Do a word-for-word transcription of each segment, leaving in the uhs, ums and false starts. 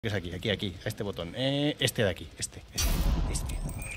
Que es aquí, aquí, aquí, a este botón. Eh, este de aquí, este, este, este.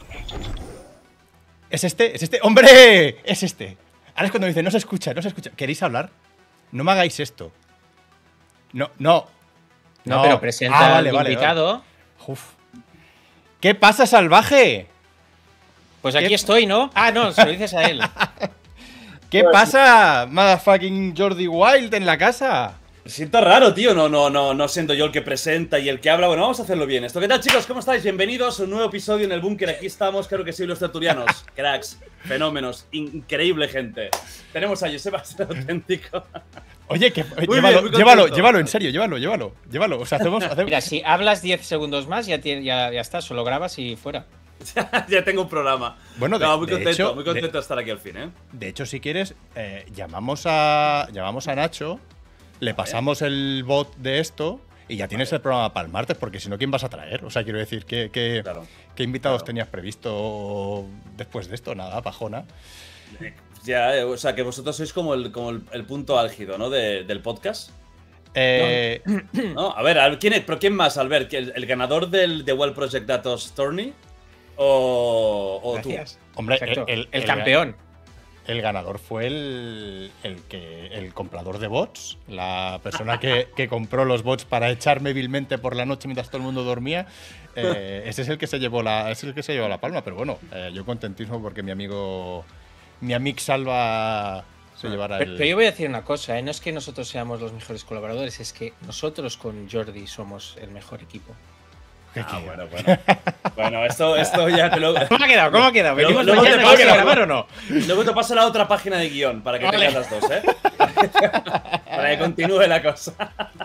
¿Es este? ¿Es este? ¡Hombre! Es este. Ahora es cuando me dice, no se escucha, no se escucha. ¿Queréis hablar? No me hagáis esto. No, no. No, no pero presenta ah, vale, al vale, invitado. Vale. Uf. ¿Qué pasa, salvaje? Pues aquí ¿Qué? estoy, ¿no? Ah, no, se lo dices a él. ¿Qué pasa, motherfucking Jordi Wild en la casa? Me siento raro, tío, no, no, no, no siento yo el que presenta y el que habla. Bueno, vamos a hacerlo bien. ¿Esto qué tal, chicos? ¿Cómo estáis? Bienvenidos a un nuevo episodio en el búnker. Aquí estamos, creo que sí, los tertulianos. Cracks, fenómenos, increíble gente. Tenemos a Joseba auténtico. Oye, que llévalo, bien, llévalo, llévalo, en serio, llévalo, llévalo, llévalo. O sea, hacemos, hacemos... Mira, si hablas diez segundos más, ya, ya, ya está, solo grabas y fuera. Ya tengo un programa. Bueno, de, no, muy de contento, hecho, muy contento de, de estar aquí al fin, ¿eh? De hecho, si quieres, eh, llamamos a llamamos a Nacho, le pasamos ¿Eh? el bot de esto y ya tienes vale. el programa para el martes, porque si no, ¿quién vas a traer? O sea, quiero decir, ¿qué, qué, claro. ¿qué invitados claro. tenías previsto después de esto? Nada, pajona. Ya, o sea, que vosotros sois como el, como el, el punto álgido, ¿no? De, del podcast. Eh, no. no, a ver, ¿quién es, ¿pero quién más, Albert? ¿El, el ganador del The Well Project Datos Tourney? ¿O, o tú? Hombre, el, el, el, el campeón. El ganador fue el, el, que, el comprador de bots, la persona que, que compró los bots para echarme vilmente por la noche mientras todo el mundo dormía. Eh, ese es el que se llevó la, ese es el que se llevó la palma, pero bueno, eh, yo contentísimo porque mi amigo, mi amigo Salva se llevara el… Pero yo voy a decir una cosa, ¿eh? No es que nosotros seamos los mejores colaboradores, es que nosotros con Jordi somos el mejor equipo. Ah, bueno, bueno. Bueno, esto, esto ya te lo… ¿Cómo ha quedado? ¿Cómo ha quedado? Luego, luego te paso, a grabar o no? Luego te paso la otra página de guión para que vale. tengas las dos, ¿eh? Para que continúe la cosa.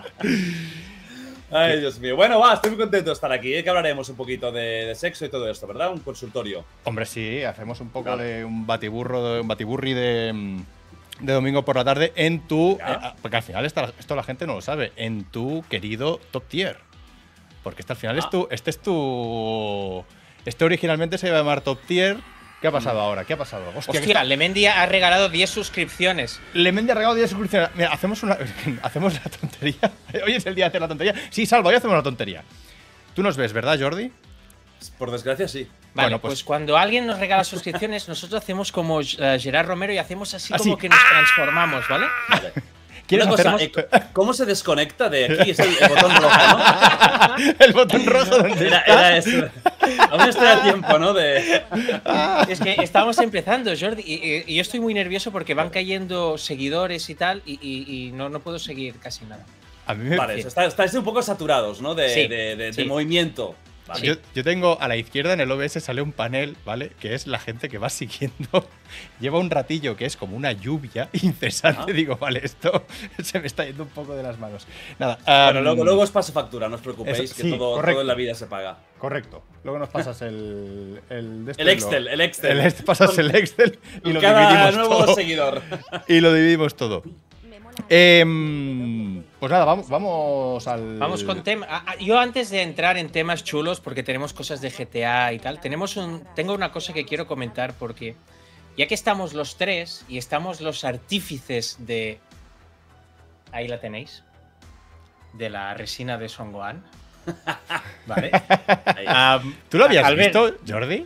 Ay, Dios mío. Bueno, va, estoy muy contento de estar aquí, ¿eh? Que hablaremos un poquito de, de sexo y todo esto, ¿verdad? Un consultorio. Hombre, sí, hacemos un poco claro. de un batiburro, de un batiburri de… de domingo por la tarde en tu… Eh, porque al final esta, esto la gente no lo sabe, en tu querido Top Tier. Porque este al final ah. es tu… Este es tu… Este originalmente se iba a llamar Top Tier. ¿Qué ha pasado mm. ahora? ¿Qué ha pasado? Hostia, Hostia Lemendi ha regalado diez suscripciones. Lemendi ha regalado diez suscripciones. Mira, hacemos una… Hacemos la tontería. Hoy es el día de hacer la tontería. Sí, Salva, hoy hacemos una tontería. Tú nos ves, ¿verdad, Jordi? Por desgracia, sí. Vale, bueno, pues, pues cuando alguien nos regala suscripciones, nosotros hacemos como uh, Gerard Romero y hacemos así, así. como que nos ¡Ah! transformamos, ¿vale? Vale. Una cosa, eh, ¿cómo se desconecta de aquí? Es el, el botón rojo, ¿no? El botón rojo donde era, era eso. Aún estoy a tiempo, ¿no? De… Es que estamos empezando, Jordi, y, y, y yo estoy muy nervioso porque van cayendo seguidores y tal, y, y, y no, no puedo seguir casi nada. A mí me vale, sí. estáis está un poco saturados, ¿no? De, sí, de, de, sí. de movimiento. Vale. Yo, yo tengo a la izquierda en el O B S sale un panel, ¿vale? Que es la gente que va siguiendo. Lleva un ratillo que es como una lluvia incesante. ¿Ah? Digo, vale, esto se me está yendo un poco de las manos. Nada. Um, bueno, luego, luego os paso factura, no os preocupéis, eso, que sí, todo, todo en la vida se paga. Correcto. Luego nos pasas el… El, de este el Excel, el Excel. El, pasas el Excel y lo cada dividimos nuevo todo. seguidor. Y lo dividimos todo. Eh, pues nada, vamos, vamos al… Vamos con temas. Yo antes de entrar en temas chulos, porque tenemos cosas de G T A y tal, tenemos un, tengo una cosa que quiero comentar, porque ya que estamos los tres y estamos los artífices de… Ahí la tenéis. De la resina de Son Gohan. Vale. um, ¿Tú lo habías Albert, visto, Jordi?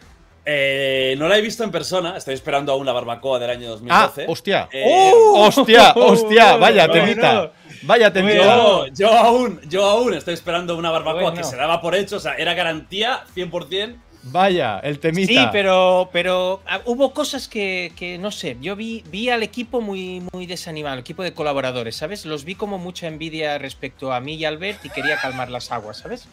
Eh, no la he visto en persona, estoy esperando aún la barbacoa del año dos mil doce. Ah, hostia. Eh, ¡Oh! ¡Hostia! ¡Hostia! Vaya temita. No, no. Vaya temita. Yo, yo, aún, yo aún estoy esperando una barbacoa bueno. que se daba por hecho, o sea, era garantía cien por cien. Vaya, el temita. Sí, pero, pero hubo cosas que, que no sé, yo vi, vi al equipo muy, muy desanimado, el equipo de colaboradores, ¿sabes? Los vi como mucha envidia respecto a mí y Albert y quería calmar las aguas, ¿sabes?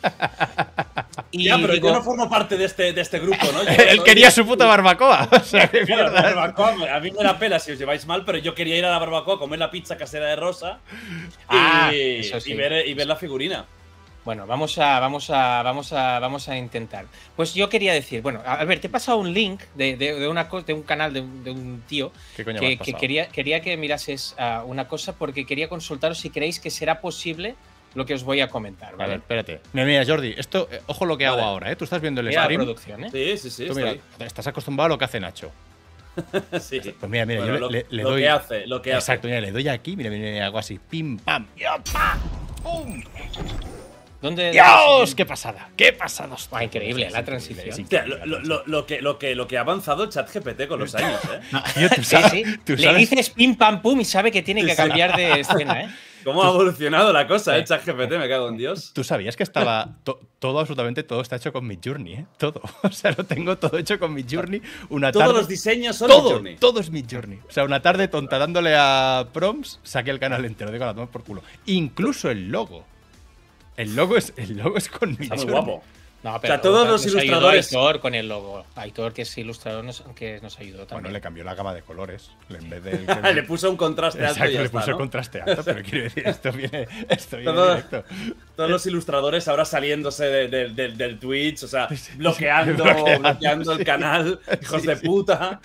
Y ya, pero digo, yo no formo parte de este, de este grupo, ¿no? Yo Él soy, quería su puta barbacoa. O sea, qué claro, la barbacoa, a mí me da pena si os lleváis mal, pero yo quería ir a la barbacoa a comer la pizza casera de Rosa ah, y, eso sí. y, ver, y ver la figurina. Bueno, vamos a, vamos a, vamos a, vamos a intentar. Pues yo quería decir, bueno, a ver, te he pasado un link de, de, de, una, de un canal de un, de un tío que, que quería, quería que mirases uh, una cosa porque quería consultaros si creéis que será posible lo que os voy a comentar. ¿Vale? A ver, espérate. Mira, mira, Jordi, esto, eh, ojo lo que vale. hago ahora, ¿eh? Tú estás viendo el mira stream. La producción, ¿eh? Sí, sí, sí. Tú, mira, estás acostumbrado a lo que hace Nacho. Sí. Pues mira, mira, bueno, yo lo, le, le lo doy. Que hace, lo que Exacto, hace. mira, le doy aquí, mira, mira, mira, hago así, pim, pam, ya, pa, pum. ¿Dónde? ¡Dios! ¡Qué pasada! ¡Qué pasada! Ah, increíble, la transición. Es Hostia, increíble, lo, lo- lo que, lo, que, lo que ha avanzado el chat G P T con los años, ¿eh? Tío, tú Sí, sabes- sí. tú Le sabes- dices pim pam pum y sabe que tiene que cambiar de escena, ¿eh? ¿Cómo ha evolucionado la cosa, eh? Chat G P T, me cago en Dios. ¿Tú sabías que estaba to- todo, absolutamente todo está hecho con Midjourney, ¿eh? Todo. O sea, lo tengo todo hecho con Midjourney. Una Todos tarde, los diseños son todo, Midjourney. todo es Midjourney. O sea, una tarde tonta dándole a prompts, saqué el canal entero. Digo, la tomo por culo. Incluso el logo. El logo es, el logo es con Está Midjourney. muy guapo. No, sea, todos los nos ayudó ilustradores- Aitor con el logo. Aitor, que es ilustrador, nos, que nos ayudó Bueno, también. le cambió la gama de colores. En vez del Le puso un contraste alto Exacto, y ya le está, puso ¿no? contraste alto, pero quiero decir, esto viene, esto viene Todo- directo. Todos los ilustradores ahora saliéndose de- de- de- del Twitch, o sea, Sí, bloqueando, bloqueando, bloqueando el sí. canal, hijos Sí, de sí. puta.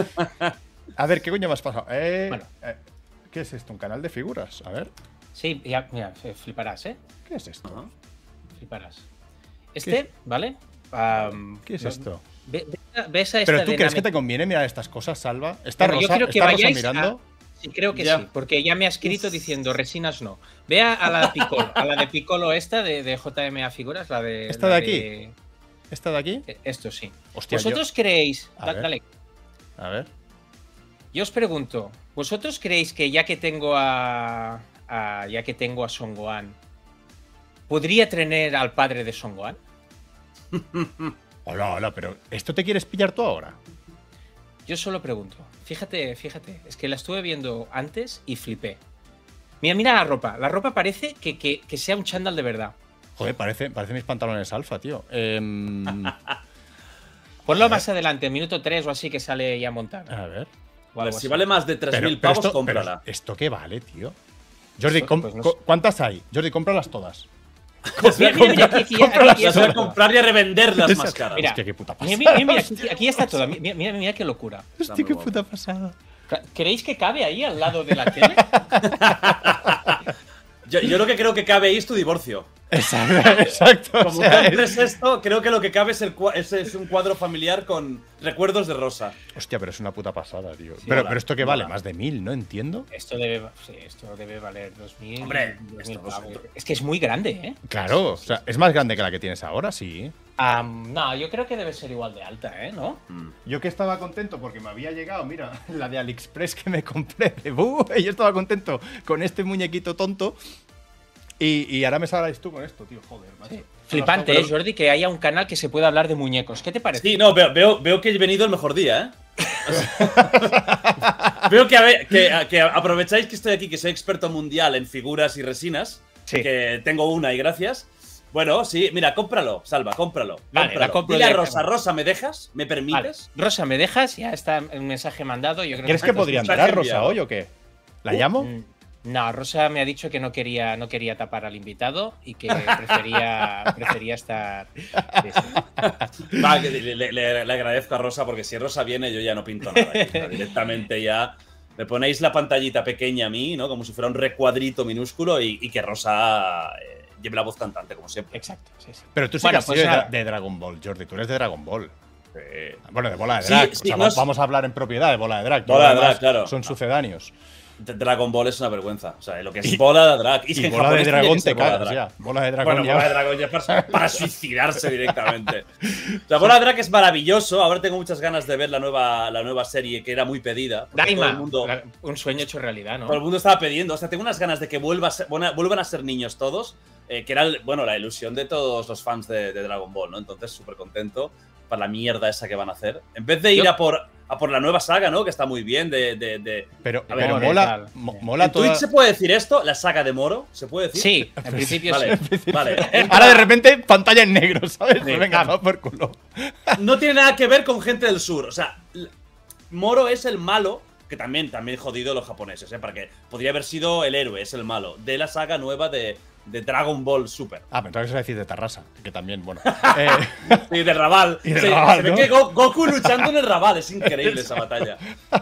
A ver, ¿qué coño me has pasado? Eh, Bueno. eh, ¿Qué es esto? ¿Un canal de figuras? A ver, Sí, ya, mira, fliparás, ¿eh? ¿qué es esto? Ajá. Fliparás. Este, ¿vale? Am, ¿Qué es no- esto? ve- ve- ¿Ves a esta ¿Pero tú de crees que Name- te conviene mirar estas cosas, Salva? ¿Está Bueno, yo Rosa, quiero que está Rosa vayáis mirando? Sí, creo que Ya. sí, porque ya me ha escrito diciendo resinas no. Vea a la de Piccolo, a la de Piccolo esta de, de J M A Figuras, la de. ¿Esta la de aquí? ¿Está de aquí? eh, Esto sí. Hostia, yo- ¿Vosotros creéis? A da- ver. dale. A ver. Yo os pregunto, ¿vosotros creéis que ya que tengo a, a- ya que tengo a Son Gohan, podría tener al padre de Son Gohan? Hola, hola, pero ¿esto te quieres pillar tú ahora? Yo solo pregunto. Fíjate, fíjate, es que la estuve viendo antes y flipé. Mira, mira la ropa. La ropa parece que, que- que sea un chándal de verdad. Joder, parece, parece mis pantalones alfa, tío. Em, Ponlo más adelante, minuto tres o así que sale ya montado. a ver. o A ver, algo si así. vale más de tres Pero, mil pero pavos, esto, cómprala. pero ¿esto qué vale, tío? Jordi, Esto, com- pues no co- sé. ¿cuántas hay? Jordi, cómpralas todas. Mira, mira, mira, aquí, aquí, aquí, aquí, Las aquí voy está a todo. comprar y a revender las más caras. Mira. Hostia, qué puta Mira, pasada. mira, mira, aquí, aquí ya está todo. Mira, mira, mira qué locura. Hostia, muy qué guapo. puta pasada. ¿Creéis que cabe ahí al lado de la tele? Yo, yo lo que creo que cabe ahí es tu divorcio. Exacto, exacto. o Como sea, compres es- esto, creo que lo que cabe es, el, cua- es, es un cuadro familiar con recuerdos de Rosa. Hostia, pero es una puta pasada, tío. Sí, pero, mola, pero esto que vale mola. más de mil, ¿no? Entiendo. Esto debe, sí, esto debe valer dos mil. Hombre, dos mil esto no pavos. sé. Es que es muy grande, ¿eh? Claro, o sea, es más grande que la que tienes ahora, sí. Am, no, yo creo que debe ser igual de alta, ¿eh? ¿No? Yo que estaba contento porque me había llegado, mira, la de AliExpress que me compré de Boo, y yo estaba contento con este muñequito tonto. Y, y ahora me salgáis tú con esto, tío, joder, macho. Sí. Flipante, ¿eh, Jordi? Que haya un canal que se pueda hablar de muñecos. ¿Qué te parece? Sí, no, veo, veo, veo que he venido el mejor día, ¿eh? O sea, veo que, a ver- que, que aprovecháis que estoy aquí, que soy experto mundial en figuras y resinas. Sí. Que tengo una y gracias. Bueno, sí, mira, cómpralo, Salva, cómpralo. Vale, cómpralo. la compro Dile a directamente. Rosa, Rosa, ¿me dejas? ¿Me Vale. permites? Rosa, ¿me dejas? Ya está un mensaje mandado. Yo creo ¿Crees que Esto es podría un entrar mensaje Rosa enviado. hoy o qué? ¿La Uh, llamo? Mm, No, Rosa me ha dicho que no quería, no quería tapar al invitado y que prefería, prefería estar. Sí, sí. Va, que le, le- le- le agradezco a Rosa porque si Rosa viene yo ya no pinto nada. aquí. O sea, directamente ya me ponéis la pantallita pequeña a mí, ¿no? Como si fuera un recuadrito minúsculo y, y que Rosa eh, lleve la voz cantante, como siempre. Exacto, sí, sí. Pero tú sí Bueno, que has pues sido de, nada. de Dragon Ball, Jordi. Tú eres de Dragon Ball. Eh, Bueno, de bola de Sí, drag. sí, o sea, no va- es- vamos a hablar en propiedad de bola de drag. Bola de Lo demás drag, claro. Son sucedáneos. Dragon Ball es una vergüenza. O sea, lo que es Y- bola de drag. Y, es Y que en bola de japonés tiene dragón que ser te bola de cagas drag. ya. Bola de dragón Bueno, ya. bola de dragón ya para, para suicidarse directamente. La bola de drag es maravilloso. Ahora tengo muchas ganas de ver la nueva, la nueva serie que era muy pedida. porque Daima, todo el mundo, la- un sueño hecho realidad, ¿no? todo el mundo estaba pidiendo. O sea, tengo unas ganas de que vuelva a ser- vuelvan a- vuelvan a ser niños todos. eh, que era, el- bueno, la ilusión de todos los fans de, de Dragon Ball, ¿no? Entonces, súper contento para la mierda esa que van a hacer. En vez de ir Yo- a por, a por la nueva saga, ¿no? Que está muy bien, de, de, de- Pero, A ver, pero More, mola, tal. mo- mola ¿En toda... Twitch se puede decir esto? ¿La saga de Moro? ¿Se puede decir? Sí, en principio Vale, sí. vale. Ahora de repente pantalla en negro, ¿sabes? Sí, Pues venga, claro. va por culo. No tiene nada que ver con gente del sur. O sea, l- Moro es el malo, que también, también jodido los japoneses, ¿eh? Porque podría haber sido el héroe, es el malo, de la saga nueva de, de Dragon Ball Super. Ah, pero entonces vas a decir de Tarrasa, que también, bueno. Eh, Y de Raval. Y de Se- Raval, se ve ¿no? que Go- Goku luchando en el Raval, es increíble esa batalla.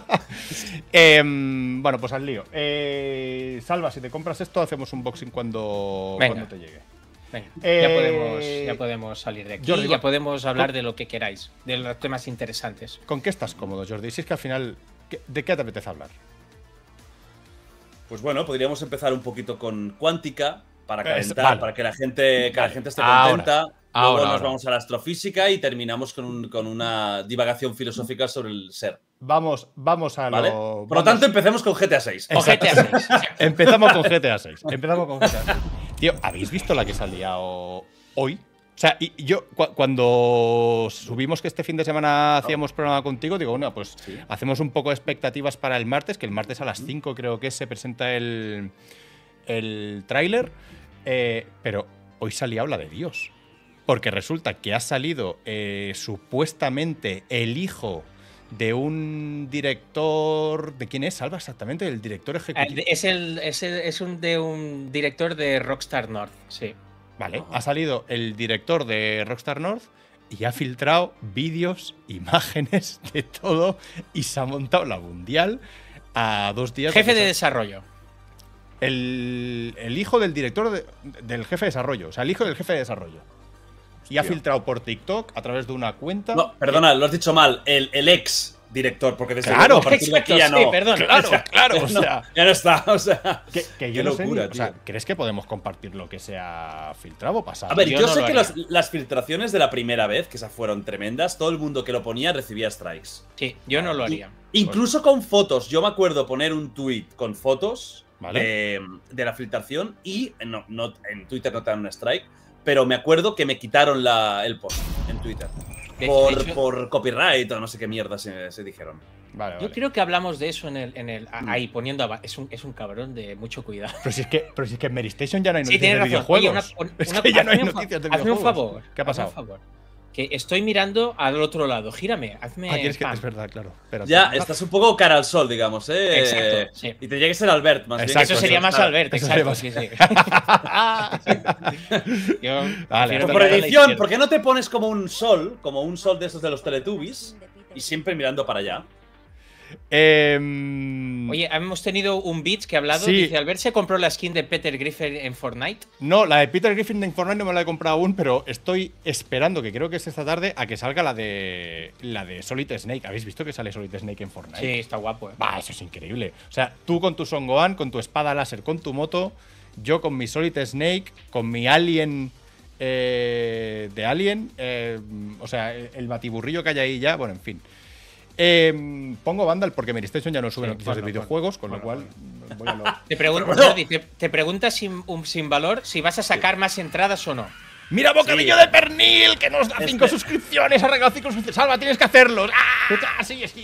em, bueno, pues al lío. Eh, Salva, si te compras esto, hacemos un boxing cuando, Venga. cuando te llegue. Venga, Eh, ya, podemos, ya podemos salir de aquí. Jordi, ya con- podemos hablar con- de lo que queráis, de los temas interesantes. ¿Con qué estás cómodo, Jordi? Si es que al final, ¿qué- ¿de qué te apetece hablar? Pues bueno, podríamos empezar un poquito con Cuántica, para calentar, vale. para que la gente, que Vale. la gente esté Ahora. contenta. Luego Ahora, nos ahora. vamos a la astrofísica y terminamos con, un- con una divagación filosófica sobre el ser. Vamos, vamos a ¿Vale? lo. Por lo vamos- tanto, empecemos con G T A seis. O G T A seis. Empezamos con G T A seis. Empezamos con G T A seis. Tío, ¿habéis visto la que salía hoy? O sea, y y yo cu- cuando subimos que este fin de semana hacíamos programa contigo, digo, bueno, pues Sí. hacemos un poco de expectativas para el martes, que el martes a las cinco creo que se presenta el, el tráiler. Eh, pero hoy salía habla de Dios. Porque resulta que ha salido eh, supuestamente el hijo de un director. ¿De quién es? ¿Salva exactamente? El director Ah, ejecutivo. Es, el, es, el- es un, de un director de Rockstar North, sí. Vale, ha salido el director de Rockstar North y ha filtrado vídeos, imágenes de todo y se ha montado la mundial a dos días. Jefe que de sal- desarrollo. el, el hijo del director de- del jefe de desarrollo, o sea, el hijo del jefe de desarrollo. Y ha Hostia. filtrado por TikTok a través de una cuenta. No, perdona, lo has dicho mal. El, el ex director, porque desde Claro, luego a partir de aquí ya exacto, sí, no. perdón. Claro, claro, o No, sea, ya no está, o sea. que, que yo qué no sé ni- locura, o sea, tío. ¿crees que podemos compartir lo que se ha filtrado o pasado? A ver, Yo yo, no sé lo que haría. las, las filtraciones de la primera vez, que esas fueron tremendas, todo el mundo que lo ponía recibía strikes. Sí, yo no lo haría. Incluso con fotos. Yo me acuerdo poner un tweet con fotos Vale. de, de la filtración y no, no, en Twitter no te dan un strike, pero me acuerdo que me quitaron la, el post en Twitter. De- Por, de hecho, por copyright o no sé qué mierda se, se dijeron. Vale, vale. yo creo que hablamos de eso en el, en el Mm. ahí poniendo aba- es un, es un cabrón de mucho cuidado. Pero si es que, pero si es que en Mary Station ya no hay Sí, noticias tienes de razón. Oye, videojuegos. una- es una- que ya no hay hazme un fa- noticias de hazme videojuegos. un favor. ¿Qué ha hazme un pasado? favor. Que estoy mirando al otro lado. Gírame, hazme. Ah, quieres que pam. es verdad, claro. Espérate. Ya, estás un poco cara al sol, digamos, ¿eh? Exacto, sí. Y tendría que ser Albert, más bien. Exacto, Eso sería más Claro. Albert, Eso exacto. sería Sí, sí. Yo Vale, prefiero Pero por mirar a la edición, izquierda. ¿por qué no te pones como un sol, como un sol de esos de los Teletubbies, y siempre mirando para allá? Em, Oye, hemos tenido un Beats que ha hablado. Sí. Dice: Albert se compró la skin de Peter Griffin en Fortnite. No, la de Peter Griffin de Fortnite no me la he comprado aún, pero estoy esperando, que creo que es esta tarde, a que salga la de la de Solid Snake. ¿Habéis visto que sale Solid Snake en Fortnite? Sí, está guapo. ¿eh? Va, eso es increíble. O sea, tú con tu Son Gohan, con tu espada láser, con tu moto, yo con mi Solid Snake, con mi Alien eh, de Alien, eh, o sea, el, el batiburrillo que hay ahí ya, bueno, en fin. Eh, pongo Vandal porque Mary Station ya no sube Sí, noticias de bueno, videojuegos, bueno, con lo bueno, cual voy a lo- Te, pregun- Bueno. Jordi, te, te preguntas sin, um, sin valor si vas a sacar más entradas o no. ¡Mira, bocadillo Sí. de pernil! ¡Que nos da cinco Este- suscripciones! ¡Ha regalado cinco suscripciones! ¡Salva, tienes que hacerlos! ¡Ah! ¡Sí, sí!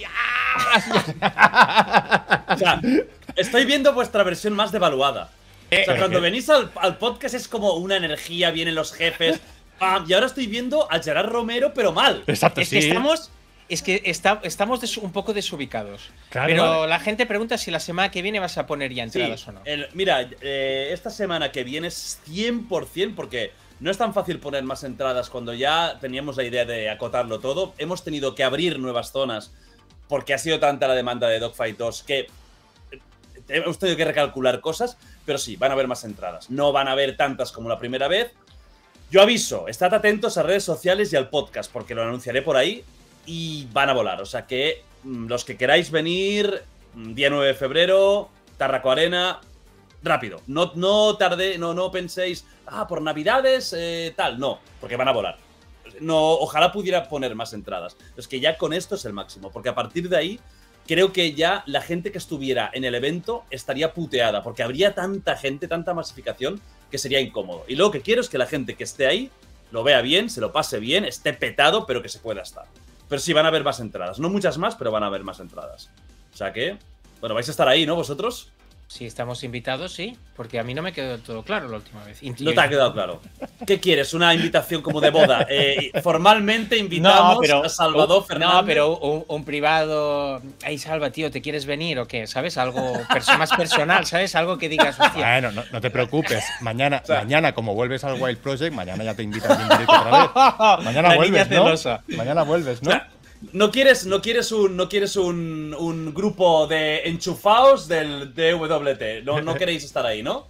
¡Ah! O sea, estoy viendo vuestra versión más devaluada. O sea, cuando venís al, al podcast es como una energía, vienen los jefes. pam, y ahora estoy viendo a Gerard Romero, pero mal. Exacto, Es sí. que estamos. Es que está- estamos des- un poco desubicados. Claro, pero vale. la gente pregunta si la semana que viene vas a poner ya Sí, entradas o no. el- mira, eh, esta semana que viene es cien por cien porque no es tan fácil poner más entradas cuando ya teníamos la idea de acotarlo todo. Hemos tenido que abrir nuevas zonas porque ha sido tanta la demanda de Dogfight dos que eh, hemos tenido que recalcular cosas, pero sí, van a haber más entradas. No van a haber tantas como la primera vez. Yo aviso, estad atentos a redes sociales y al podcast porque lo anunciaré por ahí y van a volar. O sea que mm, los que queráis venir, mm, día nueve de febrero, Tarraco Arena, rápido. No, no tarde, no, no penséis, ah, por Navidades, eh, tal. No, porque van a volar. No, ojalá pudiera poner más entradas. Es que ya con esto es el máximo, porque a partir de ahí creo que ya la gente que estuviera en el evento estaría puteada, porque habría tanta gente, tanta masificación, que sería incómodo. Y lo que quiero es que la gente que esté ahí lo vea bien, se lo pase bien, esté petado, pero que se pueda estar. Pero sí, van a haber más entradas. No muchas más, pero van a haber más entradas. O sea que, bueno, vais a estar ahí, ¿no? Vosotros. Si estamos invitados, sí. Porque a mí no me quedó todo claro la última vez. No te ha quedado claro. ¿Qué quieres? ¿Una invitación como de boda? Eh, formalmente invitamos No, pero- a Salvador un- Fernández. No, pero un, un privado. Ay, Salva, tío, ¿te quieres venir o qué? ¿Sabes? Algo perso- más personal, ¿sabes? Algo que digas, hostia. Bueno, no, no te preocupes. Mañana, sea- mañana, como vuelves al Wild Project, mañana ya te invitan en directo otra vez. Mañana La vuelves, niña ¿no? celosa. Mañana vuelves, ¿no? O sea, ¿No quieres, no quieres, un, no quieres un, un grupo de enchufados del D W T? No, no queréis estar ahí, ¿no?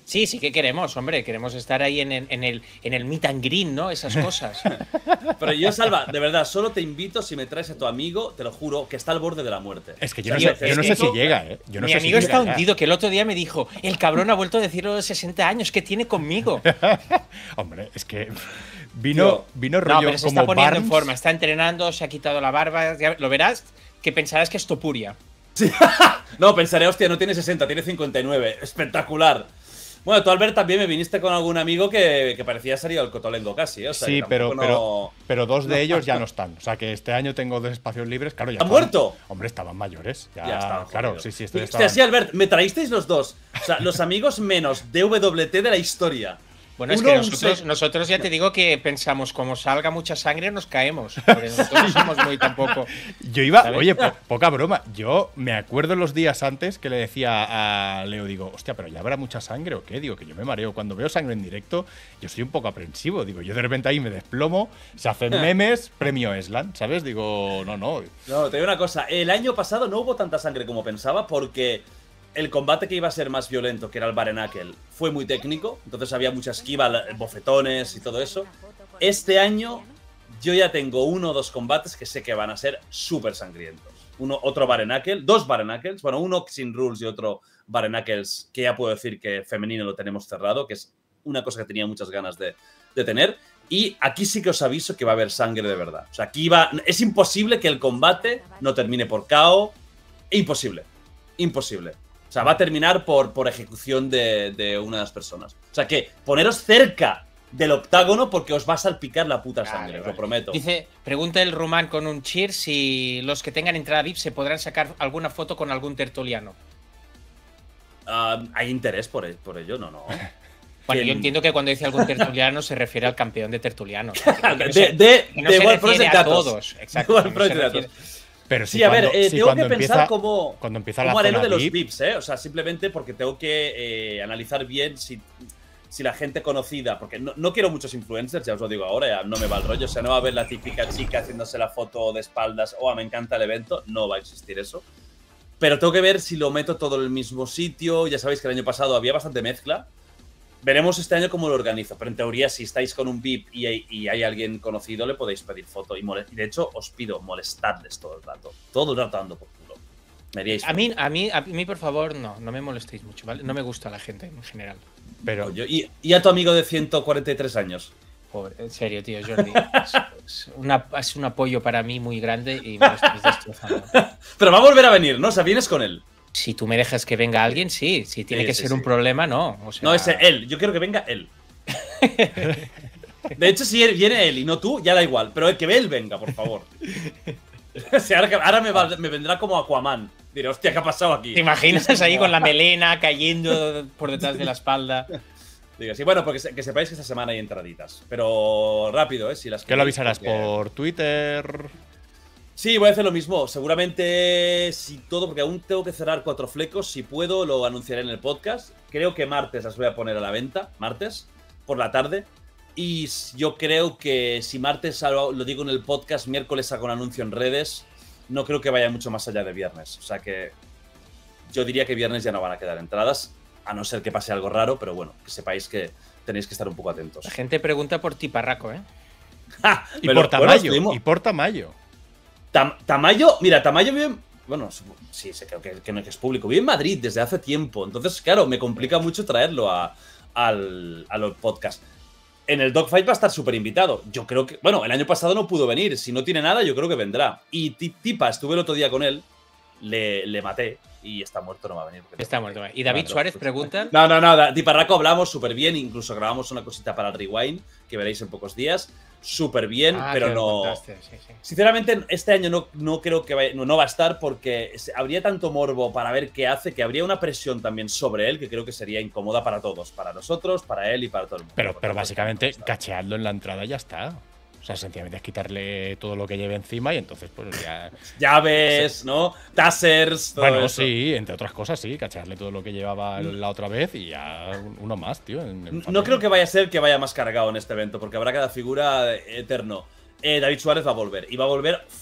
Sí, sí que queremos, hombre. Queremos estar ahí en el, en el, en el meet and greet, ¿no? Esas cosas. Pero yo, Salva, de verdad, solo te invito si me traes a tu amigo, te lo juro, que está al borde de la muerte. Es que yo O sea, no sé, yo no sé si llega, ¿eh? Yo no Mi sé amigo si está llega, hundido, que el otro día me dijo, el cabrón ha vuelto a decirlo de sesenta años, ¿qué tiene conmigo? Hombre, es que vino, Tío. vino No, rollo pero se como está poniendo en Barnes. forma, está entrenando, se ha quitado la barba, ya lo verás, que pensarás que es Topuria. Sí. No, pensaré, hostia, no tiene sesenta, tiene cincuenta y nueve. Espectacular. Bueno, tú, Albert, también me viniste con algún amigo que, que parecía sería el Cotolengo casi, ¿eh? O sea, Sí, que pero, tampoco pero, no- pero dos de ellos ya no están. O sea, que este año tengo dos espacios libres. Claro, ya ¿Han estaban- muerto? Hombre, estaban mayores. Ya, Ya estaban claro, jodidos. sí, sí, esto ya Hostia, estaban- sí, Albert, me traísteis los dos. O sea, los amigos menos D W T de la historia. Bueno, es Uno, que un nosotros, seis. nosotros ya te digo que pensamos, como salga mucha sangre, nos caemos. Porque nosotros no somos muy tampoco. Yo iba, ¿Sabes? oye, po- poca broma. Yo me acuerdo los días antes que le decía a Leo, digo, hostia, pero ya habrá mucha sangre o qué. Digo, que yo me mareo. Cuando veo sangre en directo, yo soy un poco aprensivo. Digo, yo de repente ahí me desplomo, se hacen memes, premio Eslan, ¿sabes? Digo, no, no. No, te digo una cosa. El año pasado no hubo tanta sangre como pensaba porque el combate que iba a ser más violento, que era el Barenacle, fue muy técnico. Entonces había mucha esquiva, bofetones y todo eso. Este año yo ya tengo uno o dos combates que sé que van a ser súper sangrientos. Uno, otro Barenacle, dos Barenacles. Bueno, uno sin rules y otro Barenacles, que ya puedo decir que femenino lo tenemos cerrado, que es una cosa que tenía muchas ganas de, de tener. Y aquí sí que os aviso que va a haber sangre de verdad. O sea, aquí va. Es imposible que el combate no termine por K O. Imposible. Imposible. O sea, va a terminar por, por ejecución de, de una de las personas. O sea que poneros cerca del octágono porque os va a salpicar la puta sangre, Vale, os vale. lo prometo. Dice, pregunta el Rumán con un cheer si los que tengan entrada V I P se podrán sacar alguna foto con algún tertuliano. Ah, ¿Hay interés por, el- por ello? No, no. Bueno, Que- yo entiendo que cuando dice algún tertuliano se refiere al campeón de tertulianos. De, de, de, que no de se World Project refiere a Datos. todos. Exacto. De World que no se Project refiere- Datos. Pero Sí, a ver, cuando- eh, sí, tengo cuando que pensar empieza- cómo, Cuando empieza cómo la haré lo zona de los V I P, V I Ps, ¿eh? O sea, simplemente porque tengo que eh, analizar bien si, si la gente conocida, porque no, no quiero muchos influencers, ya os lo digo ahora, ya no me va el rollo, o sea, no va a haber la típica chica haciéndose la foto de espaldas, oh, me encanta el evento, no va a existir eso. Pero tengo que ver si lo meto todo en el mismo sitio, ya sabéis que el año pasado había bastante mezcla. Veremos este año cómo lo organizo, pero en teoría si estáis con un V I P y hay, y hay alguien conocido le podéis pedir foto y, mole- y de hecho os pido molestarles todo el rato, todo el rato dando por culo. Me haríais A mí, a, mí, a mí, por favor, no, no me molestéis mucho, ¿vale? No me gusta la gente en general. pero Coño, ¿Y, y a tu amigo de ciento cuarenta y tres años. Pobre, en serio, tío, Jordi. Es, es una- es un apoyo para mí muy grande y me lo estáis destrozando. Pero va a volver a venir, ¿no? O sea, vienes con él. Si tú me dejas que venga alguien, sí. Si tiene Sí, que sí, ser sí. un problema, no. O sea, No, es él. Yo quiero que venga él. De hecho, si él- viene él y no tú, ya da igual. Pero el que él venga, por favor. O sea, ahora, que- ahora me, va- me vendrá como Aquaman. Diré, hostia, ¿qué ha pasado aquí? ¿Te imaginas ahí con la melena cayendo por detrás de la espalda? Digo, sí, bueno, porque se- que sepáis que esta semana hay entraditas. Pero rápido, ¿eh? Si las ¿qué lo queréis, avisarás? porque- ¿Por Twitter? Sí, voy a hacer lo mismo. Seguramente, si todo, porque aún tengo que cerrar cuatro flecos. Si puedo, lo anunciaré en el podcast. Creo que martes las voy a poner a la venta. Martes, por la tarde. Y s- yo creo que si martes lo lo digo en el podcast, miércoles hago un anuncio en redes. No creo que vaya mucho más allá de viernes. O sea que yo diría que viernes ya no van a quedar entradas. A no ser que pase algo raro, pero bueno, que sepáis que tenéis que estar un poco atentos. La gente pregunta por ti, Parraco, ¿eh? ¡Ja! Y Me por lo- bueno, Tamayo. estuvimos- Y por Tamayo. Tam- Tamayo, mira, Tamayo vive en- bueno, supo- sí, sé que, que, que no que es público. Vive en Madrid desde hace tiempo. Entonces, claro, me complica mucho traerlo a, al, a los podcasts. En el Dogfight va a estar súper invitado. Yo creo que. Bueno, el año pasado no pudo venir. Si no tiene nada, yo creo que vendrá. Y Ti- Tipa, estuve el otro día con él. Le, le maté. Y está muerto, no va a venir. porque- Está muerto. Y David Claro, Suárez pues- pregunta. No, no, no. Tiparraco hablamos súper bien. Incluso grabamos una cosita para el Rewind. Que veréis en pocos días. Súper bien, Ah, pero que lo no. contaste, sí, sí. Sinceramente, este año no, no creo que vaya- no, no va a estar porque se- habría tanto morbo para ver qué hace que habría una presión también sobre él que creo que sería incómoda para todos, para nosotros, para él y para todo el mundo. Pero, Por pero tanto, básicamente no está. cachearlo en la entrada y ya está. O sea, sencillamente es quitarle todo lo que lleve encima y entonces pues ya… Llaves, ¿no? Tasers, todo Bueno, eso. sí, entre otras cosas sí, cachearle todo lo que llevaba la otra vez y ya uno más, tío. en- en No familia. creo que vaya a ser que vaya más cargado en este evento porque habrá cada figura eterno. Eh, David Suárez va a volver y va a volver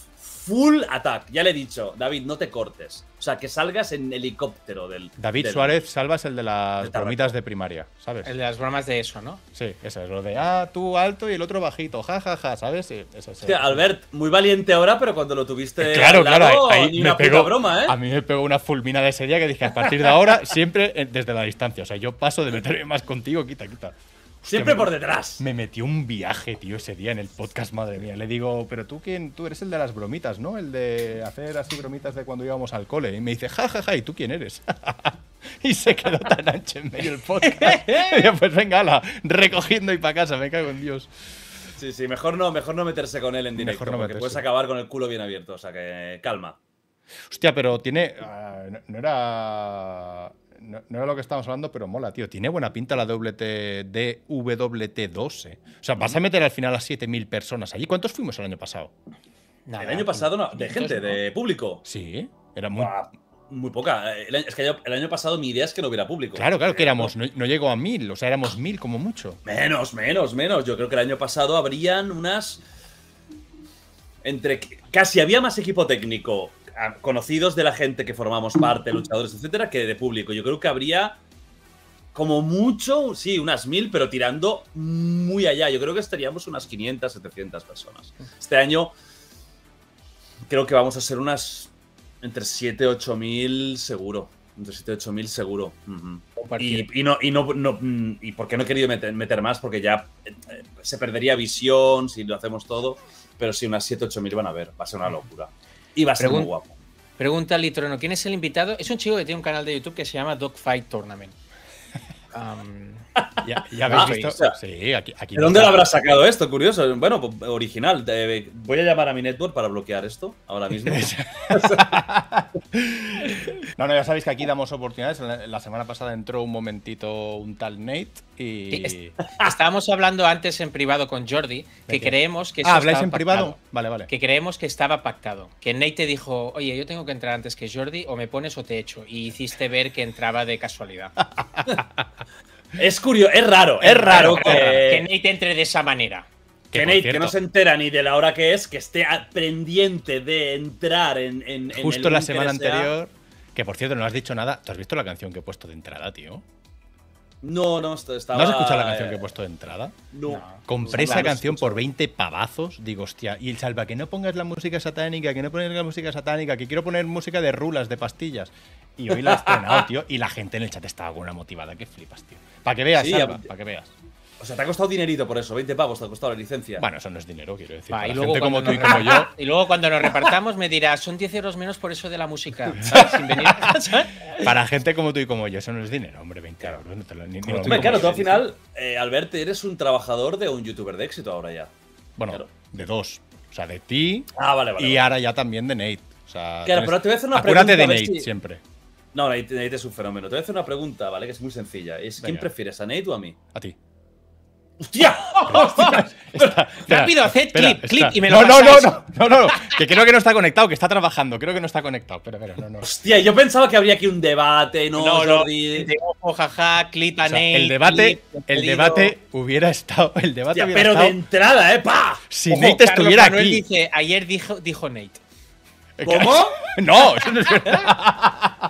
full attack. Ya le he dicho, David, no te cortes. O sea, que salgas en helicóptero del. David del, Suárez Salvas, el de las del bromitas de primaria, ¿sabes? El de las bromas de eso, ¿no? Sí, ese es lo de, ah, tú alto y el otro bajito, jajaja, ja, ja, ¿sabes? Sí, ese, ese, Hostia, Albert, muy valiente ahora, pero cuando lo tuviste. Claro, al lado, claro, ahí, ahí ni me una puta pegó, broma, ¿eh? a mí me pegó una fulminada ese día que dije, a partir de ahora, siempre eh, desde la distancia. O sea, yo paso de meterme más contigo, quita, quita. Siempre Hostia, por me, detrás. Me metió un viaje, tío, ese día en el podcast, madre mía. Le digo, pero tú quién, tú eres el de las bromitas, ¿no? El de hacer así bromitas de cuando íbamos al cole. Y me dice, ja, ja, ja, ¿y tú quién eres? Y se quedó tan ancho en medio del podcast. Y yo, pues venga, ala, recogiendo y para casa, me cago en Dios. Sí, sí, mejor no, mejor no meterse con él en directo, Mejor no porque meterse. puedes acabar con el culo bien abierto, o sea que calma. Hostia, pero tiene. Uh, no, no era. No, no era lo que estábamos hablando, pero mola, tío. Tiene buena pinta la W T D W T dos, eh. O sea, vas a meter al final a siete mil personas allí. ¿Cuántos fuimos el año pasado? Nada, el año pasado no, de gente, ¿no? de público. Sí, era muy. Buah, muy poca. El año- es que yo- el año pasado mi idea es que no hubiera público. Claro, claro, que Eh, éramos. No, no llegó a mil, o sea, éramos mil como mucho. Menos, menos, menos. Yo creo que el año pasado habrían unas. Entre. Casi había más equipo técnico, a- conocidos de la gente que formamos parte, luchadores, etcétera, que de público. Yo creo que habría. Como mucho, sí, unas mil, pero tirando muy allá. Yo creo que estaríamos unas quinientas, setecientas personas. Este año. Creo que vamos a ser unas. Entre siete, ocho mil seguro. Entre siete y ocho mil seguro. Ujú. Cualquier- Y, y no, y no, no- mm, y porque no he querido meter, meter más, porque ya eh, eh, se perdería visión si lo hacemos todo. Pero sí, unas siete ocho mil van a ver. Va a ser una locura. Y va a ser Pregun- muy guapo. Pregunta Litrono, ¿quién es el invitado? Es un chico que tiene un canal de YouTube que se llama Dogfight Tournament. Um, Ya, ya habéis Ah, visto. o sea, Sí, aquí. aquí ¿De dónde lo habrás sacado esto? Curioso. Bueno, pues, original. Eh, Voy a llamar a mi network para bloquear esto ahora mismo. No, no, ya sabéis que aquí damos oportunidades. La, la semana pasada entró un momentito un tal Nate y. Sí, estábamos hablando antes en privado con Jordi que ¿De qué? creemos que eso Ah, ¿habláis estaba en privado? pactado. Vale, vale. Que creemos que estaba pactado. Que Nate te dijo, oye, yo tengo que entrar antes que Jordi, o me pones o te echo. Y hiciste ver que entraba de casualidad. Es curioso, es raro. Es raro que, que, Nate entre de esa manera. que por Nate, cierto- que no se entera ni de la hora que es, que esté a- pendiente de entrar en. en- en Justo el la búnker semana S A. anterior. Que por cierto, no has dicho nada. ¿Tú has visto la canción que he puesto de entrada, tío? No, no, esto estaba. ¿No has escuchado la canción eh, que he puesto de entrada? No. No. Compré No, esa no canción escucho. por veinte pavazos. Digo, hostia, y el salva, que no pongas la música satánica, que no pongas la música satánica, que quiero poner música de rulas, de pastillas. Y hoy la he estrenado, tío. Y la gente en el chat estaba con una motivada que flipas, tío. Para que veas, Sí, Salva, a- para que veas. O sea, te ha costado dinerito por eso, veinte pavos te ha costado la licencia. Bueno, eso no es dinero, quiero decir. Va, para y, la luego gente como cuando tú y nos como yo. repar- y luego cuando nos repartamos me dirás, son diez euros menos por eso de la música. ¿Sabes? Sin venir a casa. Para gente como tú y como yo, eso no es dinero, hombre, veinte euros. No te lo, ni, ni Como lo tú y Hombre, como claro, yo. tú al final, eh, Albert, eres un trabajador de un youtuber de éxito ahora ya. Bueno, claro. de dos. O sea, de ti Ah, vale, vale. y vale. ahora ya también de Nate. O sea, Claro, tienes- pero te voy a hacer una acuérdate pregunta, de a ver Nate si- siempre. No, Nate, Nate es un fenómeno. Te voy a hacer una pregunta, ¿vale? Que es muy sencilla. Es, ¿quién Venga. prefieres, a Nate o a mí? A ti. ¡Hostia! ¡Hostia! Espera, Rápido, haced espera, clip, espera. clip y me lo no, no, no, pasáis. no, no, no, que creo que no está conectado, que está trabajando. Creo que no está conectado. Espera, espera, no, no. Hostia, yo pensaba que habría aquí un debate, ¿no, No, no, Jordi? de ojo, jaja, clip a O sea, Nate, el debate, clip, el pedido. debate hubiera estado, el debate Hostia, hubiera pero de estado entrada, ¿eh? ¡Pa! si Ojo, Nate Carlos estuviera Manuel aquí. Dice, ayer dijo, dijo Nate. ¿Cómo? No, eso no es verdad.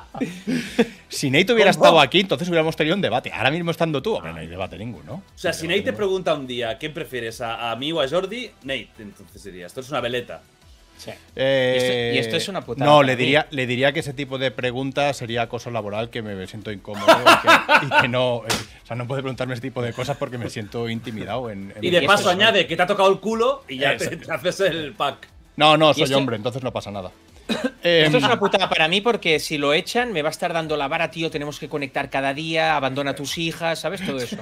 Si Nate hubiera ¿Cómo? estado aquí, entonces hubiéramos tenido un debate. Ahora mismo estando tú, hombre, no hay debate ninguno. O sea, si Nate te pregunta un día, ¿quién prefieres, a, a mí o a Jordi? Nate, entonces diría, esto es una veleta. Sí. Eh, Y esto- y esto es una putada No, para le mí. diría, le diría que ese tipo de preguntas sería acoso laboral, que me siento incómodo y que, y que no. eh, o sea, no puede preguntarme ese tipo de cosas porque me siento intimidado. En, en Y mi de Y paso esto es- añade que te ha tocado el culo y ya te, Exacto. te haces el pack. No, no, Y soy esto- hombre, entonces no pasa nada. Esto es Em, una putada para mí porque si lo echan me va a estar dando la vara, tío, tenemos que conectar cada día, abandona a tus hijas, ¿sabes? Todo eso.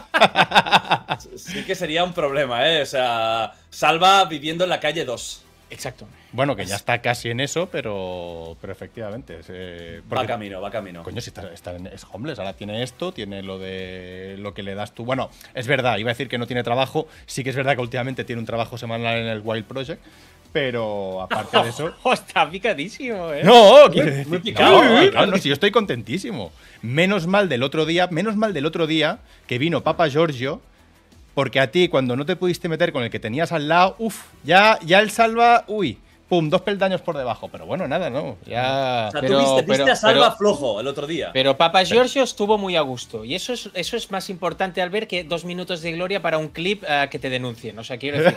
Sí que sería un problema, ¿eh? O sea, Salva viviendo en la calle dos. Exacto. Bueno, que ya está casi en eso, pero, pero efectivamente. es, eh, Va porque- camino, va camino. Coño, si está, está en- es homeless, ahora tiene esto, tiene lo de lo que le das tú. Bueno, es verdad, iba a decir que no tiene trabajo. Sí que es verdad que últimamente tiene un trabajo semanal en el Wild Project, pero aparte de eso. Oh, está picadísimo, ¿eh? No, quiero decir. muy picado, No, ¿eh? claro, no, si yo estoy contentísimo. Menos mal del otro día, menos mal del otro día que vino Papa Giorgio, porque a ti, cuando no te pudiste meter con el que tenías al lado, uff, ya, ya el salva, uy. pum, dos peldaños por debajo. Pero bueno, nada, ¿no? Ya. O sea, Pero- tú viste, viste pero- a Salva pero- flojo el otro día. Pero Papa Giorgio estuvo muy a gusto. Y eso es, eso es más importante al ver que dos minutos de gloria para un clip eh, que te denuncien. O sea, quiero decir.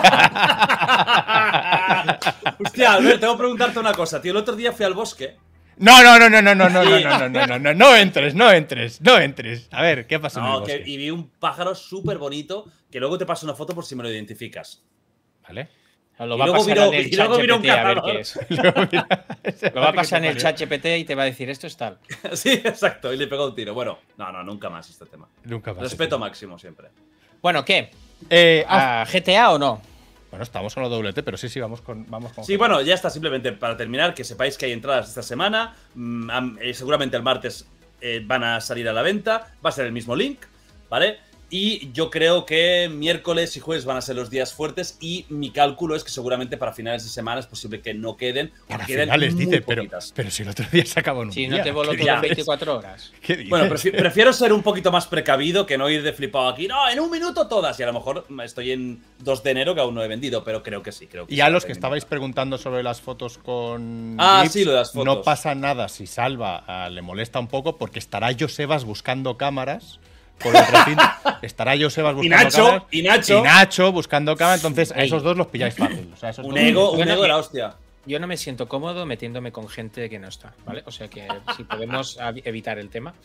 Hostia, Albert, tengo que preguntarte una cosa, tío. El otro día fui al bosque. No, no, no, no, no, no, no, no, no, no, no, no, no, no entres, no entres, no entres. A ver, ¿qué pasa en el No, que, bosque? y vi un pájaro súper bonito que luego te paso una foto por si me lo identificas. ¿Vale? Lo Y va a luego pasar vino- en el y luego chat vino un G P T a ver cazador. qué es. Luego, mira, ese Lo va a que pasar en te el parió. chat G P T y te va a decir esto es tal. Sí, exacto. Y le pegó un tiro. Bueno, no, no, nunca más este tema. Nunca más. Respeto sí. máximo siempre. Bueno, ¿qué? Eh, ah, ¿A G T A o no? bueno, estamos con la doble T, pero sí, sí, vamos con. Vamos con Sí, bueno, ya está. Simplemente para terminar, que sepáis que hay entradas esta semana. Mm, am- eh, seguramente el martes eh, van a salir a la venta. Va a ser el mismo link, ¿vale? Y yo creo que miércoles y jueves van a ser los días fuertes. Y mi cálculo es que seguramente para finales de semana es posible que no queden. Para porque queden finales, muy dice, pero, poquitas. pero si el otro día se acabó en un Si día. no te voló ¿qué todo en dices? veinticuatro horas. ¿Qué dices? Bueno, prefi- prefiero ser un poquito más precavido que no ir de flipado aquí. No, en un minuto todas. Y a lo mejor estoy en dos de enero que aún no he vendido, pero creo que sí. Creo que Y sí, a los que tengo. estabais preguntando sobre las fotos con. Ah, Grips, sí, lo de las fotos. No pasa nada si Salva ah, le molesta un poco porque estará Josebas buscando cámaras. Por el recinto. Estará Josebas Y buscando Nacho, cámaras. y Nacho. Y Nacho buscando cámaras. Entonces a Ey. esos dos los pilláis fácil. O sea, esos Un dos- ego, un Bueno, ego de que- la hostia. Yo no me siento cómodo metiéndome con gente que no está, ¿vale? O sea que si podemos av- evitar el tema.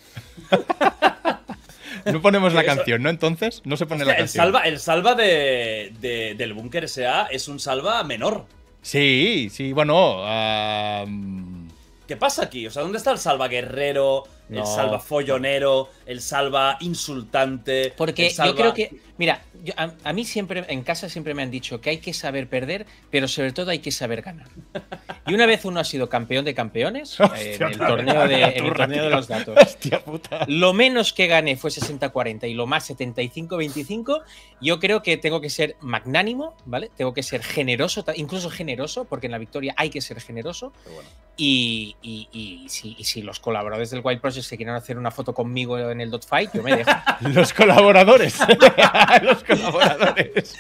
No ponemos la Eso- canción, ¿no? Entonces, no se pone Hostia, la el canción. salva, el salva de, de- del Búnker S A es un salva menor. Sí, sí, bueno. ah, mm, ¿Qué pasa aquí? O sea, ¿dónde está el salva guerrero, el No. salva follonero, el salva insultante? Porque el salva- yo creo que, mira, yo- a, a mí siempre, en casa siempre me han dicho que hay que saber perder, pero sobre todo hay que saber ganar. Y una vez uno ha sido campeón de campeones, eh, en, el Hostia, torneo de, la en el turra, torneo de tío. los datos. Hostia puta. Lo menos que gané fue sesenta cuarenta y lo más setenta y cinco veinticinco. Yo creo que tengo que ser magnánimo, ¿vale? Tengo que ser generoso, ta- incluso generoso, porque en la victoria hay que ser generoso. Pero bueno. Y, y- y si, y si los colaboradores del Wild Project se quieren hacer una foto conmigo en el dotfight, yo me dejo. Los colaboradores. Los colaboradores.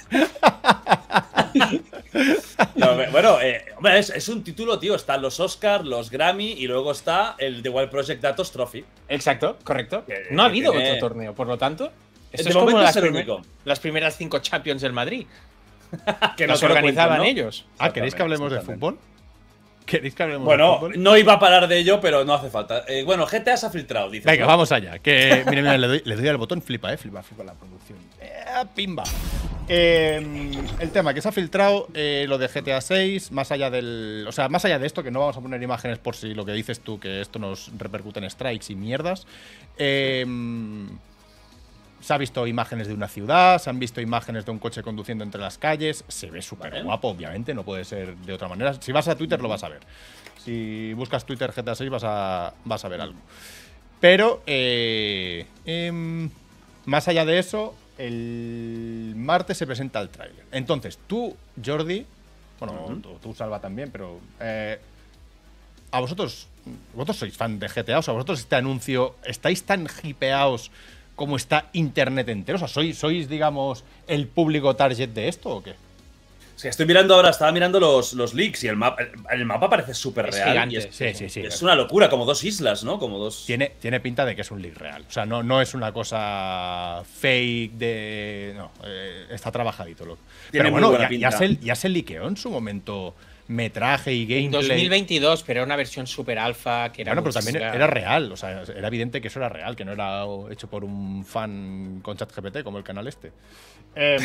No, bueno, eh, hombre, es, es un título, tío. Están los Oscar, los Grammy y luego está el The Wild Project Datos Trophy. Exacto, correcto. Que- No ha que habido tiene- otro torneo, por lo tanto. Esto De es como momento las, es el primer- único. las primeras cinco Champions del Madrid. Que Los no te lo organizaban cuentan, ¿no? ellos. Ah, ¿queréis que hablemos de Exactamente. fútbol? ¿Queréis que hablemos de Bueno, fútbol? no iba a parar de ello, pero no hace falta. Eh, bueno, G T A se ha filtrado, dice. Venga, vamos allá. Que, mira, mira, le doy, le doy al botón, flipa, eh, flipa, flipa la producción. Eh, pimba. Eh, el tema que se ha filtrado, eh, lo de G T A seis, más allá del. O sea, más allá de esto, que no vamos a poner imágenes por si lo que dices tú, que esto nos repercute en strikes y mierdas. Eh, se ha visto imágenes de una ciudad, se han visto imágenes de un coche conduciendo entre las calles. Se ve súper Vale. guapo, obviamente, no puede ser de otra manera. Si vas a Twitter, lo vas a ver. Si buscas Twitter G T A seis, vas a, vas a ver algo. Pero, eh, em, más allá de eso, el martes se presenta el tráiler. Entonces, tú, Jordi, bueno, Ujú. tú, tú, Salva también, pero eh, a vosotros, vosotros sois fan de G T A, o sea, vosotros este anuncio, ¿estáis tan hipeados como está Internet entero? O sea, ¿sois, sois, digamos, el público target de esto o qué? Es que estoy mirando ahora, estaba mirando los, los leaks y el mapa, el, el mapa parece súper Es real. gigante, y es, Sí, sí, sí. es una locura, como dos islas, ¿no? Como dos. Tiene, tiene pinta de que es un leak real. O sea, no, no es una cosa fake de. No, eh, está trabajadito. Lo. Tiene Pero muy bueno, buena ya, pinta. ya, se, ya se liqueó en su momento metraje y En gameplay. dos mil veintidós, pero era una versión super alfa que era Bueno, pero muy también chunga. era real. O sea, era evidente que eso era real, que no era hecho por un fan con ChatGPT como el canal este. Em,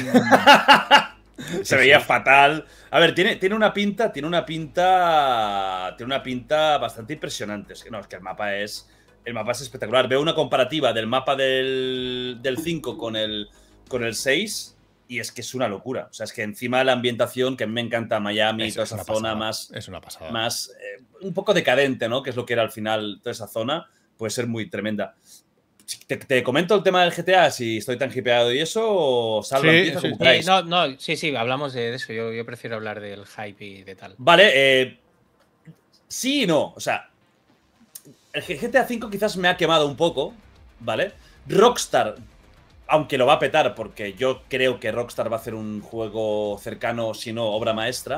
Se sí, veía sí. fatal. A ver, tiene, tiene una pinta, tiene una pinta. Tiene una pinta bastante impresionante. Es que no, es que el mapa es. El mapa es espectacular. Veo una comparativa del mapa del, del cinco con el, con el seis. Y es que es una locura. O sea, es que encima de la ambientación, que a mí me encanta Miami y es- toda es esa una zona pasada, más. Es una pasada. más eh, un poco decadente, ¿no? Que es lo que era al final toda esa zona, puede ser muy tremenda. Te, te comento el tema del G T A, si estoy tan hipeado y eso, o Salva, Sí, empieza sí, como sí. Eh, queráis. no, no, sí, sí, hablamos de eso. Yo, yo prefiero hablar del hype y de tal. Vale, eh, sí y no. O sea, el G T A cinco quizás me ha quemado un poco, ¿vale? Rockstar, aunque lo va a petar, porque yo creo que Rockstar va a hacer un juego cercano, si no, obra maestra.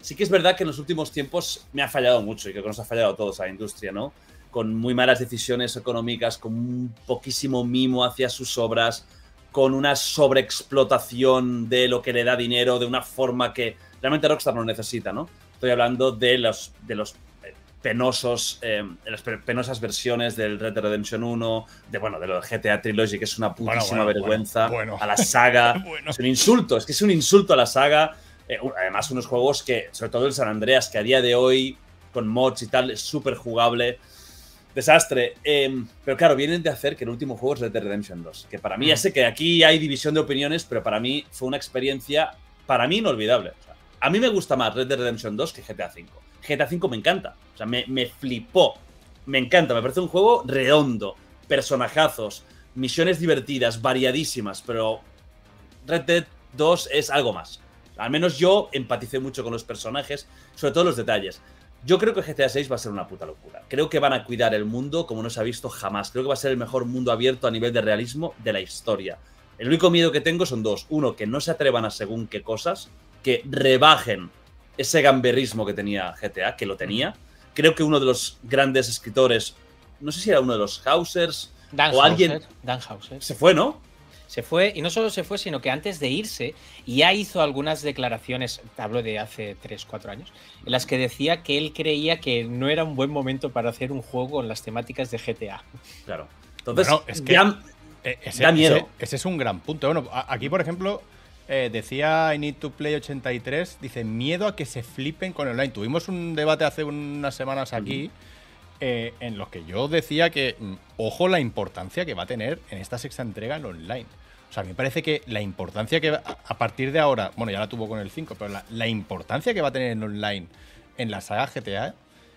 Sí que es verdad que en los últimos tiempos me ha fallado mucho y creo que nos ha fallado a todos a la industria, ¿no? Con muy malas decisiones económicas, con un poquísimo mimo hacia sus obras, con una sobreexplotación de lo que le da dinero de una forma que realmente Rockstar no necesita, ¿no? Estoy hablando de los, de los penosos, eh, de las penosas versiones del Red Dead Redemption uno, de, bueno, de lo del G T A Trilogy, que es una putísima bueno, bueno, vergüenza, bueno, bueno. a la saga. Bueno. Es un insulto, es que es un insulto a la saga. Eh, además, unos juegos que, sobre todo el San Andreas, que a día de hoy, con mods y tal, es súper jugable. Desastre. Eh, pero claro, vienen de hacer que el último juego es Red Dead Redemption dos. Que para mí, ya sé que aquí hay división de opiniones, pero para mí fue una experiencia, para mí, inolvidable. O sea, a mí me gusta más Red Dead Redemption dos que G T A cinco. G T A cinco me encanta. O sea, me, me flipó. Me encanta. Me parece un juego redondo. Personajazos. Misiones divertidas, variadísimas. Pero Red Dead dos es algo más. Al menos yo empaticé mucho con los personajes, sobre todo los detalles. Yo creo que G T A seis va a ser una puta locura. Creo que van a cuidar el mundo como no se ha visto jamás. Creo que va a ser el mejor mundo abierto a nivel de realismo de la historia. El único miedo que tengo son dos. Uno, que no se atrevan a según qué cosas, que rebajen ese gamberrismo que tenía G T A, que lo tenía. Creo que uno de los grandes escritores, no sé si era uno de los Hausers Dan o Houser, alguien, Dan Houser. se fue, ¿no? Se fue, y no solo se fue, sino que antes de irse ya hizo algunas declaraciones, hablo de hace tres, cuatro años, en las que decía que él creía que no era un buen momento para hacer un juego con las temáticas de G T A. Claro. Entonces, Bueno, es que ya, ese, da miedo. Ese, ese es un gran punto. Bueno, aquí, por ejemplo, eh, decía I Need to Play ochenta y tres, dice, miedo a que se flipen con el online. Tuvimos un debate hace unas semanas aquí eh, en los que yo decía que, mm, ojo la importancia que va a tener en esta sexta entrega el online. O sea, me parece que la importancia que va, a partir de ahora, bueno, ya la tuvo con el cinco, pero la, la importancia que va a tener en online en la saga G T A,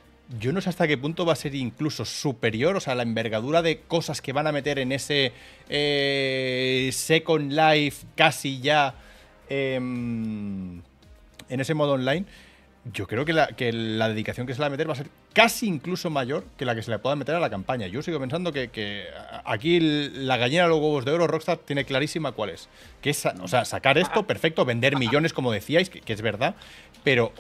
yo no sé hasta qué punto va a ser incluso superior, o sea, la envergadura de cosas que van a meter en ese eh, Second Life casi ya eh, en ese modo online. Yo creo que la, que la dedicación que se le va a meter va a ser casi incluso mayor que la que se le pueda meter a la campaña. Yo sigo pensando que, que aquí la gallina de los huevos de oro, Rockstar tiene clarísima cuál es. Que es, o sea, sacar esto, perfecto, vender millones, como decíais, que, que es verdad, pero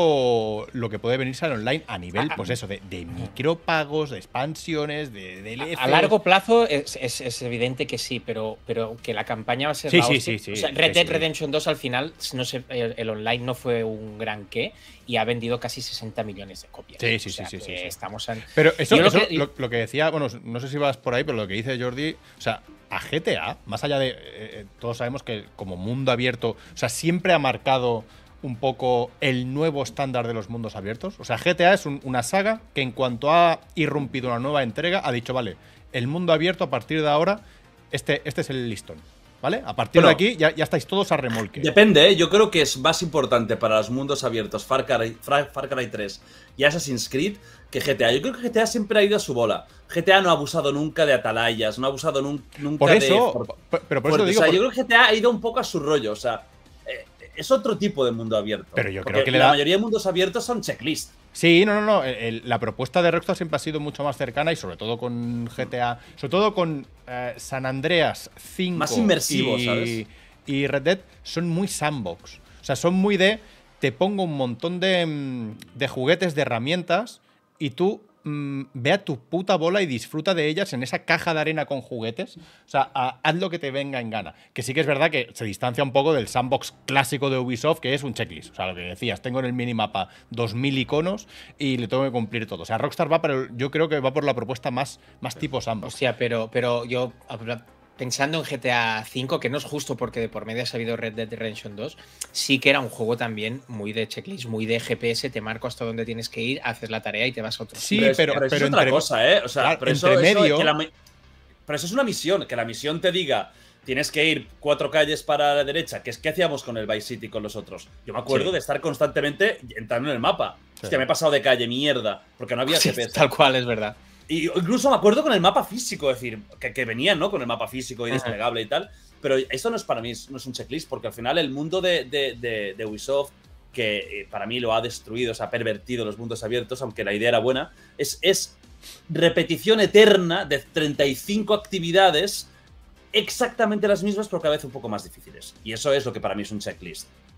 ojo lo que puede venirse al online a nivel, pues eso, de, de micropagos, de expansiones, de D L C. A largo plazo es, es, es evidente que sí, pero, pero que la campaña va a ser sí, la sí, hostia. sí, sí, o sea, Red sí, Dead sí. Redemption dos al final, no sé, el, el online no fue un gran qué y ha vendido casi sesenta millones de copias. Sí, sí, o sea, sí, sí, que sí, sí. Estamos en... Pero eso, Yo lo eso que- lo, lo que decía, bueno, no sé si vas por ahí, pero lo que dice Jordi, o sea, a G T A, más allá de, eh, eh, todos sabemos que como mundo abierto, o sea, siempre ha marcado un poco el nuevo estándar de los mundos abiertos. O sea, G T A es un- una saga que en cuanto ha irrumpido una nueva entrega, ha dicho, vale, el mundo abierto a partir de ahora, este, este es el listón, ¿vale? A partir Bueno, de aquí ya, ya estáis todos a remolque. Depende, ¿eh? Yo creo que es más importante para los mundos abiertos Far Cry, Far, Far Cry tres y Assassin's Creed que G T A. Yo creo que G T A siempre ha ido a su bola. G T A no ha abusado nunca de atalayas, no ha abusado nun- nunca Por de... eso, for- p- pero por fuerte. eso digo... O sea, por- yo creo que G T A ha ido un poco a su rollo, o sea, eh, es otro tipo de mundo abierto. Pero yo Porque creo que le la da- mayoría de mundos abiertos son checklist. Sí, no, no, no. el- el- la propuesta de Rockstar siempre ha sido mucho más cercana y sobre todo con G T A, sobre todo con eh, San Andreas cinco Más inmersivo, y, ¿sabes? y Red Dead, son muy sandbox. O sea, son muy de te pongo un montón de, mm, de juguetes, de herramientas y tú mm, ve a tu puta bola y disfruta de ellas en esa caja de arena con juguetes. O sea, a- haz lo que te venga en gana. Que sí que es verdad que se distancia un poco del sandbox clásico de Ubisoft, que es un checklist. O sea, lo que decías, tengo en el minimapa dos mil iconos y le tengo que cumplir todo. O sea, Rockstar va, pero yo creo que va por la propuesta más, más tipo sandbox. Hostia, pero, pero yo, pensando en G T A cinco, que no es justo porque de por medio ha salido Red Dead Redemption dos, sí que era un juego también muy de checklist, muy de G P S, te marco hasta dónde tienes que ir, haces la tarea y te vas a otro. Sí, es- pero, eso pero es otra entre- cosa, ¿eh? O sea, claro, pero eso, entre eso- medio- que la mi- pero eso es una misión, que la misión te diga tienes que ir cuatro calles para la derecha, que es que hacíamos con el Vice City con los otros. Yo me acuerdo Sí. de estar constantemente entrando en el mapa. Sí. Hostia, me he pasado de calle, mierda, porque no había Sí, G P S. tal cual, es verdad. Y incluso me acuerdo con el mapa físico, es decir, que, que venían, ¿no? Con el mapa físico y Ajá. desplegable y tal. Pero esto no es para mí, es- no es un checklist, porque al final el mundo de, de, de, de Ubisoft, que eh, para mí lo ha destruido, se ha pervertido los mundos abiertos, aunque la idea era buena, es, es repetición eterna de treinta y cinco actividades exactamente las mismas, pero cada vez un poco más difíciles. Y eso es lo que para mí es un checklist.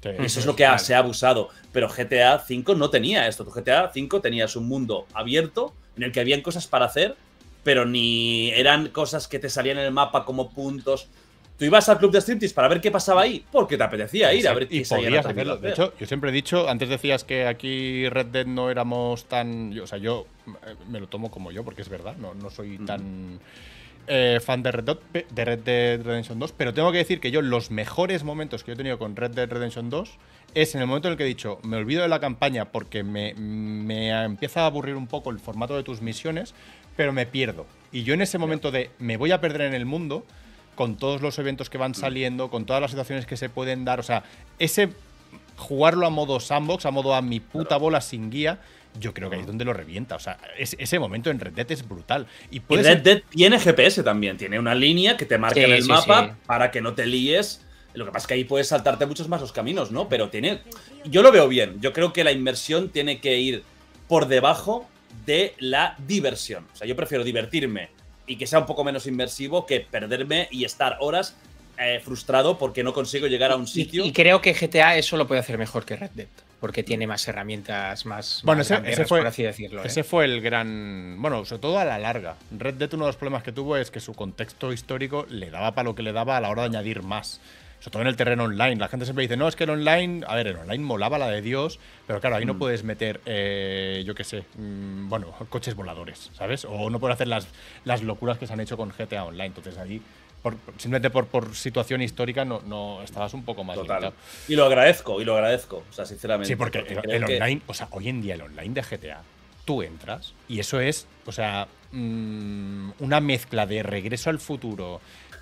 Sí, y eso sí, es lo que ha, vale. se ha abusado. Pero G T A cinco no tenía esto. Tu G T A cinco tenías un mundo abierto en el que habían cosas para hacer, pero ni eran cosas que te salían en el mapa como puntos. Tú ibas al club de striptease para ver qué pasaba ahí, porque te apetecía ir a ver y qué se habían podías atrevido a hacerlo. De hacer. hecho, yo siempre he dicho, antes decías que aquí Red Dead no éramos tan. yo- O sea, yo eh, me lo tomo como yo, porque es verdad, no, no soy tan eh, fan de Red, Dead, pe- de Red Dead Redemption dos, pero tengo que decir que yo los mejores momentos que yo he tenido con Red Dead Redemption dos es en el momento en el que he dicho, me olvido de la campaña porque me, me empieza a aburrir un poco el formato de tus misiones, pero me pierdo. Y yo en ese momento de me voy a perder en el mundo, con todos los eventos que van saliendo, con todas las situaciones que se pueden dar, o sea, ese jugarlo a modo sandbox, a modo a mi puta bola sin guía, yo creo que ahí es donde lo revienta. O sea, es- ese momento en Red Dead es brutal. Y Y puede Red ser- Dead tiene G P S también, tiene una línea que te marca Sí, en el sí, mapa sí. para que no te líes. Lo que pasa es que ahí puedes saltarte muchos más los caminos, ¿no? Pero tiene. Yo lo veo bien. Yo creo que la inversión tiene que ir por debajo de la diversión. O sea, yo prefiero divertirme y que sea un poco menos inmersivo que perderme y estar horas eh, frustrado porque no consigo llegar a un sitio. Y, y creo que G T A eso lo puede hacer mejor que Red Dead, porque tiene más herramientas, más, Bueno, más ese, ese gamberras, fue, por así decirlo. ¿eh? ese fue el gran. Bueno, sobre todo a la larga. Red Dead, uno de los problemas que tuvo es que su contexto histórico le daba para lo que le daba a la hora de añadir más. Sobre todo en el terreno online. La gente siempre dice, no, es que el online. A ver, el online molaba la de Dios, pero claro, ahí no Mm. puedes meter, eh, yo qué sé, mm, bueno, coches voladores, ¿sabes? O no puedes hacer las, las locuras que se han hecho con G T A Online. Entonces ahí, por- simplemente por, por situación histórica, no, no estabas un poco más Total. limitado. Y lo agradezco, y lo agradezco. O sea, sinceramente. Sí, porque el, creo el que- online, o sea, hoy en día el online de G T A, tú entras y eso es, o sea, mm, una mezcla de Regreso al Futuro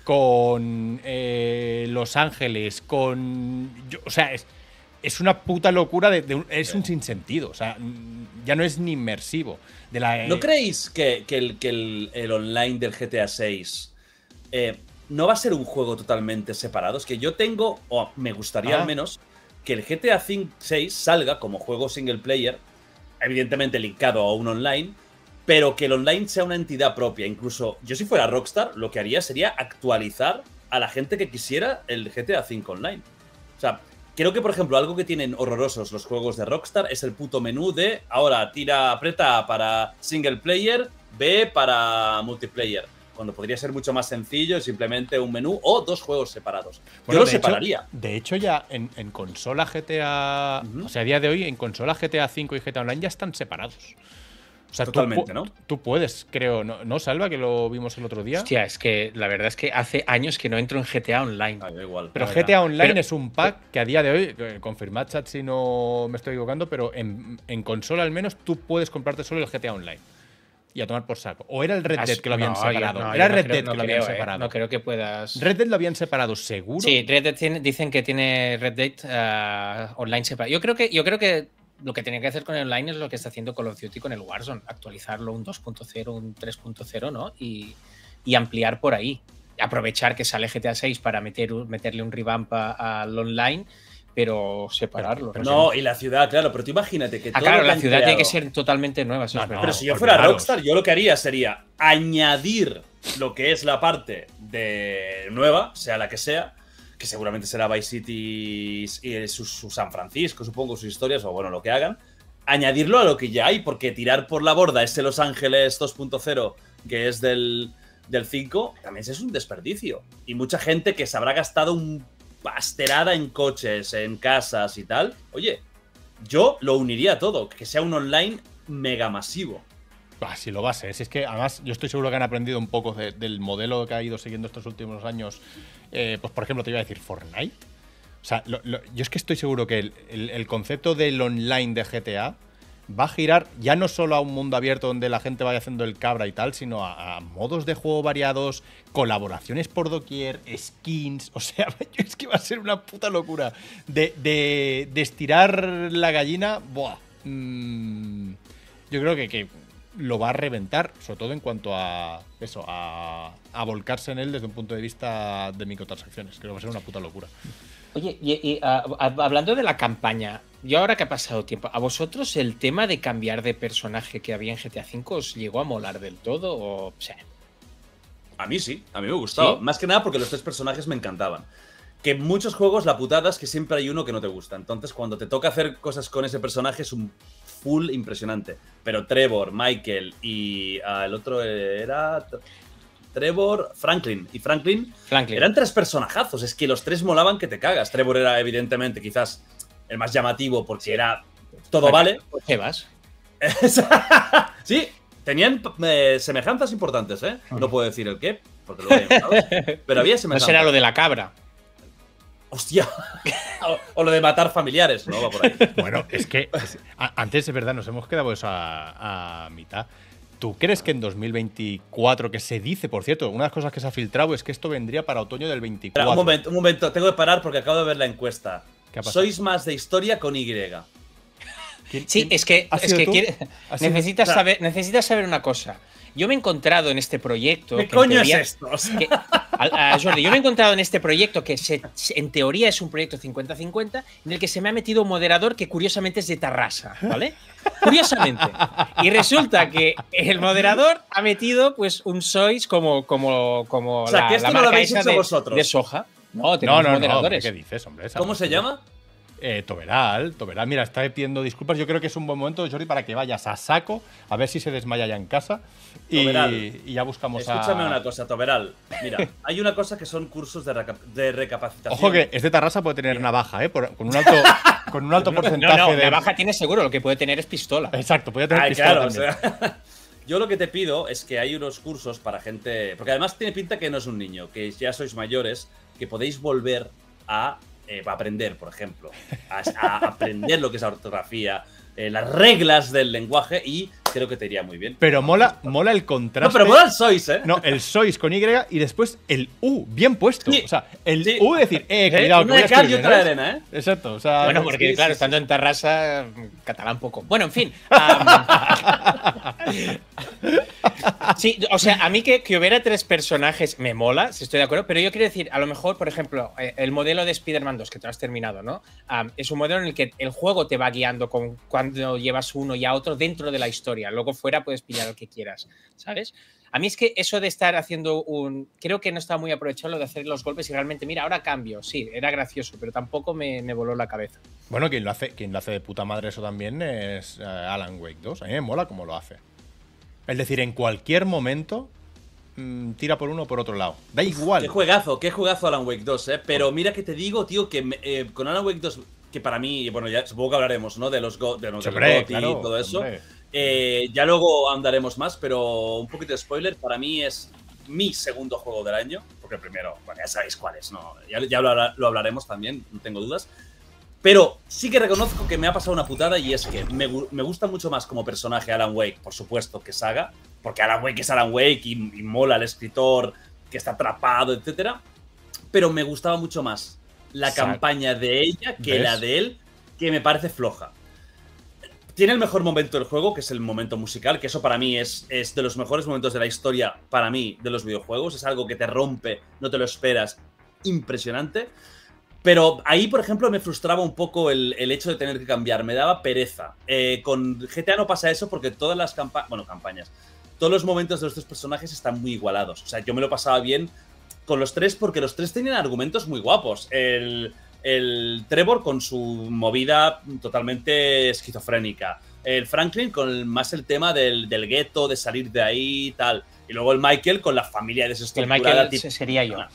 con eh, Los Ángeles, con. yo- o sea, es, es una puta locura, de, de un- es un sinsentido. O sea, mm, ya no es ni inmersivo. De la, ¿No creéis que, que el, que el- el online del G T A seis eh, no va a ser un juego totalmente separado? Es que yo tengo, o me gustaría Ah. al menos, que el G T A seis salga como juego single player, evidentemente linkado a un online, pero que el online sea una entidad propia. Incluso yo, si fuera Rockstar, lo que haría sería actualizar a la gente que quisiera el G T A cinco online. O sea, creo que, por ejemplo, algo que tienen horrorosos los juegos de Rockstar es el puto menú de ahora tira, aprieta para single player, B para multiplayer. Cuando podría ser mucho más sencillo, simplemente un menú o dos juegos separados. Bueno, Yo lo de hecho- separaría. de hecho, ya en, en consola G T A. Ujú. O sea, a día de hoy, en consola G T A cinco y G T A Online ya están separados. O sea, tú Totalmente, pu- ¿no? Tú puedes, creo, ¿no, ¿no, Salva? Que lo vimos el otro día. Hostia, es que la verdad es que hace años que no entro en G T A Online. Ah, da igual. Pero la G T A verdad. Online Pero- es un pack que a día de hoy, eh, confirmad chat si no me estoy equivocando, pero en, en consola al menos tú puedes comprarte solo el G T A Online. Y a tomar por saco. O era el Red Dead que lo habían No, yo- separado. no, era yo no Red creo- Dead no que lo creo, habían eh, separado. No creo que puedas. Red Dead lo habían separado, seguro. Sí, Red Dead tiene- dicen que tiene Red Dead eh, online separado. Yo creo que, yo creo que lo que tenía que hacer con el online es lo que está haciendo Call of Duty con el Warzone, actualizarlo un dos punto cero, un tres punto cero, ¿no? Y, y ampliar por ahí. Aprovechar que sale G T A seis para meter, meterle un revamp a- al online, pero separarlo. Pero- ¿no? No, y la ciudad, claro, pero tú imagínate que Ah, todo claro, lo que la han ciudad tiene que creado- ser totalmente nueva. eso No, es verdad. Pero No, si yo fuera olvidaros. Rockstar, yo lo que haría sería añadir lo que es la parte de nueva, sea la que sea, que seguramente será Vice City y su, su San Francisco, supongo, sus historias, o bueno, lo que hagan, añadirlo a lo que ya hay, porque tirar por la borda ese Los Ángeles dos punto cero, que es del, del cinco, también es un desperdicio. Y mucha gente que se habrá gastado un pasterada en coches, en casas y tal, oye, yo lo uniría todo, que sea un online mega masivo. Ah, sí lo va a ser. Si es que además yo estoy seguro que han aprendido un poco de- del modelo que ha ido siguiendo estos últimos años. Eh, pues por ejemplo, te iba a decir Fortnite. O sea, lo- lo- yo es que estoy seguro que el, el- el concepto del online de G T A va a girar ya no solo a un mundo abierto donde la gente vaya haciendo el cabra y tal, sino a, a modos de juego variados, colaboraciones por doquier, skins. O sea, es que va a ser una puta locura. De, de- de estirar la gallina, buah. Mm, yo creo que, que lo va a reventar, sobre todo en cuanto a eso, a, a volcarse en él desde un punto de vista de microtransacciones. Creo que va a ser una puta locura. Oye, y, y, ah, hab- hablando de la campaña, yo ahora que ha pasado tiempo, ¿a vosotros el tema de cambiar de personaje que había en G T A cinco os llegó a molar del todo? O sea, A mí sí, a mí me gustaba. ¿Sí? Más que nada porque los tres personajes me encantaban. que en muchos juegos la putada es que siempre hay uno que no te gusta. Entonces, cuando te toca hacer cosas con ese personaje es un full impresionante. Pero Trevor, Michael y uh, el otro era... Trevor, Franklin. Y Franklin, Franklin eran tres personajazos. Es que los tres molaban que te cagas. Trevor era, evidentemente, quizás el más llamativo porque era todo vale. ¿Qué vas? Sí, tenían eh, semejanzas importantes, ¿eh? No puedo decir el qué, porque lo he inventado. Pero había semejanzas. No será lo de la cabra. ¡Hostia! o, o lo de matar familiares, ¿no? Va por ahí. Bueno, es que es, a, antes, de verdad, nos hemos quedado eso a, a mitad. ¿Tú crees que en dos mil veinticuatro, que se dice, por cierto, una de las cosas que se ha filtrado es que esto vendría para otoño del veinticuatro? Espera, un momento, un momento, tengo que parar porque acabo de ver la encuesta. ¿Qué ha pasado? Sois más de historia con Y. ¿Quién, Sí, quién, es que, ¿has es sido que tú? quiere- ¿Has sido- necesitas, O sea- saber, necesitas saber una cosa. Yo me he encontrado en este proyecto. ¿Qué que en coño teoría- es esto? O sea, que- a- a Jordi, yo me he encontrado en este proyecto que se- en teoría es un proyecto cincuenta cincuenta en el que se me ha metido un moderador que curiosamente es de Tarrasa, ¿vale? Curiosamente. Y resulta que el moderador ha metido pues un sois como, como, como O sea, la, que esto la no lo marca habéis esa hecho de, vosotros. de soja. No, No, tenemos no, no, moderadores. ¿qué dices, hombre? Esa ¿Cómo no se es- llama? Eh, Toberal, Toberal, mira, está pidiendo disculpas. Yo creo que es un buen momento, Jordi, para que vayas a saco, a ver si se desmaya ya en casa. Y, Toberal. y ya buscamos a. Escúchame una cosa, Toberal. Mira, hay una cosa que son cursos de, reca- de recapacitación. Ojo que este Tarrasa puede tener navaja, ¿eh? Por- con un alto, con un alto No, porcentaje no, de. la baja tiene seguro, lo que puede tener es pistola. Exacto, puede tener Ay, pistola claro, o también. sea, yo lo que te pido es que hay unos cursos para gente. Porque además tiene pinta que no es un niño, que ya sois mayores, que podéis volver a eh, aprender, por ejemplo. A, a aprender lo que es la ortografía, eh, las reglas del lenguaje y creo que te iría muy bien. Pero mola, mola el No, contraste. pero mola el sois, ¿eh? No, el sois con Y y después el U, bien puesto. Sí, O sea, el sí. U decir, eh, cuidado, que Una voy a de cal y escribir, otra de ¿sabes? arena, ¿eh? Exacto, o sea. Bueno, porque sí, claro, sí, estando en Tarrasa, catalán poco. Bueno, en fin. am, sí, o sea, a mí que, que hubiera tres personajes me mola, si estoy de acuerdo, pero yo quiero decir, a lo mejor, por ejemplo, eh, el modelo de Spider-Man dos, que te lo has terminado, ¿no? Am, es un modelo en el que el juego te va guiando con cuando llevas uno y a otro dentro de la historia. Luego fuera puedes pillar el que quieras, ¿sabes? A mí es que eso de estar haciendo un... Creo que no estaba muy aprovechado lo de hacer los golpes y realmente, mira, ahora cambio. Sí, era gracioso, pero tampoco me, me voló la cabeza. Bueno, quien lo hace, quien lo hace de puta madre eso también es eh, Alan Wake dos. A mí me mola cómo lo hace. Es decir, en cualquier momento mmm, tira por uno o por otro lado. Da igual. Qué juegazo, qué juegazo Alan Wake dos, ¿eh? Pero mira que te digo, tío, que me- eh, con Alan Wake dos, que para mí, bueno, ya supongo que hablaremos, ¿no? De los Go, de, los Hombre, GOTY claro, y todo eso. hombre. Eh, ya luego andaremos más, pero un poquito de spoiler, para mí es mi segundo juego del año, porque el primero, bueno, ya sabéis cuál es, ¿no? Ya, ya lo, habla- lo hablaremos también, no tengo dudas. Pero sí que reconozco que me ha pasado una putada y es que me, gu- me gusta mucho más como personaje Alan Wake, por supuesto, que Saga, porque Alan Wake es Alan Wake y, y mola el escritor que está atrapado, etcétera. Pero me gustaba mucho más la Saga. campaña de ella que ¿Ves? la de él, que me parece floja. Tiene el mejor momento del juego, que es el momento musical, que eso para mí es, es de los mejores momentos de la historia, para mí, de los videojuegos. Es algo que te rompe, no te lo esperas, impresionante. Pero ahí, por ejemplo, me frustraba un poco el, el hecho de tener que cambiar, me daba pereza. Eh, con G T A no pasa eso porque todas las campañas, bueno, campañas, todos los momentos de los tres personajes están muy igualados. O sea, yo me lo pasaba bien con los tres porque los tres tenían argumentos muy guapos. El... El Trevor con su movida totalmente esquizofrénica. El Franklin con el- más el tema del, del gueto, de salir de ahí y tal. Y luego el Michael con la familia El desestructurada. Michael tipo- sería yo.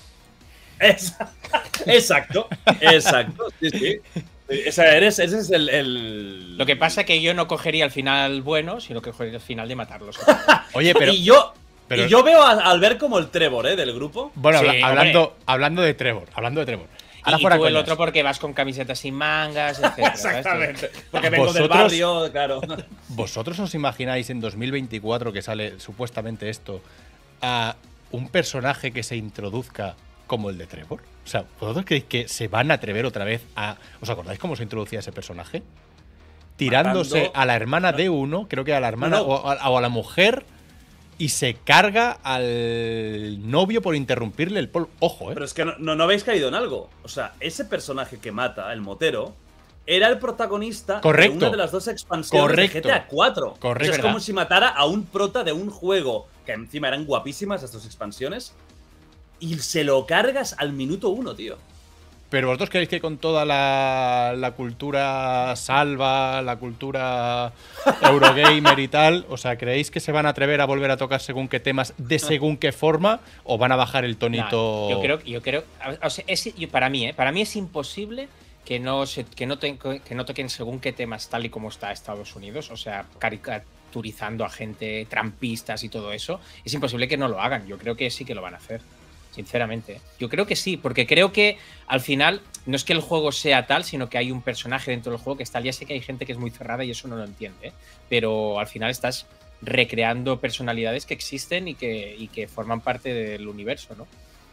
Esa- Exacto, exacto. Sí, sí. Esa eres, ese es el, el- Lo que pasa es que yo no cogería el final bueno, sino que cogería el final de matarlos. Oye, pero. y yo, pero- y yo veo a Albert como el Trevor, ¿eh? Del grupo. Bueno, Sí, habla- hombre. hablando, hablando de Trevor. Hablando de Trevor. Ahora y fuera tú el coñas. otro porque vas con camisetas sin mangas, etcétera. Exactamente. Porque vengo del Vosotros- barrio, claro. ¿Vosotros os imagináis en dos mil veinticuatro que sale supuestamente esto a un personaje que se introduzca como el de Trevor? O sea, ¿vosotros creéis que se van a atrever otra vez a... ¿Os acordáis cómo se introducía ese personaje? Tirándose Matando- a la hermana de uno, creo que a la hermana No, no. O, a, o a la mujer, y se carga al novio por interrumpirle el pol. Ojo, ¿eh? Pero es que no, no, no habéis caído en algo. O sea, ese personaje que mata, el motero, era el protagonista Correcto. de una de las dos expansiones Correcto. de G T A cuatro. Correcto. O sea, es como si matara a un prota de un juego, que encima eran guapísimas estas dos expansiones, y se lo cargas al minuto uno, tío. Pero vosotros creéis que con toda la, la cultura salva, la cultura Eurogamer y tal, o sea, ¿creéis que se van a atrever a volver a tocar según qué temas, de según qué forma, o van a bajar el tonito? No, yo creo, yo creo, o sea, es, para mí, ¿eh? Para mí es imposible que no, se, que, no te, que no toquen según qué temas tal y como está Estados Unidos, o sea, caricaturizando a gente, trampistas y todo eso. Es imposible que no lo hagan. Yo creo que sí que lo van a hacer. Sinceramente, yo creo que sí, porque creo que al final no es que el juego sea tal, sino que hay un personaje dentro del juego que es tal. Ya sé que hay gente que es muy cerrada y eso no lo entiende, ¿eh? Pero al final estás recreando personalidades que existen y que, y que forman parte del universo, ¿no?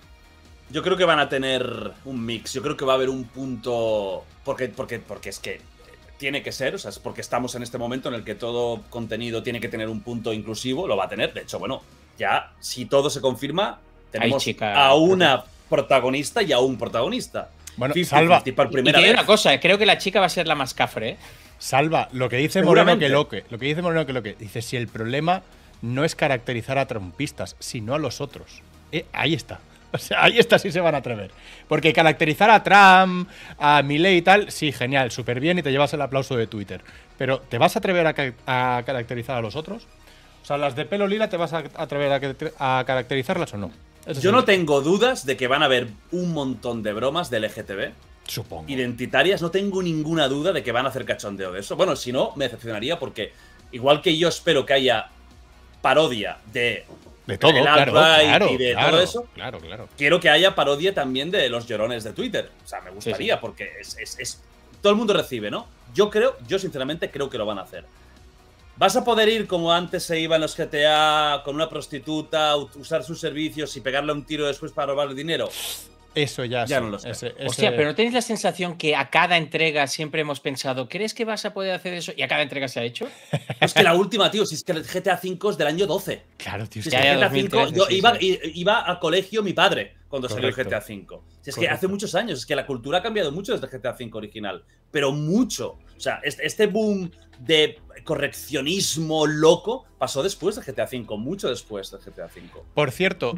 Yo creo que van a tener un mix. Yo creo que va a haber un punto. Porque, porque, porque es que tiene que ser, o sea, es porque estamos en este momento en el que todo contenido tiene que tener un punto inclusivo, lo va a tener. De hecho, bueno, ya si todo se confirma. Tenemos chica, a una protagonista y a un protagonista. Bueno, Salva. Por primera y vez. Una cosa, creo que la chica va a ser la más cafre, ¿eh? Salva, lo que dice Moreno que lo que. Lo que dice Moreno que lo que. Dice, si el problema no es caracterizar a trumpistas, sino a los otros. Eh, ahí está. O sea, ahí está, sí se van a atrever. Porque caracterizar a Trump, a Milei y tal, sí, genial, súper bien y te llevas el aplauso de Twitter. Pero, ¿te vas a atrever a, a caracterizar a los otros? O sea, las de pelo lila, ¿te vas a atrever a, a caracterizarlas o no? Eso Yo sí. no tengo dudas de que van a haber un montón de bromas de L G T B. Supongo. Identitarias, no tengo ninguna duda de que van a hacer cachondeo de eso. Bueno, si no, me decepcionaría porque, igual que yo espero que haya parodia de. De todo, claro, claro, y de claro, todo eso. Claro, claro. Quiero que haya parodia también de los llorones de Twitter. O sea, me gustaría, sí, sí. porque es, es, es. Todo el mundo recibe, ¿no? Yo creo, yo sinceramente creo que lo van a hacer. ¿Vas a poder ir como antes se iba en los G T A con una prostituta, usar sus servicios y pegarle un tiro después para robarle dinero? Eso ya, ya sí. no lo sé. Ese, ese... Hostia, pero ¿no tenéis la sensación que a cada entrega siempre hemos pensado, ¿crees que vas a poder hacer eso? ¿Y a cada entrega se ha hecho? Es que la última, tío, si es que el G T A cinco es del año doce. Claro, tío. Si es que que el G T A cinco, yo sí, iba, sí. iba al colegio mi padre cuando Correcto. salió el G T A cinco. Si es Correcto. que hace muchos años, es que la cultura ha cambiado mucho desde el G T A cinco original. Pero mucho. O sea, este boom de correccionismo loco pasó después del G T A cinco, mucho después del G T A cinco. Por cierto,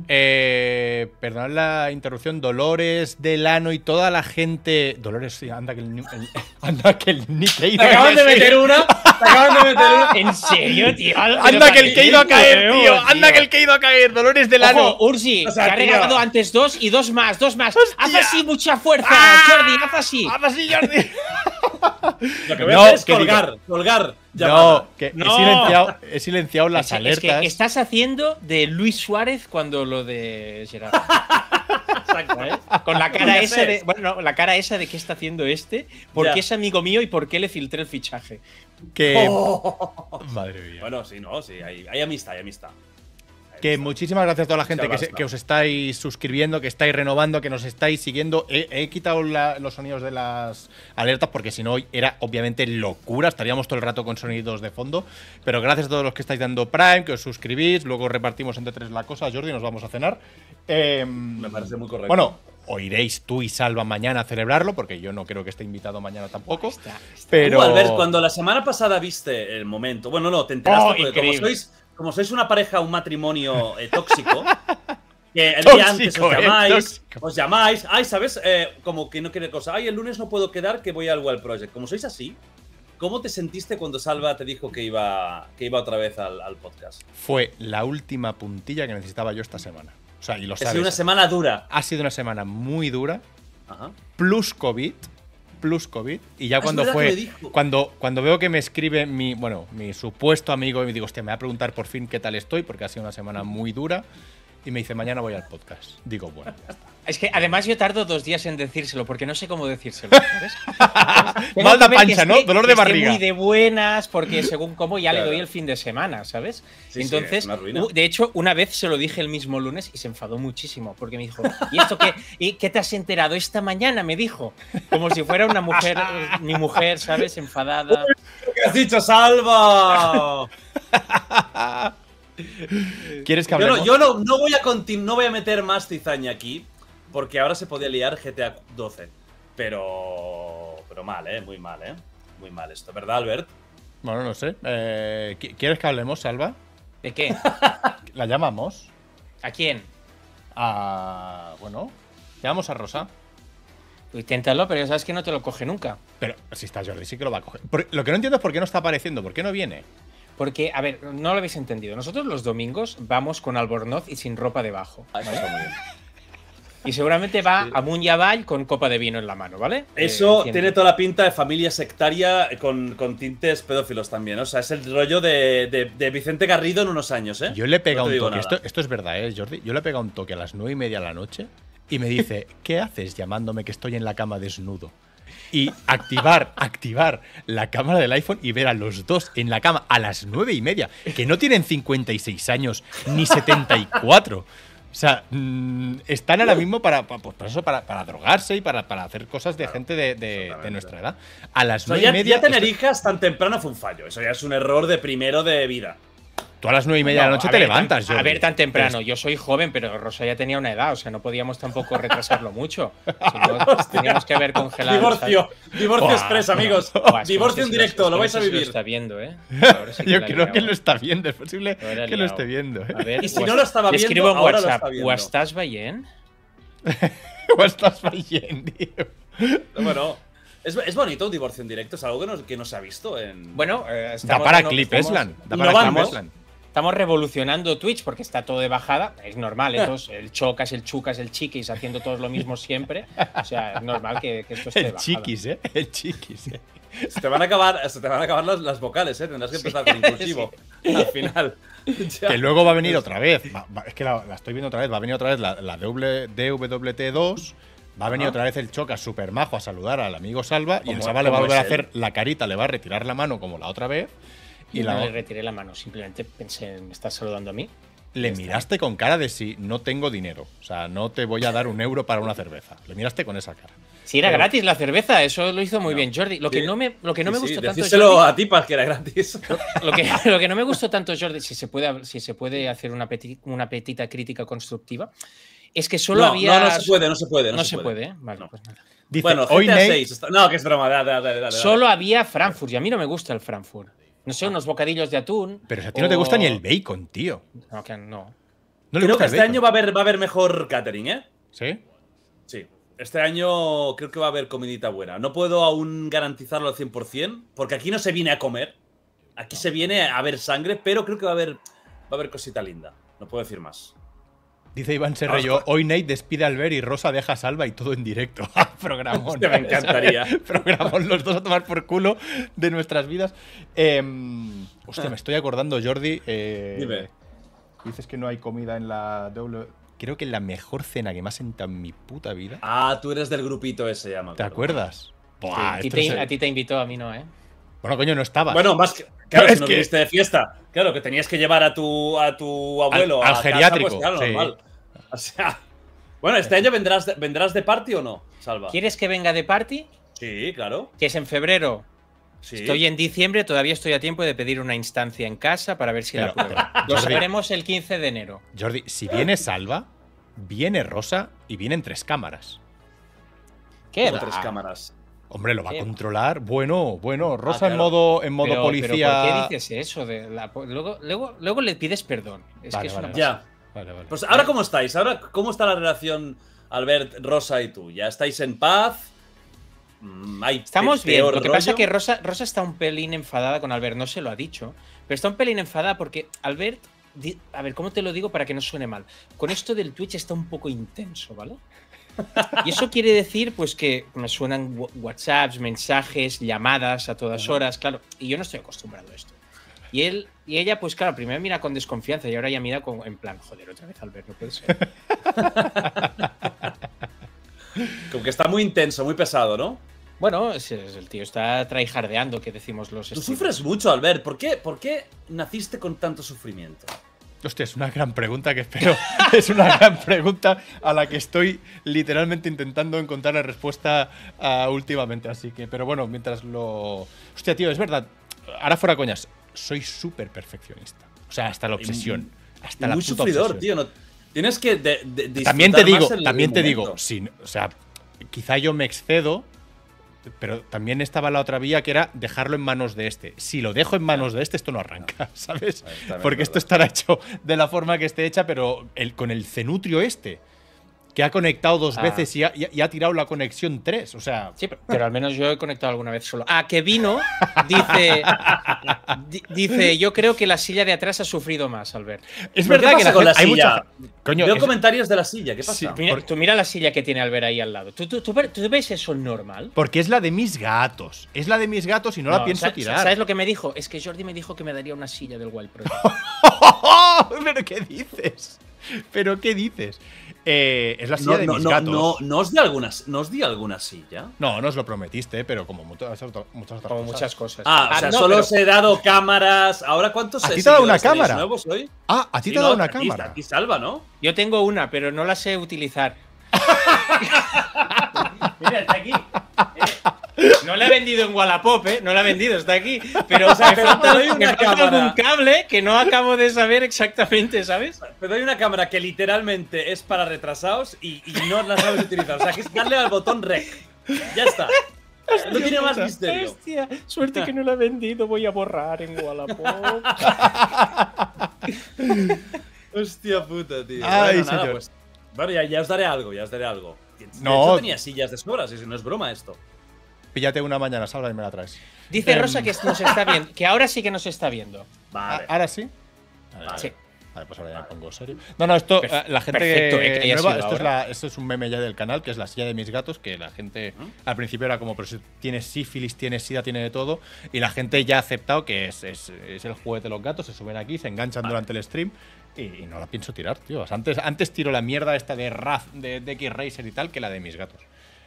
eh, perdonad la interrupción, Dolores, Delano y toda la gente. Dolores, sí, anda que el, el anda que el Nikkei. Te acaban de meter una. Te acaban de meter una. ¿En serio, tío? Anda que el que ha ido a caer, tío. Anda que el que ha ido a caer. Dolores, Delano. Ojo, Ursi, o sea, que ha regalado antes dos y dos más, dos más. Hostia. Haz así mucha fuerza, ¡Ah! Jordi, haz así. Haz así, Jordi. Lo que voy a hacer es colgar, digo, colgar. Llamada. No, que No. He, silenciado, he silenciado las es, alertas. Es que estás haciendo de Luis Suárez cuando lo de Gerard. Exacto, ¿eh? Con la cara esa de. Bueno, no, la cara esa de qué está haciendo este, porque Ya. es amigo mío y por qué le filtré el fichaje. Que. Oh. Madre mía. Bueno, sí, no, sí, hay, hay amistad, hay amistad. Que muchísimas gracias a toda la gente que, se, que os estáis suscribiendo, que estáis renovando, que nos estáis siguiendo. He, he quitado la, los sonidos de las alertas porque si no era obviamente locura. Estaríamos todo el rato con sonidos de fondo. Pero gracias a todos los que estáis dando Prime, que os suscribís. Luego repartimos entre tres la cosa. Jordi, nos vamos a cenar. Eh, Me parece muy correcto. Bueno, o iréis tú y Salva mañana a celebrarlo, porque yo no creo que esté invitado mañana tampoco. Está, está. Pero. Tú, Albert, cuando la semana pasada viste el momento. Bueno, no, te enteraste Oh, porque como increíble. sois. Como sois una pareja, un matrimonio eh, tóxico, que el Tóxico, día antes os eh, llamáis, tóxico. os llamáis, ay, ¿sabes? Eh, como que no quiere cosa, ay, el lunes no puedo quedar que voy al Wild Project. Como sois así, ¿cómo te sentiste cuando Salva te dijo que iba, que iba otra vez al, al podcast? Fue la última puntilla que necesitaba yo esta semana. O sea, y lo Ha sabes. sido una semana dura. Ha sido una semana muy dura, Ajá. plus COVID, plus COVID, y ya Ah, cuando es verdad fue, que me dijo. cuando, cuando veo que me escribe mi, bueno, mi supuesto amigo y me digo, hostia, me va a preguntar por fin qué tal estoy, porque ha sido una semana muy dura, y me dice, mañana voy al podcast. Digo, bueno, ya está. Es que además yo tardo dos días en decírselo porque no sé cómo decírselo, ¿sabes? Tengo Mal que de ver que pancha, ¿no? esté- Dolor que de esté barriga. muy de buenas porque según cómo ya Claro. le doy el fin de semana, ¿sabes? Sí, sí, Entonces, es una ruina. u- de hecho, una vez se lo dije el mismo lunes y se enfadó muchísimo porque me dijo, ¿y esto qué? ¿Y qué te has enterado esta mañana? Me dijo, como si fuera una mujer, eh, mi mujer, ¿sabes? Enfadada. ¿Qué has dicho, Salva? ¿Quieres que Yo, hablemos? no, yo no, no voy a continu- no voy a meter más cizaña aquí, porque ahora se podía liar G T A doce. Pero. Pero mal, eh, muy mal, eh. Muy mal esto, ¿verdad, Albert? Bueno, no sé. Eh, ¿qui- ¿Quieres que hablemos, Salva? ¿De qué? ¿La llamamos? ¿A quién? A… bueno, llamamos a Rosa. Inténtalo, pero ya sabes que no te lo coge nunca. Pero si está Jordi, sí que lo va a coger. Por- lo que no entiendo es por qué no está apareciendo, por qué no viene. Porque, a ver, no lo habéis entendido. Nosotros los domingos vamos con albornoz y sin ropa debajo. Ah, eso está muy bien. Y seguramente va a Muny Avall con copa de vino en la mano, ¿vale? Eso Eh, tiene toda la pinta de familia sectaria con, con tintes pedófilos también. O sea, es el rollo de, de, de Vicente Garrido en unos años, ¿eh? Yo le he pegado No te un digo toque. nada. Esto, esto es verdad, ¿eh, Jordi? Yo le he pegado un toque a las nueve y media de la noche y me dice, ¿qué haces llamándome que estoy en la cama desnudo? Y activar, activar la cámara del iPhone y ver a los dos en la cama a las nueve y media, que no tienen cincuenta y seis años ni setenta y cuatro. O sea, mmm, están ahora mismo para, para, pues para eso, para, para drogarse y para, para hacer cosas de Claro, gente de, de- de exactamente. nuestra edad. A las O sea, nueve ya, y media. ya tener esto- hijas tan temprano fue un fallo. Eso ya es un error de primero de vida. Tú a las nueve y media de No, la noche a te ver, levantas, tan- A Jordi. ver, tan temprano. Pero Yo soy joven, pero Rosa ya tenía una edad, o sea, no podíamos tampoco retrasarlo mucho. Si no, teníamos que haber congelado. Divorcio. Divorcio Buah. express, amigos. Buah, es que Divorcio no en sé si directo, lo- lo es vais que a no sé si vivir. Lo está viendo, ¿eh? Ahora sí que Yo la he creo que liado. lo está viendo, es posible Lo he que lo liado. esté viendo. ¿eh? A ver, Y si o no es- lo estaba le viendo, escribo en ahora lo WhatsApp. está viendo. ¿O estás bien? ¿Cómo estás fallando, tío? Bueno, es, es bonito un divorcio en directo, es algo que no, que no se ha visto en. Bueno, eh, Da estamos, para no, clip, estamos- Eslan. Da para innovando. clip, Eslan. estamos revolucionando Twitch porque está todo de bajada. Es normal, ¿eh? Todos, el Chocas, el Chucas, el Chiquis haciendo todos lo mismo siempre. O sea, es normal que, que esto esté de El bajada. chiquis, ¿eh? El chiquis, ¿eh? Se te van a acabar, se te van a acabar las, las vocales, ¿eh? Tendrás que empezar con inclusivo al final. Ya. Que luego va a venir otra vez. Va- va- es que la, la estoy viendo otra vez. Va a venir otra vez la, la W D W T dos. Va a venir Ajá. otra vez el Chocas super majo a saludar al amigo Salva. Y el Como- Salva le va a como volver a es él. hacer la carita, le va a retirar la mano como la otra vez. Y Y la, no le retiré la mano, simplemente pensé en estar saludando a mí. le miraste con cara de si no tengo dinero. O sea, no te voy a dar un euro para una cerveza. Le miraste con esa cara. Si era Pero- gratis la cerveza, eso lo hizo muy bien Jordi. Lo que Sí. no me, lo que no Sí, me sí, gustó tanto decídselo Jordi, a Tipas que era gratis. lo que, lo que no me gustó tanto Jordi, si se puede, si se puede hacer una, peti- una petita crítica constructiva, es que solo no, había. no, no se puede, no se puede. No, No se puede, ¿eh? Vale, No. pues nada. Dice, Bueno, hoy G T A Nate- seis. está- No, que es broma. Dale, dale, dale, dale. Solo había Frankfurt y a mí no me gusta el Frankfurt. No sé, unos bocadillos de atún. Pero si a ti no te gusta o- ni el bacon, tío. No, que no. No le Creo gusta que el este bacon. año va a haber, va a haber mejor catering, ¿eh? ¿Sí? Sí. Este año creo que va a haber comidita buena. No puedo aún garantizarlo al cien por cien, porque aquí no se viene a comer. Aquí se viene a ver sangre, pero creo que va a haber, va a haber cosita linda. No puedo decir más. Dice Iván Serrello, hoy Nate despide a Albert y Rosa deja a Salva y todo en directo. Programón. Hostia, me encantaría. Programón los dos a tomar por culo de nuestras vidas. Em, hostia, me estoy acordando, Jordi. eh, Dime. Dices que no hay comida en la W. Creo que la mejor cena que me ha sentado en mi puta vida. Ah, tú eres del grupito ese, ya me ¿Te acuerdo. acuerdas? Buah, a, ti esto te, se- a ti te invitó, a mí no, ¿eh? Bueno, coño, no estabas. Bueno, más que. Claro, Es si no que- viniste de fiesta. Claro, que tenías que llevar a tu, a tu abuelo Al- a al casa, geriátrico, pues, claro, sí. normal. O sea. Bueno, ¿este año vendrás de, vendrás de party o no, Salva? ¿Quieres que venga de party? Sí, claro. Que es en febrero. Sí. Estoy en diciembre, todavía estoy a tiempo de pedir una instancia en casa para ver si la Pero- pruebo. Lo Jordi. sabremos el quince de enero. Jordi, si viene Salva, viene Rosa y vienen tres cámaras. ¿Qué? Con va? tres cámaras. Hombre, lo va a ¿Qué? controlar. Bueno, bueno, Rosa claro. en modo, en modo Pero- policía. pero ¿por qué dices eso? De la po- luego, luego, luego le pides perdón. Es Vale, que es vale, una vale. pasada. Ya. Vale, vale. Pues ahora, ¿cómo estáis? Ahora, ¿cómo está la relación Albert, Rosa y tú? ¿Ya estáis en paz? Mm, ¿Hay Estamos pe- bien. peor Lo que pasa rollo? es que Rosa, Rosa está un pelín enfadada con Albert. No se lo ha dicho. Pero está un pelín enfadada porque Albert. di- A ver, ¿cómo te lo digo para que no suene mal? Con esto del Twitch está un poco intenso, ¿vale? Y eso quiere decir, pues, que me suenan wa- WhatsApps, mensajes, llamadas a todas horas, claro. Y yo no estoy acostumbrado a esto. Y él y ella, pues claro, primero mira con desconfianza y ahora ya mira con, en plan, joder, otra vez Albert, no puede ser. Como que está muy intenso, muy pesado, ¿no? Bueno, es- es- el tío está tryhardeando, que decimos los Tú streamers. sufres mucho, Albert. ¿Por qué, ¿Por qué naciste con tanto sufrimiento? Hostia, es una gran pregunta que espero. Es una gran pregunta a la que estoy literalmente intentando encontrar la respuesta ah, últimamente. Así que, pero bueno, mientras lo. Hostia, tío, es verdad. Ahora fuera coñas. Soy súper perfeccionista. O sea, hasta la obsesión. Hasta Y la muy puta sufridor, obsesión. tío. No, tienes que de- de- También te disfrutar digo, más el- también el te digo, momento. sin, o sea, quizá yo me excedo, pero también estaba la otra vía que era dejarlo en manos de este. Si lo dejo en manos de este, esto no arranca, ¿sabes? También Porque es esto verdad. estará hecho de la forma que esté hecha, pero el, con el cenutrio este, que ha conectado dos Ah. veces y ha, y ha- y ha tirado la conexión tres. O sea, Sí, pero al menos yo he conectado alguna vez solo. Ah, que vino, dice, di- dice, yo creo que la silla de atrás ha sufrido más, Albert. es ¿Pero verdad qué que pasa la con la gente- hay silla? mucha. Coño, Veo es- comentarios de la silla, ¿qué pasa? Sí. Mira, Por- tú mira la silla que tiene Albert ahí al lado. ¿Tú, tú, tú, ver- tú ves eso normal? porque es la de mis gatos. Es la de mis gatos y no, la pienso sa- tirar. ¿Sabes lo que me dijo? Es que Jordi me dijo que me daría una silla del Wild Project. ¿Pero qué dices? ¿Pero qué dices? Eh, es la silla No, de no, mis no, gatos. no, ¿no os di algunas, ¿no os di alguna silla? No, no os lo prometiste, pero como muchas, otras- muchas otras Como cosas. muchas cosas. Ah, o sea, no, solo pero- os he dado cámaras. ¿Ahora cuántos ¿A ti eh, te ha dado una seguidores tenéis cámara? nuevos hoy? Ah, a ti Sí, te ha dado no, una a ti- cámara. a ti salva, ¿no? Yo tengo una, pero no la sé utilizar. Mira, está aquí. Eh, no la he vendido en Wallapop, ¿eh? No la he vendido, está aquí. Pero o sea, me pero falta, te doy me una falta cámara. algún cable que no acabo de saber exactamente, ¿sabes? Pero hay una cámara que literalmente es para retrasados y, y no la sabes utilizar. O sea, que es darle al botón rec. Ya está. No tiene más misterio. Hostia, suerte que no la he vendido, voy a borrar en Wallapop. Hostia puta, tío. Ay, bueno, nada, señor. pues. Bueno, ya, ya os daré algo, ya os daré algo. De No. hecho, tenía sillas de sobras, y si no es broma esto. Píllate una mañana, salva y me la traes. Dice Em, Rosa que nos está viendo, que ahora sí que nos está viendo. Vale. Ah, ¿ahora sí? Vale, vale. Sí. Vale, pues ahora ya me pongo serio. No, no, esto, Perfe- eh, la gente perfecto, eh, que haya nueva, sido esto es, ahora. la- esto es un meme ya del canal, que es la silla de mis gatos, que la gente al principio era como, pero si tienes sífilis, tienes sida, tiene de todo, y la gente ya ha aceptado que es, es- es el juguete de los gatos, se suben aquí, se enganchan durante el stream, y, y no la pienso tirar, tío. O sea, antes, antes tiro la mierda esta de Raz, de, de X-Racer y tal, que la de mis gatos.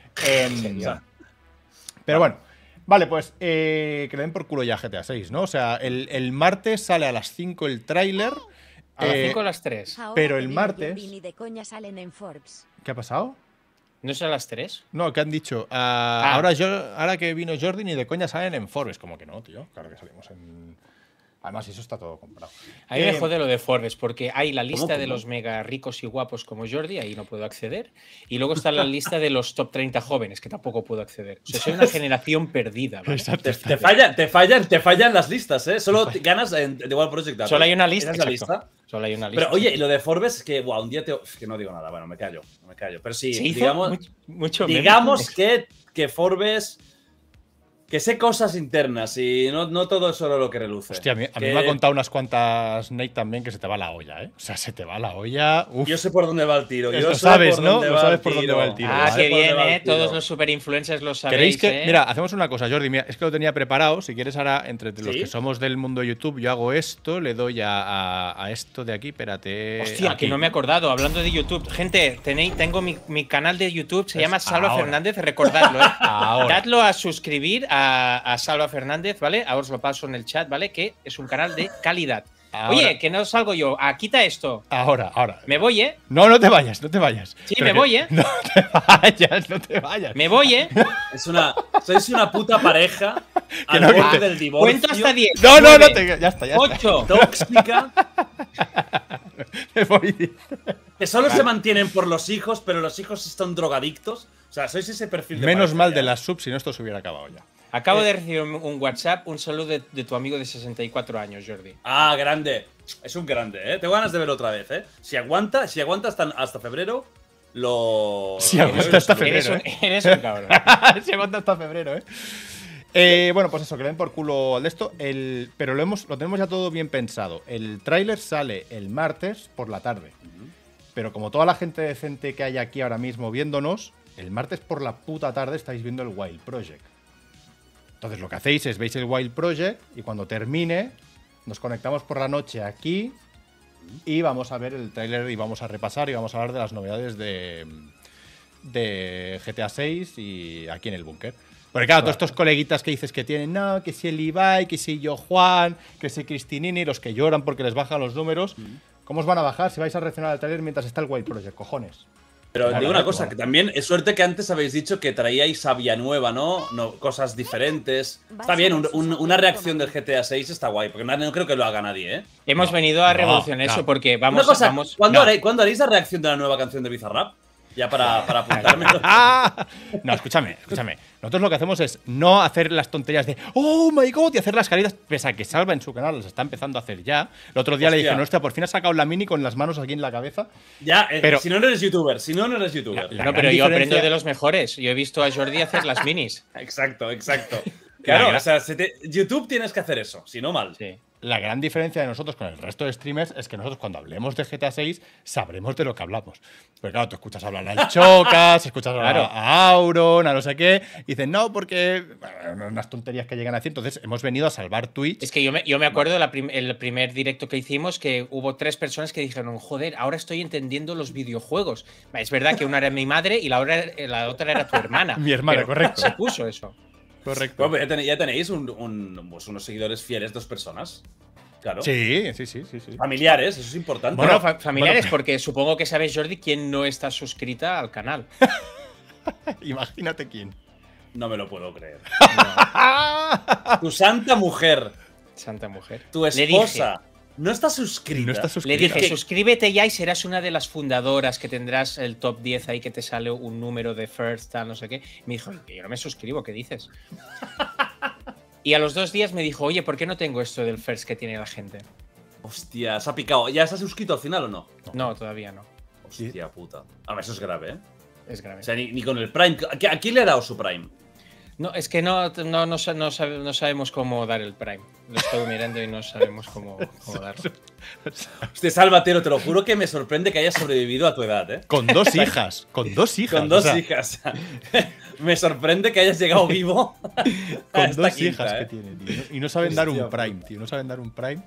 Em, O sea, pero bueno, vale, pues eh, que le den por culo ya G T A seis, ¿no? O sea, el, el martes sale a las cinco el tráiler. A las eh, cinco o a las tres. Ahora pero que el vino martes- Jordi, ni de coña salen en Forbes. ¿Qué ha pasado? ¿No es a las tres? No, ¿qué han dicho? Ah, Ah. Ahora, yo, ahora que vino Jordi ni de coña salen en Forbes. Como que no, tío. Claro que salimos en. Además, eso está todo comprado. A mí Eh, me jode lo de Forbes, porque hay la lista de cómo? los mega ricos y guapos como Jordi, ahí no puedo acceder. Y luego está la lista de los top treinta jóvenes, que tampoco puedo acceder. O sea, soy una generación perdida. ¿vale? Exacto. te, te fallan, te fallan, te fallan las listas, ¿eh? Solo te ganas en The Wild Project Datos. Solo hay una lista. ¿Esa es la exacto. lista? Solo hay una lista. Pero oye, y lo de Forbes, es que, wow, un día te. Es que no digo nada, bueno, me callo, me callo. Pero sí, se hizo digamos, mucho, mucho meme. digamos que, que Forbes. Que sé cosas internas y no, no todo es solo lo que reluce. Hostia, a mí, a mí Que me ha contado unas cuantas Nate también que se te va la olla, ¿eh? O sea, se te va la olla. Uf. Yo sé por dónde va el tiro. Yo Lo sé sabes, por ¿no? dónde Lo va sabes el por dónde tiro. va el tiro. Ah, Vale, qué por dónde bien, va el ¿eh? tiro. Todos los superinfluencers lo sabéis, ¿Queréis que.? ¿eh? Mira, hacemos una cosa, Jordi. Mira, es que lo tenía preparado. Si quieres, ahora, entre los ¿Sí? que somos del mundo YouTube, yo hago esto, le doy a, a- a esto de aquí. Espérate. Hostia, aquí. que no me he acordado. Hablando de YouTube. Gente, tenéis, tengo mi, mi canal de YouTube, se Pues llama Salva ahora. Fernández, recordadlo, ¿eh? Ahora. Dadlo a suscribir a, a Salva Fernández, ¿vale? Ahora os lo paso en el chat, ¿vale? Que es un canal de calidad. Ahora. Oye, que no salgo yo. Ah, quita esto. Ahora, ahora. Me voy, ¿eh? No, no te vayas, no te vayas. Sí, Pero me que- voy, ¿eh? No te vayas, no te vayas. Me voy, ¿eh? Es una, sois una puta pareja al no, que borde te- del divorcio. Cuento hasta diez. No, no, no nueve, te. Ya está, ya está. ocho. Tóxica. Me voy. Que solo se mantienen por los hijos, pero los hijos están drogadictos. O sea, sois ese perfil de Menos pareja mal ya. de las subs, si no esto se hubiera acabado ya. Acabo de recibir un un WhatsApp, un saludo de, de tu amigo de sesenta y cuatro años, Jordi. Ah, grande. Es un grande, ¿eh? Tengo ganas de verlo otra vez, ¿eh? Si aguanta, si aguanta hasta, hasta febrero, lo. Si lo- aguanta lo- hasta lo- febrero. Eres un, ¿eh? eres un cabrón. Se aguanta hasta febrero, ¿eh? Eh, bueno, pues eso, que le den por culo al de esto. El, pero lo, hemos, lo tenemos ya todo bien pensado. El tráiler sale el martes por la tarde. Pero como toda la gente decente que hay aquí ahora mismo viéndonos, el martes por la puta tarde estáis viendo el Wild Project. Entonces lo que hacéis es veis el Wild Project y cuando termine nos conectamos por la noche aquí y vamos a ver el tráiler y vamos a repasar y vamos a hablar de las novedades de, de G T A seis y aquí en el búnker. Porque claro, todos estos coleguitas que dices que tienen, no, que si el Ibai, que si yo Juan, que si Cristinini, los que lloran porque les bajan los números, ¿cómo os van a bajar si vais a reaccionar al tráiler mientras está el Wild Project? Cojones. Pero Claro, digo una claro. cosa, que también es suerte que antes habéis dicho que traíais sabia nueva, ¿no? no cosas diferentes. Está bien, un- un- una reacción del G T A seis está guay, porque no, no creo que lo haga nadie, ¿eh? Hemos venido a no, revolucionar no. eso porque vamos, una cosa, vamos ¿cuándo, no. haréis, ¿cuándo haréis la reacción de la nueva canción de Bizarrap? Ya para, para apuntármelo. ¡Ah! No, escúchame, escúchame. Nosotros lo que hacemos es no hacer las tonterías de ¡Oh my god! Y hacer las caritas, pese a que Salva en su canal las está empezando a hacer ya. El otro día Hostia. le dije, no, hostia, por fin ha sacado la mini con las manos aquí en la cabeza. Ya, eh, Pero- si no, no eres youtuber. Si no, no eres youtuber. La- No, gran pero yo aprendo diferencia- de los mejores. Yo he visto a Jordi hacer las minis. Exacto, exacto. Claro, La- o sea, se te- YouTube tienes que hacer eso, si no mal. Sí. La gran diferencia de nosotros con el resto de streamers es que nosotros cuando hablemos de G T A seis sabremos de lo que hablamos. Pero claro, tú escuchas hablar al Chocas, escuchas hablar Claro. a Auron, a no sé qué, y dicen, no, porque… Bueno, unas tonterías que llegan a decir. Entonces hemos venido a salvar Twitch. Es que yo me, yo me acuerdo la prim- el primer directo que hicimos que hubo tres personas que dijeron, joder, ahora estoy entendiendo los videojuegos. Es verdad que una era mi madre y la, otra- la otra era tu hermana. Mi hermana, Pero correcto. Se puso eso. Correcto. Bueno, pues ya, tenéis, ya tenéis un- un- pues unos seguidores fieles, dos personas. Claro. Sí, sí, sí, sí, sí. Familiares, eso es importante. Bueno, Bueno, fa- familiares, bueno. porque supongo que sabes, Jordi, quién no está suscrita al canal. Imagínate quién. No me lo puedo creer. No, Tu santa mujer, santa mujer. tu Le dije- esposa, no está suscrita. No está Le suscrita. dije, suscríbete ya y serás una de las fundadoras que tendrás el top diez ahí que te sale un número de first, tal, no sé qué. Me dijo, "Que yo no me suscribo, ¿qué dices?" Y a los dos días me dijo, oye, ¿por qué no tengo esto del first que tiene la gente? Hostia, se ha picado. ¿Ya se ha suscrito al final o no? No, todavía no. Hostia puta. A ver, eso es grave, ¿eh? Es grave. O sea, ni, ni con el Prime. ¿A, qui- a quién le ha dado su Prime? No, es que no, no, no, sa- no sabe- no sabemos cómo dar el Prime. Lo estoy mirando y no sabemos cómo, cómo darlo. Hostia, Salvatero, te lo juro que me sorprende que hayas sobrevivido a tu edad, ¿eh? Con dos hijas. Con dos hijas. Con dos o sea, hijas. Me sorprende que hayas llegado vivo. a Con esta dos quinta, hijas ¿eh? que tiene, tío. Y no saben dar Hostia, un Prime, tío. No saben dar un Prime.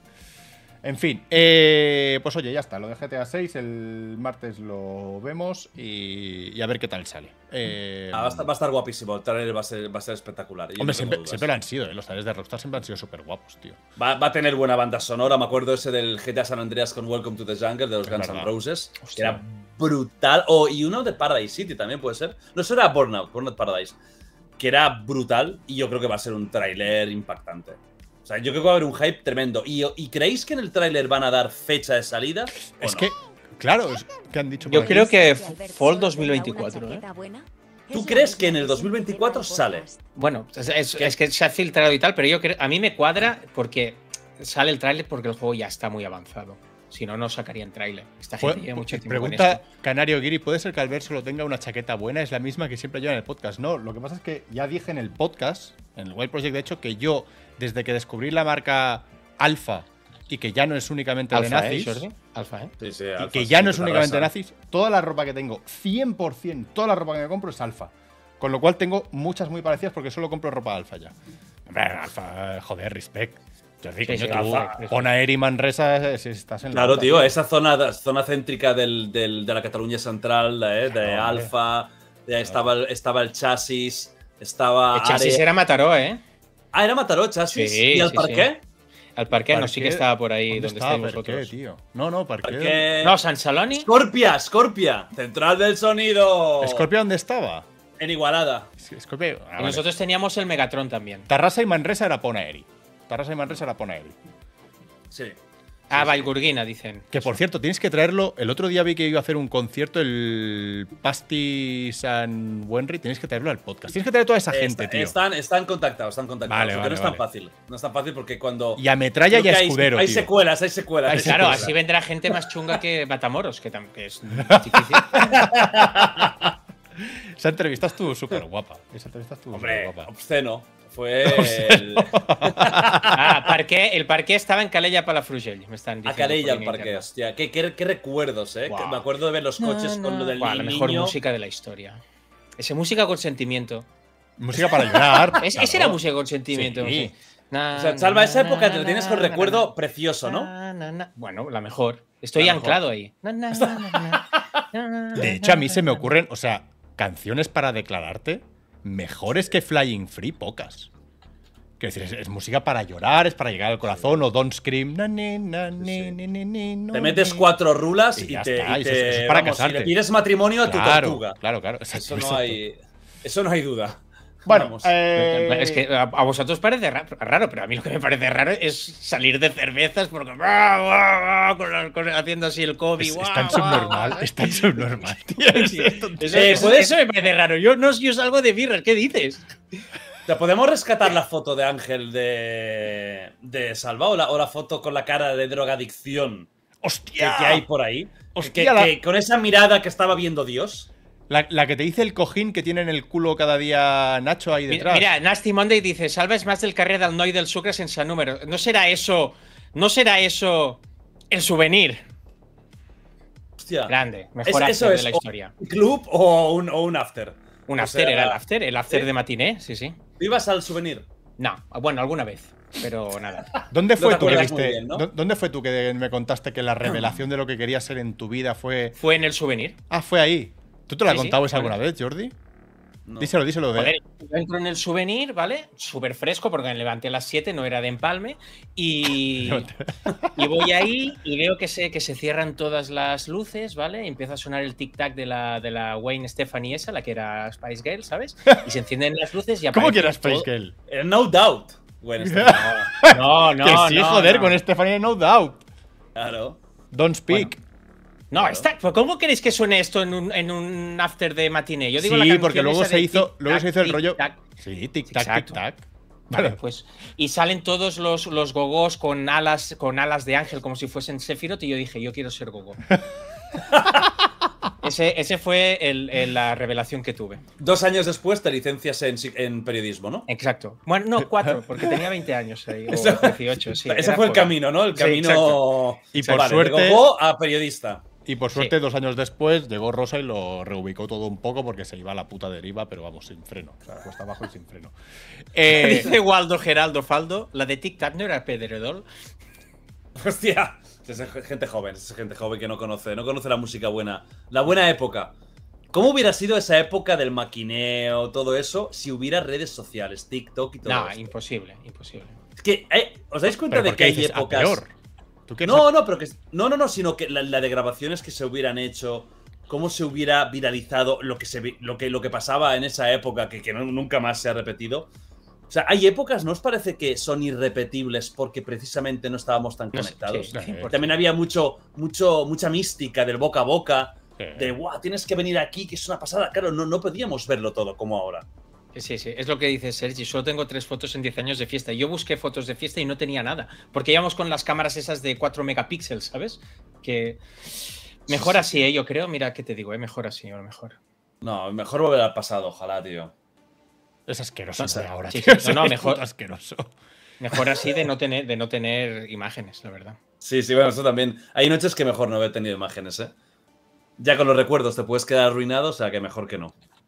En fin, eh, pues oye, ya está. Lo de G T A seis, el martes lo vemos y, y a ver qué tal sale. Eh, Ah, va, a estar, va a estar guapísimo. El trailer va a ser, va a ser espectacular. Yo no hombre, tengo siempre, dudas. siempre lo han sido, ¿eh? Los trailers de Rockstar siempre han sido súper guapos, tío. Va, va a tener buena banda sonora. Me acuerdo ese del G T A San Andreas con Welcome to the Jungle de los Es Guns verdad. N' Roses. Que Hostia. era brutal. Oh, y uno de Paradise City también puede ser. No, eso era Burnout, Burnout Paradise. Que era brutal y yo creo que va a ser un tráiler impactante. O sea, yo creo que va a haber un hype tremendo. ¿Y, y creéis que en el tráiler van a dar fecha de salida? o Es no? que, claro, es que han dicho. Yo por aquí. creo que Si Albert Fall solo dos mil tenga una veinticuatro, ¿eh? chaqueta buena, ¿Tú es la crees misma que en el siempre dos mil veinticuatro da el sale? podcast. Bueno, es, es- es que se ha filtrado y tal, pero yo creo, a mí me cuadra porque sale el tráiler porque el juego ya está muy avanzado. Si no, no sacarían tráiler. Esta gente lleva mucho tiempo con Pregunta esto. Canario Guiri, ¿puede ser que Albert solo tenga una chaqueta buena? Es la misma que siempre lleva en el podcast. No, lo que pasa es que ya dije en el podcast, en el Wild Project, de hecho, que yo, desde que descubrí la marca Alfa y que ya no es únicamente de Alfa, ¿eh, nazis, Jordi? Alfa, ¿eh? Sí, sí, y Alfa, que ya sí, no es puta únicamente raza. nazis, toda la ropa que tengo, cien por cien, toda la ropa que me compro es Alfa. Con lo cual tengo muchas muy parecidas porque solo compro ropa Alfa ya. Hombre, Alfa, joder, respect. Jordi, Sí, sí, coño, tú, Alfa. pon a Eri Manresa si estás en la Claro, ropa, tío, esa zona, zona céntrica del, del- de la Cataluña central, eh, de Claro, hombre. Alfa, de- estaba, el- estaba el chasis, estaba. El chasis Are- era Mataró, ¿eh? Ah, era Mataró, chasis. Sí, ¿Y el sí, parqué? Al parque no, sí que Parqué, estaba por ahí ¿dónde donde estaba estáis Parqué, vosotros. tío? No, no, Parqué. Parqué. No, San Saloni. Scorpia, Scorpia, central del sonido. ¿Scorpio dónde estaba? En Igualada. Scorpio. ah, Y vale. nosotros teníamos el Megatron también. Tarrasa y Manresa era Ponaeri. Tarrasa y Manresa era Ponaeri. Sí. Ah, Valgurguina, dicen. Que por cierto, tienes que traerlo. El otro día vi que iba a hacer un concierto, el Pasti San Wenry. Tienes que traerlo al podcast. Tienes que traer a toda esa gente, Está- tío. Están, están contactados, están contactados. Vale, porque vale, no es tan vale. fácil. No es tan fácil porque cuando. Y a Metralla y creo a que hay- Escudero, Hay tío. secuelas, hay secuelas. Hay hay Claro, secuelas. así vendrá gente más chunga que Matamoros, que, tam- que es difícil. Esa entrevista estuvo súper guapa. Esa entrevista estuvo súper Hombre, guapa. obsceno. Fue el. Ah, parqué, el parque estaba en Calella Palafrugell, me están diciendo. A Calella por al línea parque, interna. hostia. ¿Qué, qué, qué recuerdos, eh? Guau. Que me acuerdo de ver los coches con lo del Buah, la niño. mejor música de la historia. Esa música con sentimiento. Música para llorar. Es, claro. Esa era música con sentimiento. Sí. sí. Na, O sea, Salva, na, esa época na, te la tienes na, con na, recuerdo na, precioso, ¿no? na, na, na. Bueno, la mejor. Estoy La mejor. anclado ahí. Na, na, na, na, na, na, De hecho, a mí se me ocurren, o sea, canciones para declararte mejores que Flying Free, pocas. Quiero decir, es, es música para llorar, es para llegar al corazón, o Don't Scream. Na, ni, na, ni, ni, ni, ni, no, Te metes ni. cuatro rulas Y y, ya te, está, y eso te- es- eso es para vamos, y casarte. le pides matrimonio a tu Claro, tortuga. claro, claro. Eso exacto, no exacto. hay. Eso no hay duda. Bueno, Vamos. eh, Es que a, a vosotros parece ra- raro, pero a mí lo que me parece raro es salir de cervezas porque ¡guau, guau, guau! Con la- con- haciendo así el COVID. es, ¡guau, es tan guau, subnormal, guau! es tan subnormal, tío. Sí, Es tan- eso, Eh, eso- ¿puedes- eso me parece raro. Yo no yo salgo de birras, ¿qué dices? O sea, ¿podemos rescatar la foto de Ángel de, de Salva o la, o la foto con la cara de drogadicción que, ¡Hostia! que hay por ahí? Hostia, Que- la- que con esa mirada que estaba viendo Dios. La, la que te dice el cojín que tiene en el culo cada día Nacho ahí Mira, detrás. mira, Nasty Monday dice, Salva es más del carrer del Noi del Sucre sense número. ¿No será eso, no será eso el souvenir? Hostia. Grande, Es- mejor eso after es de la o historia. un club o un, o un after. Un O after sea, era el after, el after ¿sí? de matiné, sí, sí. ¿Ibas al souvenir? No, bueno, alguna vez, pero nada. ¿Dónde No fue te tú que acuerdas muy viste? bien, ¿no? ¿Dó- ¿Dónde fue tú que me contaste que la revelación de lo que querías ser en tu vida fue. Fue en el souvenir. Ah, fue ahí. ¿Tú te lo has Sí, sí, contado esa fue en- alguna vez, Jordi? No. Díselo, díselo de. Joder, yo entro en el souvenir, ¿vale? Súper fresco porque me levanté a las siete, no era de empalme. Y, y voy ahí y veo que se, que se cierran todas las luces, ¿vale? Y empieza a sonar el tic-tac de la, de la Wayne Stephanie esa, la que era Spice Girl, ¿sabes? Y se encienden las luces y ¿Cómo aparece que era Space todo- Girl? Eh, No doubt. Bueno, este- No, no, que sí, no, joder, no. con Stephanie No Doubt. claro. Don't speak. No, está, pues ¿cómo queréis que suene esto en un, en un after de matiné? Yo digo la Sí, canción porque luego esa se de hizo, luego tic-tac, se hizo el rollo. tic-tac. Sí, tic tac, Exacto. tic tac. Vale, Vale. pues. Y salen todos los, los gogos con alas, con alas de ángel, como si fuesen Sephiroth, y yo dije, yo quiero ser gogo. ese, ese fue el- el- la revelación que tuve. Dos años después te licencias en, psi- en periodismo, ¿no? Exacto. Bueno, no, cuatro, porque tenía veinte años ahí, o Esa- dieciocho, sí. Ese era fue el joven. camino, ¿no? El Sí, camino. exacto. Y por Vale, suerte- de gogo a periodista. Y por suerte, dos años después, llegó Rosa y lo reubicó todo un poco porque se iba a la puta deriva, pero vamos, sin freno. O sea, cuesta abajo y sin freno. Eh, Dice Waldo Geraldo Faldo, la de Tic Tac no era Pedredol. Hostia. Es gente joven, es gente joven que no conoce, no conoce la música buena. La buena época. ¿Cómo hubiera sido esa época del maquineo, todo eso, si hubiera redes sociales, TikTok y todo No, eso? imposible, imposible. Es que, eh, ¿os dais cuenta ¿pero de por que qué hay dices a épocas? peor? ¿Tú qué No, no, pero que no, no, no, sino que la, la de grabaciones que se hubieran hecho, cómo se hubiera viralizado lo que se vi- lo que lo que pasaba en esa época que, que no- nunca más se ha repetido. O sea, hay épocas, ¿no os parece que son irrepetibles porque precisamente no estábamos tan No sé, conectados? sí, cien por ciento. También había mucho, mucho, mucha mística del boca a boca, Sí. de wow, tienes que venir aquí, que es una pasada. Claro, no, no podíamos verlo todo como ahora. Sí, sí, es lo que dice Sergi. Solo tengo tres fotos en diez años de fiesta. Yo busqué fotos de fiesta y no tenía nada. Porque íbamos con las cámaras esas de cuatro megapíxeles, ¿sabes? Que mejor así, ¿eh? Yo creo. Mira, ¿qué te digo? ¿eh? Mejor así, a lo mejor. No, mejor volver al pasado, ojalá, tío. Es asqueroso No sé. de ahora, Sí, tío. sí, no, no, Es mejor. puto asqueroso. Mejor así de no tener, de no tener imágenes, la verdad. Sí, sí, bueno, eso también. Hay noches que mejor no haber tenido imágenes, ¿eh? Ya con los recuerdos te puedes quedar arruinado, o sea que mejor que no.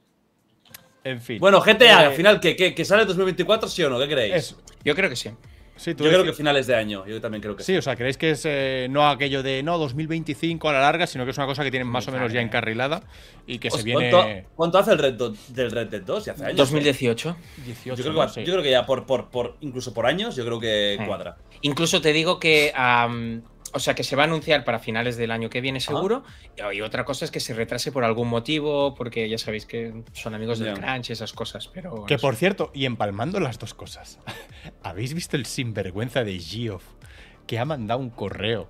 En fin. Bueno, G T A, Eh, al final, ¿qué, qué, que sale en dos mil veinticuatro, sí o no? ¿Qué creéis? Eso. Yo creo que sí. Sí, tú Yo creo decías- que finales de año, yo también creo que sí. Sí, o sea, ¿creéis que es eh, no aquello de no dos mil veinticinco a la larga, sino que es una cosa que tienen más o menos ya encarrilada y que se Os- viene ¿Cuánto, cuánto hace el Red Dot, del Red Dead dos? Ya hace años. dos mil dieciocho. dieciocho? Yo creo, que, ¿no? va- Sí. yo creo que ya por, por, por, incluso por años, yo creo que Hmm. cuadra. Incluso te digo que, am, o sea, que se va a anunciar para finales del año que viene seguro. Y otra cosa es que se retrase por algún motivo, porque ya sabéis que son amigos del Ya. crunch y esas cosas. Pero Que no sé. por cierto, y empalmando las dos cosas, ¿habéis visto el sinvergüenza de Geoff que ha mandado un correo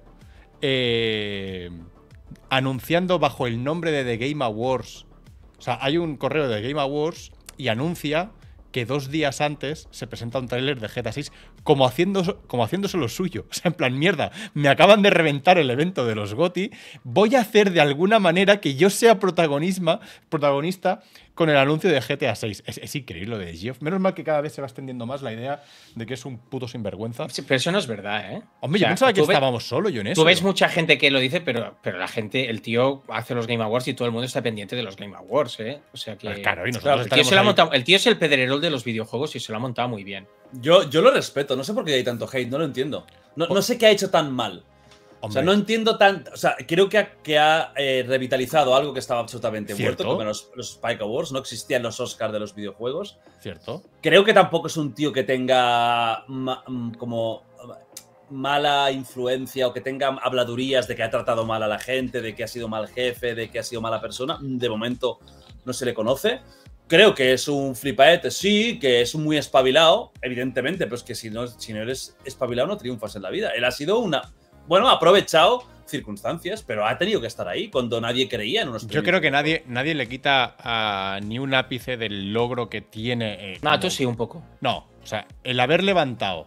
eh, anunciando bajo el nombre de The Game Awards? O sea, hay un correo de Game Awards y anuncia que dos días antes se presenta un tráiler de G T A seis como, haciendo, como haciéndose lo suyo. O sea, en plan, mierda, me acaban de reventar el evento de los GOTY, voy a hacer de alguna manera que yo sea protagonismo, protagonista con el anuncio de G T A seis. Es, es increíble lo de Geoff. Menos mal que cada vez se va extendiendo más la idea de que es un puto sinvergüenza. Sí, pero eso no es verdad, ¿eh? Hombre, O sea, yo pensaba que tú ve- estábamos solo yo en eso. Tú ves mucha gente que lo dice, pero, pero la gente, el tío hace los Game Awards y todo el mundo está pendiente de los Game Awards, ¿eh? O sea que. Pues claro, y nosotros Claro, el, tío estaremos se lo ha ahí. montado- el tío es el pedrerol de los videojuegos y se lo ha montado muy bien. Yo, yo lo respeto, no sé por qué hay tanto hate, no lo entiendo. No, no sé qué ha hecho tan mal. O sea, Hombre, no entiendo tan. O sea, creo que ha, que ha eh, revitalizado algo que estaba absolutamente ¿Cierto? muerto, como los, los Spike Awards. No existían los Oscars de los videojuegos. ¿cierto? Creo que tampoco es un tío que tenga ma- mm, como mala influencia o que tenga habladurías de que ha tratado mal a la gente, de que ha sido mal jefe, de que ha sido mala persona. De momento no se le conoce. creo que es un flipaete, sí, que es un muy espabilado, evidentemente, pero es que si no, si no eres espabilado no triunfas en la vida. Él ha sido una… Bueno, ha aprovechado circunstancias, pero ha tenido que estar ahí cuando nadie creía en unos… Yo creo que nadie, nadie le quita a ni un ápice del logro que tiene. Eh, No, como- tú sí, un poco. No, o sea, el haber levantado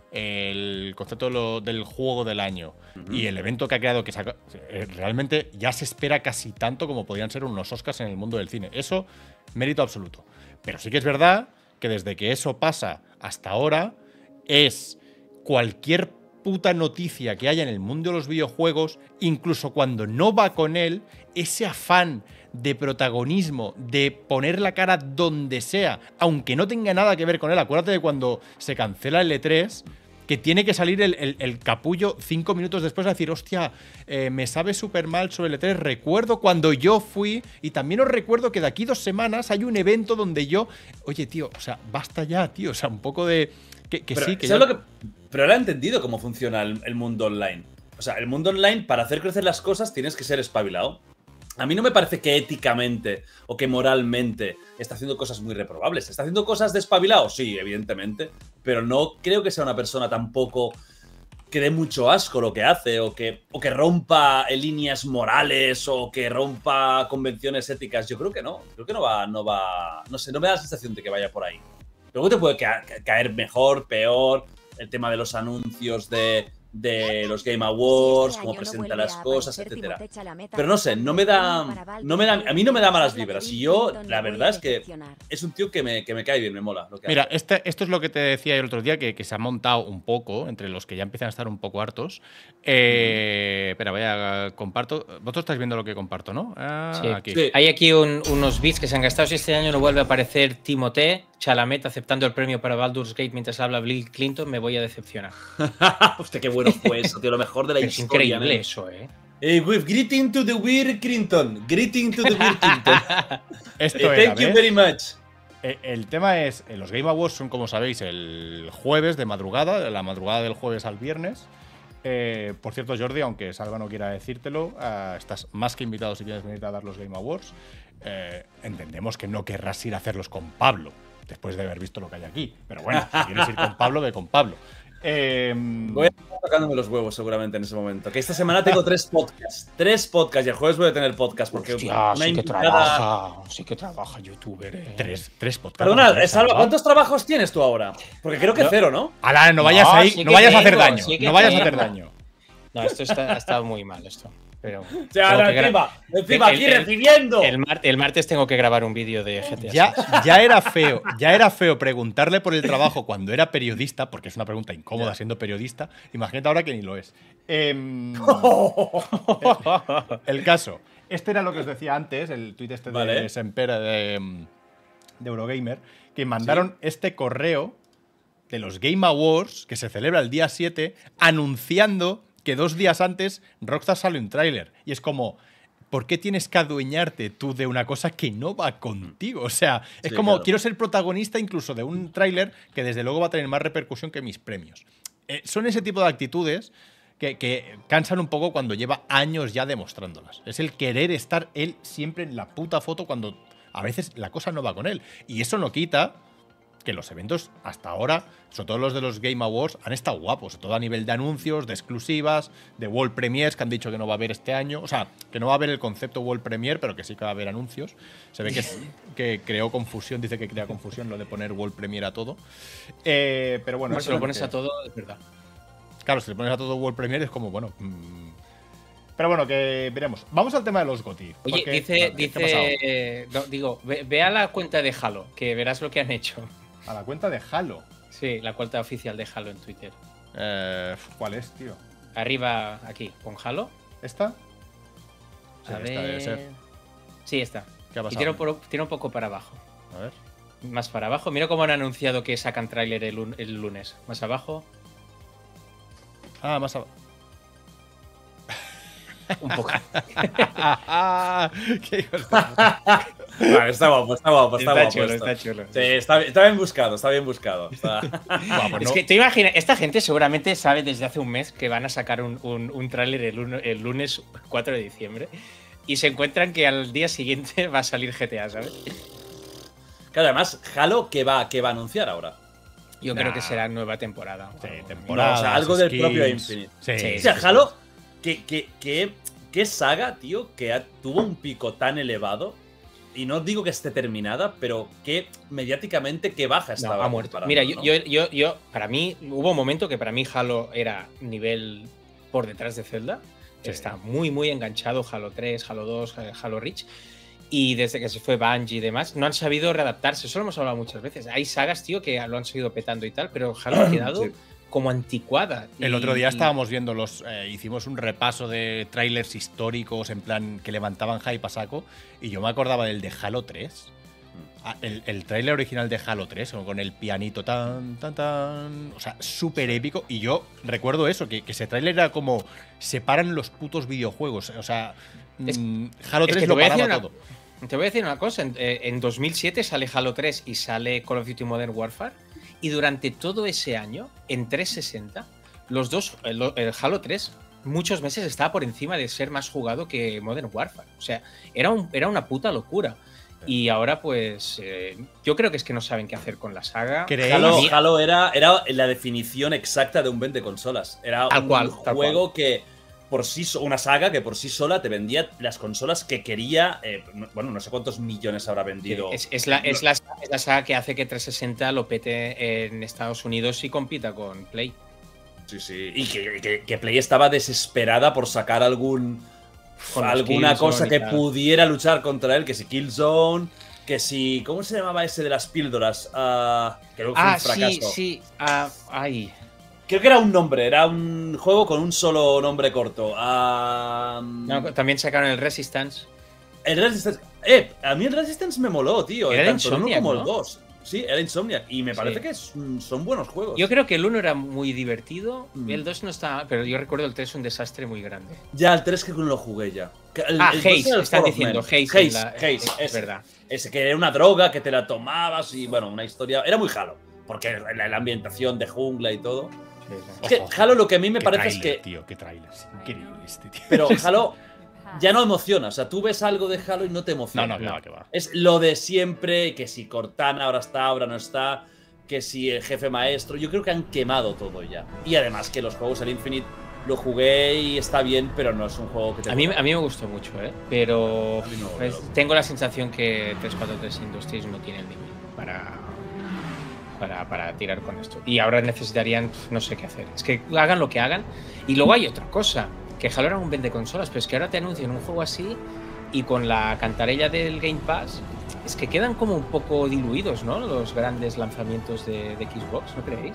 el concepto de lo- del juego del año Ujú. y el evento que ha creado, que saca- eh, realmente ya se espera casi tanto como podrían ser unos Oscars en el mundo del cine. Eso, mérito absoluto. Pero sí que es verdad que desde que eso pasa hasta ahora, es cualquier puta noticia que haya en el mundo de los videojuegos, incluso cuando no va con él, ese afán de protagonismo, de poner la cara donde sea, aunque no tenga nada que ver con él. Acuérdate de cuando se cancela el E tres, que tiene que salir el, el- el capullo cinco minutos después a decir, hostia, eh, me sabe súper mal sobre el E tres. Recuerdo cuando yo fui, y también os recuerdo que de aquí dos semanas hay un evento donde yo… Oye, tío, o sea, basta ya, tío. O sea, un poco de… Que, que Pero, sí, que ¿sabes ya… lo que- pero él ha entendido cómo funciona el, el mundo online. O sea, el mundo online, para hacer crecer las cosas, tienes que ser espabilado. A mí no me parece que éticamente o que moralmente está haciendo cosas muy reprobables. ¿Está haciendo cosas de espabilado? Sí, evidentemente. Pero no creo que sea una persona tampoco que dé mucho asco lo que hace, o que, o que rompa líneas morales, o que rompa convenciones éticas. Yo creo que no. Creo que no va, no va. No sé, no me da la sensación de que vaya por ahí. Luego te puede ca- ca- caer mejor, peor, el tema de los anuncios de, de los Game Awards, cómo presenta las cosas, etcétera. Pero no sé, no me da, no me da, a mí no me da malas vibras. Y yo, la verdad es que es un tío que me, que me cae bien, me mola lo que Mira, hace. este, esto es lo que te decía el otro día, que, que se ha montado un poco, entre los que ya empiezan a estar un poco hartos. Eh, Espera, voy a comparto. Vosotros estáis viendo lo que comparto, ¿no? Ah, Sí. aquí. Sí. Hay aquí un- unos bits que se han gastado. Si este año no vuelve a aparecer Timothée Chalamet aceptando el premio para Baldur's Gate mientras habla Bill Clinton, me voy a decepcionar. Hostia, qué bueno fue eso, tío, lo mejor de la Pero es historia. increíble ¿no? eso, ¿eh? Eh, with greeting to the Weird Clinton. Greeting to the Weird Clinton. Esto Eh, era, thank you ¿ves? very much. Eh, El tema es, eh, los Game Awards son, como sabéis, el jueves de madrugada, de la madrugada del jueves al viernes. Eh, por cierto, Jordi, aunque Salva no quiera decírtelo, eh, estás más que invitado si quieres venir a dar los Game Awards. Eh, entendemos que no querrás ir a hacerlos con Pablo, después de haber visto lo que hay aquí. Pero bueno, si quieres ir con Pablo, ve con Pablo. Eh, Voy a estar tocándome los huevos seguramente en ese momento. Que esta semana tengo tres podcasts. Tres podcasts y el jueves voy a tener podcast. Porque Hostia, una sí que invitada- trabaja, sí que trabaja, youtuber. eh. tres, tres podcasts. Perdona, Tres, Salva, Salva. ¿cuántos trabajos tienes tú ahora? Porque creo que No. cero, ¿no? Ala, no vayas No, ahí, sí no que vayas a hacer tengo, daño. sí que No vayas a tengo. hacer daño. No, esto está, ha estado muy mal, esto. Pero O sea, tengo no, que gra- encima, encima el- aquí el- recibiendo. el, mar- el martes tengo que grabar un vídeo de G T A. Ya, ya era feo, ya era feo preguntarle por el trabajo cuando era periodista, porque es una pregunta incómoda siendo periodista. Imagínate ahora que ni lo es. Em, el caso. Este era lo que os decía antes, el tuit este de Vale. Semper de, de Eurogamer, que mandaron este correo de los Game Awards, que se celebra el día siete, anunciando que dos días antes Rockstar sale un tráiler. Y es como, ¿por qué tienes que adueñarte tú de una cosa que no va contigo? O sea, es Sí, como, claro. quiero ser protagonista incluso de un tráiler que desde luego va a tener más repercusión que mis premios. Eh, son ese tipo de actitudes que, que cansan un poco cuando lleva años ya demostrándolas. Es el querer estar él siempre en la puta foto cuando a veces la cosa no va con él. Y eso no quita que los eventos hasta ahora, sobre todo los de los Game Awards, han estado guapos, sobre todo a nivel de anuncios, de exclusivas, de World Premiers, que han dicho que no va a haber este año. O sea, que no va a haber el concepto World Premier, pero que sí que va a haber anuncios. Se ve que, que creó confusión, dice que crea confusión lo de poner World Premier a todo. Eh, pero bueno, Bueno, si lo pones a eso- todo, es verdad. Claro, si le pones a todo World Premier es como, bueno. mm. Pero bueno, que veremos. Vamos al tema de los GOTY. Oye, porque- dice, ¿qué ha pasado? dice, eh, no, digo, ve, ve a la cuenta de Halo, que verás lo que han hecho. A la cuenta de Halo. Sí, la cuenta oficial de Halo en Twitter. Eh, ¿Cuál es, tío? Arriba, aquí, con Halo. ¿Esta? Sí, A esta debe ver. ser. Sí, está. ¿Qué ha Y pasado? tiene un, po- tiene un poco para abajo. A ver. Más para abajo. Mira cómo han anunciado que sacan tráiler el, lun- el lunes. Más abajo, Ah, más abajo. un poco. ¡Qué hijos de puta! Vale, está guapo, está guapo, está, Está guapo. chulo, esto. está chulo. Sí, está, está bien buscado, está bien buscado. Está… Buah, pues Es no- que te imaginas, esta gente seguramente sabe desde hace un mes que van a sacar un, un, un tráiler el, uno- el lunes cuatro de diciembre y se encuentran que al día siguiente va a salir G T A, ¿sabes? Claro, además, Halo, ¿qué va, qué va a anunciar ahora? Yo Nah. creo que será nueva temporada. Sí, No, temporada. o sea, algo del propio Infinite. Sí, O sea, sí, Halo, ¿qué, qué, qué, qué saga, tío, que ha- tuvo un pico tan elevado? Y no digo que esté terminada, pero que mediáticamente que baja No, estaba. ha muerto. comparando, Mira, yo, ¿no? yo, yo, yo, para mí, hubo un momento que para mí Halo era nivel por detrás de Zelda. Sí. Está muy, muy enganchado Halo tres, Halo dos, eh, Halo Reach. Y desde que se fue Bungie y demás, no han sabido readaptarse. Eso lo hemos hablado muchas veces. Hay sagas, tío, que lo han seguido petando y tal, pero Halo ha quedado Sí. como anticuada. El Y- otro día y- estábamos viendo los. Eh, hicimos un repaso de trailers históricos en plan que levantaban hype a saco. Y yo me acordaba del de Halo tres. Ah, El, el tráiler original de Halo tres, con el pianito tan, tan, tan. O sea, súper épico. Y yo recuerdo eso, que, que ese tráiler era como. Separan los putos videojuegos. O sea, Es- mm, Halo es tres que te lo voy a paraba decir una- todo. Te voy a decir una cosa, en, eh, en dos mil siete sale Halo tres y sale Call of Duty Modern Warfare, y durante todo ese año, en trescientos sesenta, los dos, el, el Halo tres, muchos meses estaba por encima de ser más jugado que Modern Warfare. O sea, era, un, era una puta locura. Y ahora, pues, eh, yo creo que es que no saben qué hacer con la saga. ¿Creéis? Halo, A mí- Halo era, era la definición exacta de un vende consolas. Era Tal un cual, tal juego que por sí so- una saga que por sí sola te vendía las consolas que quería. eh, no- bueno, no sé cuántos millones habrá vendido. Es, es la, es, la, es la saga que hace que trescientos sesenta lo pete en Estados Unidos y compita con Play. Sí, sí. Y que, que- que Play estaba desesperada por sacar algún Con los alguna Killzone cosa y que tal. pudiera luchar contra él. Que si Killzone, que si. ¿Cómo se llamaba ese de las píldoras? Ah, que luego fue Ah, un fracaso. sí, sí. Ah, ay. Creo que era un nombre, era un juego con un solo nombre corto. Ah, No, también sacaron el Resistance. El Resistance. Eh, a mí el Resistance me moló, tío. Era eh, de tanto el uno Insomniac, como ¿no? el dos. Sí, era Insomniac. Y me Sí. parece que es- son buenos juegos. Yo creo que el uno era muy divertido, Mm. el dos no estaba, pero yo recuerdo el tres un desastre muy grande. Ya, el tres que no lo jugué ya. Que el- ah, el dos Haze, era el están Four of diciendo, Men. Haze. en Haze, la- Haze, es ese. verdad. Ese que era una droga que te la tomabas y bueno, una historia. Era muy Halo. Porque la, la ambientación de jungla y todo. Es que Ojo, Halo lo que a mí me qué parece es tráiler, que. Tío, qué trailer. Es increíble este, tío. Pero Halo ya no emociona. O sea, tú ves algo de Halo y no te No, emociona. no, que va, que va. Es lo de siempre, que si Cortana ahora está, ahora no está, que si el jefe maestro, yo creo que han quemado todo ya. Y además que los juegos del Infinite lo jugué y está bien, pero no es un juego que te... A mí, a mí me gustó mucho, ¿eh? Pero A mí no, pues, pero- tengo la sensación que trescientos cuarenta y tres Industries no tiene el nivel para, para, para tirar con esto. Y ahora necesitarían, pf, no sé qué hacer. Es que hagan lo que hagan. Y luego hay otra cosa, que Halo era un vende consolas, pero es que ahora te anuncian un juego así y con la cantarella del Game Pass, es que quedan como un poco diluidos, ¿no? Los grandes lanzamientos de, de Xbox, ¿no creéis?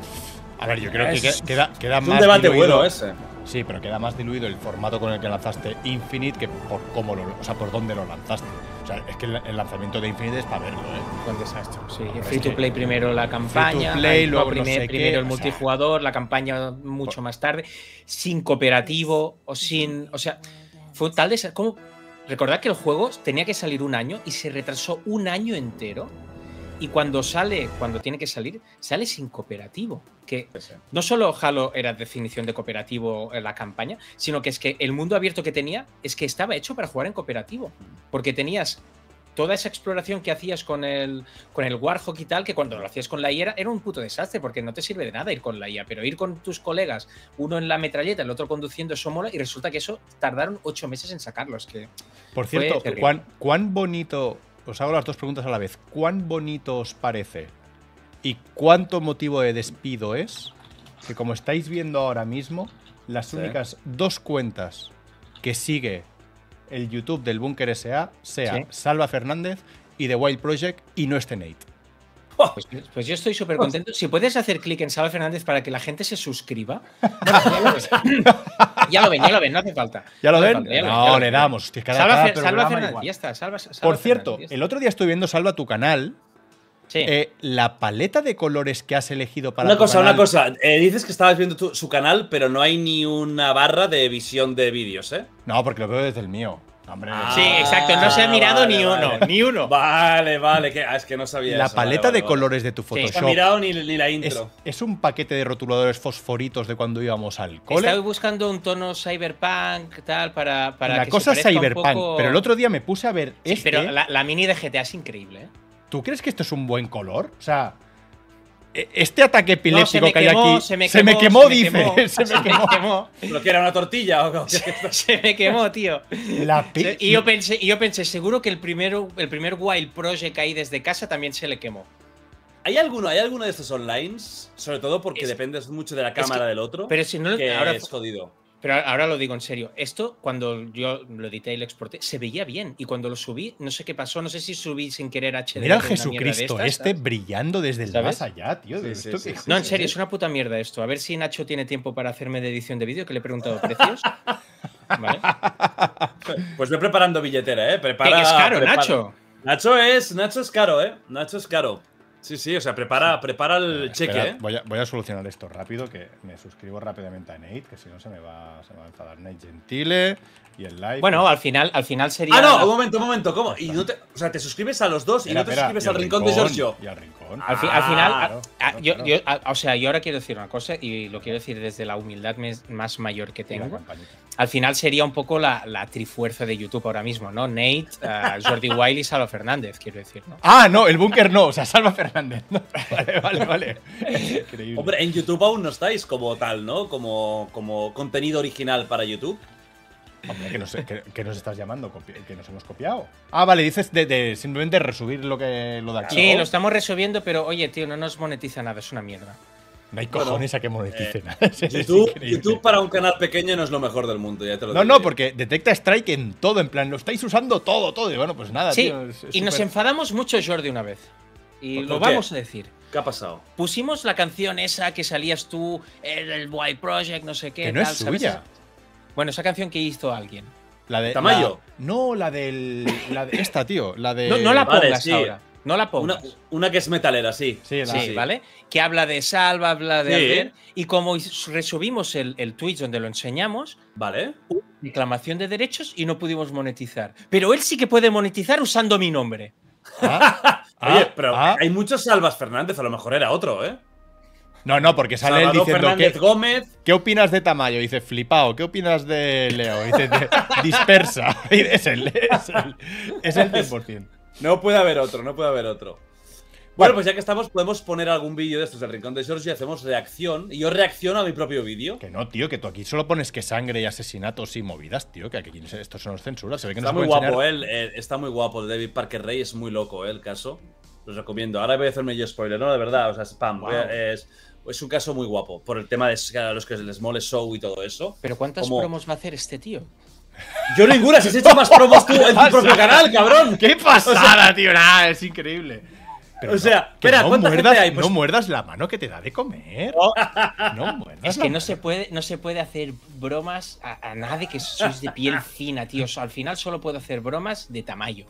A ver, yo creo que Es- queda, queda Es más un debate diluido- bueno ese. Sí, pero queda más diluido el formato con el que lanzaste Infinite que por cómo lo, o sea, por dónde lo lanzaste. O sea, es que el, el lanzamiento de Infinite es para verlo, ¿eh? Fue un desastre. Sí, Hombre, free es to que- play primero la campaña, play, no, luego no primer- sé qué, primero el o sea- multijugador, la campaña mucho más tarde, sin cooperativo o sin, o sea, fue tal de como recordad que el juego tenía que salir un año y se retrasó un año entero. Y cuando sale, cuando tiene que salir, sale sin cooperativo. Que no solo Halo era definición de cooperativo en la campaña, sino que es que el mundo abierto que tenía es que estaba hecho para jugar en cooperativo. Porque tenías toda esa exploración que hacías con el, con el Warhawk y tal, que cuando lo hacías con la I A era, era un puto desastre, porque no te sirve de nada ir con la I A, pero ir con tus colegas, uno en la metralleta, el otro conduciendo, eso mola, y resulta que eso tardaron ocho meses en sacarlo. Es que Por Fue cierto, terrible. ¿cuán, cuán bonito, os hago las dos preguntas a la vez, ¿cuán bonito os parece y cuánto motivo de despido es que, como estáis viendo ahora mismo, las Sí. únicas dos cuentas que sigue el YouTube del Búnker S A sea Sí. Salva Fernández y The Wild Project y no este Nate? Pues, pues yo estoy súper contento. Si puedes hacer clic en Salva Fernández para que la gente se suscriba. Bueno, ya, lo ven. ya lo ven, ya lo ven, no hace falta. ¿Ya lo No hace ven? falta, ya lo ven, No, ya lo le ven. damos. Hostia, cada, Salva, cada Fer- Salva programa Fernández, igual. ya está. Salva, Salva Por cierto, Fernández, ya está. el otro día estoy viendo Salva tu canal. Sí. Eh, la paleta de colores que has elegido para Una tu cosa, canal- una cosa. Eh, dices que estabas viendo tu- su canal, pero no hay ni una barra de visión de vídeos, ¿eh? No, porque lo veo desde el mío. Hombre, Ah, Sí, exacto. No se ha mirado vale, ni vale. uno, ni uno. Vale, vale. Que, ah, es que no sabía la eso, paleta vale, vale, de vale. colores de tu Sí, No he Photoshop mirado ni, ni la es, intro. es un paquete de rotuladores fosforitos de cuando íbamos al cole. Estaba buscando un tono cyberpunk, tal, para, para La que cosa se es parezca un cyberpunk, poco- pero el otro día me puse a ver Sí, este. pero la, la mini de G T A es increíble, ¿eh? ¿tú crees que esto es un buen color? O sea, este ataque epiléptico no, que hay quemó, aquí. Se me se quemó, me quemó, se me dice. quemó, se me se quemó. me quemó. ¿Pero que era una tortilla o qué? Se me quemó, tío. La pi- Y yo pensé, y yo pensé, seguro que el primero, el primer Wild Project ahí desde casa también se le quemó. ¿Hay alguno, ¿Hay alguno de estos online? Sobre todo porque Es- dependes mucho de la cámara que- del otro. Pero si no lo- que ahora, es jodido. pero ahora lo digo en serio. Esto, cuando yo lo edité y lo exporté, se veía bien. Y cuando lo subí, no sé qué pasó. No sé si subí sin querer H D. Mira el de una mierda de Jesucristo estas, este ¿sabes? brillando desde el ¿Sabes? más allá, tío. Sí, ¿Esto sí, qué sí, No, en es? serio, es una puta mierda esto. A ver si Nacho tiene tiempo para hacerme de edición de vídeo, que le he preguntado precios. ¿Vale? Pues ve preparando billetera, ¿eh? Que Prepara, es caro, prepara- Nacho. Nacho es, Nacho es caro, ¿eh? Nacho es caro. Sí, sí, o sea, prepara, prepara el cheque, Esperad, ¿eh? voy, a, voy a solucionar esto rápido, que me suscribo rápidamente a Nate, que si no se me va, se me va a enfadar Nate Gentile y el live. Bueno, al final, al final sería. Ah, no, un momento, un momento, ¿cómo? Y no te, o sea, te suscribes a los dos y Espera, no te espera, suscribes y al al rincón de Giorgio. Y al rincón. Al, fi- al final, Ah, a- claro, a- claro, yo, claro. yo- a- o sea, yo ahora quiero decir una cosa y lo quiero decir desde la humildad mes- más mayor que Y la tengo. campanita. Al final sería un poco la, la trifuerza de YouTube ahora mismo, ¿no? Nate, eh, Jordi Wild y Salva Fernández, quiero decir, ¿no? Ah, no, el búnker no, o sea, Salva Fernández. No, vale, vale, vale. Increíble. Hombre, en YouTube aún no estáis como tal, ¿no? Como, como contenido original para YouTube. Hombre, que nos, que, que nos estás llamando, Copi- que nos hemos copiado. Ah, vale, dices de, de simplemente resubir lo que lo de aquí. Sí, ¿no? lo estamos resolviendo, pero oye, tío, no nos monetiza nada, es una mierda. No hay cojones a que monetice eh, nada. Es YouTube, increíble. YouTube para un canal pequeño no es lo mejor del mundo, ya te lo No, digo. no, porque detecta strike en todo, en plan, lo estáis usando todo, todo. Y bueno, pues nada, Sí, tío. es- es y nos súper- enfadamos mucho, Jordi, una vez. Y ¿Por lo qué? vamos a decir. ¿Qué ha pasado? Pusimos la canción esa que salías tú, el, el Wild Project, no sé qué. Que no tal, es ¿sabes? suya. Bueno, esa canción que hizo alguien. La de. ¿Tamayo? la- no, la del. La de esta, tío. La de. No, no la Vale, pongas sí. ahora. No la Una, pongas. una que es metalera, sí. Sí, la- Sí, ¿vale? Que habla de Salva, habla de Sí. Albert. Y como resubimos el, el Twitch donde lo enseñamos, Vale. hubo reclamación de derechos y no pudimos monetizar. Pero él sí que puede monetizar usando mi nombre. Ah, Oye, ah, pero ah. hay muchos Salvas Fernández, a lo mejor era otro, ¿eh? No, no, porque sale él Salvador diciendo. Fernández ¿qué, Gómez. ¿Qué opinas de Tamayo? Dice, flipao. ¿Qué opinas de Leo? Dice, de- dispersa. Y es él, es él. Es el cien por cien. No puede haber otro, no puede haber otro. Bueno, pues ya que estamos, podemos poner algún vídeo de estos del Rincón de Giorgio y hacemos reacción. Y yo reacciono a mi propio vídeo. Que no, tío, que tú aquí solo pones que sangre y asesinatos y movidas, tío. Que aquí esto se nos censura. Se ve que no Está se muy puede guapo, enseñar. él. Está muy guapo. El David Parker Rey es muy loco, ¿eh? El caso. Los recomiendo. Ahora voy a hacerme yo spoiler, ¿no? De verdad, o sea, spam. Wow. Voy a- es, es un caso muy guapo. Por el tema de a los que les mole show y todo eso. Pero ¿cuántas Como- promos va a hacer este tío? Yo ninguna, si has hecho más promos tú en tu propio canal, cabrón. ¡Qué pasada, tío! Nah, es increíble. Pero O sea, que espera, no ¿cuánta muerdas, gente hay? Pues- no muerdas la mano que te da de comer. No muerdas Es la que no mano. se puede, no se puede hacer bromas a, a nadie que sois de piel fina, tío. O sea, al final solo puedo hacer bromas de Tamayo.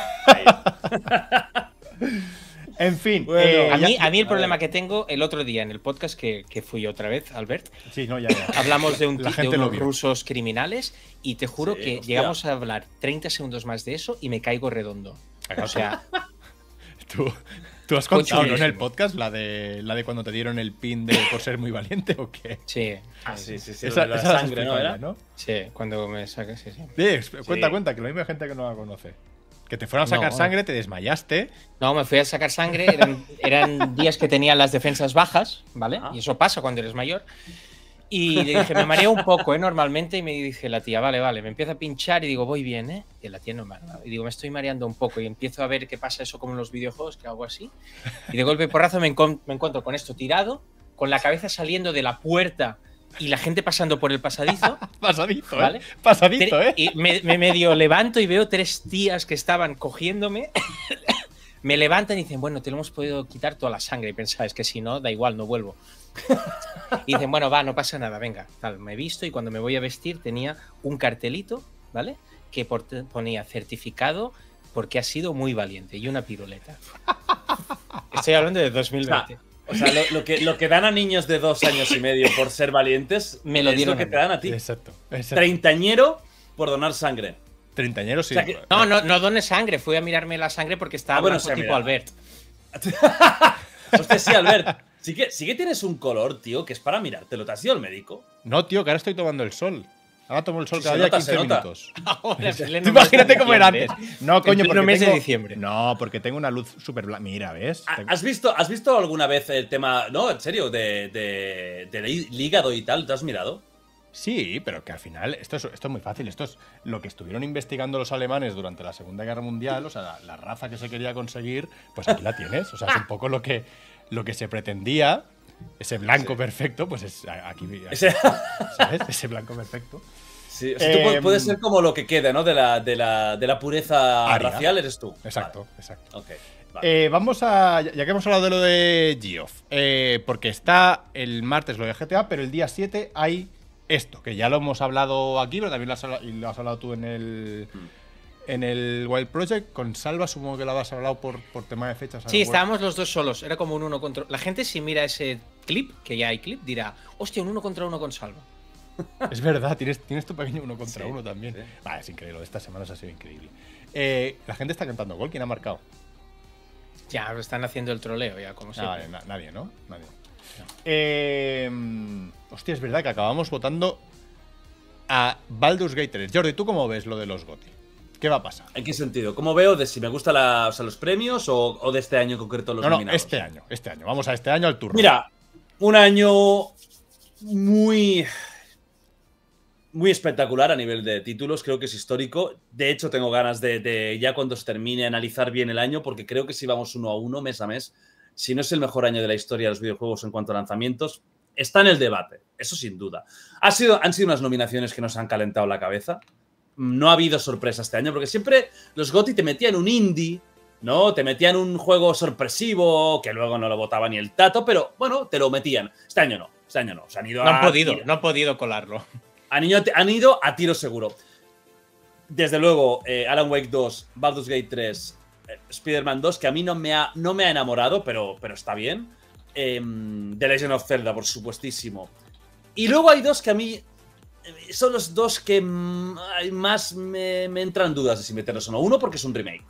En fin. Bueno, eh, A ya- mí, a mí el a problema ver. que tengo el otro día en el podcast que, que fui otra vez, Albert, Sí, no, ya, ya. hablamos de, un, La ti- de gente lo unos vio. rusos criminales y te juro Sí, que hostia. llegamos a hablar treinta segundos más de eso y me caigo redondo. O sea, ¿Tú, tú has contado, ¿no? En el chulísimo. podcast la de, la de cuando te dieron el pin de por ser muy valiente o qué. sí, Ah, sí, sí, sí. Esa, la esa la has sangre, ¿no? explicado Era. ya, ¿no? sí, cuando me sacas, sí, sí. Sí, exp- cuenta, Sí. cuenta, que lo mismo hay gente que no la conoce. Que te fueron a sacar No. sangre, te desmayaste. No, me fui a sacar sangre, eran, eran días que tenía las defensas bajas, ¿vale? Ah. Y eso pasa cuando eres mayor. Y le dije, me mareo un poco, ¿eh? Normalmente. Y me dije la tía, vale, vale. Me empieza a pinchar y digo, voy bien, ¿eh? Y la tía no me Y digo, me estoy mareando un poco. Y empiezo a ver qué pasa eso como en los videojuegos, que hago así. Y de golpe y porrazo me, encon- me encuentro con esto tirado, con la cabeza saliendo de la puerta y la gente pasando por el pasadizo. Pasadito, Vale. ¿eh? Pasadito, ¿eh? Y me, me medio levanto y veo tres tías que estaban cogiéndome. Me levantan y dicen, bueno, te lo hemos podido quitar toda la sangre. Y pensaba, es que si no, da igual, no vuelvo. Y dicen, bueno, va, no pasa nada, venga. Tal, me he visto y cuando me voy a vestir tenía un cartelito, ¿vale? Que por- ponía certificado porque ha sido muy valiente y una piruleta. Estoy hablando de dos mil veinte. O sea, lo, lo que, lo que dan a niños de dos años y medio por ser valientes Me lo es dieron lo que a mí. te dan a ti. Exacto. exacto. Treintañero por donar sangre. Treintañeros, sí. O sea que- No, no, no dones sangre. Fui a mirarme la sangre porque estaba Ah, bueno, blanco o sea, tipo mira. Albert. Hostia, sí, Albert. Sí que, sí que tienes un color, tío, que es para mirártelo. ¿Te has ido al médico? No, tío, que ahora estoy tomando el sol. Ahora tomo el sol Sí, cada se día nota, quince se nota. minutos. Ahora, en pleno Tú mes imagínate de cómo era diciembre, antes. No, coño, en pleno porque mes tengo… de diciembre. No, porque tengo una luz súper blanca. Mira, ¿ves? ¿Ha- Tengo- ¿Has visto, ¿Has visto alguna vez el tema, no, en serio, de, de, del hígado y tal? ¿Te has mirado? Sí, pero que al final, esto es, esto es muy fácil. Esto es lo que estuvieron investigando los alemanes durante la Segunda Guerra Mundial. O sea, la, la raza que se quería conseguir, pues aquí la tienes. O sea, es un poco lo que, lo que se pretendía. Ese blanco Sí. perfecto, pues es aquí, aquí, Ese- ¿sabes? Ese blanco perfecto. Sí, o sea, tú pu- Em, puedes ser como lo que queda, ¿no? De la, de la, de la pureza Aria. racial eres tú. Exacto, exacto. Vale. Ok, vale. Eh, vamos a. Ya que hemos hablado de lo de Geoff, eh, porque está el martes lo de G T A, pero el día siete hay esto, que ya lo hemos hablado aquí, pero también lo has hablado, y lo has hablado tú en el. En el Wild Project. Con Salva, supongo que lo has hablado por, por tema de fechas. Sí, estábamos los dos solos. Era como un uno contra. La gente, si mira ese clip, que ya hay clip, dirá: hostia, un uno contra uno con Salva. Es verdad, tienes, tienes tu pequeño uno contra Sí, uno también. sí. Vale, es increíble. Lo de estas semanas ha sido increíble. Eh, la gente está cantando gol. ¿Quién ha marcado? Ya, están haciendo el troleo, ya, como Ah, siempre. vale, na- nadie, ¿no? Nadie. Eh, hostia, es verdad que acabamos votando a Baldur's Gate tres. Jordi, ¿tú cómo ves lo de los GOTY? ¿Qué va a pasar? ¿En qué sentido? ¿Cómo veo de si me gustan o sea, los premios o, o de este año en concreto los No, no, nominados? este año, este año. Vamos a este año al turno. Mira, un año muy muy espectacular a nivel de títulos, creo que es histórico. De hecho, tengo ganas de, de ya cuando se termine analizar bien el año, porque creo que si vamos uno a uno, mes a mes, si no es el mejor año de la historia de los videojuegos en cuanto a lanzamientos, está en el debate, eso sin duda. Ha sido, han sido unas nominaciones que nos han calentado la cabeza. No ha habido sorpresa este año, porque siempre los GOTY te metían un indie, ¿no? Te metían un juego sorpresivo, que luego no lo votaba ni el tato, pero bueno, te lo metían. Este año no, este año no. Se han ido No han a podido, tiro. no han podido colarlo. Han ido, han ido a tiro seguro. Desde luego, eh, Alan Wake dos, Baldur's Gate tres, eh, Spider-Man dos, que a mí no me ha, no me ha enamorado, pero, pero está bien. Eh, The Legend of Zelda, por supuestísimo. Y luego hay dos que a mí eh, son los dos que mm, más me, me entran dudas de si meterlos o no. Uno porque es un remake.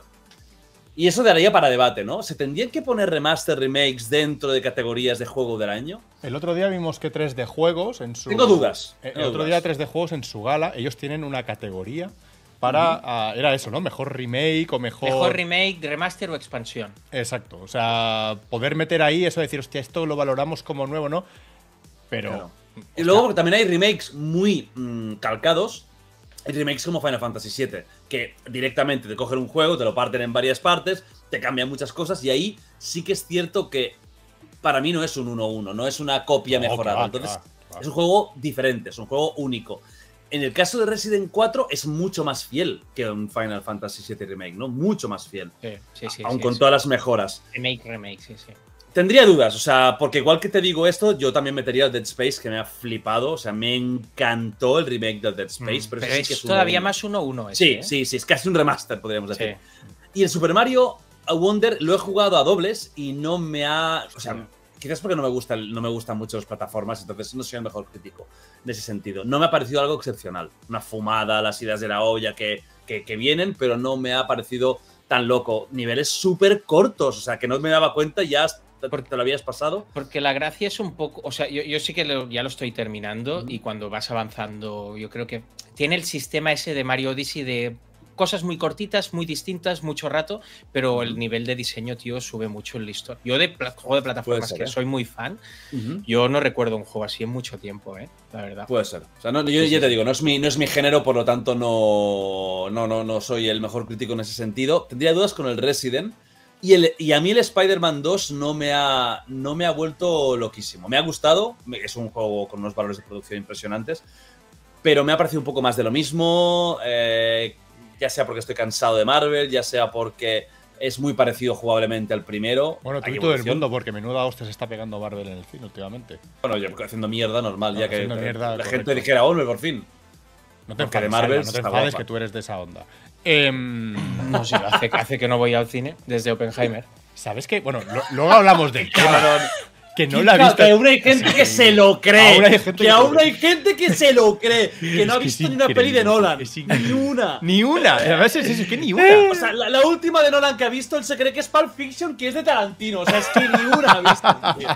Y eso daría para debate, ¿no? ¿Se tendrían que poner remaster remakes dentro de categorías de juego del año? El otro día vimos que tres D Juegos en su. Tengo dudas. El tengo otro dudas. día tres D Juegos en su gala, ellos tienen una categoría para. Ujú. ah, era eso, ¿no? Mejor remake o mejor. Mejor remake, remaster o expansión. Exacto. O sea, poder meter ahí eso de decir, hostia, esto lo valoramos como nuevo, ¿no? Pero. Claro. Y luego porque también hay remakes muy mm, calcados. Hay remakes como Final Fantasy siete, que directamente te cogen un juego, te lo parten en varias partes, te cambian muchas cosas y ahí sí que es cierto que para mí no es un uno uno, no es una copia No, que mejorada. va, Entonces que va, que va. es un juego diferente, es un juego único. En el caso de Resident cuatro es mucho más fiel que un Final Fantasy siete Remake, ¿no? Mucho más fiel. Sí, sí, sí. aun sí, con sí. todas las mejoras. Remake, remake, sí, sí. Tendría dudas, o sea, porque igual que te digo esto, yo también metería el Dead Space, que me ha flipado, o sea, me encantó el remake del Dead Space, pero, Pero eso sí es, que es un todavía uno. más uno uno. Sí, ese, ¿eh? sí, sí, es casi un remaster, podríamos Sí. decir. Y el Super Mario Wonder lo he jugado a dobles y no me ha... O sea, quizás porque no me, gusta, el- no me gustan mucho las plataformas, entonces no soy el mejor crítico en ese sentido. No me ha parecido algo excepcional. Una fumada, las ideas de la olla que, que, que vienen, pero no me ha parecido tan loco. Niveles súper cortos, o sea, que no me daba cuenta ya porque te lo habías pasado. Porque la gracia es un poco. O sea, yo, yo sí que lo- ya lo estoy terminando Ujú. y cuando vas avanzando, yo creo que tiene el sistema ese de Mario Odyssey de cosas muy cortitas, muy distintas, mucho rato, pero el nivel de diseño, tío, sube mucho el listón. Yo de pla- juego de plataformas ser, que ¿eh? soy muy fan, Ujú. yo no recuerdo un juego así en mucho tiempo, ¿eh? La verdad. Puede ser. O sea, no, yo Sí, ya sí, te sí. digo, no es, mi, no es mi género, por lo tanto no, no, no, no soy el mejor crítico en ese sentido. Tendría dudas con el Resident. Y, el, y a mí el Spider-Man dos no me, ha, no me ha vuelto loquísimo. Me ha gustado, me- es un juego con unos valores de producción impresionantes, pero me ha parecido un poco más de lo mismo, eh, ya sea porque estoy cansado de Marvel, ya sea porque es muy parecido jugablemente al primero. Bueno, tú Hay y todo el evolución. mundo, porque menuda hostia se está pegando Marvel en el cine últimamente. Bueno, yo haciendo mierda normal, No, ya que haciendo mierda, la correcto. gente dijera, hombre, por fin. No te Porque de enfades, Marvel Alba, no te está enfades guapa. que tú eres de esa onda. Em, No sé, hace, hace que no voy al cine desde Oppenheimer. ¿Sabes qué? Bueno, lo- luego hablamos del tema. Cabrón. que no la ha visto. Que aún hay gente que se lo cree. Aún hay gente que, que aún lo hay gente que se lo cree. Que no ha Es que visto es ni una peli de increíble, Nolan. es Ni increíble. una. Ni una. Además es eso, es que ni una. O sea, la, la última de Nolan que ha visto, él se cree que es Pulp Fiction, que es de Tarantino. O sea, es que ni una ha visto, tío.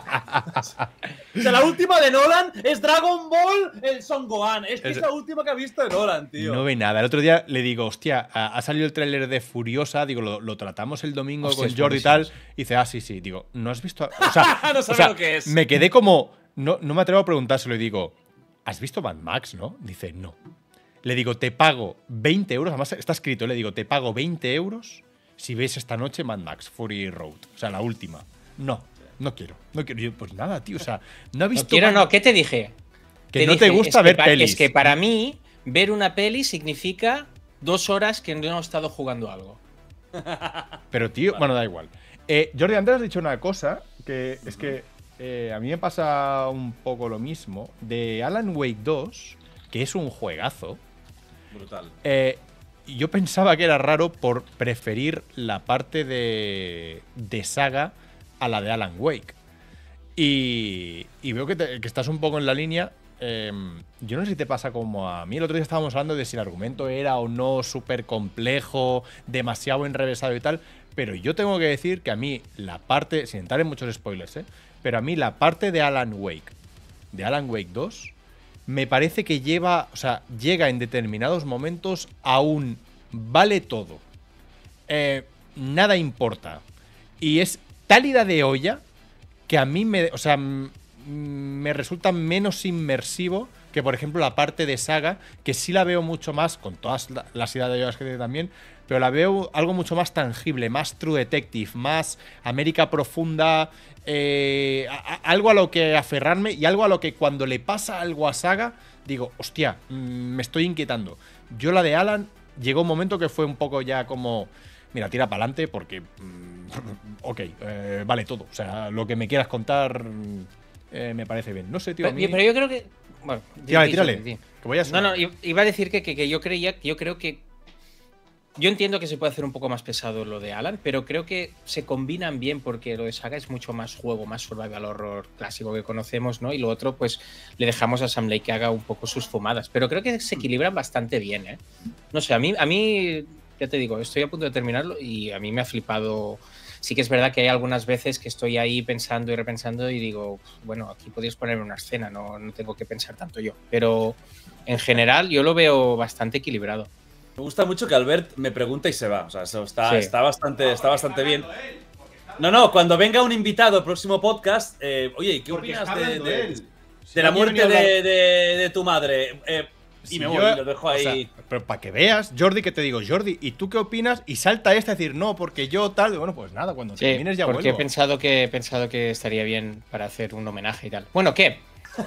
O sea, la última de Nolan es Dragon Ball, el Son Gohan. Es que es, Es- la última que ha visto de Nolan, tío. No ve nada. El otro día le digo, hostia, ha ha salido el tráiler de Furiosa. Digo, lo, lo tratamos el domingo Hostia, con es Jordi y tal. buenísimo. Y dice, ah, sí, sí. Digo, ¿no has visto? O sea, No o sabe sea, lo que es. me quedé como. No, no me atrevo a preguntárselo y digo, ¿has visto Mad Max, no? Dice, no. Le digo, te pago veinte euros. Además, está escrito, le digo, te pago veinte euros si ves esta noche Mad Max, Fury Road. O sea, la última. No, no quiero. No quiero. Yo, pues nada, tío. O sea, no ha visto. No quiero, Mad- no, ¿qué te dije? Que no te dije, gusta es que ver pa- pelis. Es que para mí, ver una peli significa dos horas que no he estado jugando algo. Pero, tío, bueno, da igual. Eh, Jordi, antes has dicho una cosa que es que eh, a mí me pasa un poco lo mismo. De Alan Wake dos, que es un juegazo, Brutal. eh, yo pensaba que era raro por preferir la parte de, de saga a la de Alan Wake. Y, y veo que, te- que estás un poco en la línea. Eh, yo no sé si te pasa como a mí. El otro día estábamos hablando de si el argumento era o no súper complejo, demasiado enrevesado y tal. Pero yo tengo que decir que a mí la parte, sin entrar en muchos spoilers, ¿eh? Pero a mí la parte de Alan Wake, de Alan Wake dos, me parece que lleva, o sea, llega en determinados momentos a un vale todo. Eh, nada importa. Y es tal ida de olla que a mí me, o sea, m- me resulta menos inmersivo que, por ejemplo, la parte de saga, que sí la veo mucho más, con todas la- las idas de ollas que tiene también, pero la veo algo mucho más tangible, más True Detective, más América Profunda, eh, a- a- algo a lo que aferrarme y algo a lo que cuando le pasa algo a saga, digo, hostia, mm, me estoy inquietando. Yo la de Alan, llegó un momento que fue un poco ya como, mira, tira para adelante porque, mm, ok, eh, vale todo. O sea, lo que me quieras contar mm, eh, me parece bien. No sé, tío. a Pero, mí- pero yo creo que. Bueno, di- Tírale, di, tírale. di. Que voy a No, sonar. no, i- iba a decir que, que- que yo creía, yo creo que. Yo entiendo que se puede hacer un poco más pesado lo de Alan, pero creo que se combinan bien porque lo de Saga es mucho más juego, más survival horror clásico que conocemos, ¿no? Y lo otro, pues le dejamos a Sam Lake que haga un poco sus fumadas. Pero creo que se equilibran bastante bien, ¿eh? No sé, a mí, a mí, ya te digo, estoy a punto de terminarlo y a mí me ha flipado. Sí que es verdad que hay algunas veces que estoy ahí pensando y repensando y digo, bueno, aquí podrías ponerme una escena, no, no tengo que pensar tanto yo. Pero en general yo lo veo bastante equilibrado. Me gusta mucho que Albert me pregunta y se va. O sea, eso está, Sí. está, bastante, está bastante bien. No, no, cuando venga un invitado al próximo podcast, eh, oye, ¿qué Porque opinas está de, hablando de- él. Si de la no muerte quiere ni hablar- de, de- de tu madre? Eh, y Si me yo- voy, lo dejo o ahí. sea, pero para que veas, Jordi, que te digo, Jordi, ¿y tú qué opinas? Y salta este a decir, no, porque yo tal. Bueno, pues nada, cuando Sí, termines ya porque vuelvo. he pensado que he pensado que estaría bien para hacer un homenaje y tal. Bueno, ¿qué?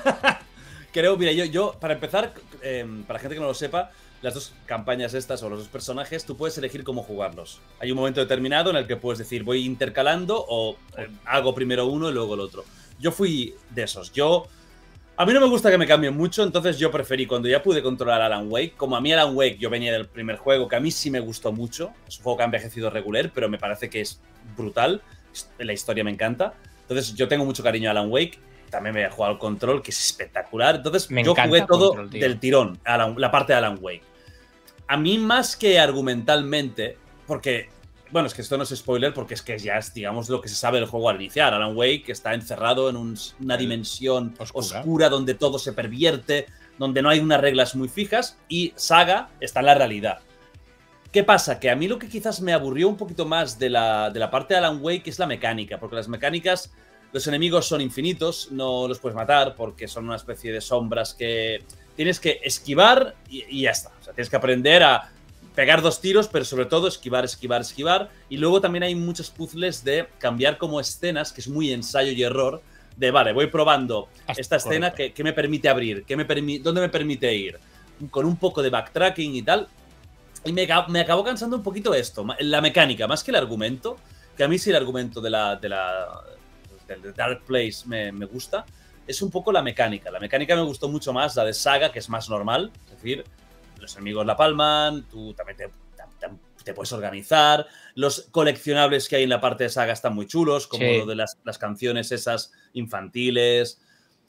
Creo, mira, yo, yo para empezar, eh, para gente que no lo sepa, las dos campañas estas o los dos personajes, tú puedes elegir cómo jugarlos. Hay un momento determinado en el que puedes decir, voy intercalando o eh, hago primero uno y luego el otro. Yo fui de esos. Yo. A mí no me gusta que me cambien mucho, entonces yo preferí cuando ya pude controlar Alan Wake. Como a mí Alan Wake, yo venía del primer juego, que a mí sí me gustó mucho. Es un juego que ha envejecido regular, pero me parece que es brutal. La historia me encanta. Entonces yo tengo mucho cariño a Alan Wake. También me he jugado al Control, que es espectacular. Entonces Me yo encanta jugué todo Control, tío. del tirón, Alan- la parte de Alan Wake. A mí más que argumentalmente, porque, bueno, es que esto no es spoiler, porque es que ya es, digamos, lo que se sabe del juego al iniciar. Alan Wake está encerrado en un- una dimensión Oscura. oscura. donde todo se pervierte, donde no hay unas reglas muy fijas, y Saga está en la realidad. ¿Qué pasa? Que a mí lo que quizás me aburrió un poquito más de la, de la parte de Alan Wake es la mecánica, porque las mecánicas, los enemigos son infinitos, no los puedes matar porque son una especie de sombras que tienes que esquivar y, y ya está. O sea, tienes que aprender a pegar dos tiros, pero sobre todo esquivar, esquivar, esquivar. Y luego también hay muchos puzzles de cambiar como escenas, que es muy ensayo y error, de vale, voy probando Hasta- esta escena correcto. que, que me permite abrir, que me permi- dónde me permite ir, con un poco de backtracking y tal. Y me, ca- me acabó cansando un poquito esto, ma- la mecánica, más que el argumento, que a mí sí el argumento de la, de la del de Dark Place me, me gusta, es un poco la mecánica. La mecánica me gustó mucho más, la de Saga, que es más normal, es decir, los enemigos la palman, tú también te, te- te te puedes organizar. Los coleccionables que hay en la parte de saga están muy chulos, como Sí. lo de las, las canciones esas infantiles.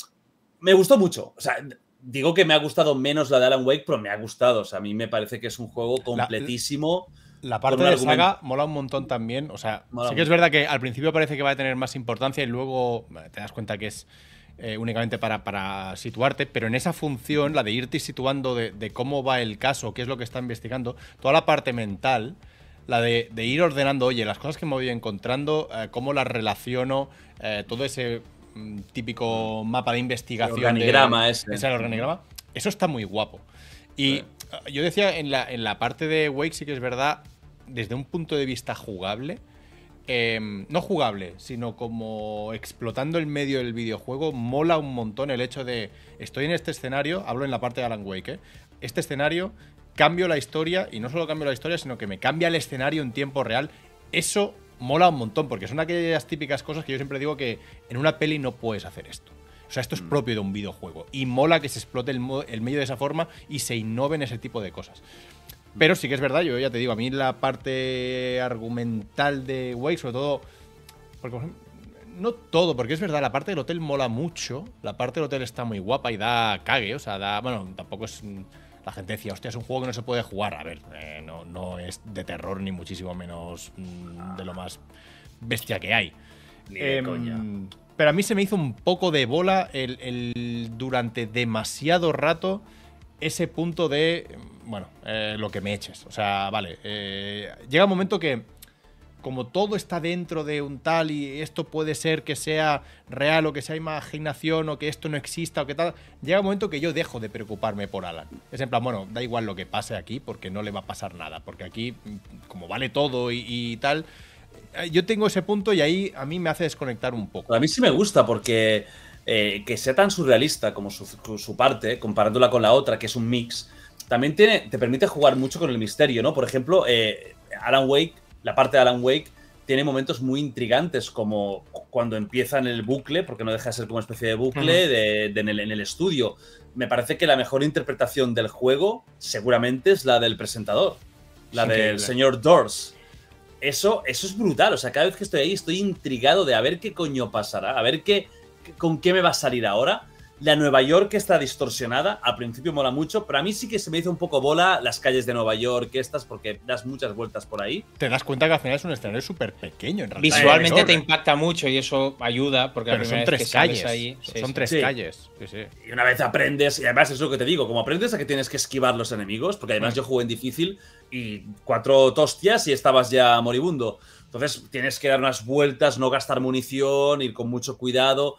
Me gustó mucho. O sea, digo que me ha gustado menos la de Alan Wake, pero me ha gustado. O sea, a mí me parece que es un juego completísimo. La parte con un de argumento- saga mola un montón también. O sea, Mola sí que es mucho. verdad que al principio parece que va a tener más importancia y luego eh, te das cuenta que es eh, únicamente para, para situarte, pero en esa función, la de irte situando de, de cómo va el caso, qué es lo que está investigando, toda la parte mental, la de, de ir ordenando, oye, las cosas que me voy encontrando, eh, cómo las relaciono, eh, todo ese mm, típico mapa de investigación. El organigrama de, ese. ese organigrama, eso está muy guapo. Y Sí. yo decía, en la, en la parte de Wake sí que es verdad, desde un punto de vista jugable, eh, no jugable, sino como explotando el medio del videojuego, mola un montón el hecho de, estoy en este escenario, hablo en la parte de Alan Wake, ¿eh? Este escenario, cambio la historia, y no solo cambio la historia, sino que me cambia el escenario en tiempo real. Eso mola un montón, porque son aquellas típicas cosas que yo siempre digo que en una peli no puedes hacer esto. O sea, esto es propio de un videojuego. Y mola que se explote el, mo- el medio de esa forma y se innoven ese tipo de cosas. Pero sí que es verdad, yo ya te digo, a mí la parte argumental de Wake, sobre todo. Porque, por ejemplo, no todo, porque es verdad, la parte del hotel mola mucho. La parte del hotel está muy guapa y da cague. O sea, da. Bueno, tampoco es. La gente decía, hostia, es un juego que no se puede jugar. A ver, eh, no, no es de terror, ni muchísimo menos mm, de lo más bestia que hay. Ni de Em, coña. Pero a mí se me hizo un poco de bola el, el- durante demasiado rato ese punto de, bueno, eh, lo que me eches. O sea, vale, eh, llega un momento que como todo está dentro de un tal y esto puede ser que sea real o que sea imaginación o que esto no exista o que tal, llega un momento que yo dejo de preocuparme por Alan. Es en plan, bueno, da igual lo que pase aquí porque no le va a pasar nada, porque aquí, como vale todo y, y tal, eh, yo tengo ese punto y ahí a mí me hace desconectar un poco. A mí sí me gusta porque eh, que sea tan surrealista como su, su parte, comparándola con la otra, que es un mix, también tiene, te permite jugar mucho con el misterio, ¿no? Por ejemplo, eh, Alan Wake, la parte de Alan Wake, tiene momentos muy intrigantes, como cuando empieza en el bucle, porque no deja de ser como una especie de bucle Ujú. de, de en, el, en el estudio. Me parece que la mejor interpretación del juego seguramente es la del presentador, la Es del increíble. señor Dors. Eso, eso es brutal. O sea, cada vez que estoy ahí estoy intrigado de a ver qué coño pasará, a ver qué, con qué me va a salir ahora. La Nueva York está distorsionada, al principio mola mucho, pero a mí sí que se me hizo un poco bola las calles de Nueva York, estas, porque das muchas vueltas por ahí. Te das cuenta que al final es un escenario súper pequeño en realidad. Visualmente Eh, te impacta mucho y eso ayuda, porque Pero la son primera vez tres que sales calles. ahí, sí, son sí. tres Sí. calles. Sí, sí. Y una vez aprendes, y además es lo que te digo, como aprendes a que tienes que esquivar los enemigos, porque además Mm. yo jugué en difícil y cuatro tostias y estabas ya moribundo. Entonces tienes que dar unas vueltas, no gastar munición, ir con mucho cuidado.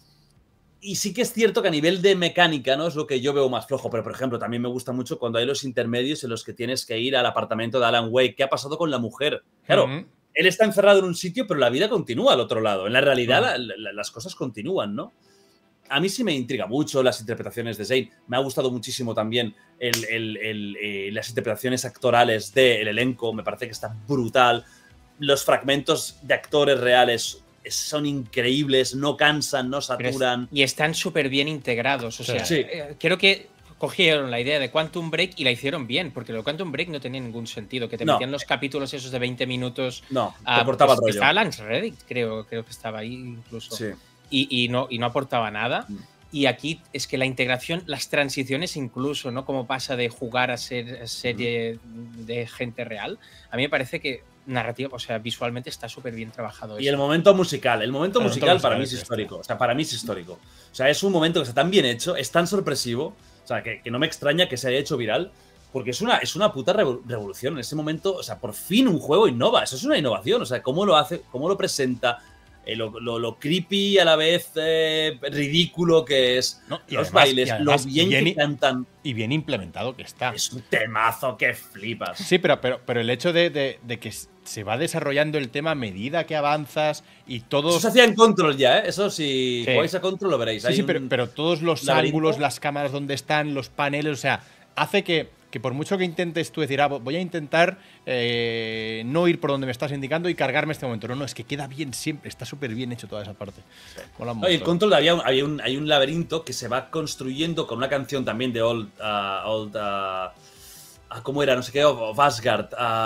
Y sí que es cierto que a nivel de mecánica, ¿no? Es lo que yo veo más flojo. Pero, por ejemplo, también me gusta mucho cuando hay los intermedios en los que tienes que ir al apartamento de Alan Wake. ¿Qué ha pasado con la mujer? Claro, Ujú. él está encerrado en un sitio, pero la vida continúa al otro lado. En la realidad, Ah. la- la- las cosas continúan, ¿no? A mí sí me intriga mucho las interpretaciones de Zane. Me ha gustado muchísimo también el- el- el, eh, las interpretaciones actorales del elenco. Me parece que está brutal. Los fragmentos de actores reales son increíbles, no cansan, no Pero es- saturan. y están súper bien integrados. O Sí. sea, Sí. eh, creo que cogieron la idea de Quantum Break y la hicieron bien, porque lo de Quantum Break no tenía ningún sentido. Que te No. metían los capítulos esos de veinte minutos. No, te ah, cortaba pues, el rollo. Estaba Lance Reddick, creo, creo que estaba ahí incluso. Sí. y, y no, y no aportaba nada. Mm. Y aquí es que la integración, las transiciones incluso, ¿no? Como pasa de jugar a ser serie de gente real. A mí me parece que narrativa, o sea, visualmente está súper bien trabajado. Y eso. el momento musical. El momento El momento musical para musical mí es es este. histórico. O sea, para mí es histórico. O sea, es un momento que está tan bien hecho, es tan sorpresivo. O sea, que, que no me extraña que se haya hecho viral. Porque es una, es una puta revo- revolución. En ese momento, o sea, por fin un juego innova. Eso es una innovación. O sea, cómo lo hace, cómo lo presenta, eh, lo, lo- lo creepy a la vez eh, ridículo que es. No, y los además- bailes, y además lo bien, bien que i- cantan. Y bien implementado que está. Es un temazo que flipas. Sí, pero, pero, pero el hecho de, de- de que se va desarrollando el tema a medida que avanzas y todos. Eso se hacía en Control ya, ¿eh? Eso si Sí. jugáis a Control lo veréis. Sí, Hay sí, un pero, pero todos los laberinto. ángulos, las cámaras donde están, los paneles, o sea, hace que, que por mucho que intentes tú decir, ah, voy a intentar eh, no ir por donde me estás indicando y cargarme este momento. No, no, es que queda bien siempre, está súper bien hecho toda esa parte. Mola No, y en mucho. Control había un, había un- hay un laberinto que se va construyendo con una canción también de Old. uh, old uh, a ¿cómo era? No sé qué, of Asgard,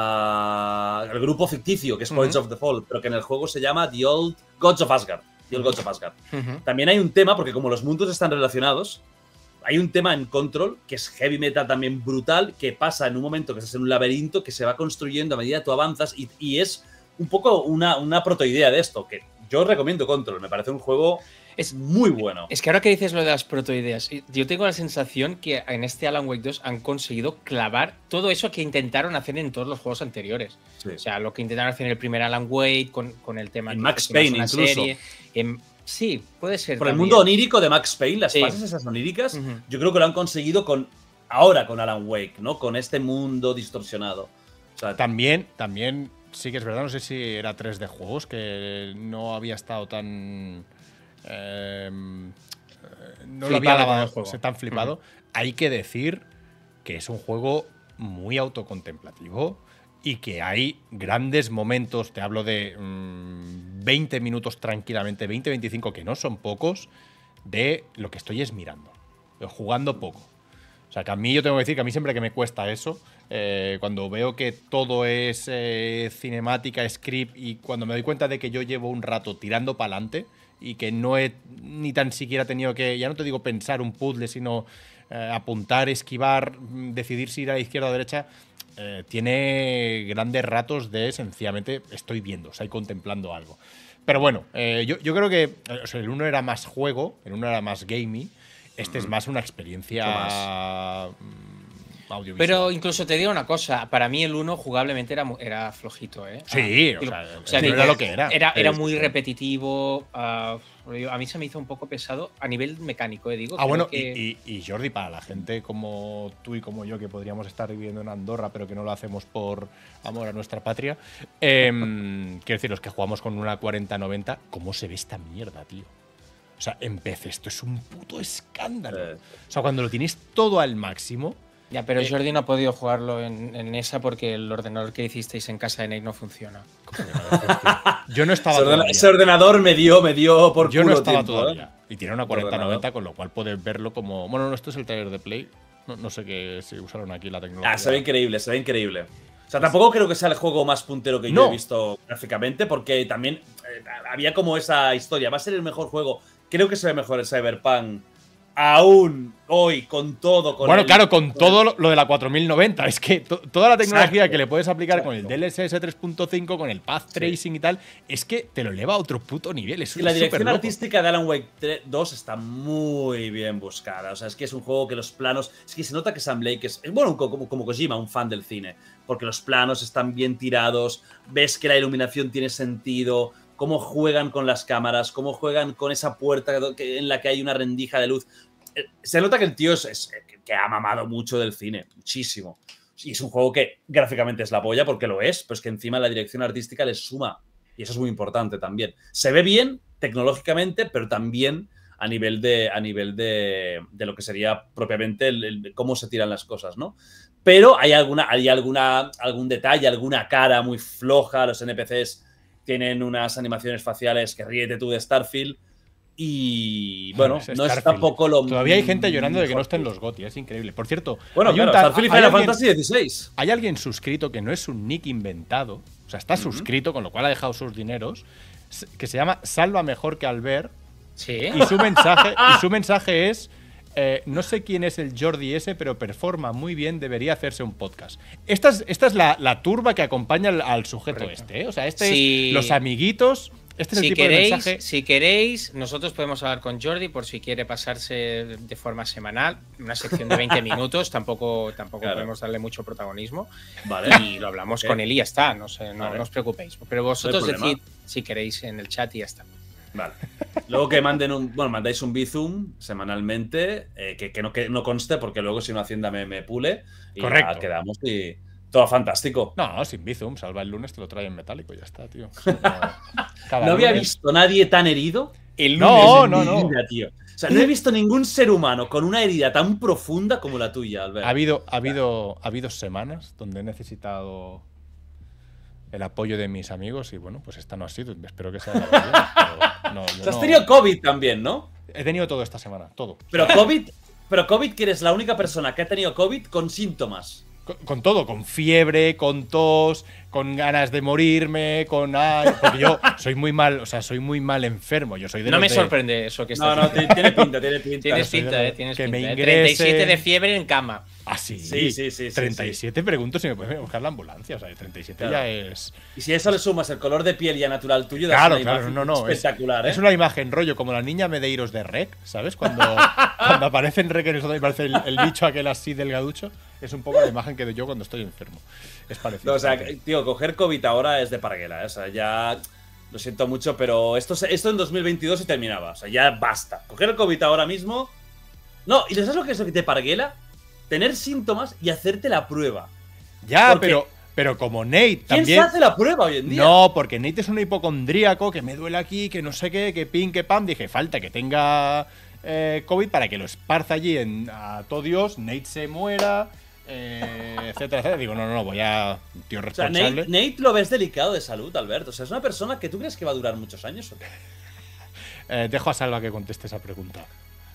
a, al grupo ficticio que es Poets uh-huh. of the Fall, pero que en el juego se llama The Old Gods of Asgard. The Old Gods of Asgard. Uh-huh. También hay un tema, porque como los mundos están relacionados, hay un tema en Control que es heavy metal también brutal, que pasa en un momento que estás en un laberinto que se va construyendo a medida que tú avanzas y, y es un poco una, una protoidea de esto, que yo recomiendo Control, me parece un juego es muy bueno. Es que ahora que dices lo de las protoideas, yo tengo la sensación que en este Alan Wake dos han conseguido clavar todo eso que intentaron hacer en todos los juegos anteriores. Sí. O sea, lo que intentaron hacer en el primer Alan Wake con, con el tema... En Max Payne incluso. Serie, en, sí, puede ser. Por también. El mundo onírico de Max Payne, las sí. fases esas oníricas, uh-huh. yo creo que lo han conseguido con ahora con Alan Wake, ¿no? Con este mundo distorsionado. O sea, también, también sí que es verdad, no sé si era tres D Juegos, que no había estado tan... Eh, no lo había lavado tan flipado. Uh-huh. Hay que decir que es un juego muy autocontemplativo y que hay grandes momentos, te hablo de mmm, veinte minutos tranquilamente, veinte, veinticinco, que no son pocos, de lo que estoy es mirando, jugando poco. O sea, que a mí yo tengo que decir que a mí siempre que me cuesta eso, eh, cuando veo que todo es eh, cinemática, script, y cuando me doy cuenta de que yo llevo un rato tirando para adelante y que no he ni tan siquiera tenido que, ya no te digo pensar un puzzle, sino eh, apuntar, esquivar, decidir si ir a la izquierda o a la derecha, eh, tiene grandes ratos de sencillamente estoy viendo, o sea, contemplando algo. Pero bueno, eh, yo, yo creo que o sea, el uno era más juego, el uno era más gamey, este mm. es más una experiencia más audiovisual. Pero incluso te digo una cosa, para mí el uno jugablemente era, era flojito, ¿eh? Sí, ah, o sea, o sea no era lo que era. Era, era muy repetitivo, uh, a mí se me hizo un poco pesado a nivel mecánico, ¿eh? Digo, ah, bueno, que... y, y, y Jordi, para la gente como tú y como yo, que podríamos estar viviendo en Andorra, pero que no lo hacemos por amor a nuestra patria, eh, quiero decir, los que jugamos con una cuarenta noventa, ¿cómo se ve esta mierda, tío? O sea, en P C esto es un puto escándalo. Eh. O sea, cuando lo tienes todo al máximo... Ya, pero eh, Jordi no ha podido jugarlo en, en esa porque el ordenador que hicisteis en casa de Nate no funciona. ¿Cómo que no? Yo no estaba ese, todavía. Ese ordenador me dio, me dio por Yo culo no estaba tiempo, todavía. ¿eh? Y tiene una cuarenta noventa, con lo cual puedes verlo como... Bueno, no, esto es el taller de Play. No, no sé qué si usaron aquí la tecnología. Ah, se ve increíble, se ve increíble. O sea, tampoco creo que sea el juego más puntero que no. yo he visto gráficamente, porque también eh, había como esa historia. Va a ser el mejor juego. Creo que se ve mejor el Cyberpunk aún hoy, con todo. Con bueno, el, claro, con, con todo el... lo de la cuatro mil noventa. Es que to toda la tecnología exacto, que le puedes aplicar exacto. con el D L S S tres punto cinco, con el Path Tracing sí. y tal, es que te lo eleva a otro puto nivel. Es y la dirección artística de Alan Wake dos está muy bien buscada. O sea, es que es un juego que los planos... Es que se nota que Sam Lake es... Bueno, como, como Kojima, un fan del cine. Porque los planos están bien tirados, ves que la iluminación tiene sentido... Cómo juegan con las cámaras, cómo juegan con esa puerta en la que hay una rendija de luz. Se nota que el tío es, es que ha mamado mucho del cine, muchísimo. Y es un juego que gráficamente es la polla, porque lo es, pero es que encima la dirección artística le suma. Y eso es muy importante también. Se ve bien tecnológicamente, pero también a nivel de, a nivel de, de lo que sería propiamente el, el, cómo se tiran las cosas, ¿no? Pero hay, alguna, hay alguna, algún detalle, alguna cara muy floja, los N P Cs... Tienen unas animaciones faciales que ríete tú de Starfield. Y bueno, no, no es tampoco lo. Todavía hay gente llorando de que no estén los GOTY, es increíble. Por cierto, bueno, claro, Starfield y Final Fantasy dieciséis. Hay alguien suscrito que no es un nick inventado, o sea, está uh-huh. suscrito, con lo cual ha dejado sus dineros, que se llama Salva Mejor que Albert. Sí. Y su mensaje, y su mensaje es. Eh, no sé quién es el Jordi ese, pero performa muy bien, debería hacerse un podcast. Esta es, esta es la, la turba que acompaña al, al sujeto Correcto. este, ¿eh? O sea, este sí. es los amiguitos. Este es si el tipo queréis, de mensaje. Si queréis, nosotros podemos hablar con Jordi por si quiere pasarse de forma semanal, una sección de veinte minutos, tampoco, tampoco claro. podemos darle mucho protagonismo. Vale. Y lo hablamos okay. con él y ya está, no, sé, no, vale. no os preocupéis. Pero vosotros no decid si queréis en el chat y ya está. Vale. Luego que manden un, bueno, mandáis un Bizum semanalmente, eh, que, que, no, que no conste, porque luego si no Hacienda me, me pule y Correcto. Ya quedamos y todo fantástico. No, sin Bizum, salva el lunes, te lo trae en metálico y ya está, tío. No, no había visto nadie tan herido el lunes. No, no, no. Vida, tío. O sea, no he visto ningún ser humano con una herida tan profunda como la tuya, Albert. Ha habido, ha habido, ha habido semanas donde he necesitado el apoyo de mis amigos y bueno, pues esta no ha sido. Espero que sea la verdad. No, no, has tenido COVID también, ¿no? He tenido todo esta semana, todo. Pero COVID, pero COVID que eres la única persona que ha tenido COVID con síntomas. Con, con todo, con fiebre, con tos, con ganas de morirme, con ay, porque yo soy muy mal, o sea, soy muy mal enfermo. Yo soy de No los me de- sorprende eso que No, estás no, diciendo. tiene pinta, tiene pinta. Tienes soy de pinta, los eh, tienes que me pinta. eh. ingresen. treinta y siete de fiebre en cama. Ah, sí. Sí, sí, sí, sí, treinta y siete sí. pregunto si me pueden buscar la ambulancia. O sea, treinta y siete Claro. ya es. Y si a eso le sumas el color de piel ya natural tuyo, das Claro, una claro, imagen no, no. Es, espectacular, ¿eh? es una imagen rollo como la niña Medeiros de Rec, ¿sabes? Cuando, cuando aparece en Rec en eso y parece el, el bicho aquel así delgaducho. Es un poco la imagen que doy yo cuando estoy enfermo. Es parecido. No, o sea, tío, coger COVID ahora es de parguela, ¿eh? O sea, ya. Lo siento mucho, pero esto, se- esto en dos mil veintidós se terminaba. O sea, ya basta. Coger el COVID ahora mismo. No, ¿y sabes lo que es lo que te parguela? Tener síntomas y hacerte la prueba. Ya, porque- pero, pero como Nate ¿Quién también. se hace la prueba hoy en día? No, porque Nate es un hipocondríaco que me duele aquí, que no sé qué, que pin, que pam. Dije, falta que tenga eh, COVID para que lo esparza allí en, a todo Dios, Nate se muera, eh, etcétera, etcétera. Digo, no, no, no, voy a. Un tío O sea, responsable. Nate, Nate lo ves delicado de salud, Alberto. O sea, es una persona que tú crees que va a durar muchos años, ¿o qué? Eh, dejo a Salva que conteste esa pregunta.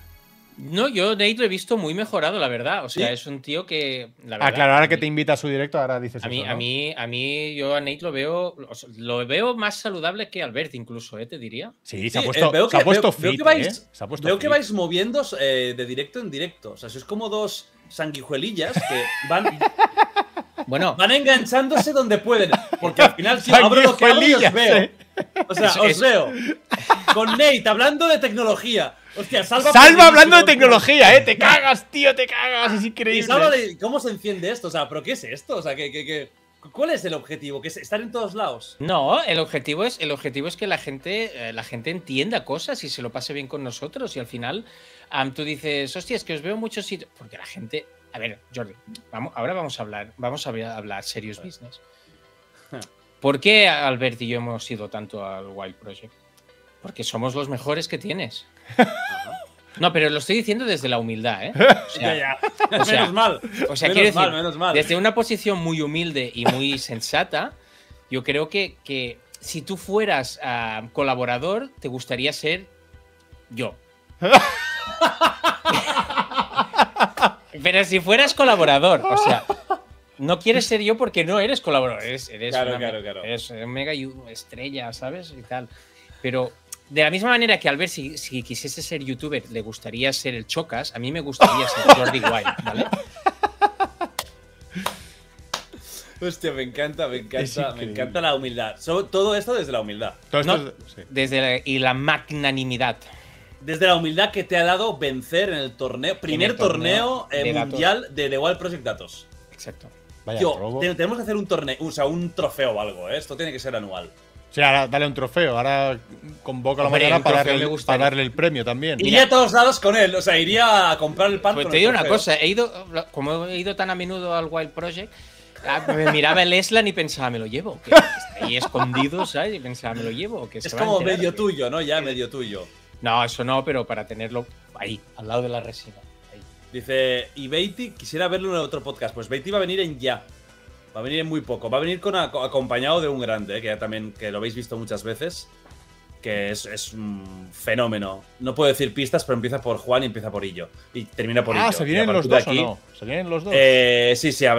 No, yo Nate lo he visto muy mejorado, la verdad. O sea, ¿Sí? es un tío que. La verdad, Ah, claro, ahora a que mí- te invita a su directo, ahora dices A mí, eso, a ¿no? mí, a mí, yo a Nate lo veo, o sea, lo veo más saludable que Albert, incluso, ¿eh? Te diría. Sí, se ha Sí, puesto, eh, veo se ha que- puesto veo- veo fit, que vais- ¿eh? Se ha puesto Veo que fit. vais moviéndose eh, de directo en directo. O sea, sois como dos sanguijuelillas que van, Bueno, van enganchándose donde pueden. Porque al final, si abro lo que abro y os Sanguijuelillas, veo. eh. O sea, Eso os es- veo. Con Nate hablando de tecnología. Hostia, Salva. Salva hablando de perdidísimo. tecnología, ¿eh? Te cagas, tío, te cagas. Es Y increíble. Salva de cómo se enciende esto. O sea, ¿pero qué es esto? O sea, ¿qué, qué, qué- ¿cuál es el objetivo? ¿Que es estar en todos lados? no, el objetivo es, el objetivo es que la gente, eh, la gente entienda cosas y se lo pase bien con nosotros. Y al final, am, tú dices, hostia, es que os veo muchos sitios. Porque la gente. A ver, Jordi, vamos, ahora vamos a hablar, vamos a hablar serious business. ¿Por qué Albert y yo hemos ido tanto al Wild Project? Porque somos los mejores que tienes. No, pero lo estoy diciendo desde la humildad, ¿eh? O sea, Ya, ya. o sea, menos mal. o sea, menos quiero decir, mal, menos mal. desde una posición muy humilde y muy sensata, yo creo que, que si tú fueras ah, colaborador, te gustaría ser yo. Pero si fueras colaborador, o sea, no quieres ser yo porque no eres colaborador, eres, eres Claro, una me- claro, claro. eres una mega yu- estrella, ¿sabes? Y tal. Pero de la misma manera que Albert, si, si quisiese ser youtuber, le gustaría ser el Chocas, a mí me gustaría ser Jordi Wild, ¿vale? Hostia, me encanta, me Es encanta, me increíble. encanta la humildad. So- todo esto desde la humildad. Todo esto No, es- sí. desde la, y la magnanimidad. Desde la humildad que te ha dado vencer en el torneo, primer el torneo torneo, eh, de datos. mundial de The Wild Project Datos. Exacto. Vaya Tío, robo. te- tenemos que hacer un torneo, o sea, un trofeo o algo, ¿eh? Esto tiene que ser anual. Sí, ahora dale un trofeo. Ahora convoco a la Hombre, mañana un para trofeo darle, me el- gustaría. para darle el premio también. Iría a todos lados con él, o sea, iría a comprar el pan Pues con te el digo una trofeo. cosa, he ido, como he ido tan a menudo al Wild Project, ah, me miraba el Eslan y pensaba, me lo llevo. Que está ahí escondido, ¿sabes? Y pensaba, me lo llevo. Que se Es va a como enterar, medio que- tuyo, ¿no? Ya medio tuyo. No, eso no, pero para tenerlo ahí, al lado de la resina. Ahí. Dice, y Beatty, quisiera verlo en otro podcast. Pues Beatty va a venir en ya. Va a venir en muy poco. Va a venir con, acompañado de un grande, eh, que ya también que lo habéis visto muchas veces. Que es, es un fenómeno. No puedo decir pistas, pero empieza por Juan y empieza por Illo. Y termina por Illo. Ah, ¿se Y a vienen los partir de dos aquí, o no? ¿Se vienen los dos? Eh, sí, sí,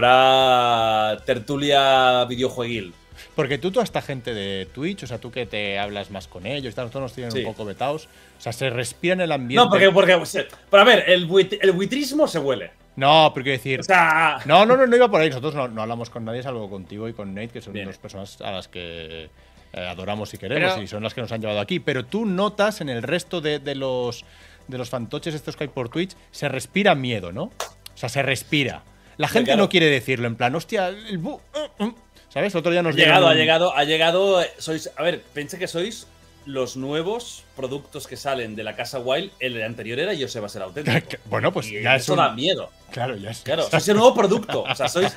habrá tertulia videojueguil. Porque tú, toda esta gente de Twitch, o sea, tú que te hablas más con ellos, y tal, todos nos tienen Sí. un poco vetados. O sea, se respira en el ambiente. No, porque, porque pero a ver, el, buit- el buitrismo se huele. No, pero quiero decir. O sea, No, no, no, no iba por ahí. Nosotros no, no hablamos con nadie, salvo contigo y con Nate, que son Bien. dos personas a las que eh, adoramos y queremos Pero- y son las que nos han llevado aquí. Pero tú notas en el resto de, de los de los fantoches estos que hay por Twitch, se respira miedo, ¿no? O sea, se respira. La gente claro. no quiere decirlo, en plan, hostia, el bu. uh, uh", ¿sabes? Otro día ha nos llegado, dieron ha un- llegado, ha llegado. eh, Sois, a ver, pensé que sois los nuevos productos que salen de la casa Wild. El anterior era Joseba ser auténtico. Bueno, pues Y ya es eso un- da miedo. Claro, ya es. Claro, sois el nuevo producto. O sea, sois.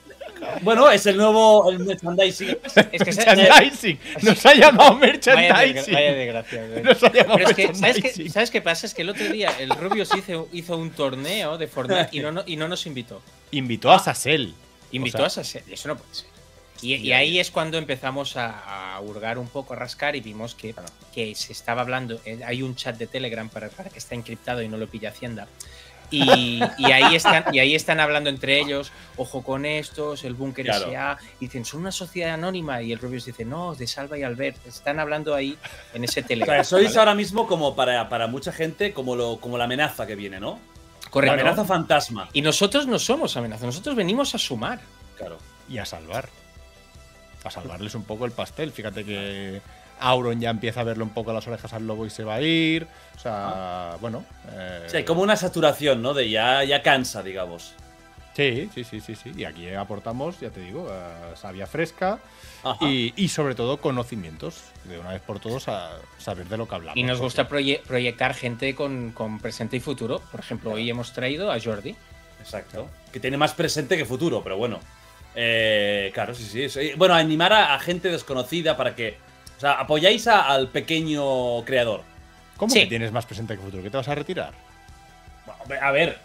Bueno, es el nuevo el merchandising. Es que se- Merchandising. Nos ha llamado Vaya, desgra- merchandising. vaya desgracia. güey. Nos ha llamado Pero es que, ¿sabes qué, merchandising. ¿sabes qué pasa? Es que el otro día el Rubius hizo, hizo un torneo de Fortnite y no, no- y no nos invitó. Invitó a Sassel. Invitó O sea, a Sassel. Eso no puede ser. Y, y ahí es cuando empezamos a, a hurgar un poco, a rascar y vimos que, que se estaba hablando. eh, Hay un chat de Telegram para, para que está encriptado y no lo pilla Hacienda. Y, y, ahí están, y ahí están hablando entre ellos, ojo con estos, el búnker Claro. S A, y dicen, son una sociedad anónima, y el Rubius dice, no, de Salva y Albert, están hablando ahí en ese O Telegram. sea, sois ¿vale? ahora mismo como para, para mucha gente como, lo, como la amenaza que viene, ¿no? Correcto. La amenaza fantasma. Y nosotros no somos amenaza, nosotros venimos a sumar. Claro. Y a salvar. A salvarles un poco el pastel. Fíjate que Auron ya empieza a verle un poco las orejas al lobo y se va a ir. O sea, bueno. eh, Sí, hay como una saturación, ¿no? De ya, ya cansa, digamos. Sí, sí, sí, sí, sí. Y aquí aportamos, ya te digo, eh, savia fresca Ajá. y, y sobre todo conocimientos. De una vez por todos a saber de lo que hablamos. Y nos porque- gusta proye- proyectar gente con, con presente y futuro. Por ejemplo, hoy hemos traído a Jordi. Exacto. Que tiene más presente que futuro, pero bueno. Eh, claro, sí, sí. sí. Bueno, animar a, a gente desconocida para que. O sea, apoyáis a- al pequeño creador. ¿Cómo Sí. que tienes más presente que futuro? ¿Qué te vas a retirar? A ver.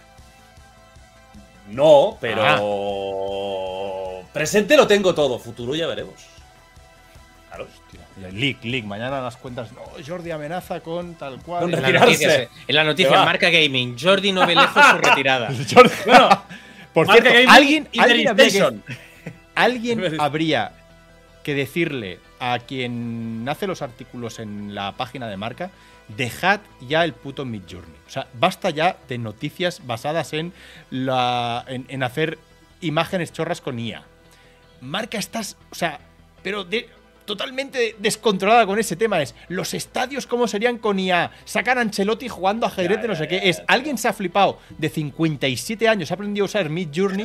No, pero. Ah. Presente lo tengo todo. Futuro ya veremos. Claro. Hostia, leak, leak. Mañana las cuentas. No, Jordi amenaza con tal cual. Con En la Retirarse. noticia, en la noticia Que va. Marca Gaming, Jordi no ve lejos su retirada. Jordi- Bueno, Por Marca cierto, Gaming alguien, y alguien, habría que, PlayStation. alguien habría que decirle a quien hace los artículos en la página de Marca, dejad ya el puto Midjourney. O sea, basta ya de noticias basadas en, la, en, en hacer imágenes chorras con I A. Marca estás, o sea, pero de, totalmente descontrolada con ese tema. Es los estadios cómo serían con I A. Sacan a Ancelotti jugando ajedrez de no sé qué. Es alguien se ha flipado de cincuenta y siete años, ha aprendido a usar Midjourney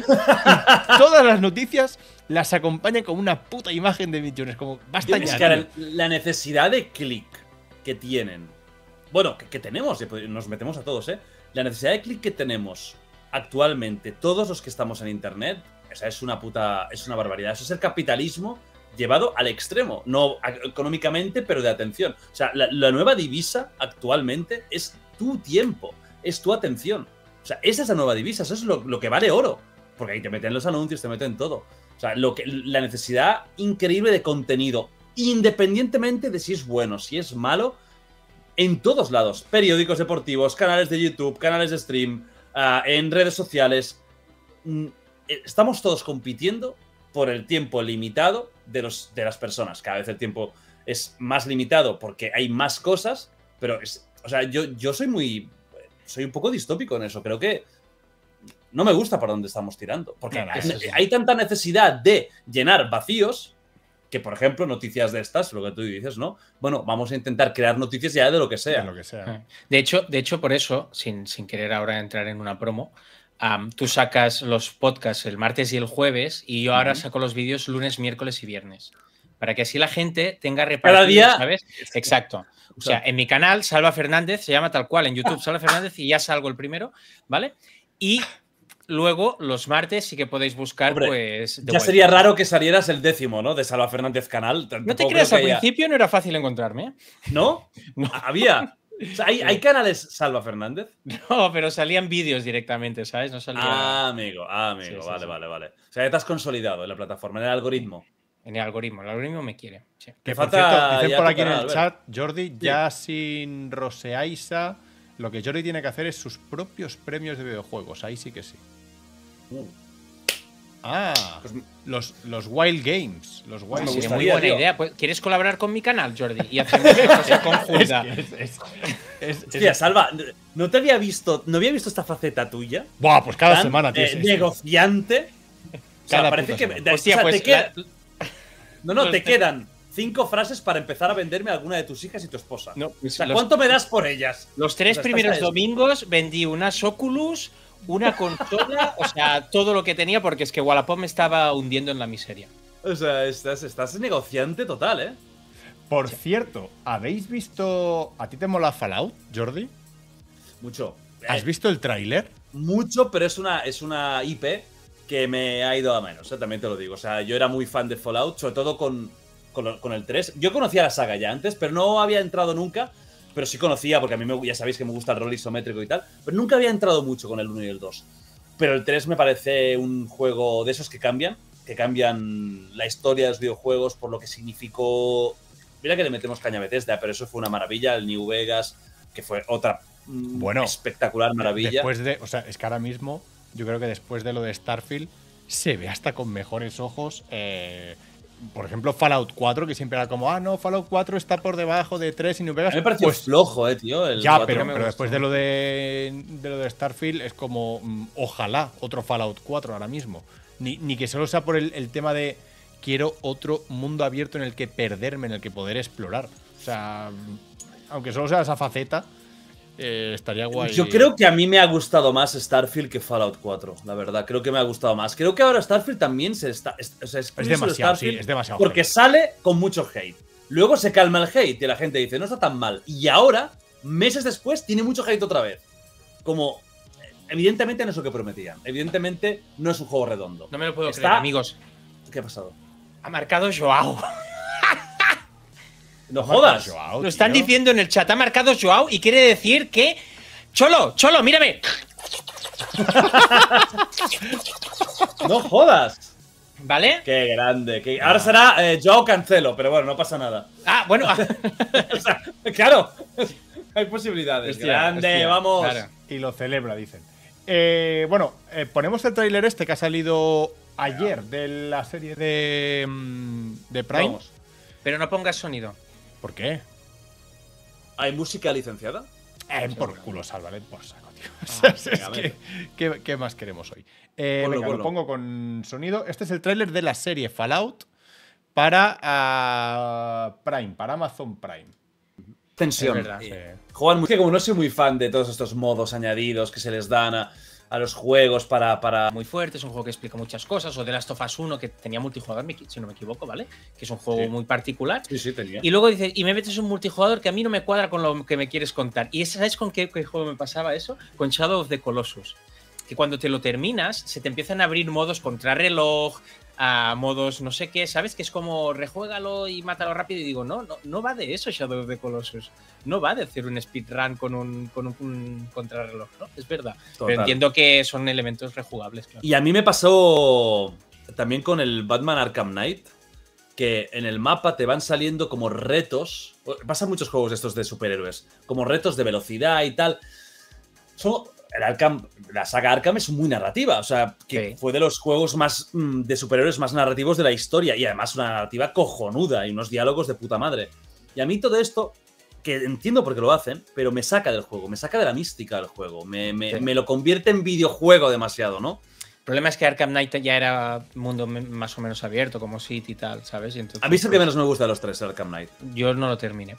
y todas las noticias las acompañan con una puta imagen de Midjourney. Es como, basta Es ya. que tío. la, la necesidad de clic que tienen. Bueno, que, que tenemos, nos metemos a todos, ¿eh? La necesidad de clic que tenemos actualmente, todos los que estamos en internet, esa es una puta. Es una barbaridad. Eso es el capitalismo llevado al extremo. No a- económicamente, pero de atención. O sea, la, la nueva divisa actualmente es tu tiempo, es tu atención. O sea, esa es la nueva divisa, eso es lo, lo que vale oro. Porque ahí te meten los anuncios, te meten todo. O sea, lo que, la necesidad increíble de contenido, independientemente de si es bueno, si es malo, en todos lados. Periódicos deportivos, canales de YouTube, canales de stream, uh, en redes sociales. Mm, estamos todos compitiendo por el tiempo limitado de, los, de las personas. Cada vez el tiempo es más limitado porque hay más cosas, pero es, o sea, yo, yo soy muy... Soy un poco distópico en eso. Creo que no me gusta por dónde estamos tirando. Porque Claro, es- eso sí. hay tanta necesidad de llenar vacíos que, por ejemplo, noticias de estas, lo que tú dices, ¿no? Bueno, vamos a intentar crear noticias ya de lo que sea. De lo que sea. De hecho, de hecho, por eso, sin, sin querer ahora entrar en una promo, um, tú sacas los podcasts el martes y el jueves y yo ahora Ujú. saco los vídeos lunes, miércoles y viernes. Para que así la gente tenga repartido, Cada día- ¿sabes? Exacto. O sea, en mi canal, Salva Fernández, se llama tal cual, en YouTube, Salva Fernández, y ya salgo el primero, ¿vale? Y luego, los martes sí que podéis buscar, Hombre, pues... de Ya vuelta. sería raro que salieras el décimo, ¿no? De Salva Fernández Canal. No te Tampoco creas, creo al que haya- principio no era fácil encontrarme, ¿eh? ¿No? No. Había. O sea, ¿hay, hay canales Salva Fernández? No, pero salían vídeos directamente, ¿sabes? No salía Ah, amigo, ah, amigo. Sí, sí, vale, sí. vale, vale. O sea, ya te has consolidado en la plataforma, en el algoritmo. en el algoritmo. El algoritmo me quiere. Sí. Que Te por falta cierto, dicen ya por tu aquí en canal, el Albert. chat, Jordi, ya sin Roseaisa, lo que Jordi tiene que hacer es sus propios premios de videojuegos. Ahí sí que sí. Uh, Ah, Pues- los, los Wild Games. Los Wild me Sería Games. muy gustaría, buena tío. idea. Pues, ¿quieres colaborar con mi canal, Jordi? Y hacemos una cosa conjunta. Es- es- es- Hostia, es- Salva, ¿no te había visto, no había visto esta faceta tuya? Buah, pues cada Tan, semana, tío. eh, sí, sí. negociante. O sea, Cada parece puta que. semana. de- Hostia, o sea, pues te queda- la- no, no, los te te- quedan cinco frases para empezar a venderme a alguna de tus hijas y tu esposa. no, O sea, los, ¿cuánto me das por ellas? los O tres sea, estás primeros a eso. domingos vendí unas Oculus, una consola, o sea, todo lo que tenía, porque es que Wallapop me estaba hundiendo en la miseria. O sea, estás, estás negociante total, ¿eh? Por cierto, ¿habéis visto. ¿A ti te mola Fallout, Jordi? Mucho. ¿Has Eh, visto el tráiler? Mucho, pero es una, es una I P que me ha ido a menos, ¿eh? También te lo digo. O sea, yo era muy fan de Fallout, sobre todo con, con, lo- con el tres. Yo conocía la saga ya antes, pero no había entrado nunca. Pero sí conocía, porque a mí me- ya sabéis que me gusta el rol isométrico y tal. Pero nunca había entrado mucho con el uno y el dos. Pero el tres me parece un juego de esos que cambian. Que cambian la historia de los videojuegos por lo que significó. Mira que le metemos caña a Bethesda, pero eso fue una maravilla. El New Vegas, que fue otra mm, Bueno, espectacular maravilla. Después de, o sea, es que ahora mismo, yo creo que después de lo de Starfield, se ve hasta con mejores ojos. Eh, por ejemplo, Fallout cuatro, que siempre era como, ah, no, Fallout cuatro está por debajo de tres y New Vegas. A mí me pareció pues, flojo, eh, tío. El ya, cuatro. pero, me pero gustó. después de lo de, de lo de Starfield, es como, mm, ojalá otro Fallout cuatro ahora mismo. Ni, ni que solo sea por el, el tema de quiero otro mundo abierto en el que perderme, en el que poder explorar. O sea, aunque solo sea esa faceta, eh, estaría guay. Yo creo que a mí me ha gustado más Starfield que Fallout cuatro, la verdad. Creo que me ha gustado más. Creo que ahora Starfield también se está. Es, o sea, es, Es demasiado, Starfield sí, es demasiado porque hate. sale con mucho hate. Luego se calma el hate y la gente dice, no está tan mal. Y ahora, meses después, tiene mucho hate otra vez. Como, evidentemente no es lo que prometían. Evidentemente no es un juego redondo. No me lo puedo Está- creer, amigos. ¿Qué ha pasado? Ha marcado Joao. No jodas. Joao, Lo están tío. diciendo en el chat. Ha marcado Joao y quiere decir que. Cholo, Cholo, mírame. No jodas. ¿Vale? Qué grande. qué- Ahora será eh, Joao Cancelo, pero bueno, no pasa nada. Ah, bueno. O sea, claro. Hay posibilidades. Hostia, grande, hostia, vamos. claro. Y lo celebra, dicen. Eh, bueno, eh, ponemos el tráiler este que ha salido ayer de la serie de, mm, de Prime. Vamos. Pero no pongas sonido. ¿Por qué? ¿Hay música licenciada? Eh, por culo, Sálvale, por saco, tío. Ah, Es venga, que- venga. ¿qué, qué más queremos hoy? Eh, Ponlo, venga, ponlo. lo pongo con sonido. Este es el tráiler de la serie Fallout para ah, Prime, para Amazon Prime. Tensión. Es verdad. Sí. Juegan muy. Que como no soy muy fan de todos estos modos añadidos que se les dan a, a los juegos para. para... Muy fuerte, es un juego que explica muchas cosas. O The Last of Us uno, que tenía multijugador, me- si no me equivoco, ¿vale? Que es un juego Sí. muy particular. Sí, sí, tenía. Y luego dice, y me metes un multijugador que a mí no me cuadra con lo que me quieres contar. ¿Y sabes con qué, qué juego me pasaba eso? Con Shadow of the Colossus. Que cuando te lo terminas, se te empiezan a abrir modos contrarreloj, a modos no sé qué, ¿sabes? Que es como rejuégalo y mátalo rápido. Y digo, no, no, no va de eso Shadow of the Colossus. No va de hacer un speedrun con un, con un, un contrarreloj, ¿no? Es verdad. Total. Pero entiendo que son elementos rejugables, claro. Y a mí me pasó también con el Batman Arkham Knight, que en el mapa te van saliendo como retos. Pasan muchos juegos de estos de superhéroes, como retos de velocidad y tal. Son, el Arkham, la saga Arkham es muy narrativa, o sea, que Sí. fue de los juegos más mm, de superhéroes más narrativos de la historia y además una narrativa cojonuda y unos diálogos de puta madre. Y a mí todo esto, que entiendo por qué lo hacen, pero me saca del juego, me saca de la mística del juego, me, me- Sí. me lo convierte en videojuego demasiado, ¿no? El problema es que Arkham Knight ya era mundo me- más o menos abierto, como City y tal, ¿sabes? Y entonces, A mí es el que menos me gusta de los tres, Arkham Knight. yo no lo terminé.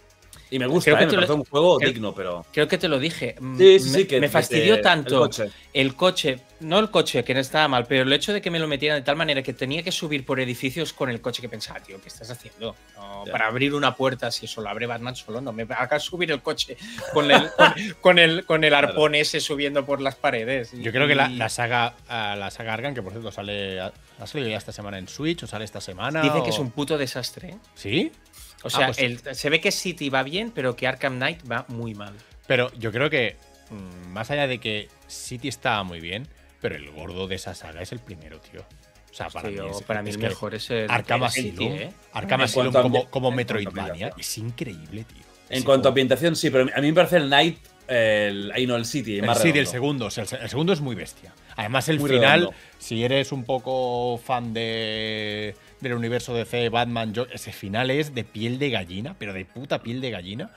Y me gusta, Creo que ¿eh? Me tú parece le- un juego creo- digno, pero... Creo que te lo dije. Mm, Sí, sí, me, sí, que me fastidió que- tanto el coche. el coche, no el coche, que no estaba mal, pero el hecho de que me lo metieran de tal manera que tenía que subir por edificios con el coche, que pensaba, tío, ¿qué estás haciendo? No, Ya. para abrir una puerta, si eso lo abre Batman solo, no me hagas subir el coche con el, con, con el, con el arpón ese subiendo por las paredes. Y- Yo creo que la, y la saga ah, la saga Arkham, que por cierto sale ha ha salido ya esta semana en Switch o sale esta semana. Dice o- que es un puto desastre. ¿eh? ¿Sí? O sea, Ah, pues- el- se ve que City va bien, pero que Arkham Knight va muy mal. Pero yo creo que, mm, más allá de que City estaba muy bien, pero el gordo de esa saga es el primero, tío. O sea, para Tío, mí es, para mí es el que mejor es el Arkham el Asylum, City, ¿eh? Arkham En Asylum cuanto a como, ambi- como en cuanto a Metroidvania ambientación. es increíble, tío. En Ese cuanto a juego. ambientación, sí, pero a mí me parece el Knight, el, ahí no, el City, El más City, el redondo. segundo. O sea, el, se- el segundo es muy bestia. Además, el Muy final, redondo. si eres un poco fan de, del universo D C, Batman, yo, ese final es de piel de gallina, pero de puta piel de gallina.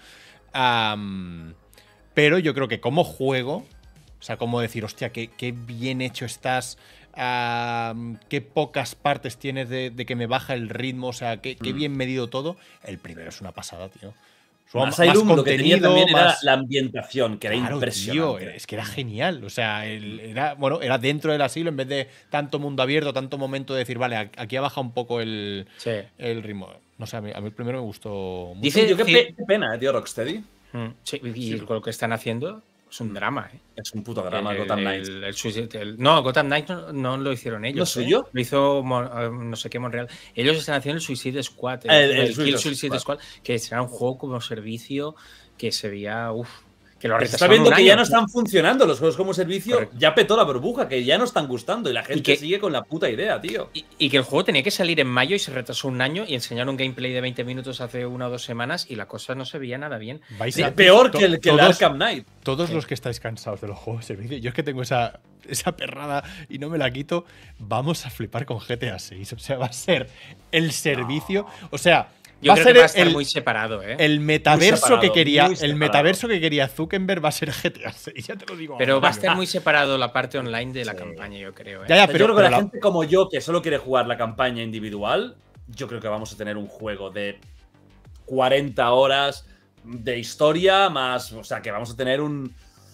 Am, pero yo creo que como juego, o sea, como decir, hostia, qué, qué bien hecho estás, am, qué pocas partes tienes de, de que me baja el ritmo, o sea, qué, qué Mm. bien medido todo. El primero es una pasada, tío. Su- Asylum lo que tenía contenido, también era más- la ambientación, que era Claro, impresionante. tío, es que era genial. O sea, el- era, bueno, era dentro del asilo en vez de tanto mundo abierto, tanto momento de decir, vale, a- aquí ha bajado un poco el, Sí. el ritmo. No sé, a mí, a mí el primero me gustó mucho. Dice- Tío, qué, sí. pe- qué pena, eh, tío, Rocksteady. Mm, sí, y Sí. con lo que están haciendo es un drama, ¿eh? Es un puto drama, El- Gotham el- Knights. el Suicide- el- no, Gotham Knight no, no lo hicieron ellos. ¿No es ¿eh? suyo? Lo hizo Mon- eh, no sé qué Monreal. Ellos están haciendo el Suicide Squad, el, El- el el Kill Suicide Suicide Squad. Squad, que será un juego como servicio que se veía, uff, Que lo Se está retrasaron viendo un que año. ya no están funcionando los juegos como servicio. Correcto. Ya petó la burbuja, que ya no están gustando y la gente que- sigue con la puta idea, tío. Y, y que el juego tenía que salir en mayo y se retrasó un año y enseñaron un gameplay de veinte minutos hace una o dos semanas y la cosa no se veía nada bien. Vais Sí, a- peor to- que el, que el todos- Arkham Knight. Todos Sí. los que estáis cansados de los juegos de servicio, yo es que tengo esa, esa perrada y no me la quito, vamos a flipar con G T A seis. O sea, va a ser el servicio. O sea, Yo va a creo ser que va a estar el, muy separado, ¿eh? el metaverso separado, que quería. muy El separado. metaverso que quería Zuckerberg va a ser G T A seis. Ya te lo digo. Pero va a ahora. estar muy separado la parte online de la Sí. campaña, yo creo. ¿eh? Ya, ya, Pero pero, yo creo que pero la, la- gente como yo, que solo quiere jugar la campaña individual, yo creo que vamos a tener un juego de cuarenta horas de historia más. O sea, que vamos a tener un.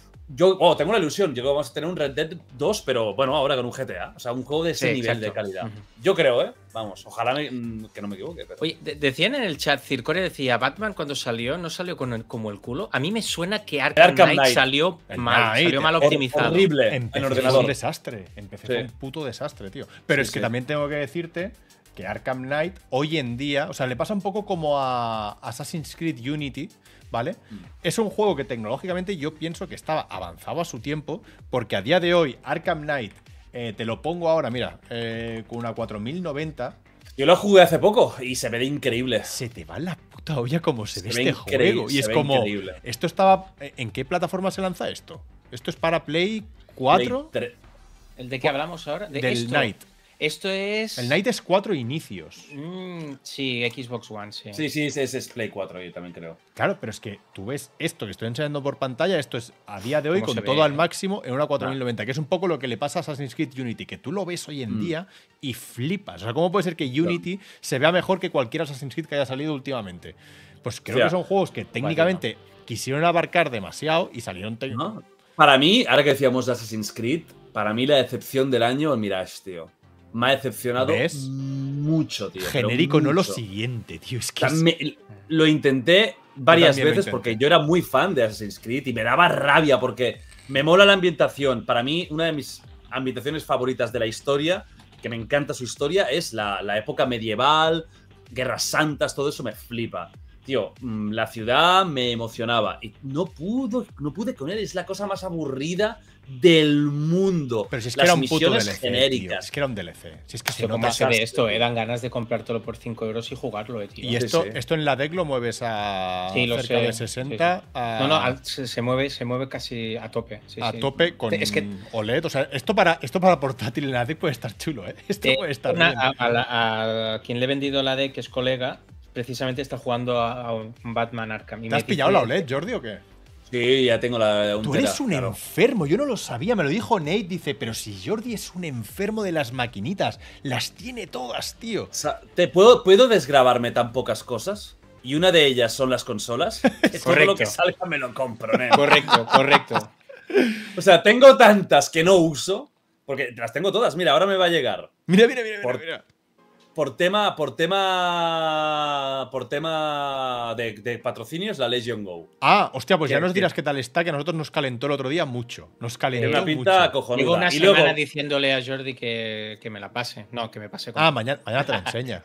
Yo oh, tengo una ilusión. Yo creo que vamos a tener un Red Dead dos, pero bueno, ahora con un G T A. O sea, un juego de ese Sí, nivel exacto. de calidad. Ujú. Yo creo, ¿eh? Vamos, ojalá me- mm, que no me equivoque. Pero... Oye, de- decían en el chat, Circore decía, Batman cuando salió no salió con el- como el culo. A mí me suena que Arkham, Arkham Knight, Knight. salió El mal, Knight, salió mal hor- optimizado. horrible. en Empecé fue ordenador. un desastre. Empecé fue Sí. un puto desastre, tío. Pero Sí, es que sí. también tengo que decirte que Arkham Knight hoy en día, o sea, le pasa un poco como a Assassin's Creed Unity, ¿vale? Mm. Es un juego que tecnológicamente yo pienso que estaba avanzado a su tiempo, porque a día de hoy Arkham Knight, eh, te lo pongo ahora, mira, eh, con una cuatro mil noventa, Yo lo jugué hace poco y se ve de increíble. se te va la puta olla como se, Se ve ve este increíble, juego. Y se es ve como, increíble. esto estaba, ¿en qué plataforma se lanza esto? ¿Esto es para Play cuatro? Play tre- ¿El de qué hablamos ahora? De Del esto. Knight. Esto es. El Knight es cuatro inicios. Mm, sí, Xbox One, sí. Sí, sí, ese ese es Play cuatro, yo también creo. Claro, pero es que tú ves esto que estoy enseñando por pantalla, esto es a día de hoy ¿Cómo con se todo ve? al máximo en una cuatro mil noventa, que es un poco lo que le pasa a Assassin's Creed Unity, que tú lo ves hoy en Mm. día y flipas. O sea, ¿cómo puede ser que Unity se vea mejor que cualquier Assassin's Creed que haya salido últimamente? Pues creo Hostia. que son juegos que técnicamente quisieron abarcar demasiado y salieron tec- ¿No? Para mí, ahora que decíamos de Assassin's Creed, para mí la decepción del año el Mirage, tío. Me ha decepcionado ¿Ves? mucho, tío. pero genérico, no lo mucho. siguiente, tío. Es O que sea, es- me- lo intenté varias también lo veces intenté. porque yo era muy fan de Assassin's Creed y me daba rabia porque me mola la ambientación. Para mí, una de mis ambientaciones favoritas de la historia, que me encanta su historia, es la, la época medieval, guerras santas, todo eso me flipa. Tío, mm, la ciudad me emocionaba y no pudo, no pude con él. Es la cosa más aburrida del mundo. Pero si es que Las era un puto D misiones L C, genéricas. tío. Es que era un D L C. Si es que se Tío, ¿cómo nota- se ve esto? Eh? Dan ganas de comprártelo por cinco euros y jugarlo, eh, tío. Y esto, sí. esto en la deck lo mueves a Sí, lo cerca sé. de sesenta Sí, sí. a, No, no, al- se, se mueve, se mueve casi a tope. sí, a sí. tope con Es que O L E D. O sea, esto para, esto para portátil en la deck puede estar chulo, ¿eh? Esto eh, puede estar una- bien. a, a la- a quien le he vendido la D, que es colega, precisamente está jugando a, a un Batman Arkham. y ¿Te me has pillado dice- la O L E D, Jordi, o qué? Sí, ya tengo la un Tú tera, eres un claro. enfermo, yo no lo sabía, me lo dijo Nate, dice, pero si Jordi es un enfermo de las maquinitas, las tiene todas, tío. O sea, ¿te puedo, ¿Puedo desgrabarme tan pocas cosas? Y una de ellas son las consolas. Que todo Correcto. lo que salga me lo compro, ¿eh? Correcto, correcto. O sea, tengo tantas que no uso. Porque las tengo todas. Mira, ahora me va a llegar. Mira, mira, mira, Por- mira, mira. Por tema. Por tema. Por tema de, de patrocinios, la Legion Go. Ah, hostia, pues ya ¿Qué- nos qué? dirás qué tal está, que a nosotros nos calentó el otro día mucho. Nos calentó Tiene una pinta mucho. cojonuda. Llevo una y semana luego. diciéndole a Jordi que, que me la pase. No, que me pase con Ah, mañana, mañana te la enseña.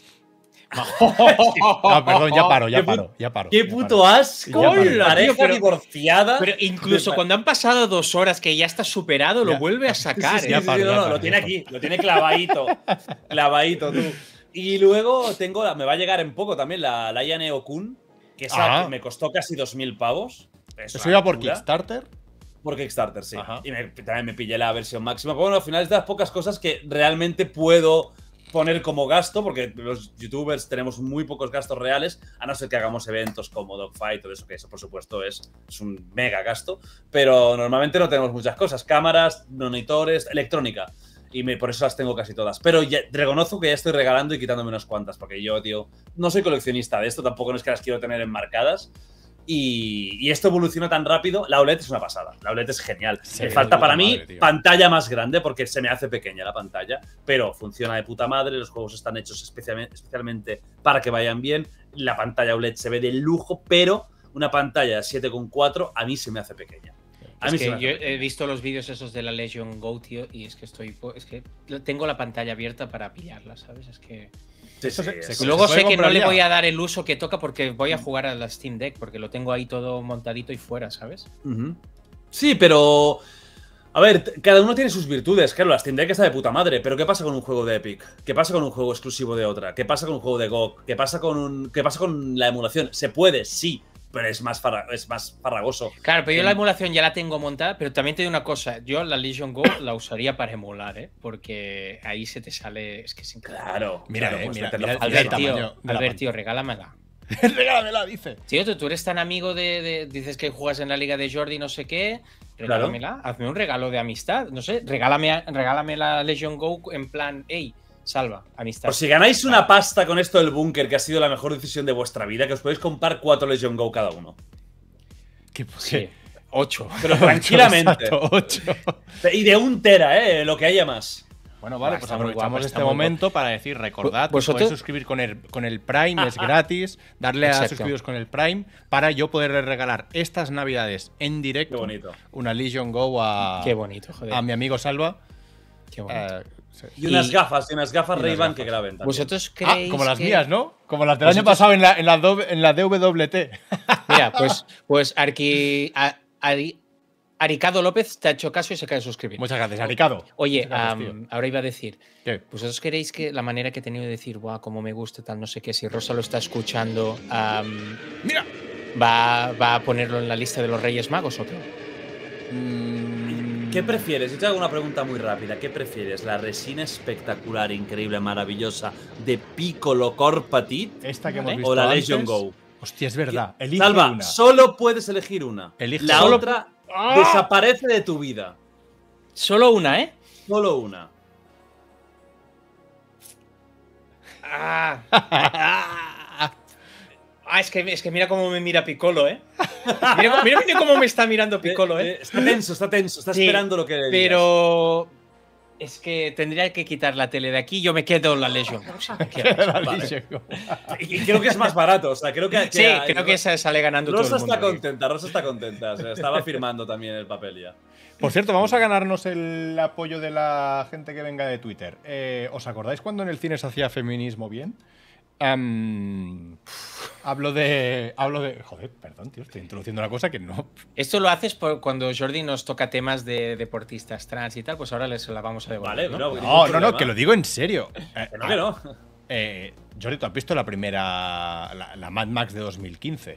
Ah, perdón, ya paro, ya Qué pu- paro, ya paro. ¡Qué ya puto paro. asco! Ya paro. La pareja Tío, pero- divorciada. Pero incluso de- cuando han pasado dos horas que ya está superado, Ya. lo vuelve a sacar. Sí, ¿eh? ya sí, paro, sí, no, ya no, paro, lo tiene ya paro. aquí, lo tiene clavadito. Clavadito, tú. Y luego tengo, la- me va a llegar en poco también la Laia Neo-kun, que esa Ah. que me costó casi dos mil pavos. Es ¿Eso una iba por locura. Kickstarter? Por Kickstarter, sí. Ajá. Y me- también me pillé la versión máxima. Pero bueno, al final es de las pocas cosas que realmente puedo poner como gasto, porque los youtubers tenemos muy pocos gastos reales, a no ser que hagamos eventos como Dogfight, todo eso, que eso por supuesto es, es un mega gasto, pero normalmente no tenemos muchas cosas, cámaras, monitores, electrónica, y me, por eso las tengo casi todas. Pero ya, reconozco que ya estoy regalando y quitándome unas cuantas, porque yo, tío, no soy coleccionista de esto, tampoco no es que las quiero tener enmarcadas. Y, y esto evoluciona tan rápido. La O L E D es una pasada. La O L E D es genial. Sí, Me de falta puta para mí madre, tío. pantalla más grande porque se me hace pequeña la pantalla. Pero funciona de puta madre. Los juegos están hechos especialmente, especialmente para que vayan bien. La pantalla O L E D se ve de lujo, pero una pantalla siete coma cuatro a mí se me hace pequeña. A Es mí que se me hace yo pequeña. he visto los vídeos esos de la Legion Go, tío, y es que estoy. Es que tengo la pantalla abierta para pillarla, ¿sabes? Es que. Sí, Eso sí, se- es- se- Y se luego puede sé que no comprar le ya. voy a dar el uso que toca porque voy a jugar a la Steam Deck, porque lo tengo ahí todo montadito y fuera, ¿sabes? Ujú. Sí, pero... A ver, t- cada uno tiene sus virtudes. Claro, la Steam Deck está de puta madre, pero ¿qué pasa con un juego de Epic? ¿Qué pasa con un juego exclusivo de otra? ¿Qué pasa con un juego de G O G? ¿Qué pasa con, un... ¿Qué pasa con la emulación? Se puede, sí, pero es más, farra- es más farragoso. Claro, pero yo Em, la emulación ya la tengo montada, pero también te digo una cosa, yo la Legion Go la usaría para emular, ¿eh? Porque ahí se te sale, es que es increíble. Claro, Mira, claro, eh, pues mira, meterlo mira, fácil. mira el Albert, tío, tamaño de la Albert, tío, regálamela. Regálamela, dice. Tío, tú, tú eres tan amigo de, de- Dices que juegas en la liga de Jordi, no sé qué. Regálamela. Hazme un regalo de amistad. No sé, regálame, regálame la Legion Go en plan, hey, salva, amistad. Por si ganáis una pasta con esto del búnker, que ha sido la mejor decisión de vuestra vida, que os podéis comprar cuatro Legion Go cada uno. ¿Qué, Sí, ocho. Pero tranquilamente. Exacto, ocho. Y de un tera, eh, lo que haya más. Bueno, vale, Buah, pues está muy aprovechamos guapa, este está muy momento para decir, recordad, que Vosotros- podéis suscribir con el, con el Prime, es gratis, darle a Exacto. suscribiros con el Prime para yo poderle regalar estas navidades en Qué directo bonito. una Legion Go a, Qué bonito, joder. a mi amigo Salva. Qué bonito. Eh, sí. Y unas Y- gafas, y unas gafas y unas Ray-Ban gafas. que graben también. ¿Vosotros Ah, creéis como las que- mías, ¿no? Como las del año Vosotros- pasado en la, en la, do- en la D W T. Mira, pues, pues Arqui, a- Ari- Aricado López te ha hecho caso y se acaba de suscribir. Muchas gracias, Aricado. Oye, Muchas gracias, am, tío. ahora iba a decir, ¿Qué? ¿vosotros queréis que la manera que he tenido de decir, guau, cómo me gusta, tal, no sé qué, si Rosa lo está escuchando, am, Mira. va, va a ponerlo en la lista de los Reyes Magos o qué? Mm, ¿Qué prefieres? Yo te hago una pregunta muy rápida. ¿Qué prefieres? ¿La resina espectacular, increíble, maravillosa de Piccolo Corpatit Esta que Vale. hemos visto o la antes. Legion Go? Hostia, es verdad. Elige Salva, una. solo puedes elegir una. Elige la solo- otra ¡Ah! desaparece de tu vida. Solo una, ¿eh? Solo una. Ah, Ah, es que, es que mira cómo me mira Piccolo, ¿eh? Mira, cómo- mira, mira cómo me está mirando Piccolo, Eh, ¿eh? eh, Está tenso, está tenso. Está Sí, esperando lo que le digas. Pero es que tendría que quitar la tele de aquí y yo me quedo en la Legion. O sea, me quedo. La Vale. Legion Go. Y y creo que es más barato. O sea, creo que. Sí, que- creo que esa sale ganando Rosa todo el mundo. está aquí. contenta, Rosa está contenta. O sea, estaba firmando también el papel ya. Por cierto, vamos a ganarnos el apoyo de la gente que venga de Twitter. Eh, ¿Os acordáis cuando en el cine se hacía feminismo bien? Em, hablo de. Hablo de. Joder, perdón, tío, estoy introduciendo una cosa que no. Esto lo haces por cuando Jordi nos toca temas de deportistas trans y tal, pues ahora les la vamos a devolver. Vale, ¿no? bro, No, ningún no, no, problema. que lo digo en serio. Eh, Que no, que no. eh, Jordi, ¿tú has visto la primera. La, la Mad Max de dos mil quince?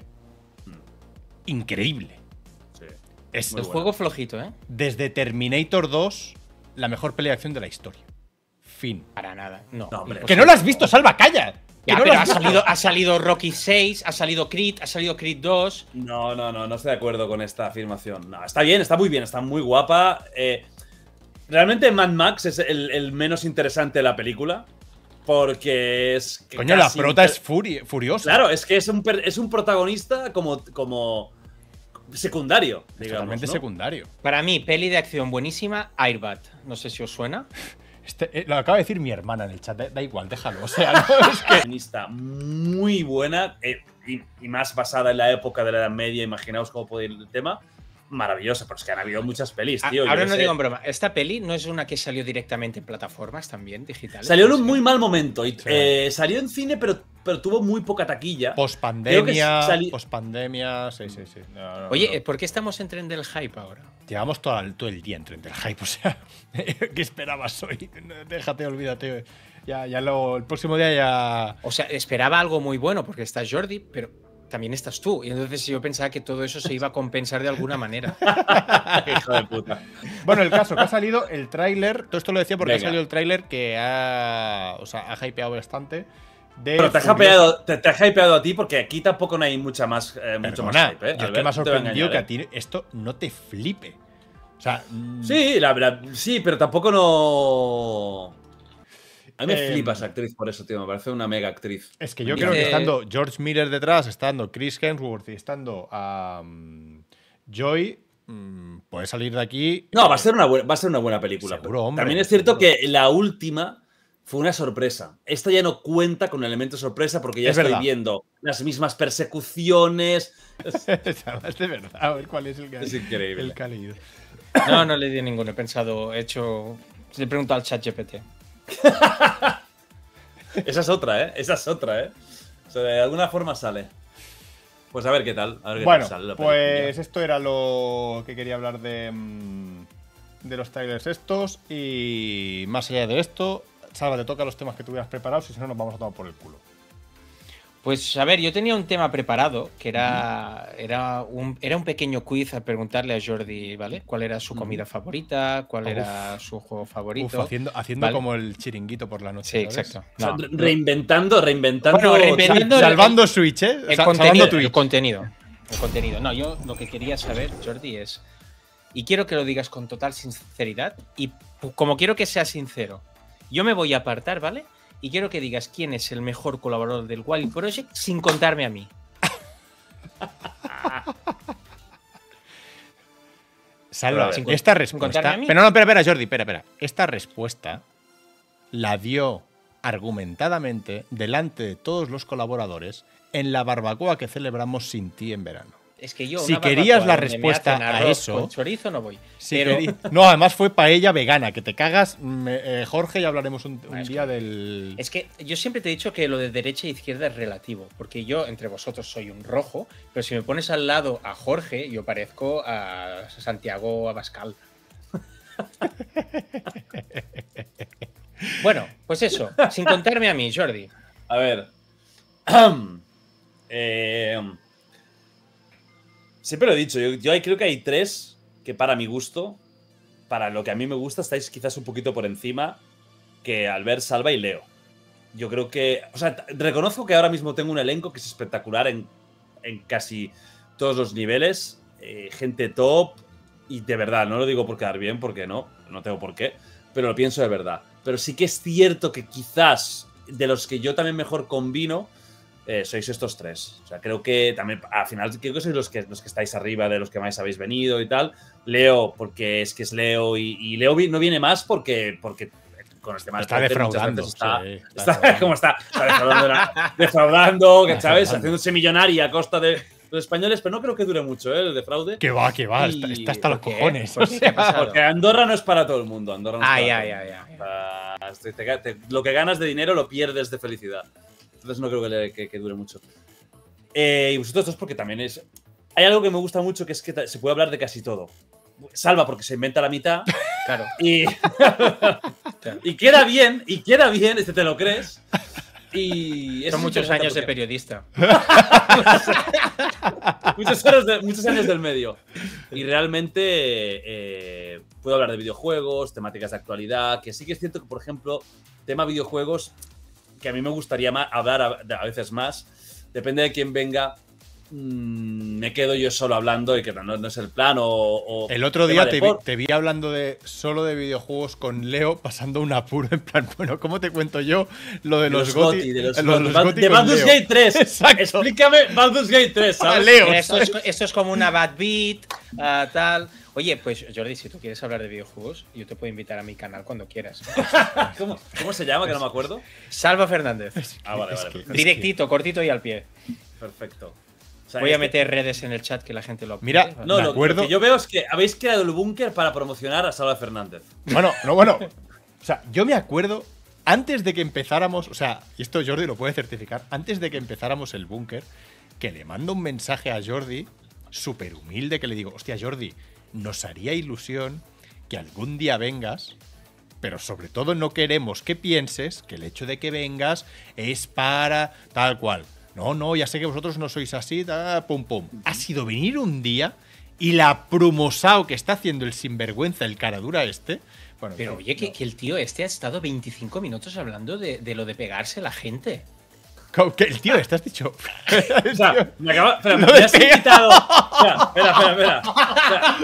Increíble. Sí. Es El Muy juego flojito, ¿eh? desde Terminator dos la mejor pelea de acción de la historia. Fin. Para nada. No. No, hombre. ¡Que no la has visto, Salva! ¡Calla! ¡Que Ya, no pero la ha has visto! salido, ha salido Rocky seis, ha salido Creed, ha salido Creed dos. No, no, no, no estoy de acuerdo con esta afirmación. No, está bien, está muy bien, está muy guapa. Eh, realmente Mad Max es el, el menos interesante de la película. Porque es. que Coño, la casi prota un per- es furi- furiosa. Claro, es que es un, per- es un protagonista como. como secundario, Es digamos. totalmente ¿no? secundario. Para mí, peli de acción buenísima, Airbag. No sé si os suena. Este, eh, lo acaba de decir mi hermana en el chat. Da, da igual, déjalo. O sea, no, es que. Protagonista muy buena eh, y, y más basada en la época de la Edad Media. Imaginaos cómo puede ir el tema. Maravillosa, pero es que han habido muchas pelis, A- tío. yo Ahora qué no sé. digo en broma. Esta peli no es una que salió directamente en plataformas también, digitales. Salió en ¿Puede un ser? muy mal momento. Y, Sí. eh, salió en cine, pero, pero tuvo muy poca taquilla. Pospandemia. Creo que sali- Pospandemia. Sí, sí, sí. No, no, Oye, no. eh, ¿por qué estamos en tren del hype ahora? Llevamos todo el, todo el día en tren del hype. O sea, ¿qué esperabas hoy? No, déjate, olvídate. Ya, ya lo, el próximo día ya. O sea, esperaba algo muy bueno porque está Jordi, pero también estás tú. Y entonces yo pensaba que todo eso se iba a compensar de alguna manera. Hijo de puta. Bueno, el caso que ha salido el tráiler. Todo esto lo decía porque Venga. ha salido el tráiler que ha. O sea, ha hypeado bastante. De Pero te ha, Furiosa. hypeado, te, te ha hypeado a ti porque aquí tampoco no hay mucha más, eh, mucho más Perdona, hype. ¿eh? yo es que Albert, me ha no te voy a sorprendido engañar, que a ¿eh? ti esto no te flipe. O sea, mm, Sí, la verdad, sí, pero tampoco no. A mí me Eh, flipa esa actriz por eso, tío. Me parece una mega actriz. es que yo Dice- creo que estando George Miller detrás, estando Chris Hemsworth y estando um, Joy, mm, puede salir de aquí. No, va a ser una buena, va a ser una buena película. Seguro, hombre, También es cierto seguro. que la última fue una sorpresa. Esta ya no cuenta con elemento sorpresa porque ya Es estoy verdad. viendo las mismas persecuciones. Es de verdad, a ver cuál es el que, Es increíble. el que ha leído. No, no le di ninguno. He pensado, he hecho. Le he preguntado al chat G P T. Esa es otra, ¿eh? Esa es otra, ¿eh? O sea, de alguna forma sale. Pues a ver qué tal. A ver qué Bueno, tal sale la pues película. esto era lo que quería hablar de, mm, de los trailers estos. Y más allá de esto, Salva, te toca los temas que tuvieras preparados y si no nos vamos a tomar por el culo. Pues a ver, yo tenía un tema preparado que era, era, un, era un pequeño quiz a preguntarle a Jordi, ¿vale? ¿Cuál era su comida favorita? ¿Cuál Uf. era su juego favorito? Uf, haciendo, haciendo ¿vale? como el chiringuito por la noche. Sí, ¿sabes? exacto. O sea, No, re- reinventando, reinventando. Bueno, reinventando- Sal- salvando Switch, ¿eh? El Sa- contenido, salvando el Twitch. contenido. El contenido. No, yo lo que quería saber, Jordi, es. Y quiero que lo digas con total sinceridad. Y pu- como quiero que seas sincero, yo me voy a apartar, ¿vale? Y quiero que digas quién es el mejor colaborador del Wild Project sin contarme a mí. Salva, Sin con- esta sin respuesta. contarme a mí. Pero no, espera, espera, Jordi, espera, espera. Esta respuesta la dio argumentadamente delante de todos los colaboradores en la barbacoa que celebramos sin ti en verano. Es que yo. Si una querías barbacoa la donde me respuesta hacen a arroz eso- con chorizo no voy. Si pero. querí- No, además fue paella vegana, que te cagas. Me- eh, Jorge, ya hablaremos un, un Ah, es día que- del. Es que yo siempre te he dicho que lo de derecha e izquierda es relativo, porque yo entre vosotros soy un rojo, pero si me pones al lado a Jorge, yo parezco a Santiago Abascal. Bueno, pues eso, sin contarme a mí, Jordi. A ver. eh, siempre lo he dicho. Yo, yo hay- creo que hay tres que, para mi gusto, para lo que a mí me gusta, estáis quizás un poquito por encima que Albert, Salva y Leo. Yo creo que. O sea, t- reconozco que ahora mismo tengo un elenco que es espectacular en, en casi todos los niveles. eh, gente top. Y de verdad, no lo digo por quedar bien, porque no, no tengo por qué, pero lo pienso de verdad. Pero sí que es cierto que quizás de los que yo también mejor combino, eh, sois estos tres. O sea, creo que también, al final, creo que sois los que, los que estáis arriba, de los que más habéis venido y tal. Leo, porque es que es Leo, y, y Leo vi- no viene más porque, porque con este tema Está del Twitter muchas defraudando. veces está, sí, está está, defraudando. ¿cómo está? Está defraudando, la- defraudando, que, Está ¿sabes? defraudando. Haciéndose millonaria a costa de los españoles, pero no creo que dure mucho, ¿eh? El defraude. Que va, que va, Y- está, está hasta los ¿por qué? cojones. ¿Por qué? ¿Qué ha pasado? Porque Andorra no es para todo el mundo. Andorra no es Ay, para ay, todo el ay, mundo. ay. O sea, te- te- te- lo que ganas de dinero lo pierdes de felicidad. Entonces no creo que, le- que- que dure mucho. Eh, y vosotros dos, porque también es. Hay algo que me gusta mucho, que es que ta- se puede hablar de casi todo. Salva porque se inventa la mitad. Claro. Y, y queda bien, y queda bien, este te lo crees. Y eso Son es muchos interesante años de porque- periodista. muchos, años de- muchos años del medio. Y realmente eh, puedo hablar de videojuegos, temáticas de actualidad, que sí que es cierto que, por ejemplo, tema videojuegos, que a mí me gustaría ma- hablar a, a veces más, depende de quién venga, mm, me quedo yo solo hablando y que no, no es el plan o... o El otro tema día de te vi, por- te vi hablando de solo de videojuegos con Leo pasando un apuro en plan, bueno, ¿cómo te cuento yo lo de de los, los Goti? Goti, de los, eh, los- los Bal- Goti de con Baldur's Leo? Gate tres. Exacto. Explícame Baldur's Gate tres, Ah, ¿sabes? Leo. Esto es, esto es como una bad beat, ah, tal. Oye, pues Jordi, si tú quieres hablar de videojuegos, yo te puedo invitar a mi canal cuando quieras. ¿Cómo, ¿Cómo se llama? Que no me acuerdo. Salva Fernández. Ah, vale, Es vale. que- perfecto. Directito, cortito y al pie. Perfecto. O sea, Voy a este- meter redes en el chat que la gente lo apunte. Mira, ¿vale? No, Me lo, lo acuerdo- que yo veo es que habéis creado el búnker para promocionar a Salva Fernández. Bueno, no, bueno. O sea, yo me acuerdo, antes de que empezáramos, o sea, y esto Jordi lo puede certificar, antes de que empezáramos el búnker, que le mando un mensaje a Jordi, súper humilde, que le digo, hostia, Jordi, nos haría ilusión que algún día vengas, pero sobre todo no queremos que pienses que el hecho de que vengas es para tal cual. No, no, ya sé que vosotros no sois así, ta, pum, pum. Ha sido venir un día y la promosao que está haciendo el sinvergüenza, el caradura este. Bueno, Pero en fin, oye, que, no. que el tío este ha estado veinticinco minutos hablando de, de lo de pegarse la gente. ¿Cómo que el tío este has dicho? O sea, me acaba. Espera, Lo me de has pegar. invitado. Espera, espera, espera. espera.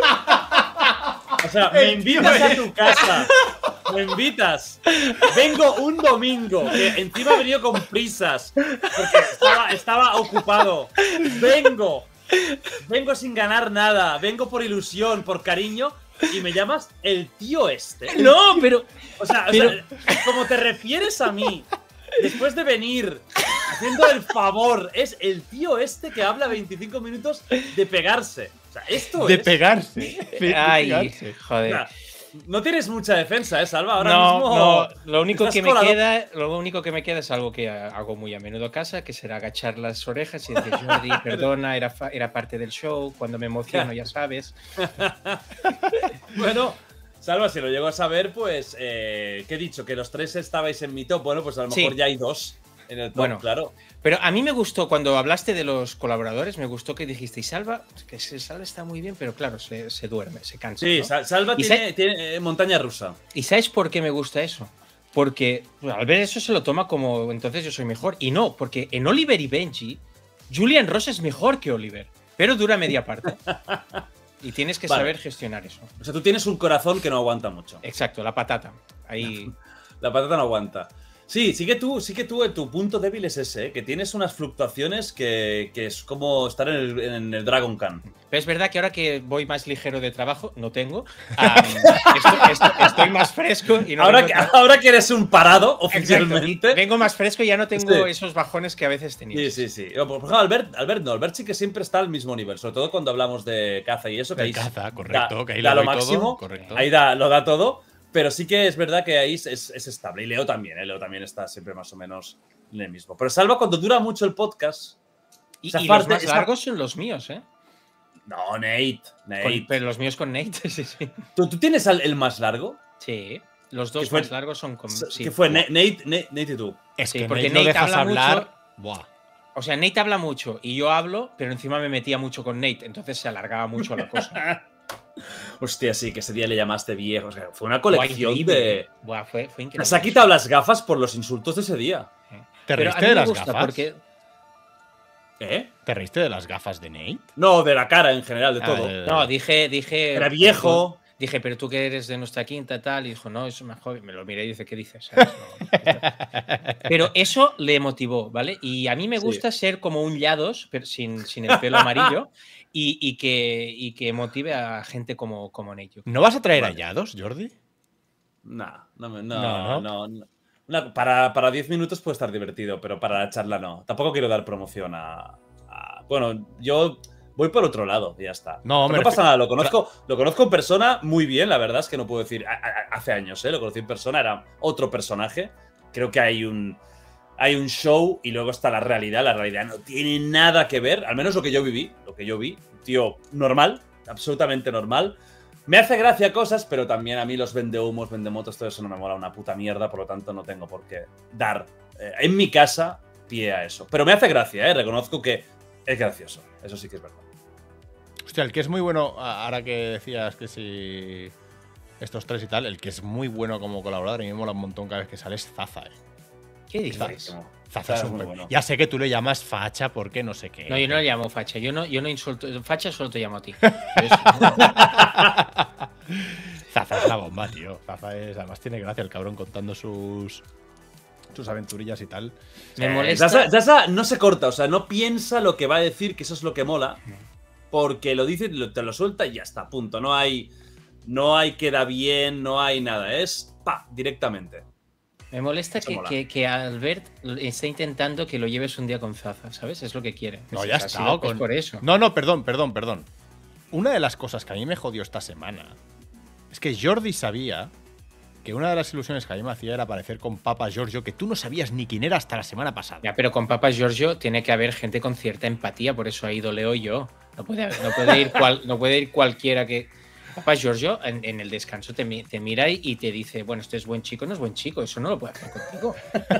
O sea, me invitas a tu casa. Me invitas. Vengo un domingo, que encima he venido con prisas, porque estaba, estaba ocupado. Vengo. Vengo sin ganar nada. Vengo por ilusión, por cariño. Y me llamas el tío este. No, pero. O sea, o Pero- sea, como te refieres a mí, después de venir, haciendo el favor, es el tío este que habla veinticinco minutos de pegarse. O sea, esto De es. pegarse. De Ay, pegarse. O joder. sea, No tienes mucha defensa, ¿eh, Salva? Ahora no, mismo. no, lo único estás que me colado. queda, lo único que me queda es algo que hago muy a menudo a casa, que será agachar las orejas y decir, Jordi, perdona, era, fa- era parte del show, cuando me emociono ya sabes. Bueno, Salva, si lo llego a saber, pues. Eh, ¿Qué he dicho? Que los tres estabais en mi top. Bueno, pues a lo mejor Sí. ya hay dos en el top, Bueno. claro. Pero a mí me gustó, cuando hablaste de los colaboradores, me gustó que dijiste, y Salva, que se- Salva está muy bien, pero claro, se, se duerme, se cansa. Sí, ¿no? Sal- Salva Y tiene, sa- tiene, eh, montaña rusa. ¿Y sabes por qué me gusta eso? Porque bueno, al ver eso se lo toma como entonces yo soy mejor. Y no, porque en Oliver y Benji, Julian Ross es mejor que Oliver, pero dura media parte. Y tienes que Vale. saber gestionar eso. O sea, tú tienes un corazón que no aguanta mucho. Exacto, la patata. Ahí. La patata no aguanta. Sí, sí que tú, sí que tú, tu punto débil es ese, ¿eh? Que tienes unas fluctuaciones que, que es como estar en el, en el Dragon Khan. Pero es verdad que ahora que voy más ligero de trabajo, no tengo. am, estoy, estoy- estoy más fresco y no ahora, vengo que, tan- ahora que eres un parado, Exacto, oficialmente. vengo más fresco y ya no tengo Sí. esos bajones que a veces tenía. Sí, sí, sí. Por ejemplo, Albert, Albert no, Albert sí que siempre está al mismo nivel, sobre todo cuando hablamos de caza y eso, que De ahí caza, correcto, da, que ahí da le lo doy todo, máximo, correcto. ahí da, lo da todo, pero sí que es verdad que ahí es, es- es estable. Y Leo también, ¿eh? Leo también está siempre más o menos en el mismo. Pero Salva, cuando dura mucho el podcast… Y, esa y parte- los más esa- largos son los míos, ¿eh? No, Nate, Nate. Con- pero los míos con Nate, sí, sí. ¿Tú, tú tienes al- el más largo? Sí, los dos Que fue- más largos son con. Sí. Que fue Na- Nate, Nate, Nate y tú. Es Sí, que porque Nate no Nate dejas habla hablar. mucho. Buah. O sea, Nate habla mucho y yo hablo, pero encima me metía mucho con Nate, entonces se alargaba mucho la cosa. Hostia, sí, que ese día le llamaste viejo. O sea, fue una Buah, colección increíble. de… Buah, fue, fue increíble. Se ha quitado las gafas por los insultos de ese día. ¿Te Pero a reíste mí de me las gusta gafas? porque ¿Eh? ¿Te reíste de las gafas de Nate? No, de la cara en general, de Ah, todo. de- no, dije, dije. Era viejo. Dije, pero tú que eres de nuestra quinta tal, y dijo, no, es más joven. Me lo miré y dice, ¿qué dices? ¿Sabes? No. Pero eso le motivó, ¿vale? Y a mí me Sí. gusta ser como un Yados, pero sin, sin el pelo amarillo, y, y que, y que motive a gente como, como Nate. ¿No vas a traer Vale. hallados, Jordi? Nah, no, me- No, no, ¿no? no, no. Una- para, para diez minutos puede estar divertido, pero para la charla no. Tampoco quiero dar promoción a. a- bueno, yo voy por otro lado y ya está. No, Pero me no pasa refiero- nada, lo conozco, lo conozco en persona muy bien, la verdad es que no puedo decir. a- a- hace años, ¿eh? Lo conocí en persona, era otro personaje. Creo que hay un. Hay un show y luego está la realidad. La realidad no tiene nada que ver, al menos lo que yo viví. Lo que yo vi, un tío normal, absolutamente normal. Me hace gracia cosas, pero también a mí los vendehumos, vendemotos, todo eso no me mola una puta mierda, por lo tanto no tengo por qué dar eh, en mi casa pie a eso. Pero me hace gracia, ¿eh? Reconozco que es gracioso. Eso sí que es verdad. Hostia, el que es muy bueno, a- ahora que decías que si estos tres y tal, el que es muy bueno como colaborador, y me mola un montón cada vez que sale, es Zaza. eh. ¿Qué dices? Buenísimo. Zaza es Zaza es un muy buen- bueno. Ya sé que tú le llamas facha porque no sé qué. No, yo no le llamo facha. Yo no, yo no insulto. Facha solo te llamo a ti. Yo eso- Zaza es la bomba, tío. Zaza es, además tiene gracia el cabrón contando sus sus aventurillas y tal. Me Eh, molesta. Zaza, Zaza no se corta, o sea, no piensa lo que va a decir, que eso es lo que mola. Porque lo dice, lo- te lo suelta y ya está, punto. No hay. No hay queda bien, no hay nada. Es pa, directamente. Me molesta Eso que, mola. que, que Albert está intentando que lo lleves un día con Zaza, ¿sabes? Es lo que quiere. No, Es- ya ha está. sido, pues, por eso. No, no, perdón, perdón, perdón. Una de las cosas que a mí me jodió esta semana es que Jordi sabía que una de las ilusiones que a mí me hacía era aparecer con Papa Giorgio, que tú no sabías ni quién era hasta la semana pasada. Ya, pero con Papa Giorgio tiene que haber gente con cierta empatía, por eso ha ido Leo y yo. No puede, haber- no puede, ir, cual- no puede ir cualquiera que. Papa Giorgio en, en el descanso te, mi- te mira y, y te dice, bueno, este es buen chico, no es buen chico, eso no lo puede hacer contigo.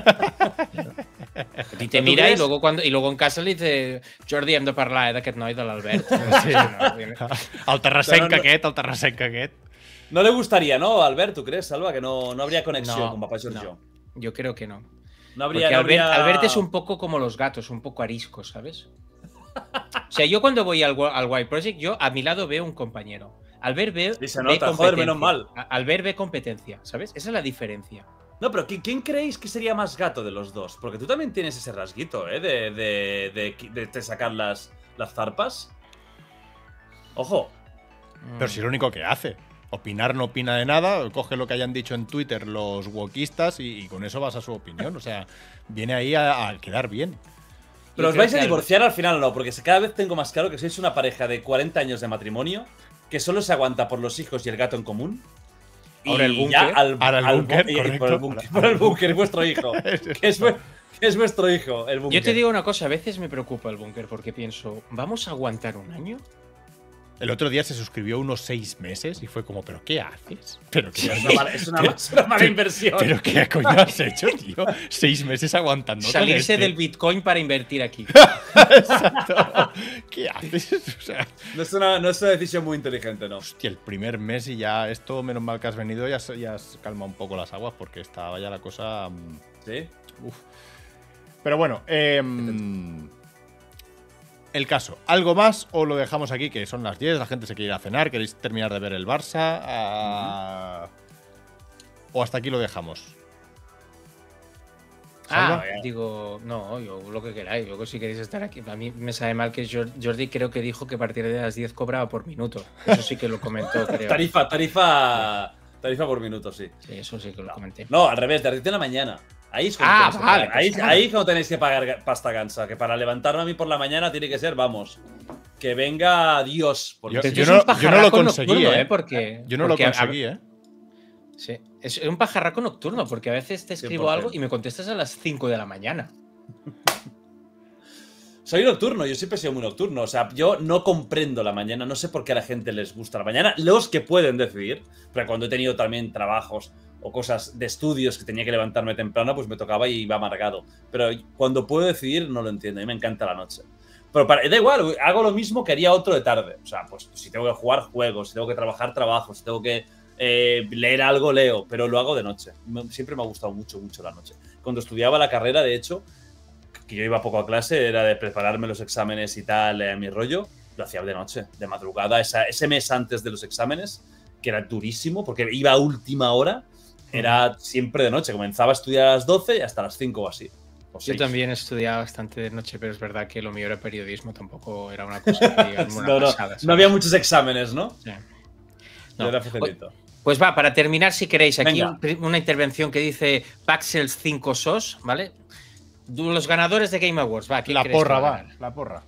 Y te ¿Tú mira y crees? luego, cuando, y luego en casa le dice, Jordi, hem de parlar eh, d'aquest noi de l'Albert. Sí. El terrassenc No, no. aquest, el terrassenc aquest. No le gustaría, ¿no, Albert? ¿Tú crees, Salva? Que no, no habría conexión No, con Papá Giorgio. no, yo creo que no. No habría. Porque no Albert, habría- Albert es un poco como los gatos, un poco arisco, ¿sabes? O sea, yo cuando voy al, al White Project, yo a mi lado veo un compañero. Albert ve, Sí, se ve nota, joder, menos competencia. mal. A- Albert ve competencia, ¿sabes? Esa es la diferencia. No, pero ¿qui- ¿quién creéis que sería más gato de los dos? Porque tú también tienes ese rasguito, ¿eh? De, de, de- de- de sacar las, las zarpas. Ojo. Pero si es lo único que hace. Opinar no opina de nada, coge lo que hayan dicho en Twitter los wokistas y, y con eso basa su opinión. O sea, viene ahí a, a quedar bien. Pero Yo os creo vais que a Albert- divorciar al final o no, porque cada vez tengo más claro que sois una pareja de cuarenta años de matrimonio que solo se aguanta por los hijos y el gato en común. Ahora el y búnker. ya al, Ahora el al búnker, bu- y- correcto. Por el búnker, por el búnker, vuestro hijo. que, es, vu- que es vuestro hijo, el búnker. Yo te digo una cosa, a veces me preocupa el búnker porque pienso, ¿vamos a aguantar un año? El otro día se suscribió unos seis meses y fue como, ¿pero qué haces? ¿Pero qué Es una mala, es una, es una mala inversión. ¿Pero qué coño has hecho, tío? Seis meses aguantando. Salirse con del este. Bitcoin para invertir aquí. Exacto. ¿Qué haces? O sea, No es, una, no es una decisión muy inteligente, ¿no? hostia, el primer mes y ya esto, menos mal que has venido, ya, has- ya has calmado un poco las aguas porque estaba ya la cosa. mm, Sí. Uf. Pero bueno, em, el caso. ¿Algo más o lo dejamos aquí? Que son las diez, la gente se quiere ir a cenar, queréis terminar de ver el Barça. Ah, ¿O hasta aquí lo dejamos? Ah, ¿Salva? digo, no, yo lo que queráis, yo que si queréis estar aquí. A mí me sabe mal que Jor- Jordi creo que dijo que a partir de las diez cobraba por minuto. Eso sí que lo comentó, creo. Tarifa, tarifa. Tarifa por minuto, sí. Sí, eso sí que lo comenté. No, al revés, de las diez de la mañana. Ahí es cuando Ah, tenéis que vale, pagar. Ahí, pues nada. ahí es cuando tenéis que pagar ga- pasta gansa. Que para levantarme a mí por la mañana tiene que ser, vamos, que venga Dios. Porque Yo- si- Pero yo es no- un yo no lo pajarraco conseguí, nocturno, ¿eh? Porque, Yo no porque lo a- conseguí, ¿eh? Sí, es un pajarraco nocturno, porque a veces te escribo cien por ciento. algo y me contestas a las cinco de la mañana. Soy nocturno, yo siempre he sido muy nocturno. O sea, yo no comprendo la mañana. No sé por qué a la gente les gusta la mañana. Los que pueden decidir. Pero cuando he tenido también trabajos o cosas de estudios que tenía que levantarme temprano, pues me tocaba y iba amargado. Pero cuando puedo decidir, no lo entiendo. A mí me encanta la noche. Pero para, da igual, hago lo mismo que haría otro de tarde. O sea, pues si tengo que jugar, juego. Si tengo que trabajar, trabajo. Si tengo que eh, leer algo, leo. Pero lo hago de noche. Me- siempre me ha gustado mucho, mucho la noche. Cuando estudiaba la carrera, de hecho, que yo iba poco a clase, era de prepararme los exámenes y tal, eh, mi rollo, lo hacía de noche, de madrugada, esa, ese mes antes de los exámenes, que era durísimo, porque iba a última hora, era siempre de noche, comenzaba a estudiar a las doce y hasta las cinco o así. O Yo seis. también estudiaba bastante de noche, pero es verdad que lo mío era periodismo, tampoco era una cosa que diga, una no, no, pasada, no ¿sabes? había muchos exámenes, ¿no? Sí. Yo No. era facilito. Pues va, para terminar, si queréis, aquí Venga. un- una intervención que dice Paxels cinco S O S, ¿vale? Los ganadores de Game Awards, va, ¿quién La crees que porra, va a va, ganar? la porra.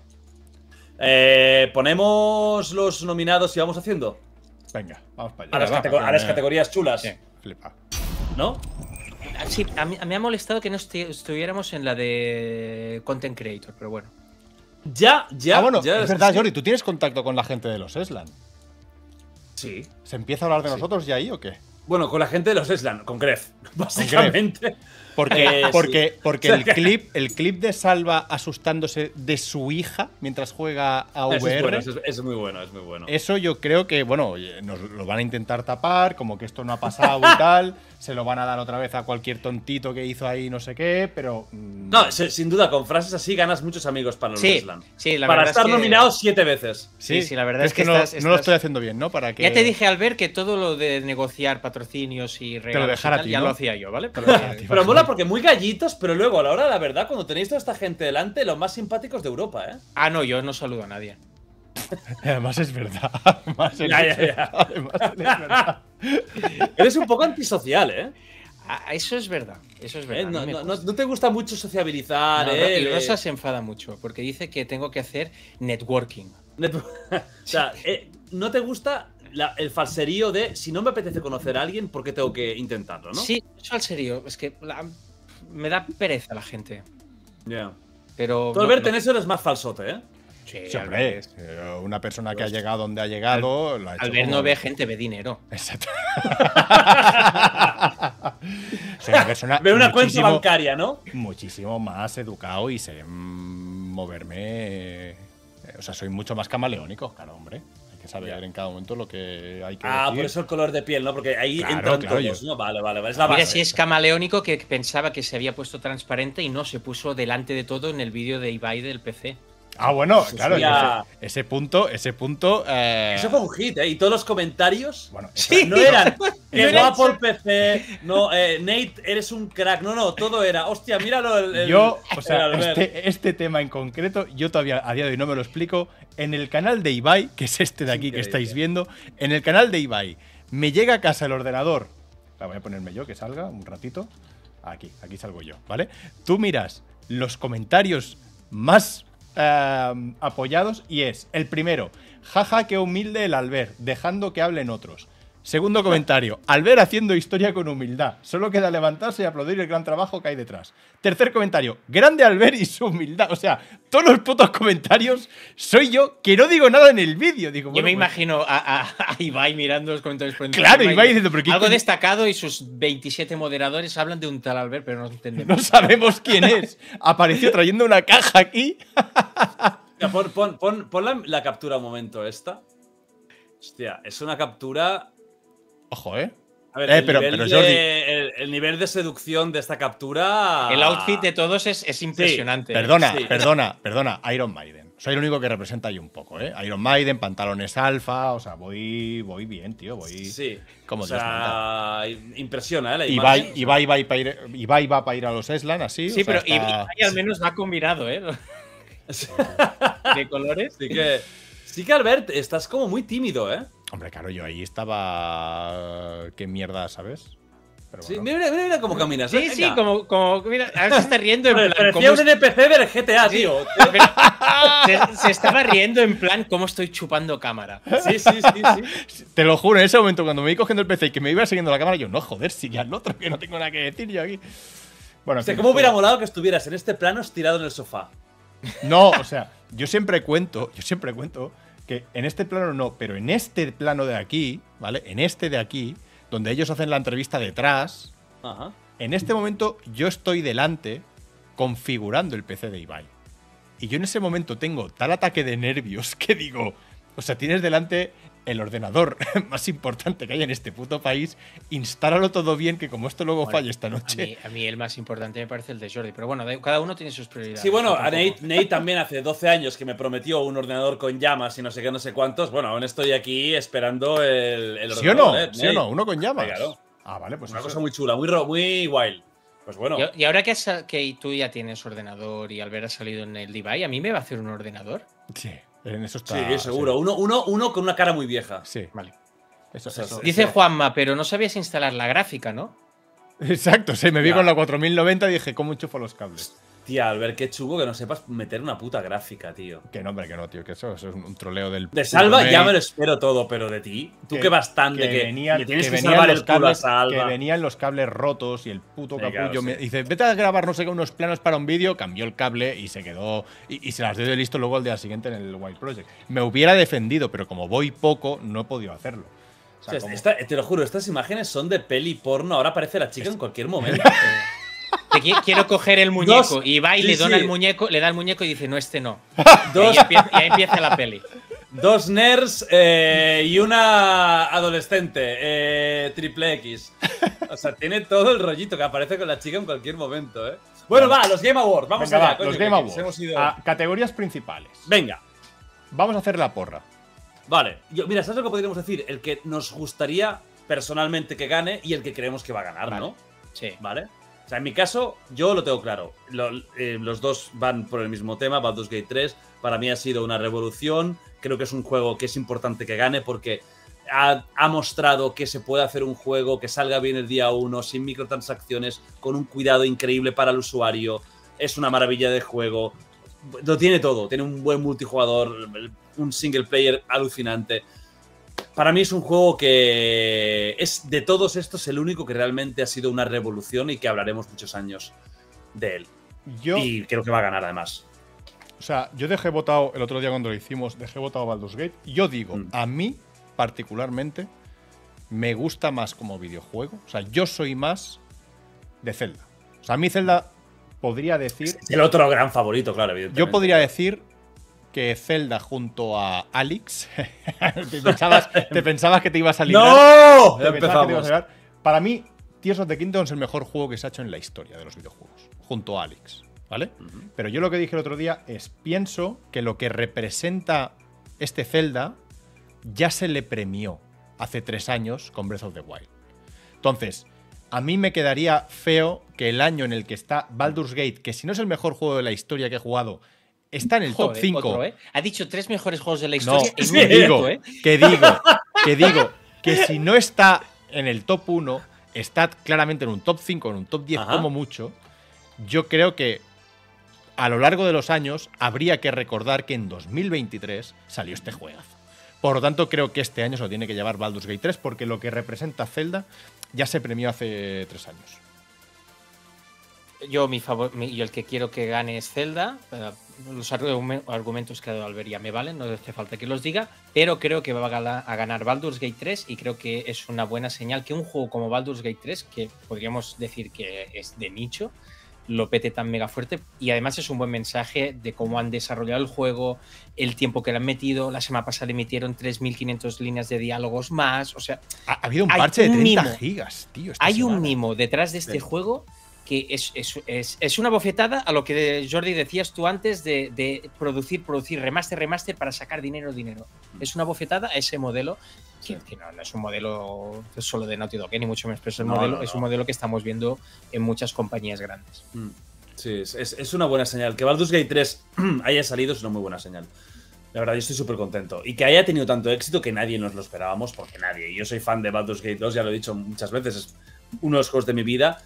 Eh, ¿Ponemos los nominados y vamos haciendo? Venga, vamos para A allá. las, va, catego- a las Eh, categorías chulas, Sí. Flipa. ¿no? Ah, Sí, a mí, a mí me ha molestado que no esti- estuviéramos en la de Content Creator, pero bueno. Ya, ya. ah, bueno, ya es verdad, sí. Jordi, ¿tú tienes contacto con la gente de los Eslan? Sí. ¿Se empieza a hablar de Sí. nosotros ya ahí o qué? Bueno, con la gente de los Eslan, con Gref, básicamente. Porque, Eh, porque, sí. porque el clip, el clip de Salva asustándose de su hija mientras juega a Eso V R. es, bueno, eso es- es muy bueno, es muy bueno. Eso yo creo que, bueno, oye, nos lo van a intentar tapar, como que esto no ha pasado y tal. Se lo van a dar otra vez a cualquier tontito que hizo ahí no sé qué, pero. mm, No, se- sin duda, con frases así ganas muchos amigos para los Sí, Eslan. sí, la Para verdad estar es que- nominado siete veces. Sí, sí, la verdad ¿crees es que no, estás- no lo estás- estoy haciendo bien, ¿no? Para que. Ya te dije al ver que todo lo de negociar patrocinios y regalos y dejara a tal, ti, ya ¿no? lo hacía yo, ¿vale? Pero, eh, Pero mola porque muy gallitos, pero luego a la hora de la verdad, cuando tenéis toda esta gente delante, los más simpáticos de Europa, ¿eh? ah, no, yo no saludo a nadie. Además es verdad. Además, Ya, ya, ya. además es verdad. Eres un poco antisocial, ¿eh? Ah, eso es verdad, eso es ¿Eh? verdad. a mí No, me no- no- consta. no te gusta mucho sociabilizar, No, ¿eh? y Eh, Rosa se enfada mucho porque dice que tengo que hacer networking. net- o sea, eh, no te gusta la- el falserío de si no me apetece conocer a alguien, ¿por qué tengo que intentarlo, no? Sí, eso al serio, es que la- me da pereza la gente. Ya. Pero. Tú, no- Albert, no- en eso eres más falsote, ¿eh? Sí, Sí, Albert, hombre, es- eh, una persona que ha llegado donde ha llegado. Lo ha hecho Albert como- no ve gente, ve dinero. Exacto. Soy una persona Ve una cuenta muchísimo- bancaria, ¿no? muchísimo más educado y sé mm, moverme. eh, O sea, soy mucho más camaleónico, claro, hombre. Hay que saber en cada momento lo que hay que Ah, decir. por eso el color de piel, ¿no? Porque ahí Claro, entran claro, todos, yo- ¿no? Vale, vale, vale. Es la base. Mira si es camaleónico que pensaba que se había puesto transparente y no, se puso delante de todo en el vídeo de Ibai del P C. Ah, bueno, Eso claro. ya- Ese, ese punto, ese punto. eh, Eso fue un hit, ¿eh? Y todos los comentarios Bueno, Sí. no eran que No era guapo el P C, no, eh, Nate, eres un crack. No, no, todo era, hostia, míralo. El, el- Yo, o el sea, Albert. este, este tema en concreto, yo todavía a día de hoy no me lo explico. En el canal de Ibai, que es este de aquí que Increíble. estáis viendo, en el canal de Ibai, me llega a casa el ordenador. La voy a ponerme yo, que salga un ratito. Aquí, aquí salgo yo, ¿vale? Tú miras los comentarios más eh, apoyados y es el primero, jaja, qué humilde el Albert, dejando que hablen otros. Segundo comentario. Albert haciendo historia con humildad. Solo queda levantarse y aplaudir el gran trabajo que hay detrás. Tercer comentario. Grande Albert y su humildad. O sea, todos los putos comentarios soy yo que no digo nada en el vídeo. Digo, Yo bueno, me pues, imagino a, a, a Ibai mirando los comentarios por encima. Claro, Ibai diciendo, pero ¿qué algo coño? destacado y sus veintisiete moderadores hablan de un tal Albert, pero no entendemos. no sabemos quién es. Apareció trayendo una caja aquí. Ya, Pon, pon, pon, pon la, la captura un momento esta. Hostia, es una captura. Ojo, ¿eh? A ver, Eh, el, pero- nivel pero de, Jordi- el, el nivel de seducción de esta captura. El outfit de todos es, es impresionante. Perdona, Sí. perdona, perdona. Iron Maiden. Soy el único que representa ahí un poco, ¿eh? Iron Maiden, pantalones alfa. O sea, voy, voy bien, tío. Voy Sí. como o Dios manda. sea, impresiona, ¿eh? La Ibai, imagen. Ibai, va para ir, Ibai va para ir a los Eslan, así. Sí, o sea, pero está- Ibai al menos va combinado, ¿eh? De colores. Sí que, sí que, Albert, estás como muy tímido, ¿eh? Hombre, claro, yo ahí estaba. ¿Qué mierda, sabes? Pero Sí, bueno. mira, mira, mira cómo caminas. Sí, ¿eh? sí, Venga. como, como. Mira, ahora se está riendo en Pare- plan. Parecía ¿cómo un N P C del G T A, Sí. tío. Se, se estaba riendo en plan, ¿cómo estoy chupando cámara? Sí, sí, sí, sí. Te lo juro, en ese momento, cuando me iba cogiendo el P C y que me iba siguiendo la cámara, yo, no, joder, sigue al otro, que no tengo nada que decir yo aquí. Bueno, O sea, en fin, ¿cómo hubiera todo- molado que estuvieras en este plano estirado en el sofá? No, o sea, yo siempre cuento, yo siempre cuento que en este plano no, pero en este plano de aquí, ¿vale? En este de aquí, donde ellos hacen la entrevista detrás, Ajá. en este momento yo estoy delante configurando el P C de Ibai. Y yo en ese momento tengo tal ataque de nervios que digo, o sea, tienes delante el ordenador más importante que hay en este puto país, instálalo todo bien, que como esto luego Bueno, falle esta A noche. mí, a mí el más importante me parece el de Jordi, pero bueno, de- cada uno tiene sus prioridades. Sí, bueno, Yo a tampoco. Nate, Nate también hace doce años que me prometió un ordenador con llamas y no sé qué, no sé cuántos. Bueno, aún estoy aquí esperando el, el ¿Sí o ordenador. no? ¿eh, ¿Sí o Nate? no? Uno con llamas. Claro. Ah, vale, pues Una eso- cosa muy chula, muy, ro- muy wild. Pues bueno. Y, y ahora que, has- que tú ya tienes ordenador y Albert ha salido en el Ibai, ¿a mí me va a hacer un ordenador? Sí, en eso está. Sí, seguro. Uno, uno, uno con una cara muy vieja. Sí, vale. Eso, O sea, eso. sí. Dice Juanma, pero no sabías instalar la gráfica, ¿no? Exacto, sí, me vi Ya. con la cuatro mil noventa y dije, ¿cómo enchufo los cables? Tía, Albert, qué chugo que no sepas meter una puta gráfica, tío. Que no, hombre, que no, tío, que eso, eso es un troleo del. De Salva puto ya Nate, me lo espero todo, pero de ti, tú que- que, bastante, que, venían, le tienes que que, venían salvar los el culo a cables, Salva. que venían los cables rotos y el puto Sí, capullo claro, me sí. dice, vete a grabar no sé qué, unos planos para un vídeo, cambió el cable y se quedó y, y se las dio de listo luego el día siguiente en el Wild Project. Me hubiera defendido, pero como voy poco, no he podido hacerlo. O sea, O sea, como- esta- te lo juro, estas imágenes son de peli porno. Ahora aparece la chica en cualquier momento. Que qui- quiero coger el muñeco Dos- y va y sí, le dona sí. el muñeco, le da el muñeco y dice, no, este no. Dos- Y ahí empieza, y ahí empieza la peli. Dos nerds eh, y una adolescente, eh, triple X. O sea, tiene todo el rollito que aparece con la chica en cualquier momento, ¿eh? Bueno, va, los Game Awards, vamos Venga, allá. va, coño, los que- Game que Awards. hemos ido- A categorías principales. Venga, Vamos a hacer la porra. vale. Yo, mira, ¿sabes lo que podríamos decir? El que nos gustaría personalmente que gane y el que creemos que va a ganar, Vale. ¿no? Sí. ¿Vale? O sea, en mi caso, yo lo tengo claro. Lo- eh, los dos van por el mismo tema, Baldur's Gate tres. Para mí ha sido una revolución. Creo que es un juego que es importante que gane porque ha, ha mostrado que se puede hacer un juego que salga bien el día uno, sin microtransacciones, con un cuidado increíble para el usuario. Es una maravilla de juego. Lo tiene todo. Tiene un buen multijugador, un single player alucinante. Para mí es un juego que es de todos estos el único que realmente ha sido una revolución y que hablaremos muchos años de él. Yo, Y creo que va a ganar además. o sea, yo dejé votado el otro día cuando lo hicimos, dejé votado Baldur's Gate. Yo digo, Mm. a mí particularmente me gusta más como videojuego. O sea, yo soy más de Zelda. O sea, a mí Zelda podría decir, El otro gran favorito, claro, evidentemente. yo podría decir que Zelda junto a Alex, te, pensabas, te pensabas que te ibas a librar. ¡No! Te Ya pensabas que te ibas a empezamos. librar. Para mí, Tears of the Kingdom es el mejor juego que se ha hecho en la historia de los videojuegos, junto a Alex, ¿vale? Pero yo lo que dije el otro día es, pienso que lo que representa este Zelda ya se le premió hace tres años con Breath of the Wild. Entonces, a mí me quedaría feo que el año en el que está Baldur's Gate, que si no es el mejor juego de la historia que he jugado, está en el top Joder, cinco. otro, ¿eh? Ha dicho tres mejores juegos de la No, historia en sí, un digo, minuto, ¿eh? que digo, que digo, que si no está en el top uno, está claramente en un top cinco, en un top diez Ajá. como mucho. Yo creo que a lo largo de los años habría que recordar que en dos mil veintitrés salió este juegazo. Por lo tanto, creo que este año se lo tiene que llevar Baldur's Gate tres, porque lo que representa Zelda ya se premió hace tres años. Yo, mi favor, mi, yo el que quiero que gane es Zelda. Los argumentos que ha dado Alberia me valen, no hace falta que los diga, pero creo que va a ganar, a ganar Baldur's Gate tres y creo que es una buena señal que un juego como Baldur's Gate tres, que podríamos decir que es de nicho, lo pete tan mega fuerte, y además es un buen mensaje de cómo han desarrollado el juego, el tiempo que le han metido. La semana pasada le metieron tres mil quinientas líneas de diálogos más, o sea… Ha, ha habido un parche de treinta gigas, tío. Hay semana. un mimo detrás de este sí. juego que es, es, es, es una bofetada a lo que, Jordi, decías tú antes de, de producir, producir, remaster, remaster para sacar dinero, dinero. Es una bofetada a ese modelo, que, que no, no es un modelo solo de Naughty Dog, ni mucho menos, pero es, el no, modelo, no, no. es un modelo que estamos viendo en muchas compañías grandes. Sí, es, es una buena señal. Que Baldur's Gate tres haya salido es una muy buena señal. La verdad, yo estoy súper contento. Y que haya tenido tanto éxito que nadie nos lo esperábamos, porque nadie. Yo soy fan de Baldur's Gate dos, ya lo he dicho muchas veces, es uno de los juegos de mi vida.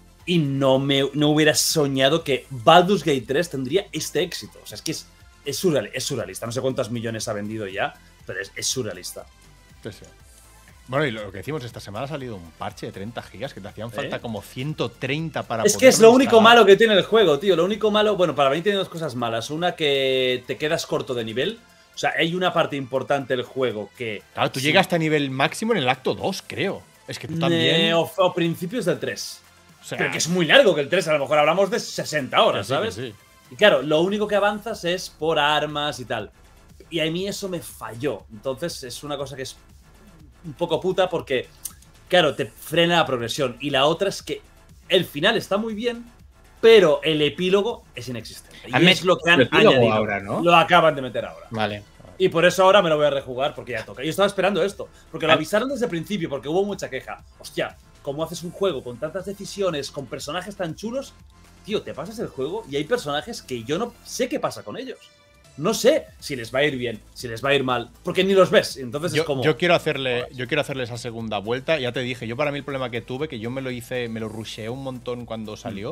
Y no, me, no hubiera soñado que Baldur's Gate tres tendría este éxito. O sea, es que es, es, surreal, es surrealista. No sé cuántos millones ha vendido ya, pero es, es surrealista. Sí, sí. Bueno, y lo que decimos, esta semana ha salido un parche de treinta gigas que te hacían falta ¿Eh? como ciento treinta para Es que es lo único malo que tiene el juego, tío. Lo único malo, bueno, para mí tiene dos cosas malas. Una, que te quedas corto de nivel. O sea, hay una parte importante del juego que… Claro, tú sí. llegaste a nivel máximo en el acto dos, creo. Es que tú también… Eh, o, o principios del tres. O sea, pero que es muy largo, que el tres a lo mejor hablamos de sesenta horas, sí, ¿sabes? Sí. Y claro, lo único que avanzas es por armas y tal. Y a mí eso me falló. Entonces es una cosa que es un poco puta porque, claro, te frena la progresión. Y la otra es que el final está muy bien, pero el epílogo es inexistente. Y es lo que han añadido. Ahora, ¿no? Lo acaban de meter ahora. Vale. Y por eso ahora me lo voy a rejugar porque ya toca. Yo estaba esperando esto, porque lo avisaron desde el principio, porque hubo mucha queja. Hostia, ¿cómo haces un juego con tantas decisiones, con personajes tan chulos? Tío, te pasas el juego y hay personajes que yo no sé qué pasa con ellos. No sé si les va a ir bien, si les va a ir mal, porque ni los ves. Entonces yo, es como… Yo quiero hacerle yo quiero hacerle esa segunda vuelta. Ya te dije, yo para mí el problema que tuve, que yo me lo hice, me lo rusheé un montón cuando salió. Mm.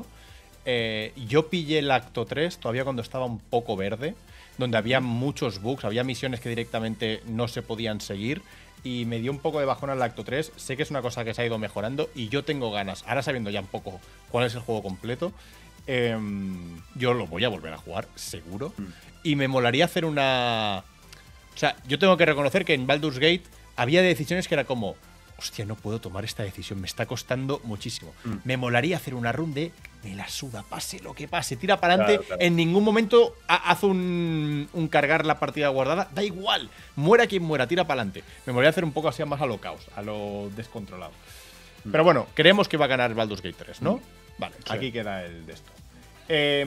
Eh, yo pillé el acto tres todavía cuando estaba un poco verde, donde había muchos bugs, había misiones que directamente no se podían seguir. Y me dio un poco de bajón al acto tres. Sé que es una cosa que se ha ido mejorando y yo tengo ganas, ahora sabiendo ya un poco cuál es el juego completo, eh, yo lo voy a volver a jugar, seguro. Mm. Y me molaría hacer una… O sea, yo tengo que reconocer que en Baldur's Gate había decisiones que era como… Hostia, no puedo tomar esta decisión, me está costando muchísimo. Mm. Me molaría hacer una run de… Me la suda, pase lo que pase, tira para adelante. Claro, claro. En ningún momento haz un, un cargar la partida guardada. Da igual, muera quien muera, tira para adelante. Me molaría hacer un poco así más a lo caos, a lo descontrolado. Mm. Pero bueno, creemos que va a ganar Baldur's Gate tres, ¿no? Mm. Vale, sí. Aquí queda el de esto. Eh,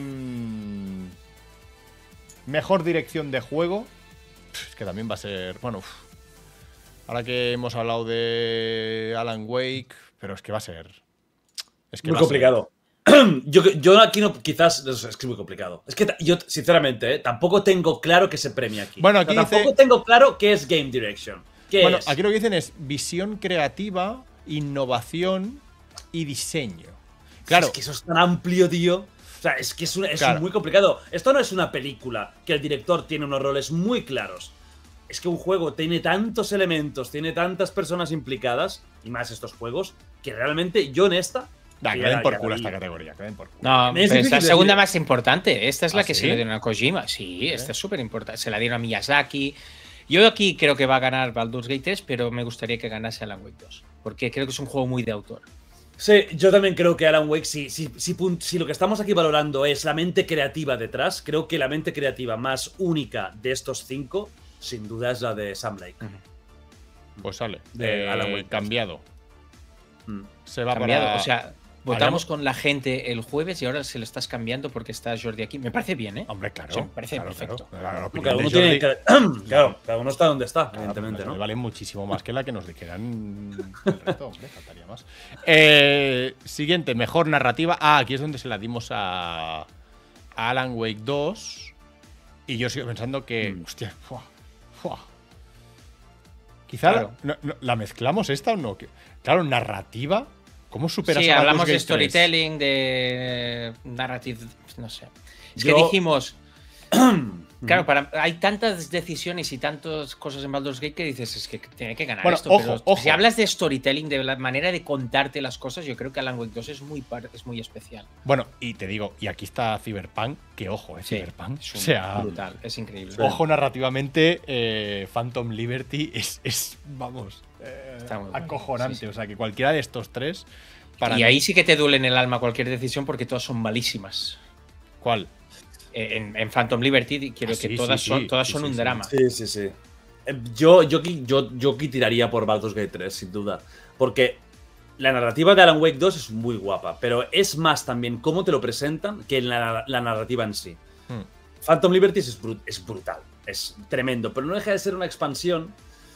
mejor dirección de juego. Es que también va a ser… Bueno, uf. Ahora que hemos hablado de Alan Wake, pero es que va a ser… Es que muy complicado. Ser. Yo, yo aquí no, quizás, es que es muy complicado. Es que yo, sinceramente, ¿eh? tampoco tengo claro que se premia aquí. Bueno, aquí o sea, dice, tampoco tengo claro qué es Game Direction. ¿Qué bueno, es? Aquí lo que dicen es visión creativa, innovación y diseño. Claro. Es que eso es tan amplio, tío. O sea, es que es, una, es claro. muy complicado. Esto no es una película que el director tiene unos roles muy claros. Es que un juego tiene tantos elementos, tiene tantas personas implicadas, y más estos juegos, que realmente yo en esta… Da, que den por culo esta categoría, que den por culo. No, es, es la segunda más importante. Esta es la ¿Ah, que sí? se le dieron a Kojima. Sí, ¿Sí? Esta es súper importante. Se la dieron a Miyazaki. Yo aquí creo que va a ganar Baldur's Gate tres, pero me gustaría que ganase Alan Wake dos. Porque creo que es un juego muy de autor. Sí, yo también creo que Alan Wake, si, si, si, si lo que estamos aquí valorando es la mente creativa detrás, creo que la mente creativa más única de estos cinco, sin duda, es la de Sam Lake. Uh-huh. Pues sale. De eh, Alan Wake. Cambiado. Mm. Se va cambiado, para… O sea, votamos con la gente el jueves y ahora se lo estás cambiando porque está Jordi aquí. Me parece bien, ¿eh? Hombre, claro. O sea, me parece claro, perfecto. Claro, claro, la cada, uno Jordi, tiene, cada, claro, cada uno está donde está, claro, evidentemente, ¿no? ¿no? Vale muchísimo más que la que nos dijeran el resto, hombre, faltaría más. Eh, siguiente, mejor narrativa. Ah, aquí es donde se la dimos a, a Alan Wake dos. Y yo sigo pensando que, mm. hostia, fuah, fuah. Quizá claro. la, no, no, la mezclamos esta o no. Claro, narrativa. ¿Cómo superas sí, a hablamos de tres? storytelling, de narrative, no sé. Es Yo, que dijimos… Claro, para, hay tantas decisiones y tantas cosas en Baldur's Gate que dices, es que tiene que ganar Bueno, esto. ojo, pero ojo. si hablas de storytelling, de la manera de contarte las cosas, yo creo que Alan Wake dos es muy, par- es muy especial. Bueno, y te digo, y aquí está Cyberpunk, que ojo, es Sí, Cyberpunk. es O un- sea, brutal, es increíble. ojo narrativamente, eh, Phantom Liberty es, es vamos, eh, Está muy bueno, acojonante. sí, sí. O sea, que cualquiera de estos tres, para y mí- ahí sí que te duele en el alma cualquier decisión porque todas son malísimas. ¿Cuál? Eh, En, en Phantom Liberty quiero Ah, que sí, todas sí, son, sí, todas sí, son sí, un sí. drama. Sí, sí, sí. Eh, Yo, yo, aquí- yo, yo aquí tiraría por Baldur's Gate tres, sin duda. Porque la narrativa de Alan Wake dos es muy guapa, pero es más también cómo te lo presentan que la, la narrativa en sí. Hmm. Phantom Liberty es, bru- es brutal, es tremendo, pero no deja de ser una expansión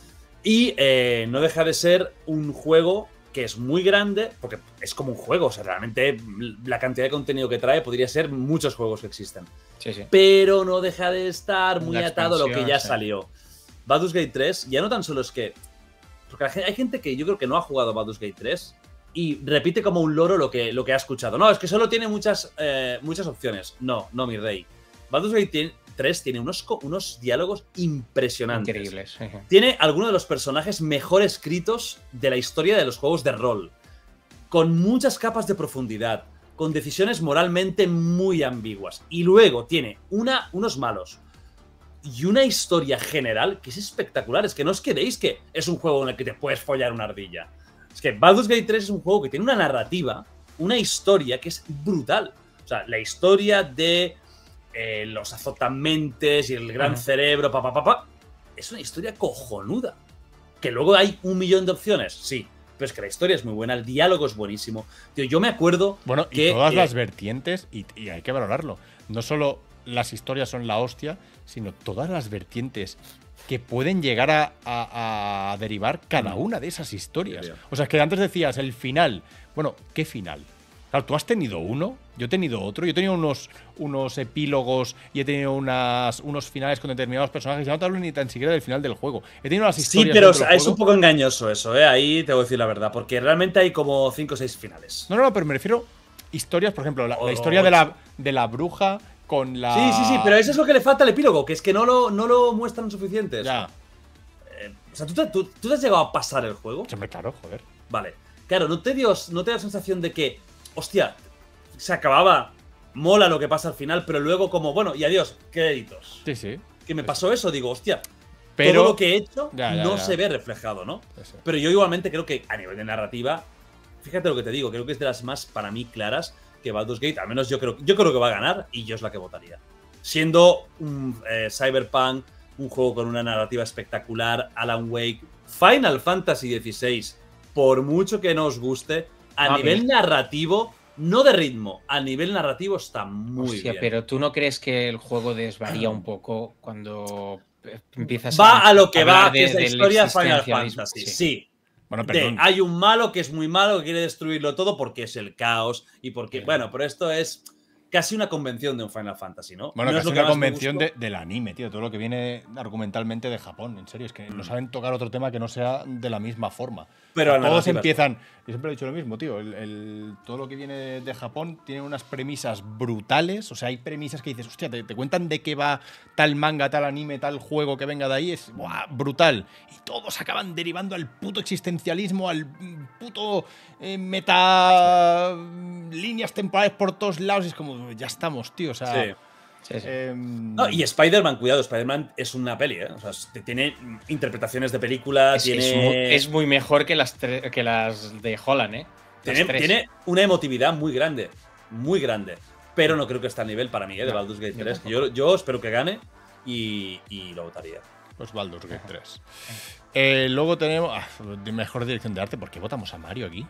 y eh, no deja de ser un juego que es muy grande, porque es como un juego, o sea, realmente la cantidad de contenido que trae podría ser muchos juegos que existen. Sí, sí. Pero no deja de estar muy La atado a lo que expansión, ya sí. salió. Baldur's Gate tres, ya no tan solo es que... Porque la gen- hay gente que yo creo que no ha jugado a Baldur's Gate tres y repite como un loro lo que, lo que ha escuchado. No, es que solo tiene muchas, eh, muchas opciones. No, no, mi rey. Baldur's Gate tiene- tres tiene unos, co- unos diálogos impresionantes. Increíbles. sí, sí. Tiene algunos de los personajes mejor escritos de la historia de los juegos de rol. Con muchas capas de profundidad. Con decisiones moralmente muy ambiguas. Y luego tiene una, unos malos. Y una historia general que es espectacular. Es que no os quedéis que es un juego en el que te puedes follar una ardilla. Es que Baldur's Gate tres es un juego que tiene una narrativa, una historia que es brutal. O sea, la historia de eh, los azotamentes y el gran Ujú. cerebro, pa, pa, pa, pa, es una historia cojonuda. Que luego hay un millón de opciones, sí. Pero es que la historia es muy buena, el diálogo es buenísimo. Tío, yo me acuerdo Bueno, y que, todas eh, las vertientes, y, y hay que valorarlo. No solo las historias son la hostia, sino todas las vertientes que pueden llegar a, a- a derivar cada una de esas historias. Sí, tío. O sea, que antes decías el final. Bueno, ¿qué final? Claro, tú has tenido uno, yo he tenido otro, yo he tenido unos, unos epílogos y he tenido unas, unos finales con determinados personajes. Ya no te hablo ni tan siquiera del final del juego. He tenido las Sí, historias. pero dentro del es un juego. poco engañoso eso, ¿eh? Ahí te voy a decir la verdad, porque realmente hay como cinco o seis finales. No, no, no, pero me refiero historias, por ejemplo, la, O- la historia o de la, ocho. de la bruja con la. Sí, sí, sí, pero eso es lo que le falta al epílogo, que es que no lo, no lo muestran suficiente. eso. Ya. Eh, o sea, ¿tú te, tú- tú te has llegado a pasar el juego? Hombre, claro, joder. Vale. Claro, ¿no te, dio, ¿no te da la sensación de que, hostia, se acababa, mola lo que pasa al final, pero luego como, bueno, y adiós, créditos? Sí, sí. Que me pasó eso, digo, hostia, Pero. todo lo que he hecho Ya, ya, no ya. se ve reflejado, ¿no? Sí, sí. Pero yo igualmente creo que a nivel de narrativa, fíjate lo que te digo, creo que es de las más para mí claras que Baldur's Gate, al menos yo creo, yo creo que va a ganar y yo es la que votaría. Siendo un eh, Cyberpunk, un juego con una narrativa espectacular, Alan Wake, Final Fantasy dieciséis, por mucho que no os guste, a A nivel mí. narrativo, no de ritmo, a nivel narrativo está muy Hostia, bien. pero ¿tú no crees que el juego desvaría un poco cuando eh, empiezas Va a lo que hablar va, que de- es la del historia Final existencialismo? Fantasy. Sí. Sí. Bueno, De, perdón. hay un malo que es muy malo, que quiere destruirlo todo porque es el caos y porque. Sí. Bueno, pero esto es casi una convención de un Final Fantasy, ¿no? Bueno, No es casi lo que una más me convención gustó. de- del anime, tío. Todo lo que viene argumentalmente de Japón. En serio, es que no Mm. saben tocar otro tema que no sea de la misma forma. Pero O sea, la todos narrativa es empiezan. Yo siempre he dicho lo mismo, tío. el- el- todo lo que viene de Japón tiene unas premisas brutales. O sea, hay premisas que dices, hostia, te, te cuentan de qué va tal manga, tal anime, tal juego que venga de ahí. Es ¡buah! Brutal. Y todos acaban derivando al puto existencialismo, al mm, puto eh, meta. mm, líneas temporales por todos lados. Y es como, ya estamos, tío. O sea. Sí. Sí, sí. em, No, y Spider-Man, cuidado, Spider-Man es una peli, ¿eh? O sea, es- tiene interpretaciones de película, Es, tiene. es muy, es muy mejor que las, tre- que las de Holland, ¿eh? Las tiene, tres. tiene una emotividad muy grande. Muy grande. Pero no creo que esté al nivel para mí, ¿eh? De No, Baldur's Gate yo tres. tampoco. Yo, yo espero que gane y, y lo votaría. Pues Baldur's Gate tres. Eh, luego tenemos. Ah, de mejor dirección de arte. ¿Por qué votamos a Mario aquí?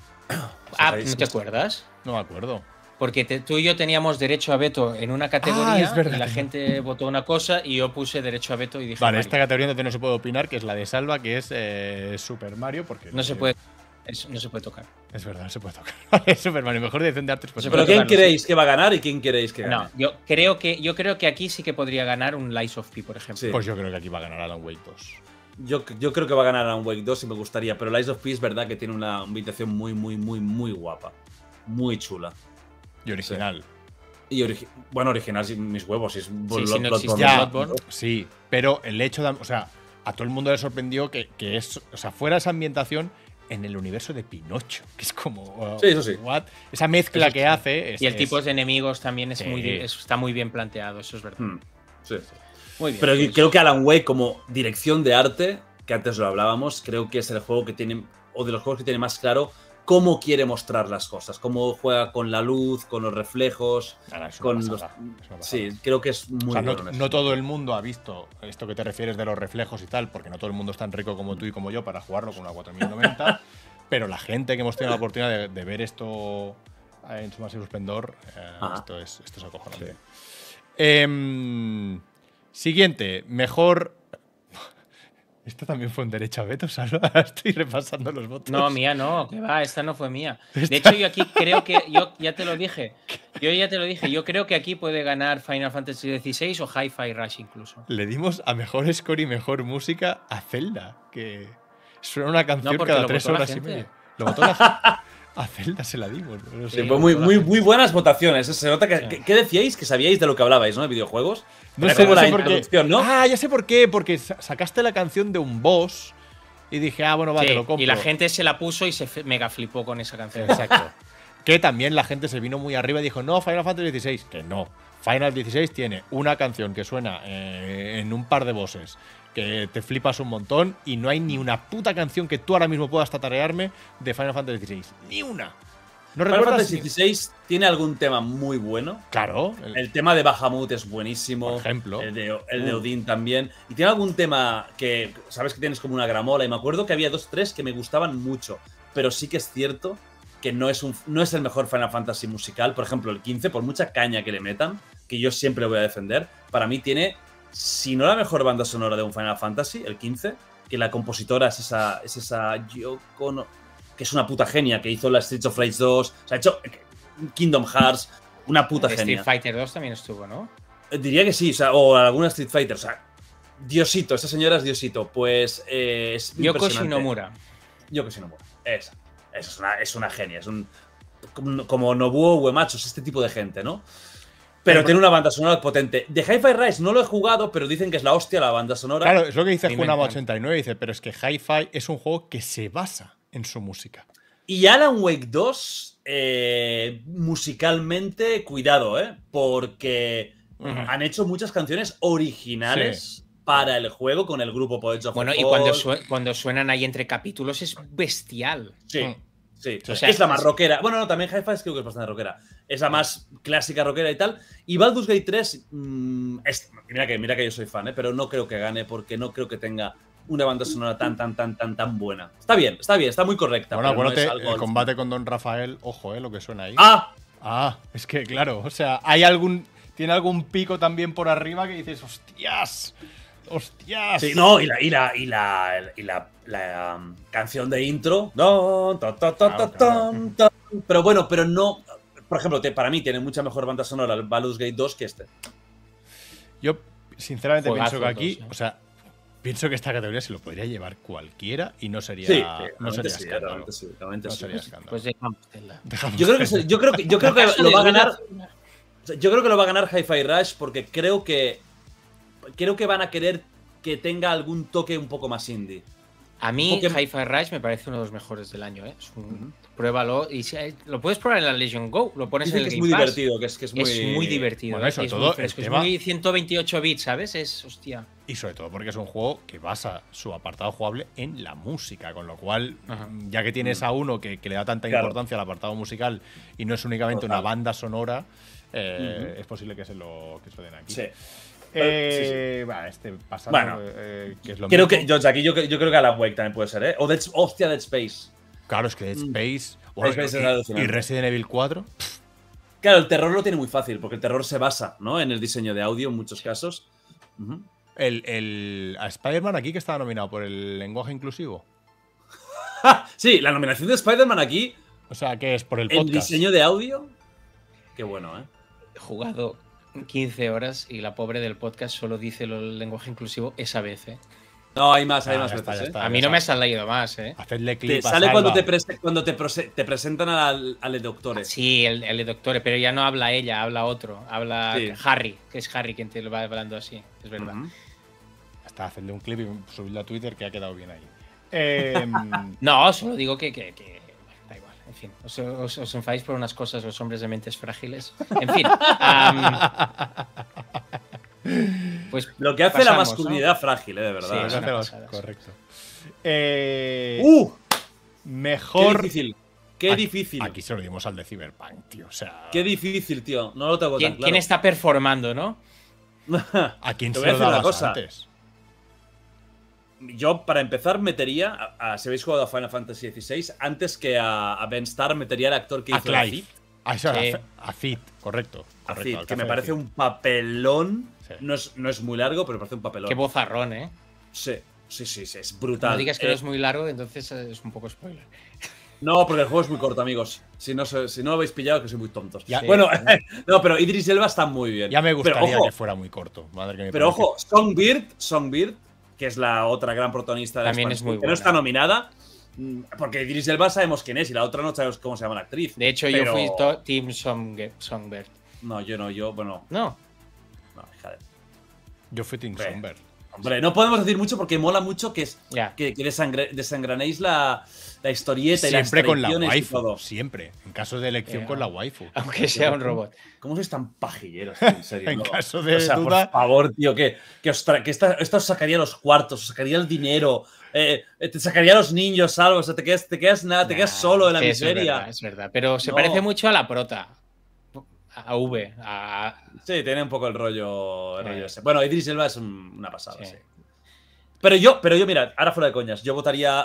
Ah, ¿no te acuerdas? No me acuerdo. Porque te- tú y yo teníamos derecho a veto en una categoría Ah, es verdad. y la gente votó una cosa y yo puse derecho a veto y dije Vale, Mario. esta categoría donde no se puede opinar, que es la de Salva, que es eh, Super Mario, porque No se puede, es- no se puede tocar. Es verdad, no se puede tocar. Vale, Super Mario, mejor dirección de arte. Pues Se ¿Pero puede quién tocarlo, creéis que va a ganar y quién queréis que gane? No, yo creo que yo creo que aquí sí que podría ganar un Lies of P, por ejemplo. Sí. Pues yo creo que aquí va a ganar Alan Wake dos. Yo, yo creo que va a ganar a un Wake dos y me gustaría, pero Lies of P es verdad que tiene una ambientación muy, muy, muy, muy guapa. Muy chula. Y original. Y origi bueno, original, mis huevos. Es sí, si no existía Bloodborne. Sí, pero el hecho de. O sea, a todo el mundo le sorprendió que, que es. O sea, fuera esa ambientación en el universo de Pinocho. Que es como. Uh, sí, eso sí. What? Esa mezcla eso que sí. hace. Es, y el es, tipo de enemigos también es sí. muy, es, está muy bien planteado, eso es verdad. Hmm. Sí. Muy bien. Pero pues. creo que Alan Wake, como dirección de arte, que antes lo hablábamos, creo que es el juego que tiene. O de los juegos que tiene más claro cómo quiere mostrar las cosas, cómo juega con la luz, con los reflejos, Ahora, es con pasada, los... Sí, creo que es muy o sea, no, bueno. no todo el mundo ha visto esto que te refieres de los reflejos y tal, porque no todo el mundo es tan rico como tú y como yo para jugarlo con una cuatro mil noventa, pero la gente que hemos tenido la oportunidad de, de ver esto en su máximo esplendor, eh, esto, es, esto es acojonante. Sí. Eh, siguiente, mejor... Esto también fue un derecho a veto, Salva. Estoy repasando los votos. No, mía no, que va, esta no fue mía. De hecho, yo aquí creo que, yo ya te lo dije, yo ya te lo dije, yo creo que aquí puede ganar Final Fantasy dieciséis o Hi-Fi Rush incluso. Le dimos a mejor score y mejor música a Zelda, que suena una canción no, cada tres horas y media. Lo votó la gente. A Zelda se la dimos. No sé. Sí, fue muy, muy, muy buenas votaciones. Se nota que, sí. ¿Qué decíais? Que sabíais de lo que hablabais, ¿no? De videojuegos. No sé, no sé por qué. ¿No? Ah, ya sé por qué. Porque sacaste la canción de un boss y dije, ah, bueno, va, sí, te lo compro. Y la gente se la puso y se mega flipó con esa canción. Exacto. Que también la gente se vino muy arriba y dijo, no, Final Fantasy dieciséis. Que no. Final dieciséis tiene una canción que suena eh, en un par de bosses que te flipas un montón y no hay ni una puta canción que tú ahora mismo puedas tatarearme de Final Fantasy dieciséis. Ni una. ¿No Final Fantasy dieciséis tiene algún tema muy bueno. Claro. El, el tema de Bahamut es buenísimo. Por ejemplo. El de, el de Odín también. Y tiene algún tema que, sabes que tienes como una gramola. Y me acuerdo que había dos, tres que me gustaban mucho. Pero sí que es cierto que no es, un, no es el mejor Final Fantasy musical. Por ejemplo, el quince, por mucha caña que le metan, que yo siempre lo voy a defender, para mí tiene, si no la mejor banda sonora de un Final Fantasy, el quince, que la compositora es esa, es esa Yoko no, que es una puta genia, que hizo la Streets of Rage dos, o sea, ha hecho Kingdom Hearts, una puta el genia. Street Fighter dos también estuvo, ¿no? Diría que sí, o, sea, o alguna Street Fighter, o sea, Diosito, esa señora es Diosito, pues eh, es Yoko Shinomura. Yoko Shinomura, esa, esa es una, es una genia, es un como Nobuo Uematsu, este tipo de gente, ¿no? Pero tiene una banda sonora potente. De Hi-Fi Rush no lo he jugado, pero dicen que es la hostia la banda sonora. Claro, es lo que dice Junama ochenta y nueve, dice, pero es que Hi-Fi es un juego que se basa en su música. Y Alan Wake dos, eh, musicalmente, cuidado, ¿eh? Porque uh-huh. han hecho muchas canciones originales sí. para el juego con el grupo Poets of Bueno, y cuando, su cuando suenan ahí entre capítulos es bestial. Sí. Mm. Sí, o sea, es la más rockera. Bueno, no, también Hi-Fi creo que es bastante rockera. Es la más clásica rockera y tal. Y Baldur's Gate tres, mmm, es, mira, que, mira que yo soy fan, ¿eh? Pero no creo que gane porque no creo que tenga una banda sonora tan, tan, tan, tan, tan buena. Está bien, está bien, está muy correcta. Bueno, acuérdate, no es el combate con Don Rafael, ojo, ¿eh? Lo que suena ahí. ¡Ah! Ah, es que claro, o sea, hay algún, tiene algún pico también por arriba que dices, hostias. ¡Hostias! Sí, no, y la, y la, y la, y la, la um, canción de intro. Don, ta, ta, ta, ta, claro, claro. Pero bueno, pero no. Por ejemplo, te, para mí tiene mucha mejor banda sonora el Baldur's Gate dos que este. Yo, sinceramente, Juegazo pienso que aquí, dos, ¿eh? o sea, pienso que esta categoría se lo podría llevar cualquiera y no sería, sí, no sería sí, escándalo. Sí, no sí. sería escándalo. Pues dejamos Zelda. Yo creo que, yo creo que, yo creo que lo va a ganar. Yo creo que lo va a ganar Hi-Fi Rush porque creo que. Creo que van a querer que tenga algún toque un poco más indie. A mí, Pokémon... Hi-Fi Rush me parece uno de los mejores del año, ¿eh? Es un... uh-huh. Pruébalo. Y si, lo puedes probar en la Legion Go. Lo pones Dicen en el que Game es muy Pass. divertido, que es, que es muy... Es muy divertido. Bueno, eso, es todo muy fresco. tema... Es muy ciento veintiocho bits, ¿sabes? Es, hostia. Y sobre todo porque es un juego que basa su apartado jugable en la música. Con lo cual, uh-huh. ya que tienes a uno que, que le da tanta claro. importancia al apartado musical y no es únicamente Total. una banda sonora, eh, uh-huh. es posible que se lo, que se lo den aquí. Sí. Eh, sí, sí. Va, este pasado, bueno, eh, que es lo creo mismo. que, yo, aquí yo, yo creo que Alan Wake también puede ser, ¿eh? O Dead, hostia, Dead Space. Claro, es que Dead Space. Mm. Bueno, Dead Space y, y Resident Evil cuatro. Claro, el terror lo tiene muy fácil, porque el terror se basa, ¿no? En el diseño de audio en muchos casos. Uh-huh. El, el, a Spider-Man aquí que estaba nominado por el lenguaje inclusivo. Sí, la nominación de Spider-Man aquí. O sea, ¿qué es? Por el podcast. ¿El diseño de audio? Qué bueno, ¿eh? He jugado quince horas y la pobre del podcast solo dice el lenguaje inclusivo esa vez, ¿eh? No, hay más, hay Ah, más ya veces, está, ya ¿eh? está. A mí no me ha salido más, ¿eh? Hacedle Te clip a sale cuando, Salva. te, prese- cuando te, prose- te presentan al, al doctor. Sí, el, el doctor, pero ya no habla ella, habla otro. Habla Sí. Harry, que es Harry quien te lo va hablando así, es verdad. Ujú. Hasta hacerle un clip y subirlo a Twitter que ha quedado bien ahí. Eh, No, solo digo que, que, que- da igual, en fin, os, os, os enfadéis por unas cosas los hombres de mentes frágiles. En fin, am, pues Lo que hace pasamos, la masculinidad frágil, ¿eh? De verdad. Sí, ¿eh? es una Pero- pasada, sí. correcto. Eh, ¡Uh! ¡Qué mejor. difícil! ¡Qué Aquí- difícil! Aquí se lo dimos al de Cyberpunk, tío. O sea, ¡Qué difícil, tío! No lo tengo ¿quién, tan quién claro. está performando, no? ¿a quién Te se voy a lo decir una dabas cosa. antes? Yo, para empezar, metería, a, a- si habéis jugado a Final Fantasy dieciséis, antes que a, a Ben Starr, metería al actor que A hizo a Clive. Cid, Ah, eso era Sí. F- a Cid, correcto. a correcto, Cid, al que me caso de parece Cid. un papelón. Sí. No, es, no es muy largo, pero me parece un papelón. Qué vozarrón, ¿eh? Sí, sí, sí, sí, es brutal. No digas que Eh, no es muy largo, entonces es un poco spoiler. No, porque el juego es muy corto, amigos. Si no, se- si no lo habéis pillado, que sois muy tontos. Ya- bueno, no, pero Idris Elba está muy bien. Ya me gustaría pero, ojo, que fuera muy corto. Madre que me Pero parió. ojo, Songbird, Songbird, que es la otra gran protagonista de la También es expansión, muy que no buena. está nominada, mm, porque Idris Elba sabemos quién es y la otra no sabemos cómo se llama la actriz. De hecho, Pero- yo fui to- Team Song Songbird. No, yo no, yo, bueno, No, no, hija de... Yo fui Tim Hombre. Somber. Hombre, no podemos decir mucho porque mola mucho que, es, ya. que, que desangre- desengranéis la, la historieta y las Siempre con la traiciones y waifu. todo. Siempre. En caso de elección Ya. con la waifu. Aunque sea un robot. ¿Cómo sois tan pajilleros, tío? En serio. En no? caso de O sea, duda- por favor, tío, que, que, os tra- que esta- esto os sacaría los cuartos, os sacaría el dinero, eh, eh, te sacaría los niños, salvo, o sea, te quedas, te quedas nada, te quedas Nah, solo en la sí, eso es miseria. verdad, es verdad. Pero se No. parece mucho a la prota. A V. A... Sí, tiene un poco el rollo, el Eh. rollo ese. Bueno, Idris Elba es un- una pasada, Sí. sí. Pero yo, pero yo, mira, ahora fuera de coñas, yo votaría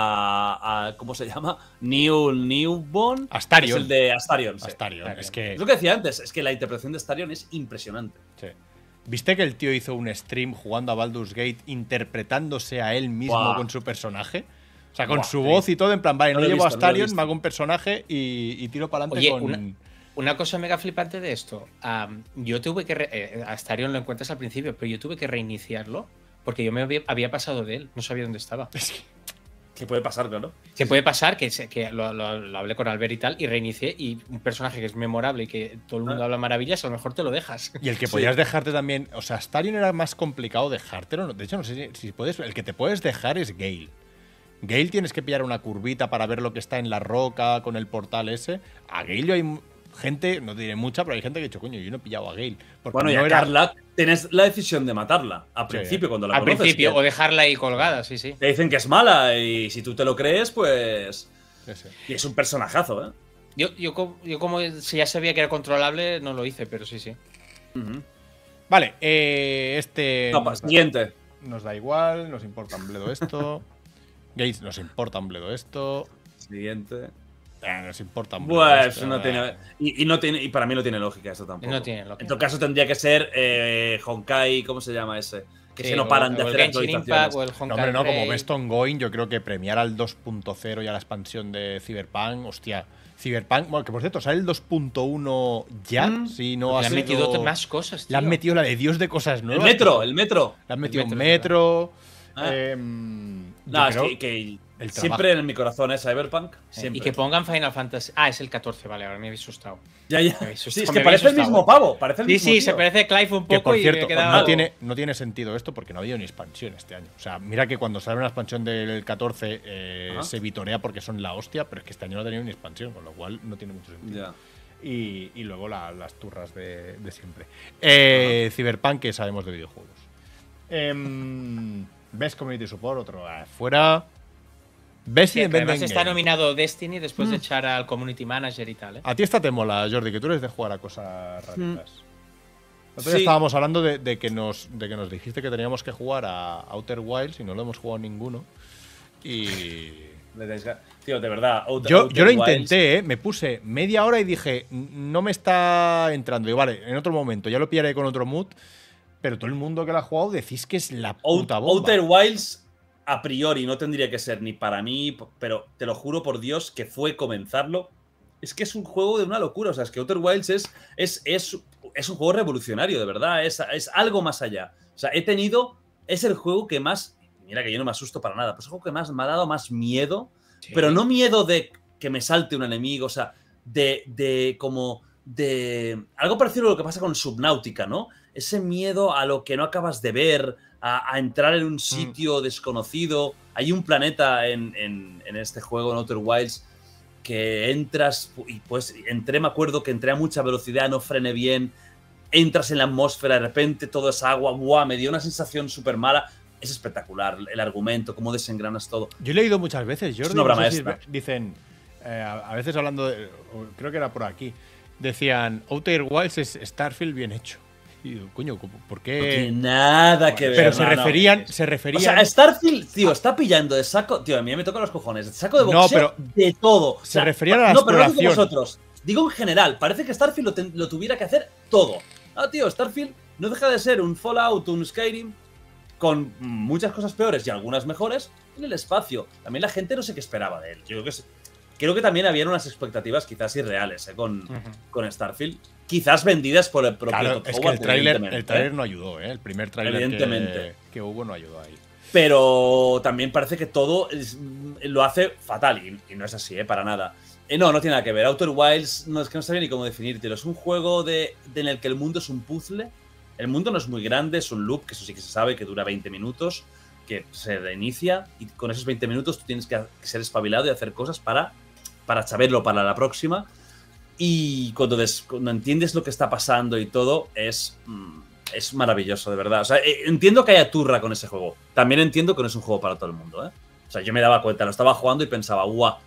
a, a- ¿cómo se llama? New Newborn. Astarion. Es el de Astarion. sí. Astarion. Astarion. Es que. Es lo que decía antes, es que la interpretación de Astarion es impresionante. Sí. ¿Viste que el tío hizo un stream jugando a Baldur's Gate interpretándose a él mismo Buah. con su personaje? O sea, con Buah, su sí. voz y todo, en plan, vale, No no, lo he llevo a visto, no lo he Astarion, visto. me hago un personaje y, y tiro para adelante Oye, con. una- Una cosa mega flipante de esto. am, yo tuve que. re- eh, a Astarion lo encuentras al principio, pero yo tuve que reiniciarlo porque yo me había, había pasado de él. No sabía dónde estaba. Es que- ¿Qué puede pasar, claro? Que puede pasar que, se- que lo, lo- lo hablé con Albert y tal, y reinicié, y un personaje que es memorable y que todo el mundo Ah. habla maravillas, a lo mejor te lo dejas. Y el que Sí. podías dejarte también. O sea, Astarion era más complicado dejártelo. ¿no? De hecho, no sé si, si puedes. El que te puedes dejar es Gale. Gale tienes que pillar una curvita para ver lo que está en la roca con el portal ese. A Gale hay m- gente, no te diré mucha, pero hay gente que ha dicho, coño, yo no he pillado a Gale. Porque Bueno, y no a era. Carla tienes la decisión de matarla. Al Sí. principio, cuando la Al conoces. principio, que o dejarla ahí colgada, sí, sí. Te dicen que es mala y si tú te lo crees, pues... Ese. Y es un personajazo, ¿eh? Yo, yo, co- yo como si ya sabía que era controlable, no lo hice, pero sí, sí. Ujú. Vale, eh, este. No, pa- nos, da, siguiente. nos da igual, nos importa un bledo esto. Gates nos importa un bledo esto. Siguiente. Eh, nos importa un bledo Pues esto. no tiene... Y, y no tiene... Y para mí no tiene lógica esto tampoco. No tiene lógica. En todo caso tendría que ser eh, Honkai, ¿cómo se llama ese? Que Sí, se no o- paran de o el hacer Genshin Impact, o actualizaciones. el Honkai No, hombre, no, como Ray. Best Ongoing, yo creo que premiar al dos punto cero y a la expansión de Cyberpunk, hostia. Cyberpunk, bueno, que por cierto, sale el dos punto uno ya, Mm. si no Le ha han sido- metido más cosas, tío. Le han metido la de Dios de cosas El nuevas. metro, el metro. Le han metido El un metro, metro. Ah. em, yo No, es creo- que, que el siempre en mi corazón es Cyberpunk. Sí, Siempre. Y que pongan Final Fantasy. Ah, es el catorce, vale, ahora me habéis asustado. Ya, ya. Me habéis Sí, asustado, es me que habéis parece el asustado. mismo pavo. Parece el Sí, mismo sí, tío. se parece a Clive un Que poco por y me cierto, he quedado. no tiene, no tiene sentido esto porque no ha habido ni expansión este año. O sea, mira que cuando sale una expansión del catorce eh, Ajá. se vitorea porque son la hostia, pero es que este año no ha tenido ni expansión, con lo cual no tiene mucho sentido. Ya. Y, y luego la- las turras de, de siempre. Eh, Cyberpunk, que sabemos de videojuegos. Em, Best Community Support, otro afuera. Best Sí, que Independent además está Game. nominado Destiny después de echar al Community Manager y tal, ¿eh? A ti esta te mola, Jordi, que tú eres de jugar a cosas raritas. El otro día Sí. estábamos hablando de, de que nos, de que nos dijiste que teníamos que jugar a Outer Wilds y no lo hemos jugado ninguno. Y. Le dais ga- Tío, de verdad. Outer- Yo, Outer yo lo Wilds. intenté, ¿eh? Me puse media hora y dije, "N- no me está entrando. Y vale, en otro momento, ya lo pillaré con otro mood. Pero todo el mundo que lo ha jugado decís que es la Out- puta bomba. Outer Wilds, a priori, no tendría que ser ni para mí, p- pero te lo juro por Dios que fue comenzarlo. Es que es un juego de una locura. O sea, es que Outer Wilds es, es, es, es un juego revolucionario, de verdad. Es, es algo más allá. O sea, he tenido. Es el juego que más. mira que yo no me asusto para nada. Pues es algo que más, me ha dado más miedo, Sí. pero no miedo de que me salte un enemigo, o sea, de, de como de algo parecido a lo que pasa con Subnautica, ¿no? Ese miedo a lo que no acabas de ver, a, a entrar en un sitio mm. desconocido. Hay un planeta en, en, en este juego, en Outer Wilds, que entras y pues entré, me acuerdo que entré a mucha velocidad, no frené bien, entras en la atmósfera, de repente todo es agua, ¡buah! Me dio una sensación súper mala. Es espectacular el argumento, cómo desengranas todo. Yo he leído muchas veces, Jordi, es una obra no sé maestra. Si dicen, eh, a veces hablando, de, creo que era por aquí, decían, Outer Wilds es Starfield bien hecho. Y digo, coño, ¿por qué? No tiene nada que ver. Pero se no, referían, no. se referían. O sea, Starfield, tío, está pillando de saco. Tío, a mí me toca los cojones. De saco de boxeo, no, pero de todo. Se o sea, referían a la no, exploración. pero no digo vosotros. Digo en general. Parece que Starfield lo, ten, lo tuviera que hacer todo. Ah, tío, Starfield no deja de ser un Fallout, un Skyrim, con muchas cosas peores y algunas mejores en el espacio. También la gente no sé qué esperaba de él. Yo creo que, es, creo que también habían unas expectativas quizás irreales, ¿eh? con, uh-huh. con Starfield. Quizás vendidas por el propio claro, Todd es Howard, que el tráiler evidentemente, el tráiler ¿eh? no ayudó, ¿eh? El primer tráiler evidentemente. Que, que hubo no ayudó ahí. Pero también parece que todo es, lo hace fatal y, y no es así, ¿eh? Para nada. Eh, no, no tiene nada que ver. Outer Wilds no es que no sabía ni cómo definírtelo. Es un juego de, de en el que el mundo es un puzzle. El mundo no es muy grande, es un loop, que eso sí que se sabe, que dura veinte minutos, que se reinicia y con esos veinte minutos tú tienes que ser espabilado y hacer cosas para, para saberlo para la próxima. Y cuando, des, cuando entiendes lo que está pasando y todo, es, es maravilloso, de verdad. O sea, entiendo que haya turra con ese juego. También entiendo que no es un juego para todo el mundo, ¿eh? O sea, yo me daba cuenta, lo estaba jugando y pensaba, guau.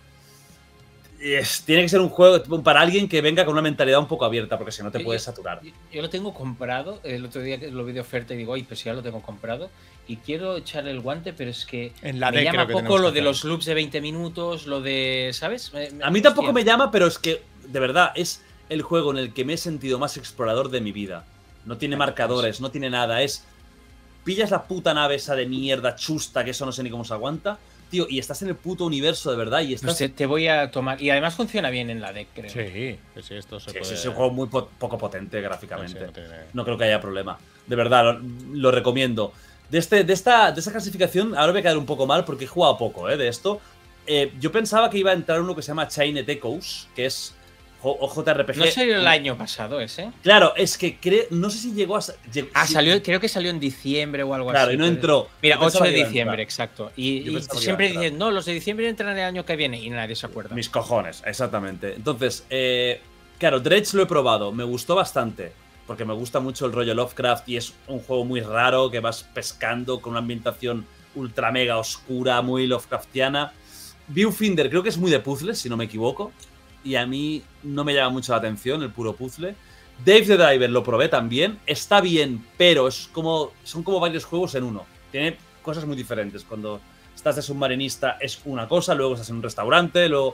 Es, tiene que ser un juego para alguien que venga con una mentalidad un poco abierta, porque si no te yo, puedes saturar. Yo, yo lo tengo comprado. El otro día lo vi de oferta y digo, ay, pues ya lo tengo comprado. Y quiero echarle el guante, pero es que en la me D llama que poco lo de los loops de veinte minutos, lo de, ¿sabes? Me, me, a mí tampoco hostia. me llama, pero es que, de verdad, es el juego en el que me he sentido más explorador de mi vida. No tiene marcadores, no tiene nada. Es, pillas la puta nave esa de mierda chusta, que eso no sé ni cómo se aguanta. Tío, y estás en el puto universo de verdad y estás... No sé, te voy a tomar... Y además funciona bien en la D, creo. Sí, sí, esto se sí, puede... Es un juego muy po poco potente gráficamente. Sí, sí, no, tiene... no creo que haya problema. De verdad, lo, lo recomiendo. De, este, de, esta, de esta clasificación, ahora voy a quedar un poco mal porque he jugado poco, ¿eh? De esto. Eh, yo pensaba que iba a entrar uno que se llama Chained Echoes, que es o J R P G. ¿No salió el año pasado ese? Claro, es que creo, no sé si llegó a... Llegó, ah, si, salió, creo que salió en diciembre o algo claro, así. Claro, y no entró. Mira, ocho de diciembre, exacto. Y, y siempre dicen, no, los de diciembre entran el año que viene y nadie se acuerda. Mis cojones, exactamente. Entonces, eh, claro, Dredge lo he probado, me gustó bastante, porque me gusta mucho el rollo Lovecraft y es un juego muy raro que vas pescando con una ambientación ultra mega oscura, muy Lovecraftiana. Viewfinder creo que es muy de puzzles, si no me equivoco. Y a mí no me llama mucho la atención el puro puzzle. Dave the Diver lo probé también. Está bien, pero es como, son como varios juegos en uno. Tiene cosas muy diferentes. Cuando estás de submarinista es una cosa, luego estás en un restaurante, luego...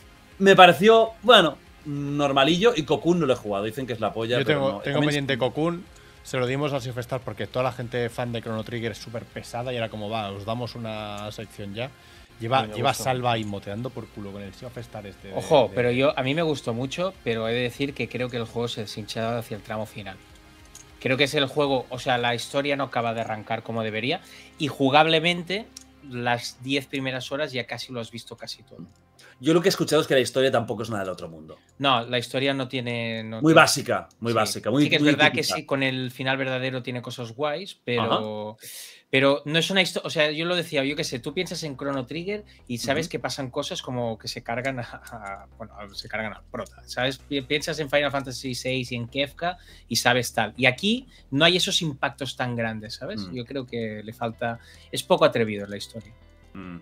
Me pareció, bueno, normalillo. Y Cocoon no lo he jugado. Dicen que es la polla. Yo tengo, pero no. tengo pendiente es... Cocoon. Se lo dimos al Sifestar porque toda la gente fan de Chrono Trigger es súper pesada y era como, va, os damos una sección ya. Lleva, lleva Salva y moteando por culo con el Sea of Star este. Ojo, de... pero yo a mí me gustó mucho, pero he de decir que creo que el juego se deshinchado hacia el tramo final. Creo que es el juego, o sea, la historia no acaba de arrancar como debería y jugablemente las diez primeras horas ya casi lo has visto casi todo. Yo lo que he escuchado es que la historia tampoco es nada del otro mundo. No, la historia no tiene... No muy tiene... básica, muy sí. básica. Muy, sí que es muy verdad típica. que sí, con el final verdadero tiene cosas guays, pero... Ajá. Pero no es una historia, o sea, yo lo decía, yo qué sé, tú piensas en Chrono Trigger y sabes uh-huh. que pasan cosas como que se cargan a, a bueno, se cargan al prota, ¿sabes? Piensas en Final Fantasy seis y en Kefka y sabes tal. Y aquí no hay esos impactos tan grandes, ¿sabes? Uh-huh. Yo creo que le falta, es poco atrevido en la historia. Uh-huh.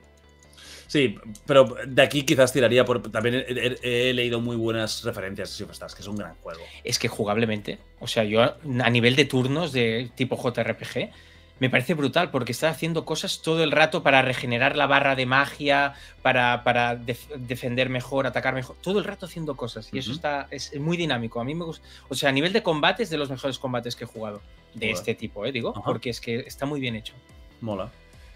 Sí, pero de aquí quizás tiraría por... También he, he, he leído muy buenas referencias a Sea of Stars, que es un gran juego. Es que jugablemente, o sea, yo a nivel de turnos de tipo J R P G, me parece brutal porque está haciendo cosas todo el rato para regenerar la barra de magia, para, para def defender mejor, atacar mejor, todo el rato haciendo cosas y uh-huh. eso está, es muy dinámico. A mí me gusta, o sea, a nivel de combate es de los mejores combates que he jugado, de Mola. Este tipo, ¿eh? Digo, uh-huh. porque es que está muy bien hecho. Mola.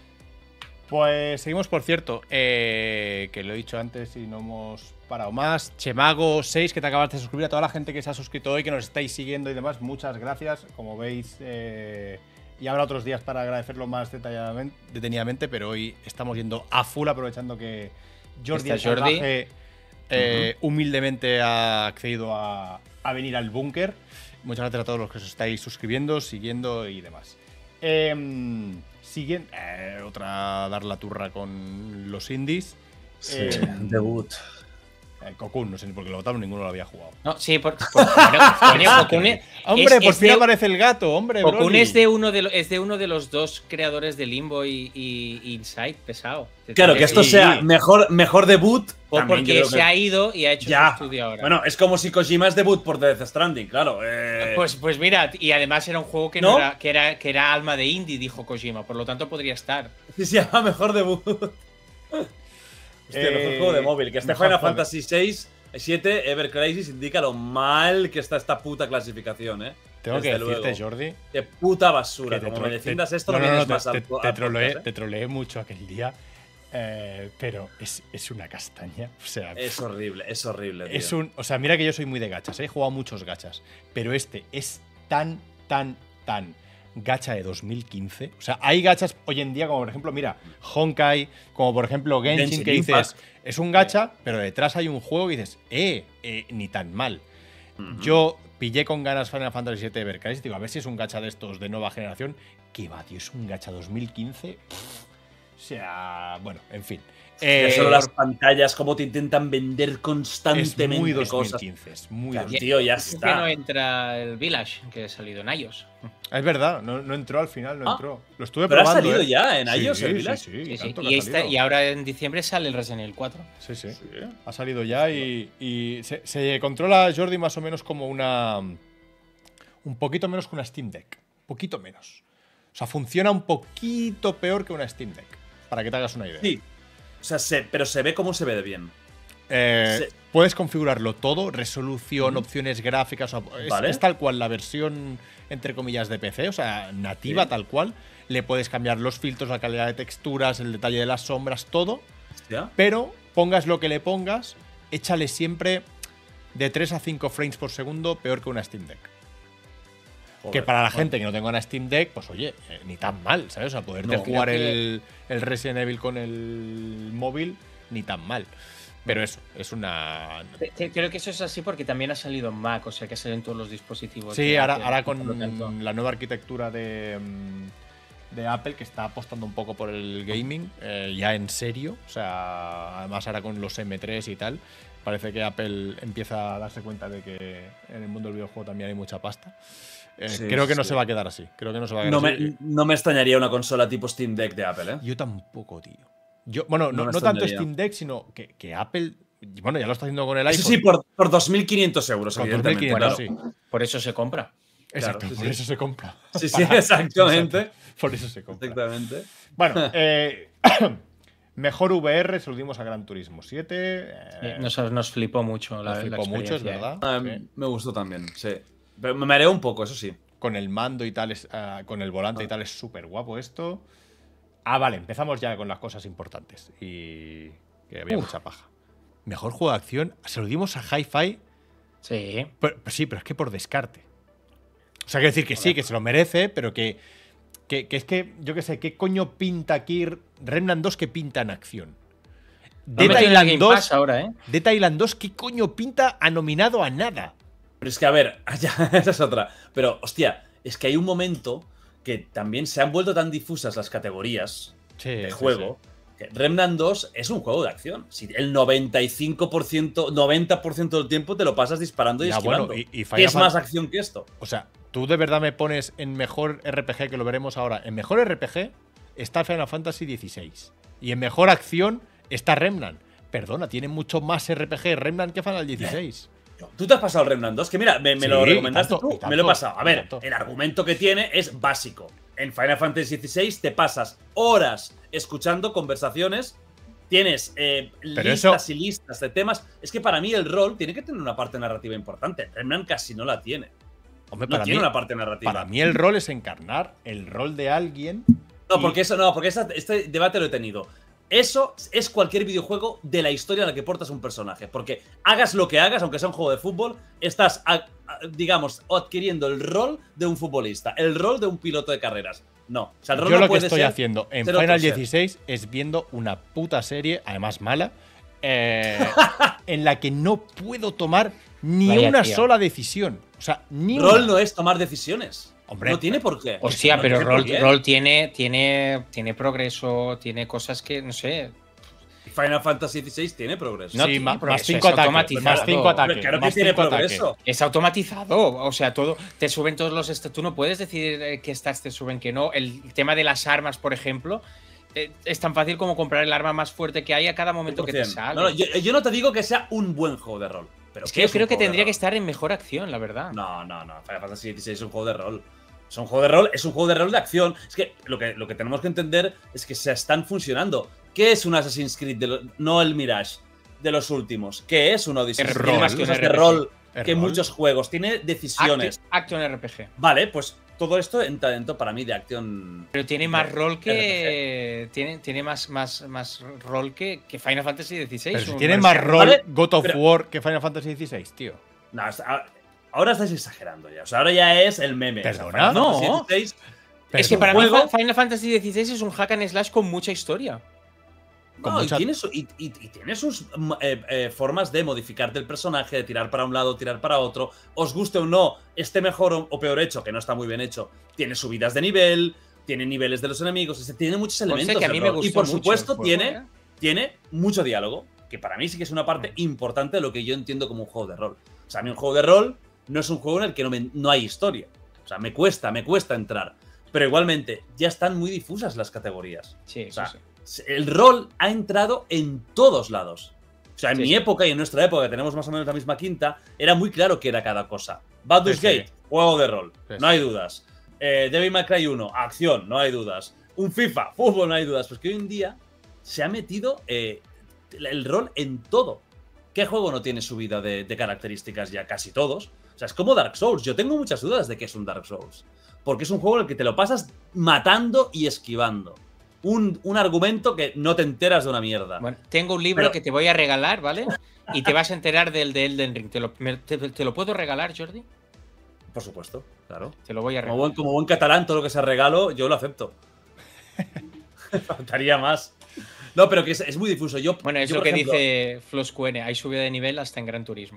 Pues seguimos, por cierto, eh, que lo he dicho antes y no hemos parado más. Chemago seis, que te acabas de suscribir, a toda la gente que se ha suscrito hoy, que nos estáis siguiendo y demás, muchas gracias. Como veis, eh, y habrá otros días para agradecerlo más detalladamente, detenidamente, pero hoy estamos yendo a full aprovechando que Jordi, el Está Jordi. salvaje, eh, humildemente ha accedido a, a venir al búnker. Muchas gracias a todos los que os estáis suscribiendo, siguiendo y demás. Eh, Siguiente, eh, otra dar la turra con los indies. Sí, Eh, debut. eh, Cocoon, no sé ni por qué lo votaron, ninguno lo había jugado. No, sí, por, por- bueno, coño, Cocoon es- Hombre, es- por es fin de- aparece el gato, hombre. Cocoon Broly. es de uno de lo- es de uno de los dos creadores de Limbo y, y- y Inside, pesado. Claro, que esto Sí. sea mejor, mejor debut. O también yo porque creo se que- ha ido y ha hecho Ya. su estudio ahora. Bueno, es como si Kojima es debut por Death Stranding, claro. eh. Pues, pues mira, y además era un juego que, no ¿No? era, que, era, que era alma de indie, dijo Kojima, por lo tanto podría estar. Sí, se llama mejor debut. Hostia, Eh, mejor juego de móvil. Que este mejor Final juego. Fantasy seis, siete, Ever Crisis indica lo mal que está esta puta clasificación, eh. Tengo Desde que decirte, luego. Jordi. Qué puta basura. que te Como me tro- defiendas te- esto, no, no, no, vienes no, más te, al te- al te troleé, podcast, te eh. troleé mucho aquel día. eh, pero es, es una castaña. O sea, Es horrible, es horrible, tío. es un. O sea, mira que yo soy muy de gachas, ¿eh? He jugado muchos gachas. Pero este es tan, tan, tan gacha de dos mil quince. O sea, hay gachas hoy en día, como por ejemplo, mira, Honkai, como por ejemplo Genshin, Genshin que dices, Impact. es un gacha, pero detrás hay un juego y dices, eh, eh, ni tan mal. Yo pillé con ganas Final Fantasy siete Ever Crisis, digo, a ver si es un gacha de estos de nueva generación. Que va, tío, es un gacha dos mil quince. Pff, o sea, bueno, en fin. Que Eh, solo las pantallas, cómo te intentan vender es constantemente muy cosas. dos mil quince, es muy Claro, dos mil quince. tío, ya Es que está. no entra el Village, que ha salido en iOS. Es verdad, no, no entró al final, no Ah, entró. Lo estuve pero ha probando. salido ¿eh? ya en iOS, sí, el sí, Village. sí, Sí, sí. tanto que Y, ha esta- salido. y ahora en diciembre sale el Resident Evil cuatro. Sí, sí. Ha salido ya y, y se, se controla Jordi más o menos como una. Un poquito menos que una Steam Deck. Un poquito menos. O sea, funciona un poquito peor que una Steam Deck. Para que te hagas una idea. Sí. O sea, se- pero se ve como se ve de bien. Eh, Se- Puedes configurarlo todo, resolución, opciones gráficas. O sea, es, Vale. es tal cual la versión, entre comillas, de P C, o sea, nativa Sí. tal cual. Le puedes cambiar los filtros, la calidad de texturas, el detalle de las sombras, todo. Hostia. Pero pongas lo que le pongas, échale siempre de tres a cinco frames por segundo peor que una Steam Deck. Joder, que para la bueno. gente que no tenga una Steam Deck, pues oye, eh, ni tan mal, ¿sabes? O sea, poderte No. jugar Creo que- el, el Resident Evil con el móvil, ni tan mal. Pero eso, es una. Te- te- Creo que eso es así porque también ha salido en Mac, o sea que salen todos los dispositivos. Sí, de ahora, Apple, ahora por lo tanto. con la nueva arquitectura de, mm, de Apple, que está apostando un poco por el gaming, eh, ya en serio. O sea, además ahora con los M tres y tal, parece que Apple empieza a darse cuenta de que en el mundo del videojuego también hay mucha pasta. Eh, Sí, creo que no sí. se va a quedar así. Creo que no se va a quedar No así. me, no me extrañaría una consola tipo Steam Deck de Apple, ¿eh? Yo tampoco, tío. Yo, bueno, No no, me no tanto extrañaría. Steam Deck, sino que, que Apple. Bueno, ya lo está haciendo con el Sí, iPhone. sí, por, por dos mil quinientos euros, Con evidentemente. dos mil quinientos, claro. sí. Por eso se compra. Exacto, Claro, sí, por sí. eso se compra. Sí, sí, Para- exactamente. Exacto, por eso se compra. Exactamente. Bueno, eh, mejor V R se lo dimos a Gran Turismo siete. eh, Nos, nos flipó mucho la, nos la flipó mucho, es experiencia, ¿eh? verdad. Ah, Sí. Me gustó también, sí. Pero me mareó un poco, eso sí. Con el mando y tal, es, ah, con el volante Ah. y tal, es súper guapo esto. Ah, vale, empezamos ya con las cosas importantes. Y que había Uf. mucha paja. Mejor juego de acción, se lo dimos a Hi-Fi. Sí. Pero, pero sí, pero es que por descarte. O sea, quiero decir que sí, que se lo merece, pero que, que, que es que, yo qué sé, ¿qué coño pinta aquí Remnant dos que pinta en acción? Lo Dead meten en la Island Game dos, Pass ahora, ¿eh? Dead Island dos, ¿qué coño pinta ha nominado a nada? Pero es que, a ver, ya, esa es otra. Pero, hostia, es que hay un momento que también se han vuelto tan difusas las categorías Sí, de sí, juego. Que Remnant dos es un juego de acción. Si el noventa y cinco por ciento, noventa por ciento del tiempo te lo pasas disparando y Ya, esquivando. bueno, y- y ¿Qué Final es más Fan- acción que esto? O sea, tú de verdad me pones en mejor R P G, que lo veremos ahora. En mejor R P G está Final Fantasy dieciséis. Y en mejor acción está Remnant. Perdona, tiene mucho más R P G Remnant que Final dieciséis. ¿Tú te has pasado el Remnant dos? Que mira, me, me Sí, lo y recomendaste tanto, tú, y tanto, me lo he pasado. A y ver, tanto. el argumento que tiene es básico. En Final Fantasy dieciséis te pasas horas escuchando conversaciones, tienes eh, Pero listas eso- y listas de temas. Es que para mí el rol tiene que tener una parte narrativa importante. Remnant casi no la tiene. Hombre, No para, tiene mí, una parte narrativa. para mí el rol es encarnar el rol de alguien. No, y- porque eso no, porque esa- este debate lo he tenido. Eso es cualquier videojuego de la historia en la que portas un personaje. Porque hagas lo que hagas, aunque sea un juego de fútbol, estás, a, a, digamos, adquiriendo el rol de un futbolista, el rol de un piloto de carreras. No, o sea, el rol Yo no lo que puede estoy ser haciendo en ser otro Final ser. dieciséis es viendo una puta serie, además mala, eh, en la que no puedo tomar ni Vaya, una tío. sola decisión. O sea, ni Rol una. no es tomar decisiones. Hombre, no tiene por qué. Hostia, No pero tiene por Roll, qué. Roll tiene, tiene, tiene progreso, tiene cosas que, no sé. Final Fantasy dieciséis tiene progreso. No sí, tiene ma- más progreso, cinco es ataques. automatizado. Más cinco Hombre, ataques. claro que más tiene cinco ataques. progreso. Es automatizado, o sea, todo te suben todos los estados. Tú no puedes decir eh, que stats te suben, que no. El tema de las armas, por ejemplo, eh, es tan fácil como comprar el arma más fuerte que hay a cada momento que te cien por cien. sale. No, no, yo, yo no te digo que sea un buen juego de rol. Pero es ¿qué que yo un creo que juego de tendría que rol? estar en mejor acción, la verdad. No, no, no. Final Fantasy dieciséis es un juego de rol. Es un juego de rol, es un juego de rol de acción. Es que lo que, lo que tenemos que entender es que se están funcionando. ¿Qué es un Assassin's Creed? De lo- no el Mirage, de los últimos. ¿Qué es un Odyssey? R- Tiene rol, más cosas de R P G. rol Es que rol. muchos juegos. Tiene decisiones. Action, action R P G. Vale, pues todo esto entra dentro para mí de acción. Pero tiene más de rol que. Tiene, tiene más, más, más rol que, que Final Fantasy dieciséis. Pero si un- tiene un- más rol ¿vale? God of Pero- War que Final Fantasy dieciséis, tío. No, es- a- ahora estáis exagerando ya. O sea, ahora ya es el meme. ¿Perdona? O sea, Final Fantasy No. dieciséis Es que Perdón. para juego- mí Fa- Final Fantasy dieciséis es un hack and slash con mucha historia. Con No, mucha- y, tiene su- y- y- y tiene sus mm, eh, eh, formas de modificarte el personaje, de tirar para un lado, tirar para otro. Os guste o no, esté mejor o, o peor hecho, que no está muy bien hecho. Tiene subidas de nivel, tiene niveles de los enemigos, es decir, tiene muchos Conste elementos. que a del mí me rol. gustó y por mucho supuesto el juego, tiene, ¿eh? tiene mucho diálogo, que para mí sí que es una parte importante de lo que yo entiendo como un juego de rol. O sea, a mí un juego de rol no es un juego en el que no, me- no hay historia. O sea, me cuesta, me cuesta entrar. Pero igualmente, ya están muy difusas las categorías. Sí, O sea, sí, sí. el rol ha entrado en todos lados. O sea, en Sí, mi sí. época y en nuestra época, que tenemos más o menos la misma quinta, era muy claro que era cada cosa. Baldur's Sí, sí. Gate, juego de rol, Sí, no sí. hay dudas. Eh, Devil May Cry uno, acción, no hay dudas. Un FIFA, fútbol, no hay dudas. Pues que hoy en día se ha metido eh, el rol en todo. ¿Qué juego no tiene subida de, de características ya? Casi todos. O sea, es como Dark Souls. Yo tengo muchas dudas de que es un Dark Souls. Porque es un juego en el que te lo pasas matando y esquivando. Un, un argumento que no te enteras de una mierda. Bueno, tengo un libro Pero- que te voy a regalar, ¿vale? Y te vas a enterar del de Elden Ring. ¿Te lo, me- te- te lo puedo regalar, Jordi? Por supuesto, claro. Te lo voy a Como regalar. buen, como buen catalán, todo lo que sea regalo, yo lo acepto. Faltaría más. No, pero que es, es muy difuso. Yo, Bueno, es yo, lo por que ejemplo, dice Floscuene. Hay subida de nivel hasta en Gran Turismo.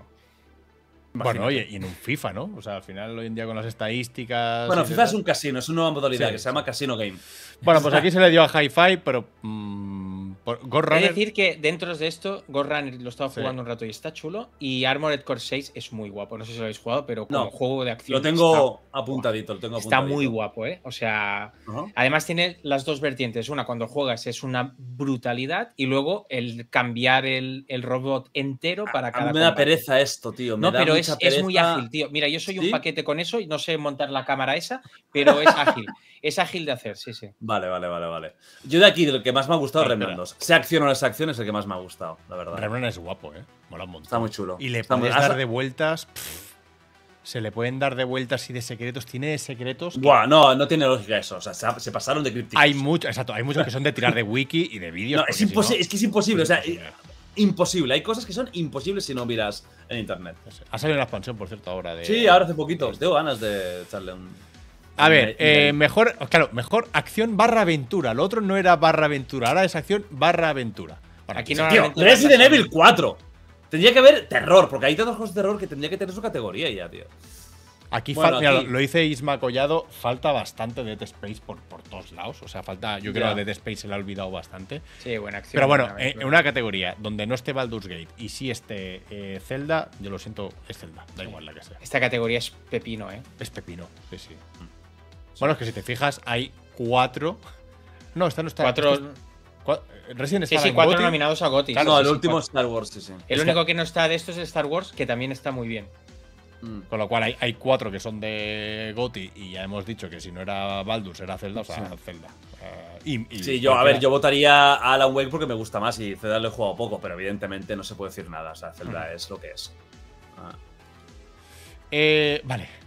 Bueno, imagínate. oye, y en un FIFA, ¿no? O sea, al final hoy en día con las estadísticas. Bueno, y FIFA tal. es un casino, es una nueva modalidad Sí, que se sí. llama Casino Game. Bueno, pues aquí se le dio a Hi-Fi, pero. Mmm, por- Ghost He de Runner. decir que dentro de esto, Ghost Runner lo he estado Sí. jugando un rato y está chulo. Y Armored Core seis es muy guapo. No sé si lo habéis jugado, pero como No, juego de acción. Lo tengo está- apuntadito, lo tengo Está apuntadito. muy guapo, ¿eh? O sea, Ajá. además tiene las dos vertientes. Una, cuando juegas es una brutalidad y luego el cambiar el, el robot entero para A cada mí me da combate. pereza esto, tío. Me No, da pero es, mucha es muy pereza. ágil, tío. Mira, yo soy un ¿Sí? paquete con eso y no sé montar la cámara esa, pero es ágil. Es ágil de hacer, sí, sí. Vale, vale, vale, vale. Yo de aquí, el que más me ha gustado es Vale, Remnant espera. dos. Sea acción o no sea acción, es el que más me ha gustado, la verdad. Remnant es guapo, ¿eh? Mola un montón. Está muy chulo. Y le Está muy- puedes dar Has- de vueltas. pff, se le pueden dar de vueltas y de secretos. Tiene de secretos. que Buah, no, no tiene lógica eso. O sea, se, se pasaron de crípticos. Hay muchos, exacto, hay muchos que son de tirar de wiki y de vídeos. No, porque es, si imposi- no- es que es imposible. O sea, Sí, sí, imposible. Hay cosas que son imposibles si no miras en internet. no sé. Ha salido una expansión, por cierto, ahora de. Sí, ahora hace poquito. Tengo ganas de echarle un. A ver, un- eh, un- mejor, claro, mejor acción barra aventura. Lo otro no era barra aventura, ahora es acción barra aventura. Bueno, Aquí sí, no- Tío, normalmente Resident las- Evil cuatro. Tendría que haber terror, porque hay tantos juegos de terror que tendría que tener su categoría ya, tío. Aquí, Bueno, fal- mira, aquí- lo, lo dice Isma Collado, falta bastante Dead Space por, por todos lados. O sea, falta, yo creo Ya. que a Dead Space se le ha olvidado bastante. Sí, buena acción. Pero bueno, buena en, aventura. en una categoría donde no esté Baldur's Gate y sí esté eh, Zelda, yo lo siento, es Zelda, da igual la que sea. Esta categoría es pepino, ¿eh? Es pepino, sí, sí. Bueno, es que si te fijas, hay cuatro. No, esta no está. Cuatro. es que- cua- Resident Sí, estaba sí, en cuatro GOTY. nominados a GOTY. Claro, no, sí, el sí, último cuatro. Star Wars, sí, sí. El Es único que no está de estos es Star Wars, que también está muy bien. Mm. Con lo cual hay, hay cuatro que son de GOTY y ya hemos dicho que si no era Baldur's era Zelda, o sea, Sí. Zelda. Eh, y- y Sí, yo, a cualquiera- ver, yo votaría a Alan Wake porque me gusta más y Zelda lo he jugado poco, pero evidentemente no se puede decir nada. O sea, Zelda es lo que es. Ah. Eh, vale,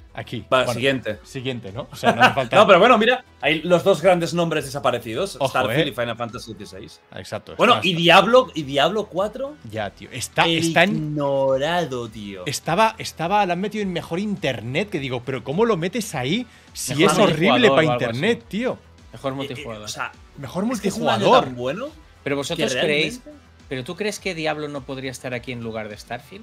Aquí. Va, Bueno, siguiente. Siguiente, ¿no? O sea, no hace falta. No, pero bueno, mira, hay los dos grandes nombres desaparecidos, Ojo, Starfield eh. y Final Fantasy dieciséis. Exacto. Bueno, está- y Diablo, y Diablo cuatro. Ya, tío. Está, el está en- ignorado, tío. Estaba, estaba, la han metido en mejor internet, que digo, pero ¿cómo lo metes ahí si Mejor es horrible multijugador para o algo internet, así. tío? Mejor Eh, eh, multijugador. o sea, Mejor es que es un año multijugador. tan bueno. Pero vosotros que creéis. realmente- ¿Pero tú crees que Diablo no podría estar aquí en lugar de Starfield?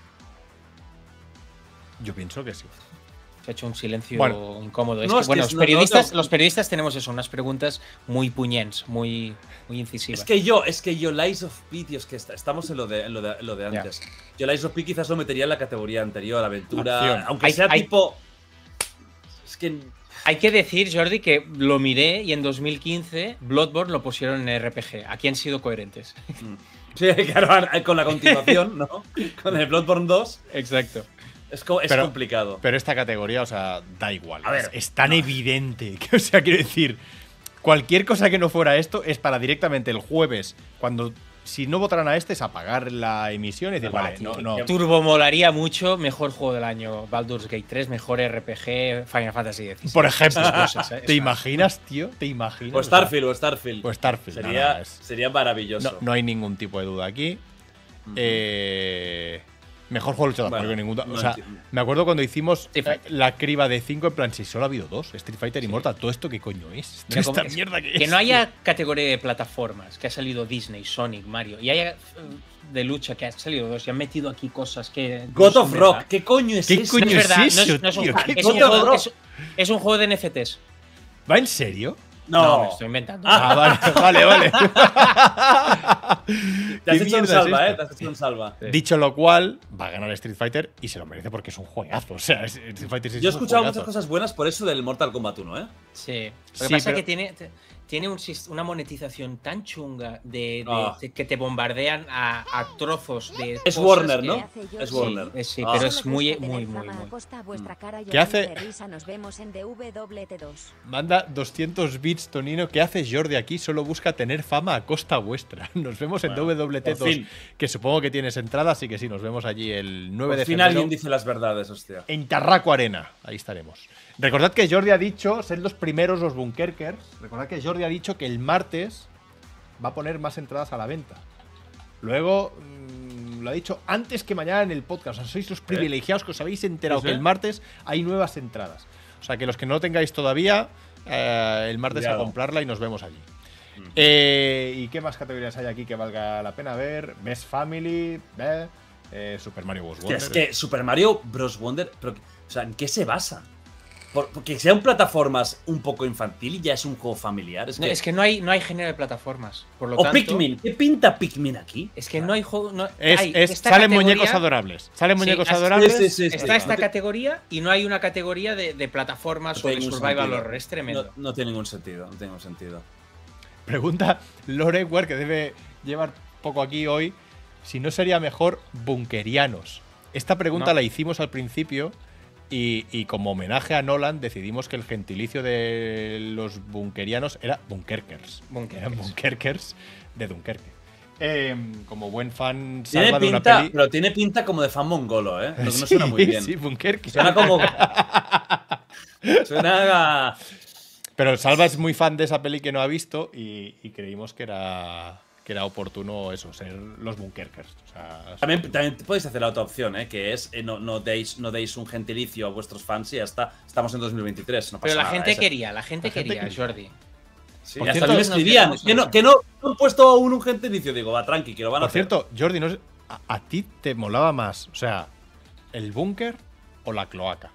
Yo pienso que sí. Se ha hecho un silencio Bueno. incómodo. Es No, que, es que bueno, es- los no, periodistas, no, no. los periodistas tenemos eso, unas preguntas muy puñents, muy, muy incisivas. Es que yo, es que yo, Lies of P, tío, es que está- estamos en lo de, en lo de, en lo de Ya. antes. Yo, Lies of P quizás lo metería en la categoría anterior, aventura. Acción. Aunque Hay- sea hay- tipo. Es que. Hay que decir, Jordi, que lo miré y en dos mil quince Bloodborne lo pusieron en R P G. Aquí han sido coherentes. Sí, claro, con la continuación, ¿no? Con el Bloodborne dos. Exacto. Es, co- es Pero- complicado. Pero esta categoría, o sea, da igual. A ver, es, es tan evidente que, o sea, quiero decir, cualquier cosa que no fuera esto es para directamente el jueves, cuando si no votaran a este, es apagar la emisión y decir, No, vale, tío, no, no. Turbo molaría mucho, mejor juego del año, Baldur's Gate tres, mejor R P G, Final Fantasy dieciséis. Por ejemplo, Esas cosas, ¿eh? ¿te imaginas, tío? ¿Te imaginas? O Starfield, o Starfield. O Starfield. Sería, nada, es- sería maravilloso. no, no hay ningún tipo de duda aquí. Eh, mejor juego luchador, Bueno, porque ningún- no o sea, entiendo. me acuerdo cuando hicimos Street Fighter. la criba de cinco, en plan, si solo ha habido dos, Street Fighter y Mortal, ¿todo esto qué coño es? Mira Esta cómo- es- mierda que, que es, no haya tío. categoría de plataformas, que ha salido Disney, Sonic, Mario, y haya eh, de lucha que ha salido dos y han metido aquí cosas que. God no of son Rock, verdad. ¿qué coño es ¿Qué eso? coño No es verdad, no eso, es, no es un, tío? ¿Qué es un coño? juego, es, es un juego de N F Ts. ¿Va en serio? No, me estoy inventando. Ah, vale, vale, vale. te has ¿Qué hecho un mierda es salva, eh. esto? Te has hecho un salva. Sí. Dicho lo cual, va a ganar Street Fighter y se lo merece porque es un juegazo. O sea, es- Street Fighter seis Yo he es un escuchado juegazo. muchas cosas buenas por eso del Mortal Kombat uno, ¿eh? Sí. Lo que Sí, pasa es pero- que tiene, te- tiene un sis- una monetización tan chunga de, de- Ah. de que te bombardean a, a trozos de. Es cosas Warner, que- ¿no? ¿Qué hace Es Jordi? Warner. Eh, sí, Ah. pero Solo es muy, gusta muy, tener muy, fama muy. a costa vuestra cara y ¿Qué os hace? de risa. Nos vemos en D W T dos. Manda doscientos bits, Tonino. ¿Qué hace Jordi aquí? Solo busca tener fama a costa vuestra. Nos vemos en Bueno, W T dos, por fin. que supongo que tienes entrada, así que sí, nos vemos allí el nueve Por de fin febrero alguien dice las verdades, hostia. en Tarraco Arena. Ahí estaremos. Recordad que Jordi ha dicho, ser los primeros los Bunkerkers. Recordad que Jordi ha dicho que el martes va a poner más entradas a la venta. Luego mmm, lo ha dicho antes que mañana en el podcast. O sea, sois los privilegiados que os habéis enterado ¿Sí? que el martes hay nuevas entradas. O sea, que los que no lo tengáis todavía, eh, el martes Cuidado. a comprarla y nos vemos allí. Eh, ¿Y qué más categorías hay aquí que valga la pena ver? Best Family, eh, eh, Super Mario Bros. Hostia, Wonder. es que Super Mario Bros. Wonder. Pero, o sea, ¿en qué se basa? Por- porque sean plataformas un poco infantil y ya es un juego familiar. Es No, que, es que no hay, no hay género de plataformas. Por lo o tanto, Pikmin. ¿Qué pinta Pikmin aquí? Es que no hay juego. No, Es- hay es- esta salen categoría- muñecos adorables. Salen Sí, muñecos es- adorables. sí, sí, sí. Está esta No te- categoría y no hay una categoría de, de plataformas No o tiene de ningún survival sentido. horror. Es tremendo. No, no tiene ningún sentido. No tiene ningún sentido. Pregunta Loreware, que debe llevar poco aquí hoy, si no sería mejor bunkerianos. Esta pregunta No. la hicimos al principio y, y como homenaje a Nolan decidimos que el gentilicio de los bunkerianos era bunkerkers. Bunkerkers. Eran bunkerkers de Dunkerque. Eh, como buen fan Tiene salva de una pinta, peli. pero tiene pinta como de fan mongolo, ¿eh? Lo que no Sí, suena muy bien. Sí, Bunkerque. Suena como. suena a. Pero Salva es muy fan de esa peli que no ha visto y, y creímos que era, que era oportuno eso, ser los bunkerkers. O sea, También, también podéis hacer la otra opción, ¿eh? Que es eh, no, no, deis, no deis un gentilicio a vuestros fans y ya está. Estamos en dos mil veintitrés. No pasa Pero la nada, gente ese- quería, la gente La gente quería, quería. Jordi. Sí, Por y hasta cierto, a mí me nos escribían quedamos que no, con que no no han puesto aún un gentilicio. Digo, va, tranqui, que lo van a por hacer. cierto, Jordi, no sé, a, a ti te molaba más, o sea, el búnker o la cloaca?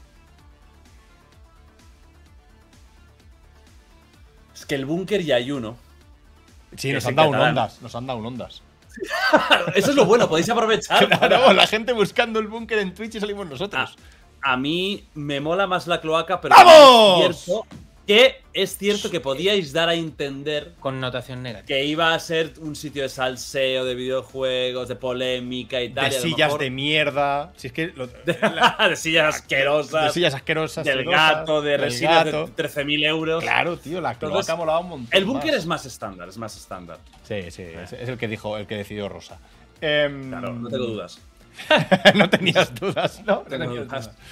Es que el búnker ya hay uno. Sí, Que nos es han en dado un catalán. ondas, nos han dado un ondas. Eso es lo bueno, podéis aprovechar. Claro, la gente buscando el búnker en Twitch y salimos nosotros. A, a mí me mola más la cloaca, pero ¡Vamos! es cierto que es cierto que podíais dar a entender Connotación negativa. que iba a ser un sitio de salseo, de videojuegos, de polémica y tal. de y a lo sillas mejor- de mierda. Si es que. lo- de sillas asquerosas. de sillas asquerosas. del sedosas, gato, de del resinas de gato. trece mil euros. Claro, tío, la cloaca Entonces, molaba un montón. El búnker más. es más estándar, es más estándar. Sí, sí, es, es el que dijo, el que decidió Rosa. Em, Claro, no tengo dudas. no tenías dudas, ¿no? tengo tenías dudas. dudas.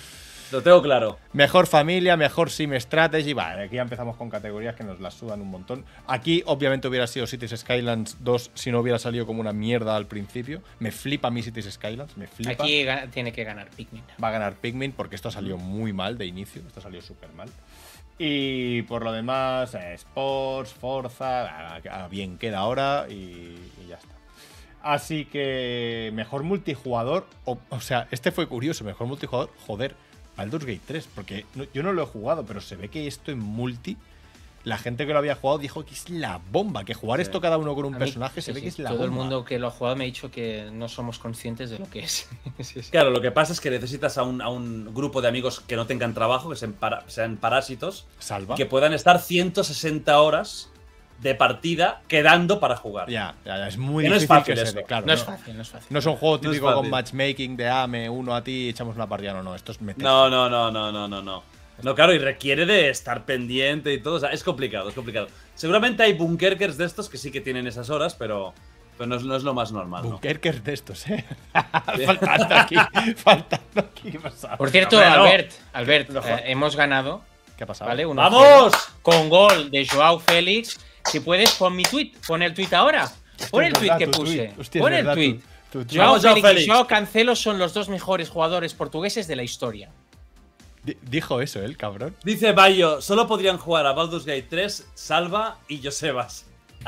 Lo tengo claro. Mejor familia, mejor sim strategy. Vale, aquí ya empezamos con categorías que nos las sudan un montón. Aquí, obviamente, hubiera sido Cities Skylines dos si no hubiera salido como una mierda al principio. Me flipa mi Cities Skylines, me flipa. Aquí gana- tiene que ganar Pikmin. Va a ganar Pikmin porque esto salió muy mal de inicio. Esto salió súper mal. Y por lo demás, eh, Sports, Forza, a, a bien queda ahora y, y ya está. Así que mejor multijugador, o, o sea, este fue curioso, mejor multijugador, joder, Baldur's Gate tres, porque no- yo no lo he jugado, pero se ve que esto en multi, la gente que lo había jugado dijo que es la bomba, que jugar Sí. esto cada uno con un A mí- personaje sí, se ve sí, que es la Todo bomba. el mundo que lo ha jugado me ha dicho que no somos conscientes de lo que es. Sí, sí. Claro, lo que pasa es que necesitas a un, a un grupo de amigos que no tengan trabajo, que sean, para- sean parásitos, Salva. que puedan estar ciento sesenta horas de partida quedando para jugar. Ya, ya, ya, es muy Que no es difícil fácil que se eso. dé, claro. No es fácil, no es fácil. No es un juego No es típico con fácil. matchmaking de ah, me uno a ti y echamos una partida. No, no, esto es meter. No, no, no, no, no, no, no. No, claro, y requiere de estar pendiente y todo. O sea, es complicado, es complicado. Seguramente hay bunkerkers de estos que sí que tienen esas horas, pero, pero no, es, no es lo más normal, ¿no? Bunkerkers de estos, eh. faltando aquí, faltando aquí. ¿Qué pasa? Por cierto, Hombre, no. Albert, Albert No, eh, hemos ganado, ¿Qué ha pasado? ¿vale? uno ¡Vamos! cero, con gol de Joao Félix. Si puedes, pon mi tweet, pon el tweet ahora. Pon el Es tweet verdad, que tu puse. tuit. Hostia, es Pon el verdad, tweet. tu- tu tuit. Joao Vamos, Joao Félix y Félix. Joao Cancelo son los dos mejores jugadores portugueses de la historia. Di- Dijo eso, ¿eh, el cabrón. Dice Bayo, solo podrían jugar a Baldur's Gate tres, Salva y Josebas.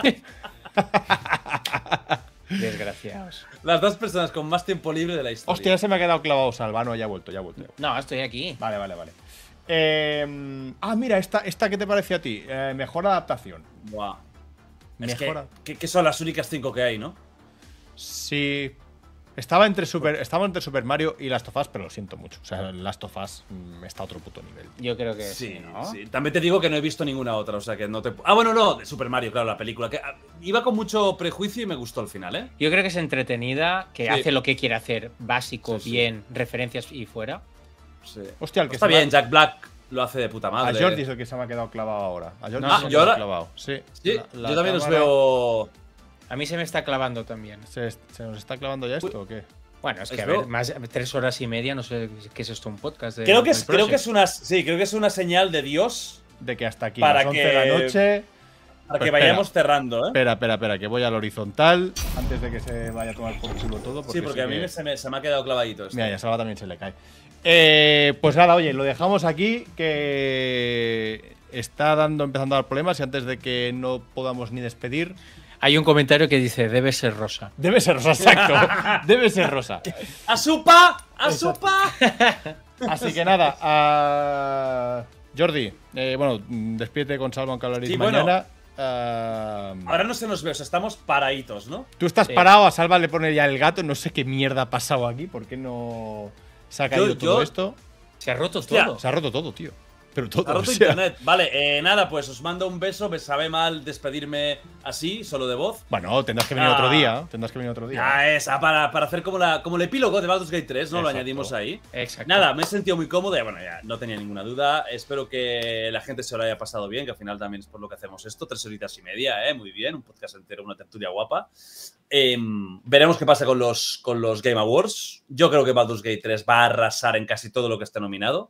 Desgraciados. Las dos personas con más tiempo libre de la historia. Hostia, ya se me ha quedado clavado Salvano, ya ha vuelto, ya ha vuelto. ya ha vuelto. No, estoy aquí. Vale, vale, vale. Eh, ah, mira, esta, esta ¿qué te parece a ti? Eh, mejor adaptación. Buah. Es que, Mejora. que- que son las únicas cinco que hay, ¿no? Sí. Estaba entre Super, estaba entre Super Mario y Last of Us, pero lo siento mucho. O sea, Last of Us mm, está a otro puto nivel. Yo creo que sí, Sí, ¿no? sí. También te digo que no he visto ninguna otra, o sea que no te. Ah, bueno, no, de Super Mario, claro, la película. Que ah, iba con mucho prejuicio y me gustó al final, ¿eh? Yo creo que es entretenida, que Sí. hace lo que quiere hacer, básico, Sí, sí. bien, referencias y fuera. Sí. Hostia, el que Está se me ha- bien, Jack Black lo hace de puta A madre. Jordi es el que se me ha quedado clavado ahora. A Jordi No, se ah, me ha ¿yo quedado ahora? clavado. Sí. Sí, La- la yo también os cámara- veo. A mí se me está clavando también. ¿Se, se nos está clavando ya esto o qué? Bueno, es que Es a ver, veo- más tres horas y media, no sé qué es esto, un podcast. De, Creo que, es, del creo que es Project. una. Sí, creo que es una señal de Dios De que hasta aquí, Para las once de que- la noche. para Pues que espera. vayamos cerrando, ¿eh? Espera, espera, espera, que voy al horizontal antes de que se vaya a tomar por culo todo. Porque Sí, porque sé a mí que- me- se, me, se me ha quedado clavadito esto. Mira, ya Salva también se le cae. Eh, pues nada, oye, lo dejamos aquí, que está dando, empezando a dar problemas y antes de que no podamos ni despedir. Hay un comentario que dice, debe ser rosa. Debe ser rosa, exacto. Debe ser rosa. ¡A supa! ¡A Eso. supa! Así que nada, a Jordi, eh, bueno, despídete con Salva, aunque hablaréis Sí, bueno. mañana. Ah, Ahora no se nos ve, o sea, estamos paraditos, ¿no? Tú estás Sí. parado, a Salva le pone ya el gato, no sé qué mierda ha pasado aquí, ¿por qué no se ha caído Yo- todo yo- esto? Se ha roto Hostia. todo. Se ha roto todo, tío. Pero todo, Ha roto o sea. internet. Vale, eh, nada, pues os mando un beso. Me sabe mal despedirme así, solo de voz. Bueno, tendrás que venir Ah. otro día. Tendrás que venir otro día. Ah, esa, para, para hacer como, la, como el epílogo de Baldur's Gate tres, ¿no? Lo Exacto. añadimos ahí. Exacto. Nada, me he sentido muy cómodo y bueno, ya no tenía ninguna duda. Espero que la gente se lo haya pasado bien, que al final también es por lo que hacemos esto. Tres horitas y media, ¿eh? Muy bien, un podcast entero, una tertulia guapa. Em, veremos qué pasa con los, con los Game Awards. Yo creo que Baldur's Gate tres va a arrasar en casi todo lo que esté nominado.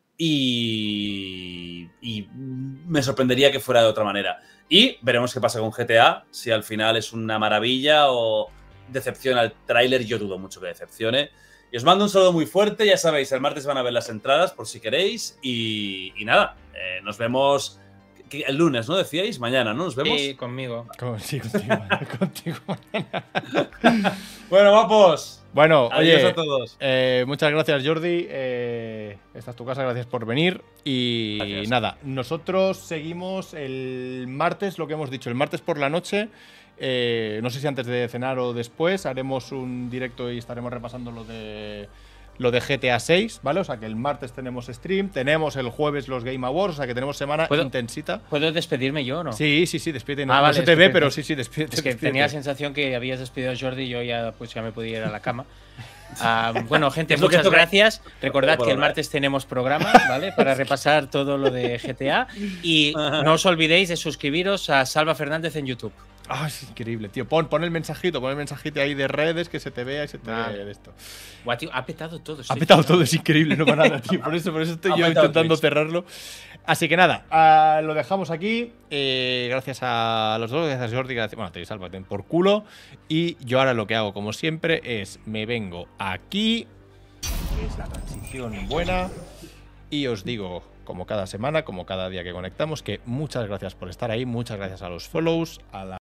Y, y me sorprendería que fuera de otra manera. Y veremos qué pasa con G T A, si al final es una maravilla o decepciona el tráiler. Yo dudo mucho que decepcione. Y os mando un saludo muy fuerte, ya sabéis, el martes van a ver las entradas por si queréis. Y, y nada, eh, nos vemos que- el lunes, ¿no? Decíais, mañana, ¿no? Nos vemos. Sí, conmigo. Con- sí, contigo, contigo. Bueno, vamos. Bueno, Adiós oye, a todos. eh, muchas gracias, Jordi. Eh, esta es tu casa, gracias por venir. Y Gracias. nada, nosotros seguimos el martes, lo que hemos dicho, el martes por la noche. Eh, no sé si antes de cenar o después, haremos un directo y estaremos repasando lo de lo de G T A seis, ¿vale? O sea que el martes tenemos stream, tenemos el jueves los Game Awards, o sea que tenemos semana ¿Puedo- intensita. ¿Puedo despedirme yo o no? Sí, sí, sí, despídete. No, Ah, no vale, se te ve, estupendo. pero sí, sí, despídete. Es que despídete. tenía la sensación que habías despedido a Jordi y yo ya, pues, ya me podía ir a la cama. Ah, bueno, gente, Es lo que muchas toca. gracias. Recordad Por que el ahora. martes tenemos programa, ¿vale? Para repasar todo lo de G T A. Y no os olvidéis de suscribiros a Salva Fernández en YouTube. Ah, es increíble, tío. Pon, pon el mensajito, pon el mensajito ahí de redes que se te vea y se te Vale. vea de esto. Buah, tío, ha petado todo. Ha estoy petado flipando. todo, es increíble, no para nada, tío. Por eso, por eso estoy Ha yo petado intentando Twitch. cerrarlo. Así que nada, ah, lo dejamos aquí. Eh, gracias a los dos, gracias a Jordi, gracias, bueno, te sálvate por culo. Y yo ahora lo que hago, como siempre, es me vengo aquí, que es la transición buena, y os digo, como cada semana, como cada día que conectamos, que muchas gracias por estar ahí, muchas gracias a los follows, a la